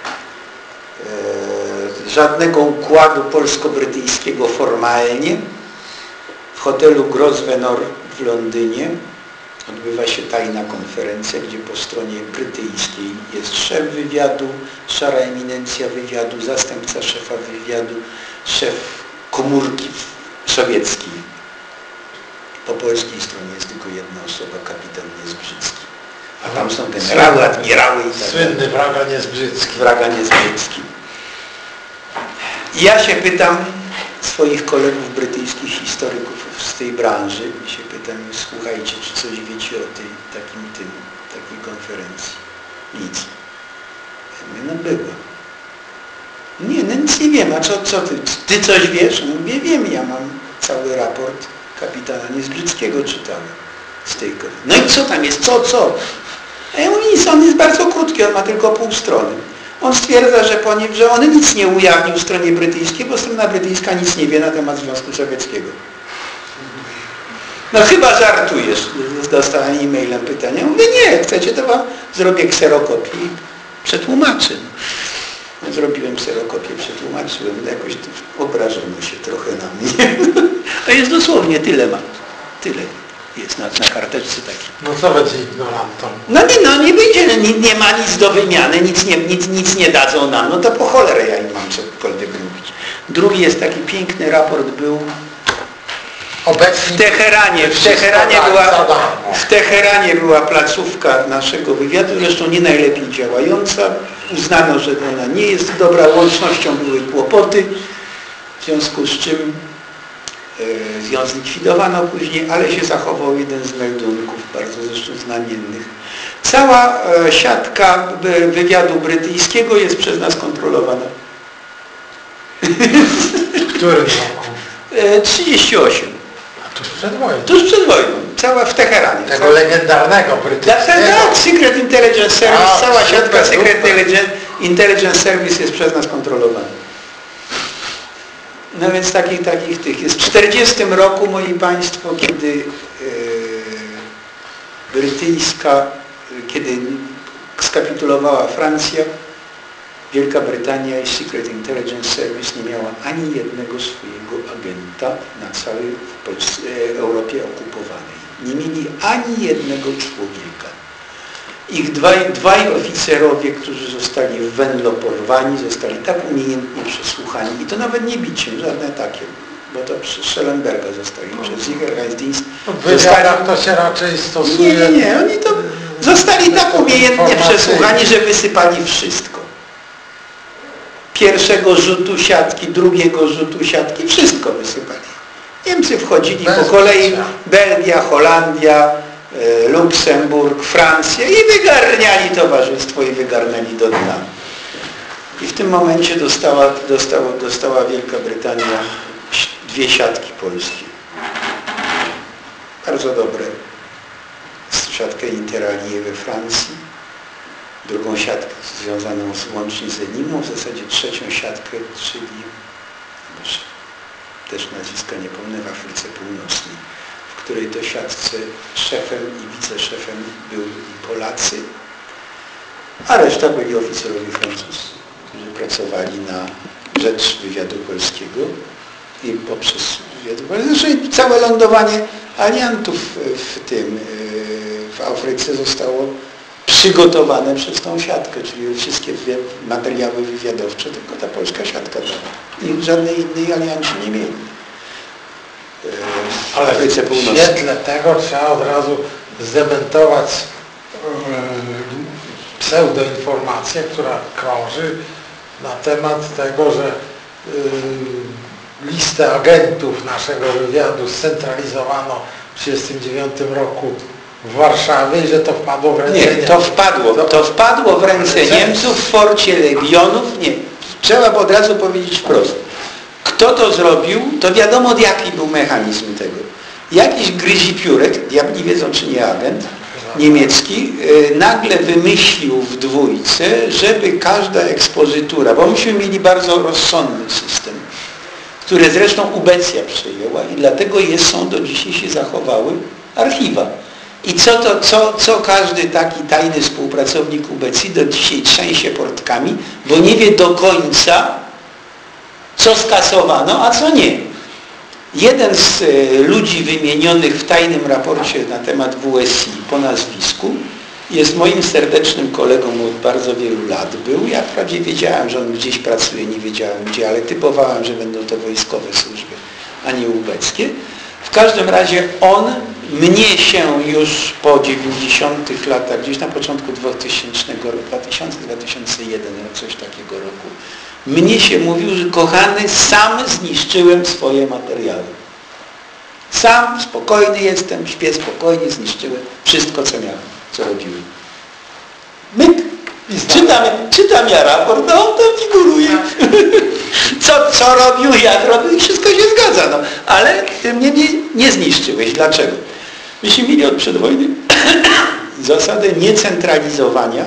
żadnego układu polsko-brytyjskiego formalnie, w hotelu Grosvenor w Londynie odbywa się tajna konferencja, gdzie po stronie brytyjskiej jest szef wywiadu, szara eminencja wywiadu, zastępca szefa wywiadu, szef komórki sowieckiej. Po polskiej stronie jest tylko jedna osoba, kapitan Niezbrzycki. A tam są generały, admirały i tak Słynny Wraga Niezbrzycki. Wraga Niezbrzycki. I ja się pytam swoich kolegów brytyjskich historyków z tej branży, się pytam, słuchajcie, czy coś wiecie o tej takim tym, takiej konferencji? Nic. Ja mówię, no była. Nie, no nic nie wiem, a co, co ty? Ty coś wiesz? Ja mówię, wiem, ja mam cały raport kapitana Niezbrzyckiego czytałem z tej konferencji. No i co tam jest? Co, co? A ja mówię, nic, on jest bardzo krótki, on ma tylko pół strony. On stwierdza, że, po nim, że on nic nie ujawnił stronie brytyjskiej, bo strona brytyjska nic nie wie na temat Związku Sowieckiego. No chyba żartujesz. Dostałem e-mailem pytanie. Mówię, nie, chcecie, to wam zrobię kserokopię i przetłumaczę. No, zrobiłem kserokopię, przetłumaczyłem. Jakoś obrażono się trochę na mnie. To jest dosłownie tyle mam. Tyle jest na, na karteczce takiej. No co będzie ignorantą? No nie, no nie wyjdzie, nie, nie ma nic do wymiany, nic nie, nic, nic nie dadzą nam, no to po cholerę ja im mam cokolwiek mówić. Drugi jest taki piękny raport był Obecnie w Teheranie, w Teheranie była, w Teheranie była placówka naszego wywiadu, zresztą nie najlepiej działająca, uznano, że ona nie jest dobra, łącznością były kłopoty, w związku z czym e, ją zlikwidowano później, ale się zachował jeden z meldunków, bardzo zresztą znamiennych. Cała e, siatka wywiadu brytyjskiego jest przez nas kontrolowana. W którym roku? E, trzydzieści osiem. A tuż przed wojną. Tuż przed wojną. Cała w Teheranie. Tego Cała... legendarnego brytyjskiego. Tak, Secret Intelligence Service, A, cała super, siatka Secret super. Intelligence, Intelligence Service jest przez nas kontrolowana. No więc takich, takich tych jest. W czterdziestym roku, moi Państwo, kiedy yy, brytyjska, kiedy skapitulowała Francja, Wielka Brytania i Secret Intelligence Service nie miała ani jednego swojego agenta na całej Polsce, Europie okupowanej. Nie mieli ani jednego człowieka. Ich dwaj, dwaj oficerowie, którzy zostali w Venlo porwani, zostali tak umiejętnie przesłuchani i to nawet nie biciem, żadne takie, bo to przez Schellenberga zostali, przez Sicherheitsdienst. W wywiadach to się raczej stosuje... Nie, nie, nie, oni to zostali tak umiejętnie przesłuchani, że wysypali wszystko. Pierwszego rzutu siatki, drugiego rzutu siatki, wszystko wysypali. Niemcy wchodzili po kolei, Belgia, Holandia, e, Luksemburg, Francja i wygarniali towarzystwo i wygarnęli do dna. I w tym momencie dostała, dostała, dostała Wielka Brytania dwie siatki polskie. Bardzo dobre. Siatkę Interallié we Francji, drugą siatkę związaną z, łącznie z Enimą, w zasadzie trzecią siatkę, czyli też nazwiska nie pomnę, w Afryce Północnej, w której to siatce szefem i wiceszefem byli Polacy, a reszta byli oficerowie francuscy, którzy pracowali na rzecz wywiadu polskiego i poprzez wywiadu polskiego. Zresztą całe lądowanie aliantów w tym, w Afryce zostało przygotowane przez tą siatkę, czyli wszystkie materiały wywiadowcze, tylko ta polska siatka tam. I żadnej innej alianci nie mieli. W Ale Afryce w Północnej. świetle tego trzeba od razu zdementować pseudoinformację, która krąży na temat tego, że listę agentów naszego wywiadu scentralizowano w tysiąc dziewięćset trzydziestym dziewiątym roku w Warszawie i że to wpadło w ręce Nie, Niemców. to wpadło. To wpadło w ręce Niemców w forcie Legionów. Nie, trzeba od razu powiedzieć wprost. Kto to zrobił, to wiadomo jaki był mechanizm tego. Jakiś gryzipiurek, diabli wiedzą czy nie agent niemiecki, yy, nagle wymyślił w dwójce, żeby każda ekspozytura, bo myśmy mieli bardzo rozsądny system, który zresztą Ubecja przejęła i dlatego jest, są do dzisiaj się zachowały archiwa. I co, to, co, co każdy taki tajny współpracownik Ubecji do dzisiaj trzęsie portkami, bo nie wie do końca, co skasowano, a co nie. Jeden z y, ludzi wymienionych w tajnym raporcie na temat W S I po nazwisku jest moim serdecznym kolegą od bardzo wielu lat był. Ja wprawdzie wiedziałem, że on gdzieś pracuje, nie wiedziałem gdzie, ale typowałem, że będą to wojskowe służby, a nie ubeckie. W każdym razie on mnie się już po dziewięćdziesiątych latach, gdzieś na początku dwutysięcznego roku, dwa tysiące do dwa tysiące pierwszego, coś takiego roku, mnie się mówił, że kochany, sam zniszczyłem swoje materiały. Sam spokojny jestem, śpię spokojnie, zniszczyłem wszystko, co miałem, co robiłem. Myk! Czytam, czytam ja raport, no on tam figuruje. Co, co robił, jak robił i wszystko się zgadza. No. Ale ty mnie nie, nie zniszczyłeś. Dlaczego? Myśmy mieli od przedwojny zasadę niecentralizowania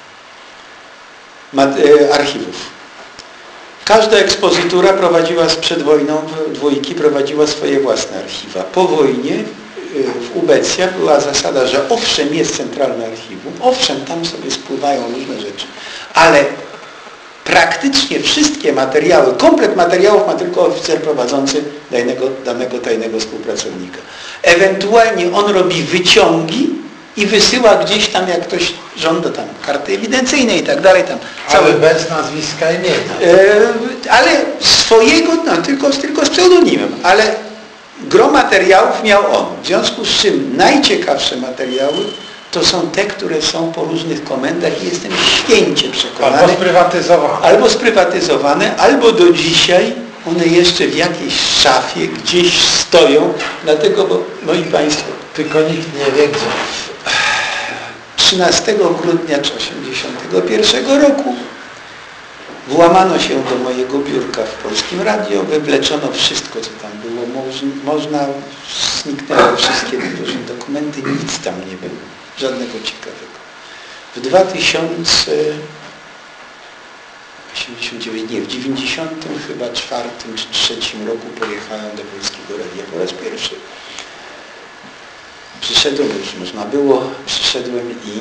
archiwów. Każda ekspozytura prowadziła z przed wojną, dwójki prowadziła swoje własne archiwa. Po wojnie w Ubecja była zasada, że owszem jest centralne archiwum, owszem tam sobie spływają różne rzeczy, ale praktycznie wszystkie materiały, komplet materiałów ma tylko oficer prowadzący danego, danego tajnego współpracownika. Ewentualnie on robi wyciągi i wysyła gdzieś tam, jak ktoś żąda tam karty ewidencyjnej i tak dalej. Tam ale cały... bez nazwiska imienia. E, ale swojego, no tylko, tylko z pseudonimem, ale gro materiałów miał on. W związku z czym najciekawsze materiały to są te, które są po różnych komendach i jestem święcie przekonany. Albo sprywatyzowane. Albo sprywatyzowane, albo do dzisiaj one jeszcze w jakiejś szafie gdzieś stoją, dlatego, bo, moi Państwo, tylko nikt nie wie gdzie. trzynastego grudnia tysiąc dziewięćset osiemdziesiątego pierwszego roku włamano się do mojego biurka w Polskim Radio, wywleczono wszystko, co tam było moż, można, zniknęły wszystkie różne dokumenty, nic tam nie było, żadnego ciekawego. W dwa tysiące osiemdziesiątym dziewiątym, nie, w dziewięćdziesiątym chyba czwartym czy trzecim roku pojechałem do Polskiego Radia po raz pierwszy. Przyszedłem, bo już można było, przyszedłem i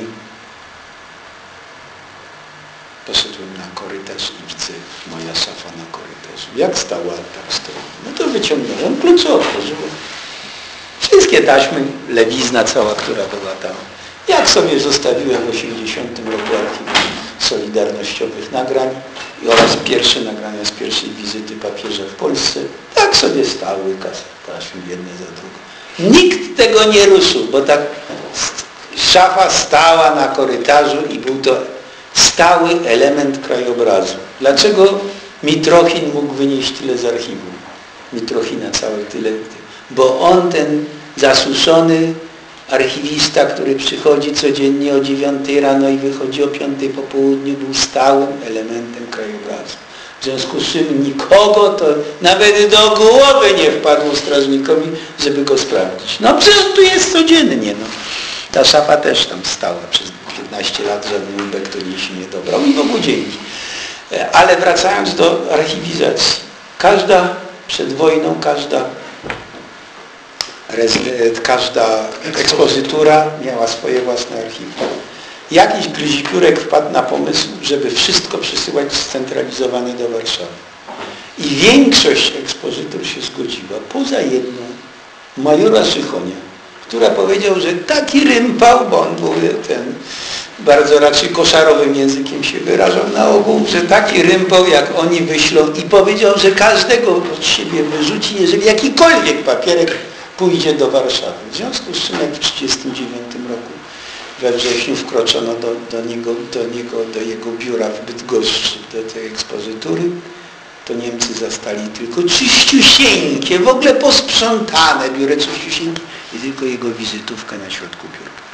poszedłem na korytarz i widzę moja szafa na korytarzu. Jak stała, tak stała. No to wyciągnąłem klucze, otworzyłem. Wszystkie taśmy, lewizna cała, która była tam. Jak sobie zostawiłem w osiemdziesiątym roku archiwum solidarnościowych nagrań i oraz pierwsze nagrania z pierwszej wizyty papieża w Polsce, tak sobie stały taśmy jedne za drugą. Nikt tego nie ruszył, bo tak szafa stała na korytarzu i był to stały element krajobrazu. Dlaczego Mitrochin mógł wynieść tyle z archiwum? Mitrochina całe tyle. Bo on, ten zasuszony archiwista, który przychodzi codziennie o dziewiątej rano i wychodzi o piątej po południu, był stałym elementem krajobrazu. W związku z czym nikogo to nawet do głowy nie wpadło strażnikowi, żeby go sprawdzić. No przecież tu jest codziennie. No. Ta szafa też tam stała przez piętnaście lat, żaden ubek to nie się nie dobrał i Bogu dzięki. Ale wracając do archiwizacji. Każda przed wojną, każda, każda ekspozytura miała swoje własne archiwum. Jakiś gryzipiórek wpadł na pomysł, żeby wszystko przesyłać scentralizowane do Warszawy. I większość ekspozytur się zgodziła, poza jedną, majora Szychonia, która powiedział, że taki rympał, bo on był ten bardzo raczej koszarowym językiem się wyrażał na ogół, że taki rympał jak oni wyślą i powiedział, że każdego od siebie wyrzuci, jeżeli jakikolwiek papierek pójdzie do Warszawy. W związku z czym jak w tysiąc dziewięćset trzydziestym dziewiątym roku we wrześniu wkroczono do, do, niego, do, niego, do jego biura w Bydgoszczy, do tej ekspozytury, to Niemcy zastali tylko czyściusieńkie, w ogóle posprzątane biurę czyściusieńkie i tylko jego wizytówka na środku biurka.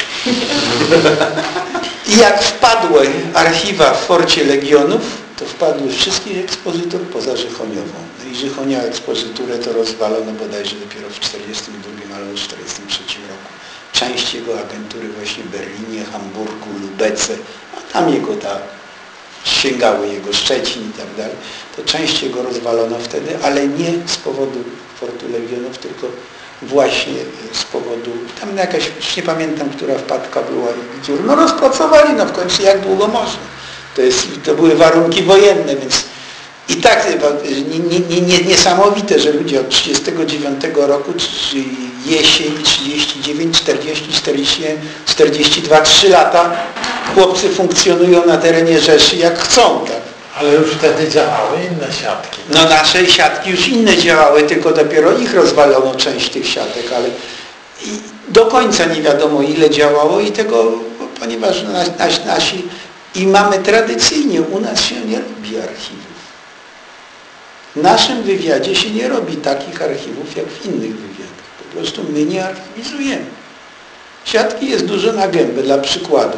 I jak wpadły archiwa w Forcie Legionów, to wpadły wszystkich ekspozytur poza Żychoniową. No i Żychonia ekspozyturę to rozwalono bodajże dopiero w czterdziestym drugim albo czterdziestym trzecim roku. Część jego agentury właśnie w Berlinie, Hamburgu, Lubece, a tam jego ta, sięgały jego Szczecin i tak dalej, to część jego rozwalono wtedy, ale nie z powodu Fortu Legionów, tylko właśnie z powodu, tam jakaś, już nie pamiętam, która wpadka była i gdzie, no rozpracowali, no w końcu jak długo można. To, jest, to były warunki wojenne, więc i tak nie, nie, nie, niesamowite, że ludzie od trzydziestego dziewiątego roku, czy jesień, trzydzieści dziewięć, czterdzieści, czterdzieści, czterdzieści dwa, trzy lata chłopcy funkcjonują na terenie Rzeszy jak chcą, tak? Ale już wtedy działały inne siatki. No nasze siatki już inne działały, tylko dopiero ich rozwalono część tych siatek, ale i do końca nie wiadomo ile działało i tego, ponieważ nasi, nasi i mamy tradycyjnie, u nas się nie robi archiwów. W naszym wywiadzie się nie robi takich archiwów jak w innych wywiadach. Po prostu my nie archiwizujemy. Siatki jest dużo na gębę, dla przykładu.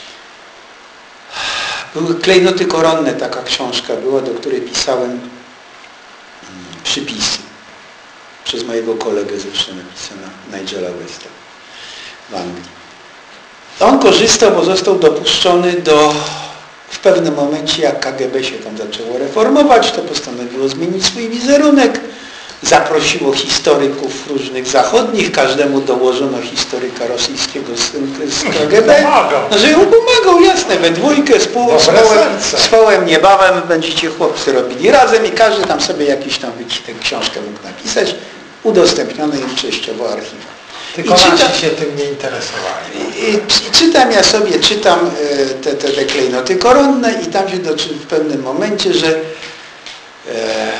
Były klejnoty koronne, taka książka była, do której pisałem hmm, przypisy. Przez mojego kolegę zresztą napisana, Nigela Westa w Anglii. On korzystał, bo został dopuszczony do, w pewnym momencie jak K G B się tam zaczęło reformować, to postanowiło zmienić swój wizerunek. Zaprosiło historyków różnych zachodnich, każdemu dołożono historyka rosyjskiego z, z K G B. No, że ją pomagał, jasne, we dwójkę, z Połem niebawem będziecie chłopcy robili razem i każdy tam sobie jakiś tam tę książkę mógł napisać. Udostępniono im częściowo archiwa. Tylko nasi czytam, się tym nie interesowali. I, i czytam ja sobie, czytam te, te, te klejnoty koronne i tam się doczy w pewnym momencie, że e,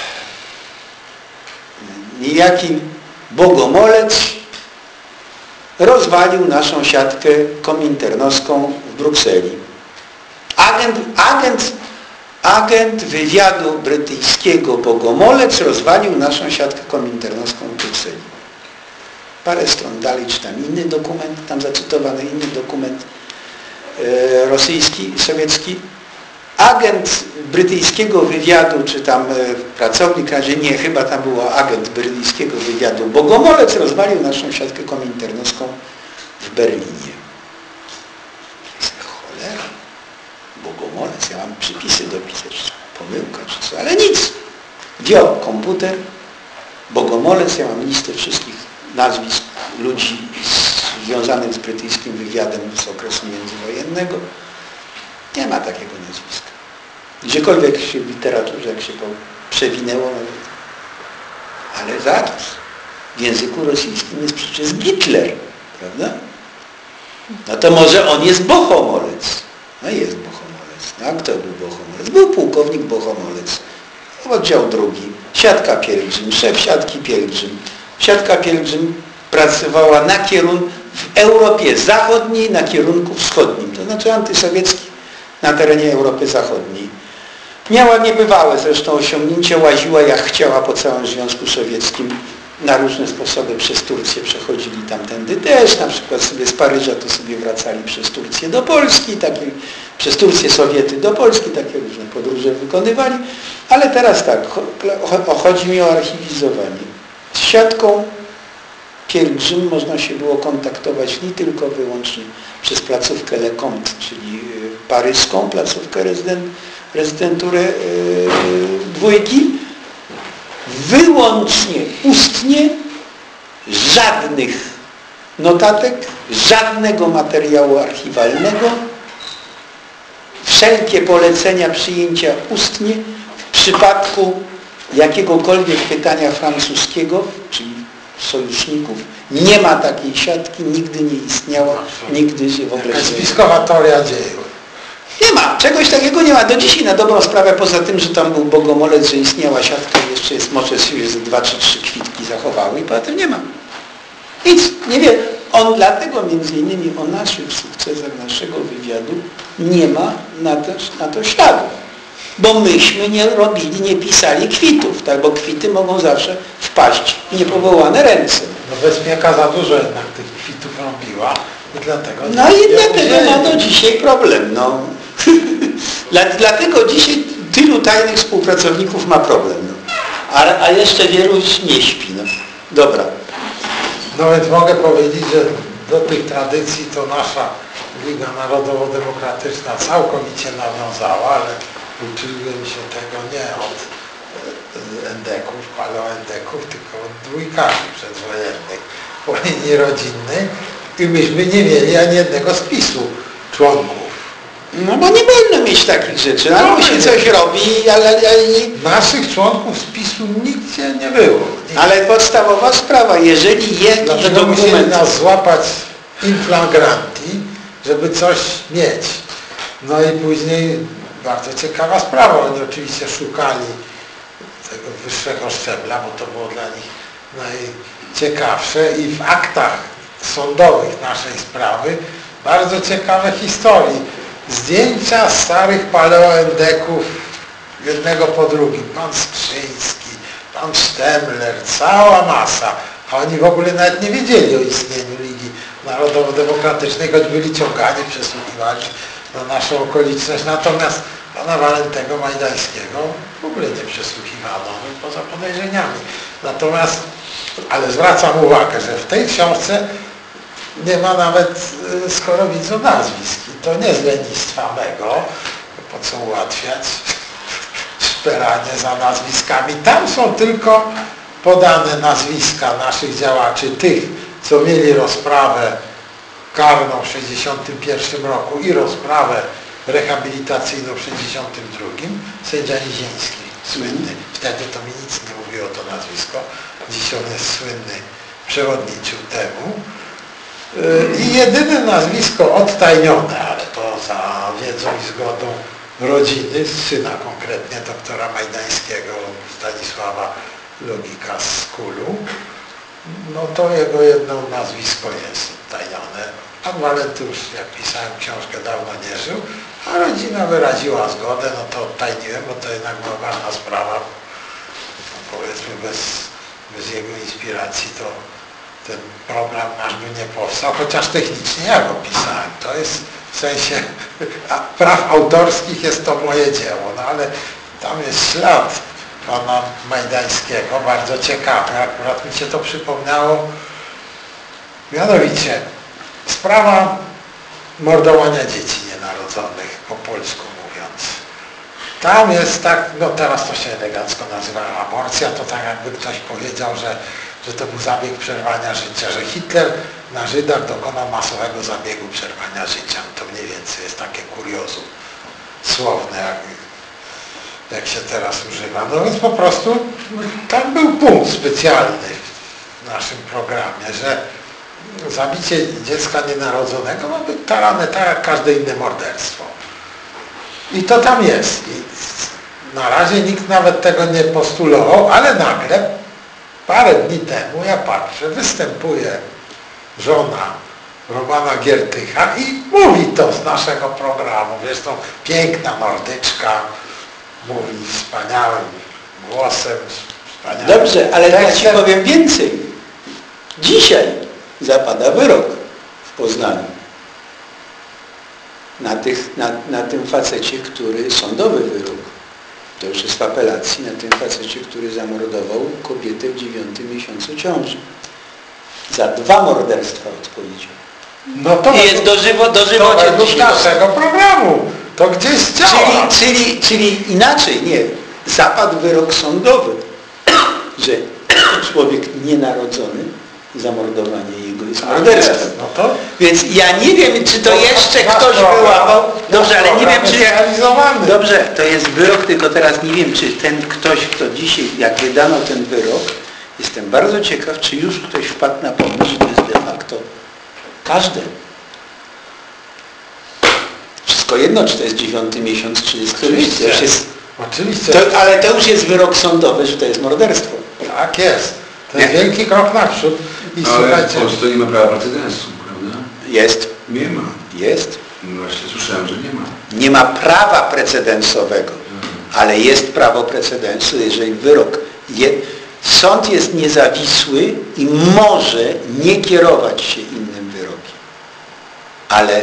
niejaki bogomolec rozwalił naszą siatkę kominternowską w Brukseli. Agent, agent, agent wywiadu brytyjskiego Bogomolec rozwalił naszą siatkę kominternowską w Brukseli. Parę stron dalej czytam inny dokument, tam zacytowany inny dokument e, rosyjski, sowiecki. Agent brytyjskiego wywiadu, czy tam e, pracownik, razie nie, chyba tam było agent brytyjskiego wywiadu Bogomolec rozwalił naszą siatkę kominternowską w Berlinie. Cholera, Bogomolec, ja mam przypisy dopisać, pomyłka czy co, ale nic. Wziął komputer, Bogomolec, ja mam listę wszystkich nazwisk ludzi związanych z brytyjskim wywiadem z okresu międzywojennego. Nie ma takiego nazwiska. Gdziekolwiek się w literaturze, jak się przewinęło, ale zaraz. W języku rosyjskim jest przecież Hitler, prawda? No to może on jest Bohomolec. No jest Bohomolec. No a kto był Bohomolec? Był pułkownik Bohomolec. Oddział drugi. Siatka Pielgrzym, szef siatki Pielgrzym. Siatka Pielgrzym pracowała na kierunku, w Europie Zachodniej na kierunku wschodnim, to znaczy antysowiecki na terenie Europy Zachodniej. Miała niebywałe zresztą osiągnięcia, łaziła jak chciała po całym Związku Sowieckim, na różne sposoby przez Turcję przechodzili tamtędy też, na przykład sobie z Paryża to sobie wracali przez Turcję do Polski, takie, przez Turcję Sowiety do Polski, takie różne podróże wykonywali, ale teraz tak, chodzi mi o archiwizowanie. Z siatką Pielgrzym można się było kontaktować nie tylko wyłącznie przez placówkę Lecomte, czyli paryską placówkę rezydent, rezydenturę yy, dwójki, wyłącznie ustnie, żadnych notatek, żadnego materiału archiwalnego, wszelkie polecenia przyjęcia ustnie w przypadku jakiegokolwiek pytania francuskiego, czyli sojuszników. Nie ma takiej siatki, nigdy nie istniała, nigdy się w ogóle nie... Spiskowa teoria dziejów. Nie ma, czegoś takiego nie ma. Do dzisiaj na dobrą sprawę, poza tym, że tam był Bogomolec, że istniała siatka, jeszcze jest, może się ze dwa czy trzy kwitki zachowały i poza tym nie ma. Nic, nie wie. On dlatego między innymi o naszych sukcesach naszego wywiadu nie ma na to, na to śladu. Bo myśmy nie robili, nie pisali kwitów, tak? Bo kwity mogą zawsze wpaść w niepowołane ręce. No Bezpieka za dużo jednak tych kwitów robiła i dlatego... No i dlatego ma do dzisiaj problem, no. Dlatego dzisiaj tylu tajnych współpracowników ma problem, no. A, a jeszcze wielu nie śpi, no. Dobra. No więc mogę powiedzieć, że do tych tradycji to nasza Liga Narodowo-Demokratyczna całkowicie nawiązała, ale uczyłem się tego nie od endeków, paleoendeków, tylko od dwójkarzy przedwojennych, po linii rodzinnej i myśmy nie mieli ani jednego spisu członków. No bo nie wolno mieć takich rzeczy, albo no, się coś robi, ale... ale nie... Naszych członków spisu nigdzie nie było. Nigdzie. Ale podstawowa sprawa, jeżeli jakiś Dlatego dokument... musieli nas złapać in flagranti, żeby coś mieć. No i później bardzo ciekawa sprawa, oni oczywiście szukali tego wyższego szczebla, bo to było dla nich najciekawsze i w aktach sądowych naszej sprawy bardzo ciekawe historie. Zdjęcia starych paleoendeków jednego po drugim. Pan Skrzyński, pan Sztemler, cała masa. A oni w ogóle nawet nie wiedzieli o istnieniu Ligi Narodowo-Demokratycznej, choć byli ciągani, przesłuchiwani na naszą okoliczność. Natomiast pana Walentego Majdańskiego w ogóle nie przesłuchiwano, poza podejrzeniami. Natomiast, ale zwracam uwagę, że w tej książce nie ma nawet, skoro widzę, nazwisk. I to nie z lenistwa mego, po co ułatwiać szperanie za nazwiskami. Tam są tylko podane nazwiska naszych działaczy, tych, co mieli rozprawę karną w tysiąc dziewięćset sześćdziesiątym pierwszym roku i rozprawę rehabilitacyjną w tysiąc dziewięćset sześćdziesiątym drugim. Sędzia Niziński, słynny. Wtedy to mi nic nie mówiło to nazwisko. Dziś on jest słynny, przewodniczył temu. I jedyne nazwisko odtajnione, ale poza wiedzą i zgodą rodziny, syna konkretnie doktora Majdańskiego, Stanisława Logika z Kulu, no to jego jedno nazwisko jest tajnione. Pan Walenty już, jak pisałem książkę, dawno nie żył, a rodzina wyraziła zgodę, no to tajniłem, bo to jednak była ważna sprawa. No powiedzmy, bez, bez jego inspiracji to ten program nasz by nie powstał, chociaż technicznie ja go pisałem. To jest w sensie praw autorskich jest to moje dzieło, no ale tam jest ślad pana Majdańskiego, bardzo ciekawy. Akurat mi się to przypomniało. Mianowicie sprawa mordowania dzieci nienarodzonych, po polsku mówiąc. Tam jest tak, no teraz to się elegancko nazywa aborcja, to tak jakby ktoś powiedział, że, że to był zabieg przerwania życia, że Hitler na Żydach dokonał masowego zabiegu przerwania życia. To mniej więcej jest takie kuriozum słowne, jak, jak się teraz używa. No więc po prostu tam był punkt specjalny w naszym programie, że zabicie dziecka nienarodzonego ma być karane tak jak każde inne morderstwo. I to tam jest. I na razie nikt nawet tego nie postulował, ale nagle parę dni temu, ja patrzę, występuje żona Romana Giertycha i mówi to z naszego programu. Wiesz, to piękna nordyczka, mówi wspaniałym głosem, wspaniałym Dobrze, ale ja tekstem. Ci powiem więcej. Dzisiaj zapada wyrok w Poznaniu na, tych, na, na tym facecie, który, sądowy wyrok, to już jest w apelacji, na tym facecie, który zamordował kobietę w dziewiątym miesiącu ciąży. Za dwa morderstwa odpowiedział. No to I jest dożywo, dożywocie to według dzisiaj. naszego programu. To gdzieś działa. Czyli, czyli, czyli inaczej, nie, zapadł wyrok sądowy, że człowiek nienarodzony, zamordowanie jego jest Tak morderstwem. jest, no to Więc ja nie wiem, czy to To jeszcze nasz ktoś program, wyłapał. Dobrze, nasz ale nie wiem, program czy jest jak... realizowany. Dobrze, to jest wyrok, tylko teraz nie wiem, czy ten ktoś, kto dzisiaj, jak wydano ten wyrok, jestem bardzo ciekaw, czy już ktoś wpadł na pomysł, że to jest de facto każde. Wszystko jedno, czy to jest dziewiąty miesiąc, czy jest któryś. To już jest, Oczywiście. to, ale to już jest wyrok sądowy, że to jest morderstwo. Tak jest. To jest Nie? wielki krok naprzód. I Ale w słuchajcie, Polsce nie ma prawa precedensu, prawda? Jest, Nie ma. jest. No właśnie słyszałem, że nie ma. Nie ma prawa precedensowego, ale jest prawo precedensu, jeżeli wyrok je, sąd jest niezawisły i może nie kierować się innym wyrokiem. Ale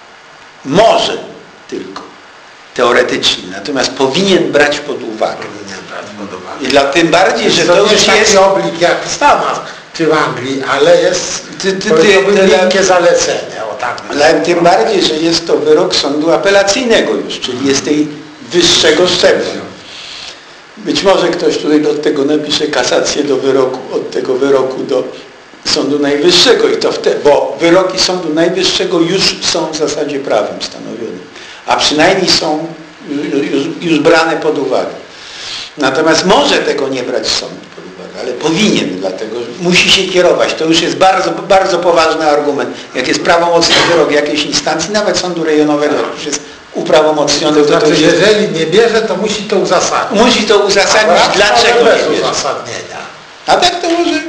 może tylko, teoretycznie, natomiast powinien brać pod uwagę. powinien brać pod uwagę. I dla tym bardziej, że to to nie już taki jest... oblik jak w Stanach czy w Anglii, ale jest Ty- ty- to ty- jest ty- wielkie zalecenie. O tak bym Ale powiedział. tym bardziej, że jest to wyrok sądu apelacyjnego już, czyli jest tej wyższego szczebla. Być może ktoś tutaj od tego napisze kasację do wyroku, od tego wyroku do Sądu Najwyższego i to wtedy, bo wyroki Sądu Najwyższego już są w zasadzie prawem stanowionym, a przynajmniej są już, już brane pod uwagę. Natomiast może tego nie brać sąd pod uwagę, ale powinien, dlatego że musi się kierować. To już jest bardzo, bardzo poważny argument. Jak jest prawomocny wyrok jakiejś instancji, nawet sądu rejonowego, jak już jest uprawomocniony, To to, to znaczy, już jest, jeżeli nie bierze, to musi to uzasadnić. musi to uzasadnić, A brak dlaczego może bez nie bierze. uzasadnienia. A tak to może.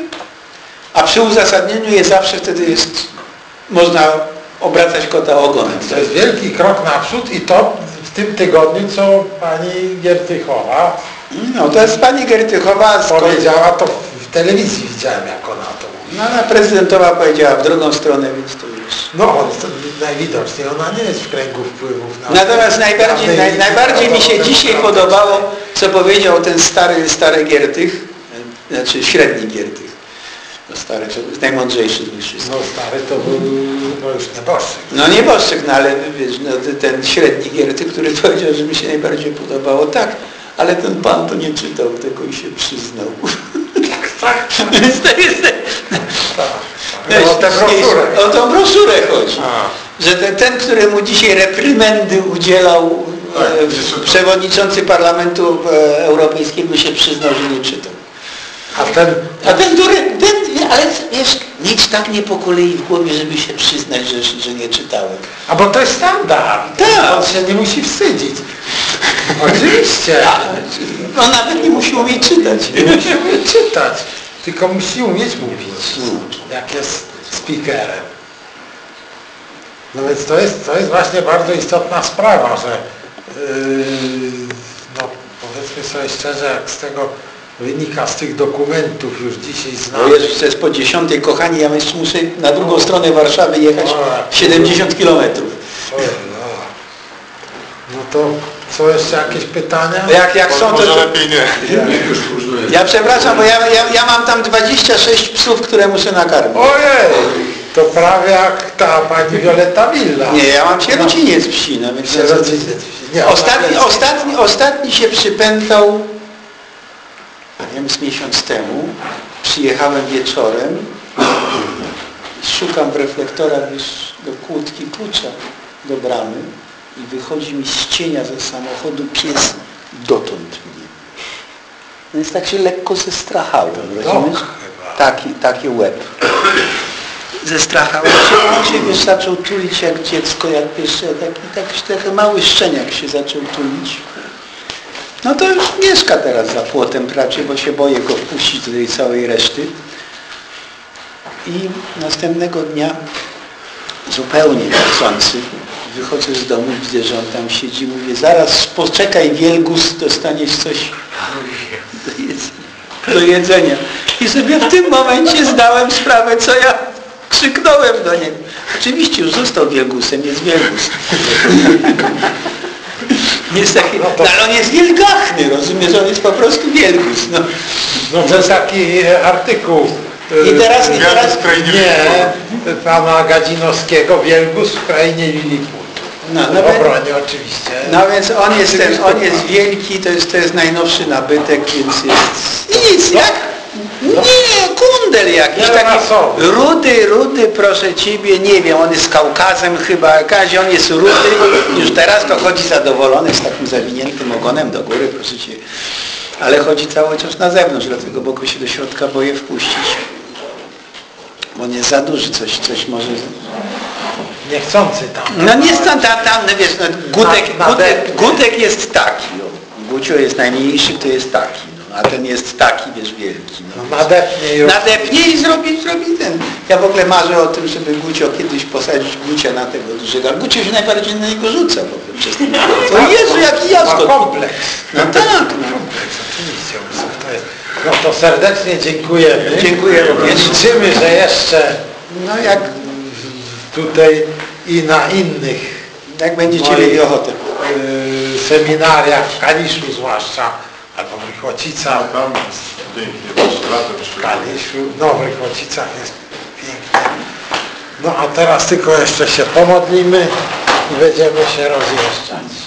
A przy uzasadnieniu jest zawsze wtedy jest, można obracać kota ogonem. To jest wielki krok naprzód i to w tym tygodniu, co pani Giertychowa No to jest pani Giertychowa, z kolei- powiedziała, to w telewizji widziałem, jak ona to mówi. no ale prezydentowa powiedziała w drugą stronę, więc to już... No, to najwidoczniej ona nie jest w kręgu wpływów. Na Natomiast najbardziej, na naj, najbardziej mi się dzisiaj podobało, co powiedział ten stary, stary Giertych, znaczy średni Giertych. No stary, to jest najmądrzejszy z nich wszystkich. No stary to był no już nieboszczyk. No nieboszczyk, no ale wiesz, no, ten średni Giertych, który powiedział, że mi się najbardziej podobało, tak, ale ten pan to nie czytał tego i się przyznał. Tak, Więc to jest... no, o tę broszurę. O tą broszurę chodzi. A. Że ten, ten, któremu dzisiaj reprymendy udzielał Tak, e, nie czytał. przewodniczący Parlamentu e, Europejskiego, się przyznał, że nie czytał. A ten, A ten, który, ten, ale wiesz, mieć tak nie po kolei w głowie, żeby się przyznać, że, że nie czytałem. a bo to jest standard. Tak. On się nie musi wstydzić. Oczywiście. A, on nawet nie musi umieć czytać. Nie musi umieć czytać. tylko musi umieć mówić, jak jest speakerem. No więc to jest, to jest właśnie bardzo istotna sprawa, że yy, no powiedzmy sobie szczerze, jak z tego wynika z tych dokumentów już dzisiaj znamy. Bo jest, jest po dziesiątej, kochani, ja jeszcze muszę na drugą stronę Warszawy jechać siedemdziesiąt kilometrów. No to co, jeszcze jakieś pytania? Jak, jak są, to... Może lepiej nie. Nie, już różne. Ja przepraszam, bo ja, ja, ja mam tam dwadzieścia sześć psów, które muszę nakarmić. Ojej, to prawie jak ta pani Violetta Villa. Nie, ja mam sierociniec psi, no więc... Sierociniec psi. Nie, Ostatni, ostatni, ostatni się przypętał, nie wiem, z miesiąc temu. Przyjechałem wieczorem, szukam w reflektorach już do kłódki klucza do bramy i wychodzi mi z cienia ze samochodu pies dotąd mnie. No więc tak się lekko zestrachałem, rozumiesz? Taki, taki łeb. Zestrachałem się, on się wiesz, zaczął tulić jak dziecko, jak pierwsze, taki, taki trochę mały szczeniak się zaczął tulić. No to już mieszka teraz za płotem raczej, bo się boję go wpuścić do tej całej reszty. I następnego dnia, zupełnie niechcący, wychodzę z domu, widzę, że on tam siedzi, mówię, zaraz poczekaj wielgus, dostaniesz coś do jedzenia. Do jedzenia. I sobie w tym momencie zdałem sprawę, co ja krzyknąłem do niego. Oczywiście już został wielgusem, jest wielgus. Jest taki, no, to... no ale on jest wielgachny, rozumiesz, on jest po prostu wielgus. No, no to jest taki artykuł. I teraz, i teraz nie, pana Gadzinowskiego, wielgus w krainie Liliput. No, no, w obronie oczywiście. No więc on jest ten, on jest wielki, to jest, to jest najnowszy nabytek, więc jest... I nic, jak? Nie, kundel jakiś, taki rudy, rudy, proszę Ciebie, nie wiem, on jest z Kaukazem chyba, jakaś, on jest rudy, już teraz to chodzi zadowolony z takim zawiniętym ogonem do góry, proszę Ciebie, ale chodzi cały czas na zewnątrz, dlatego bo go się do środka boję wpuścić. Bo on jest za duży, coś, coś może... Niechcący tam. No nie stąd tam, tam, no wiesz, no, Gutek, na, na Gutek, Gutek jest taki, no. Gucio jest najmniejszy, to jest taki, no, a ten jest taki, wiesz, wielki. No, no nadepnie i... Nadepnie i zrobi, zrobi ten. Ja w ogóle marzę o tym, żeby Gucio kiedyś posadzić Gucia na tego dużego, a Gucio się najbardziej na niego rzuca w ogóle przez ten... O Jezu, jaki jaskot! Ma kompleks. No tak. No. Kompleks, oczywiście. To jest. No to serdecznie dziękujemy. Dziękuję również. Liczymy, że jeszcze no jak tutaj i na innych, jak będziecie mieli ochotę. Yy, seminariach w Kaliszu zwłaszcza, albo w Rychłocicach. A tam jest pięknie, latem w Kaliszu, no w Rychłocicach jest pięknie. No a teraz tylko jeszcze się pomodlimy i będziemy się rozjeżdżać.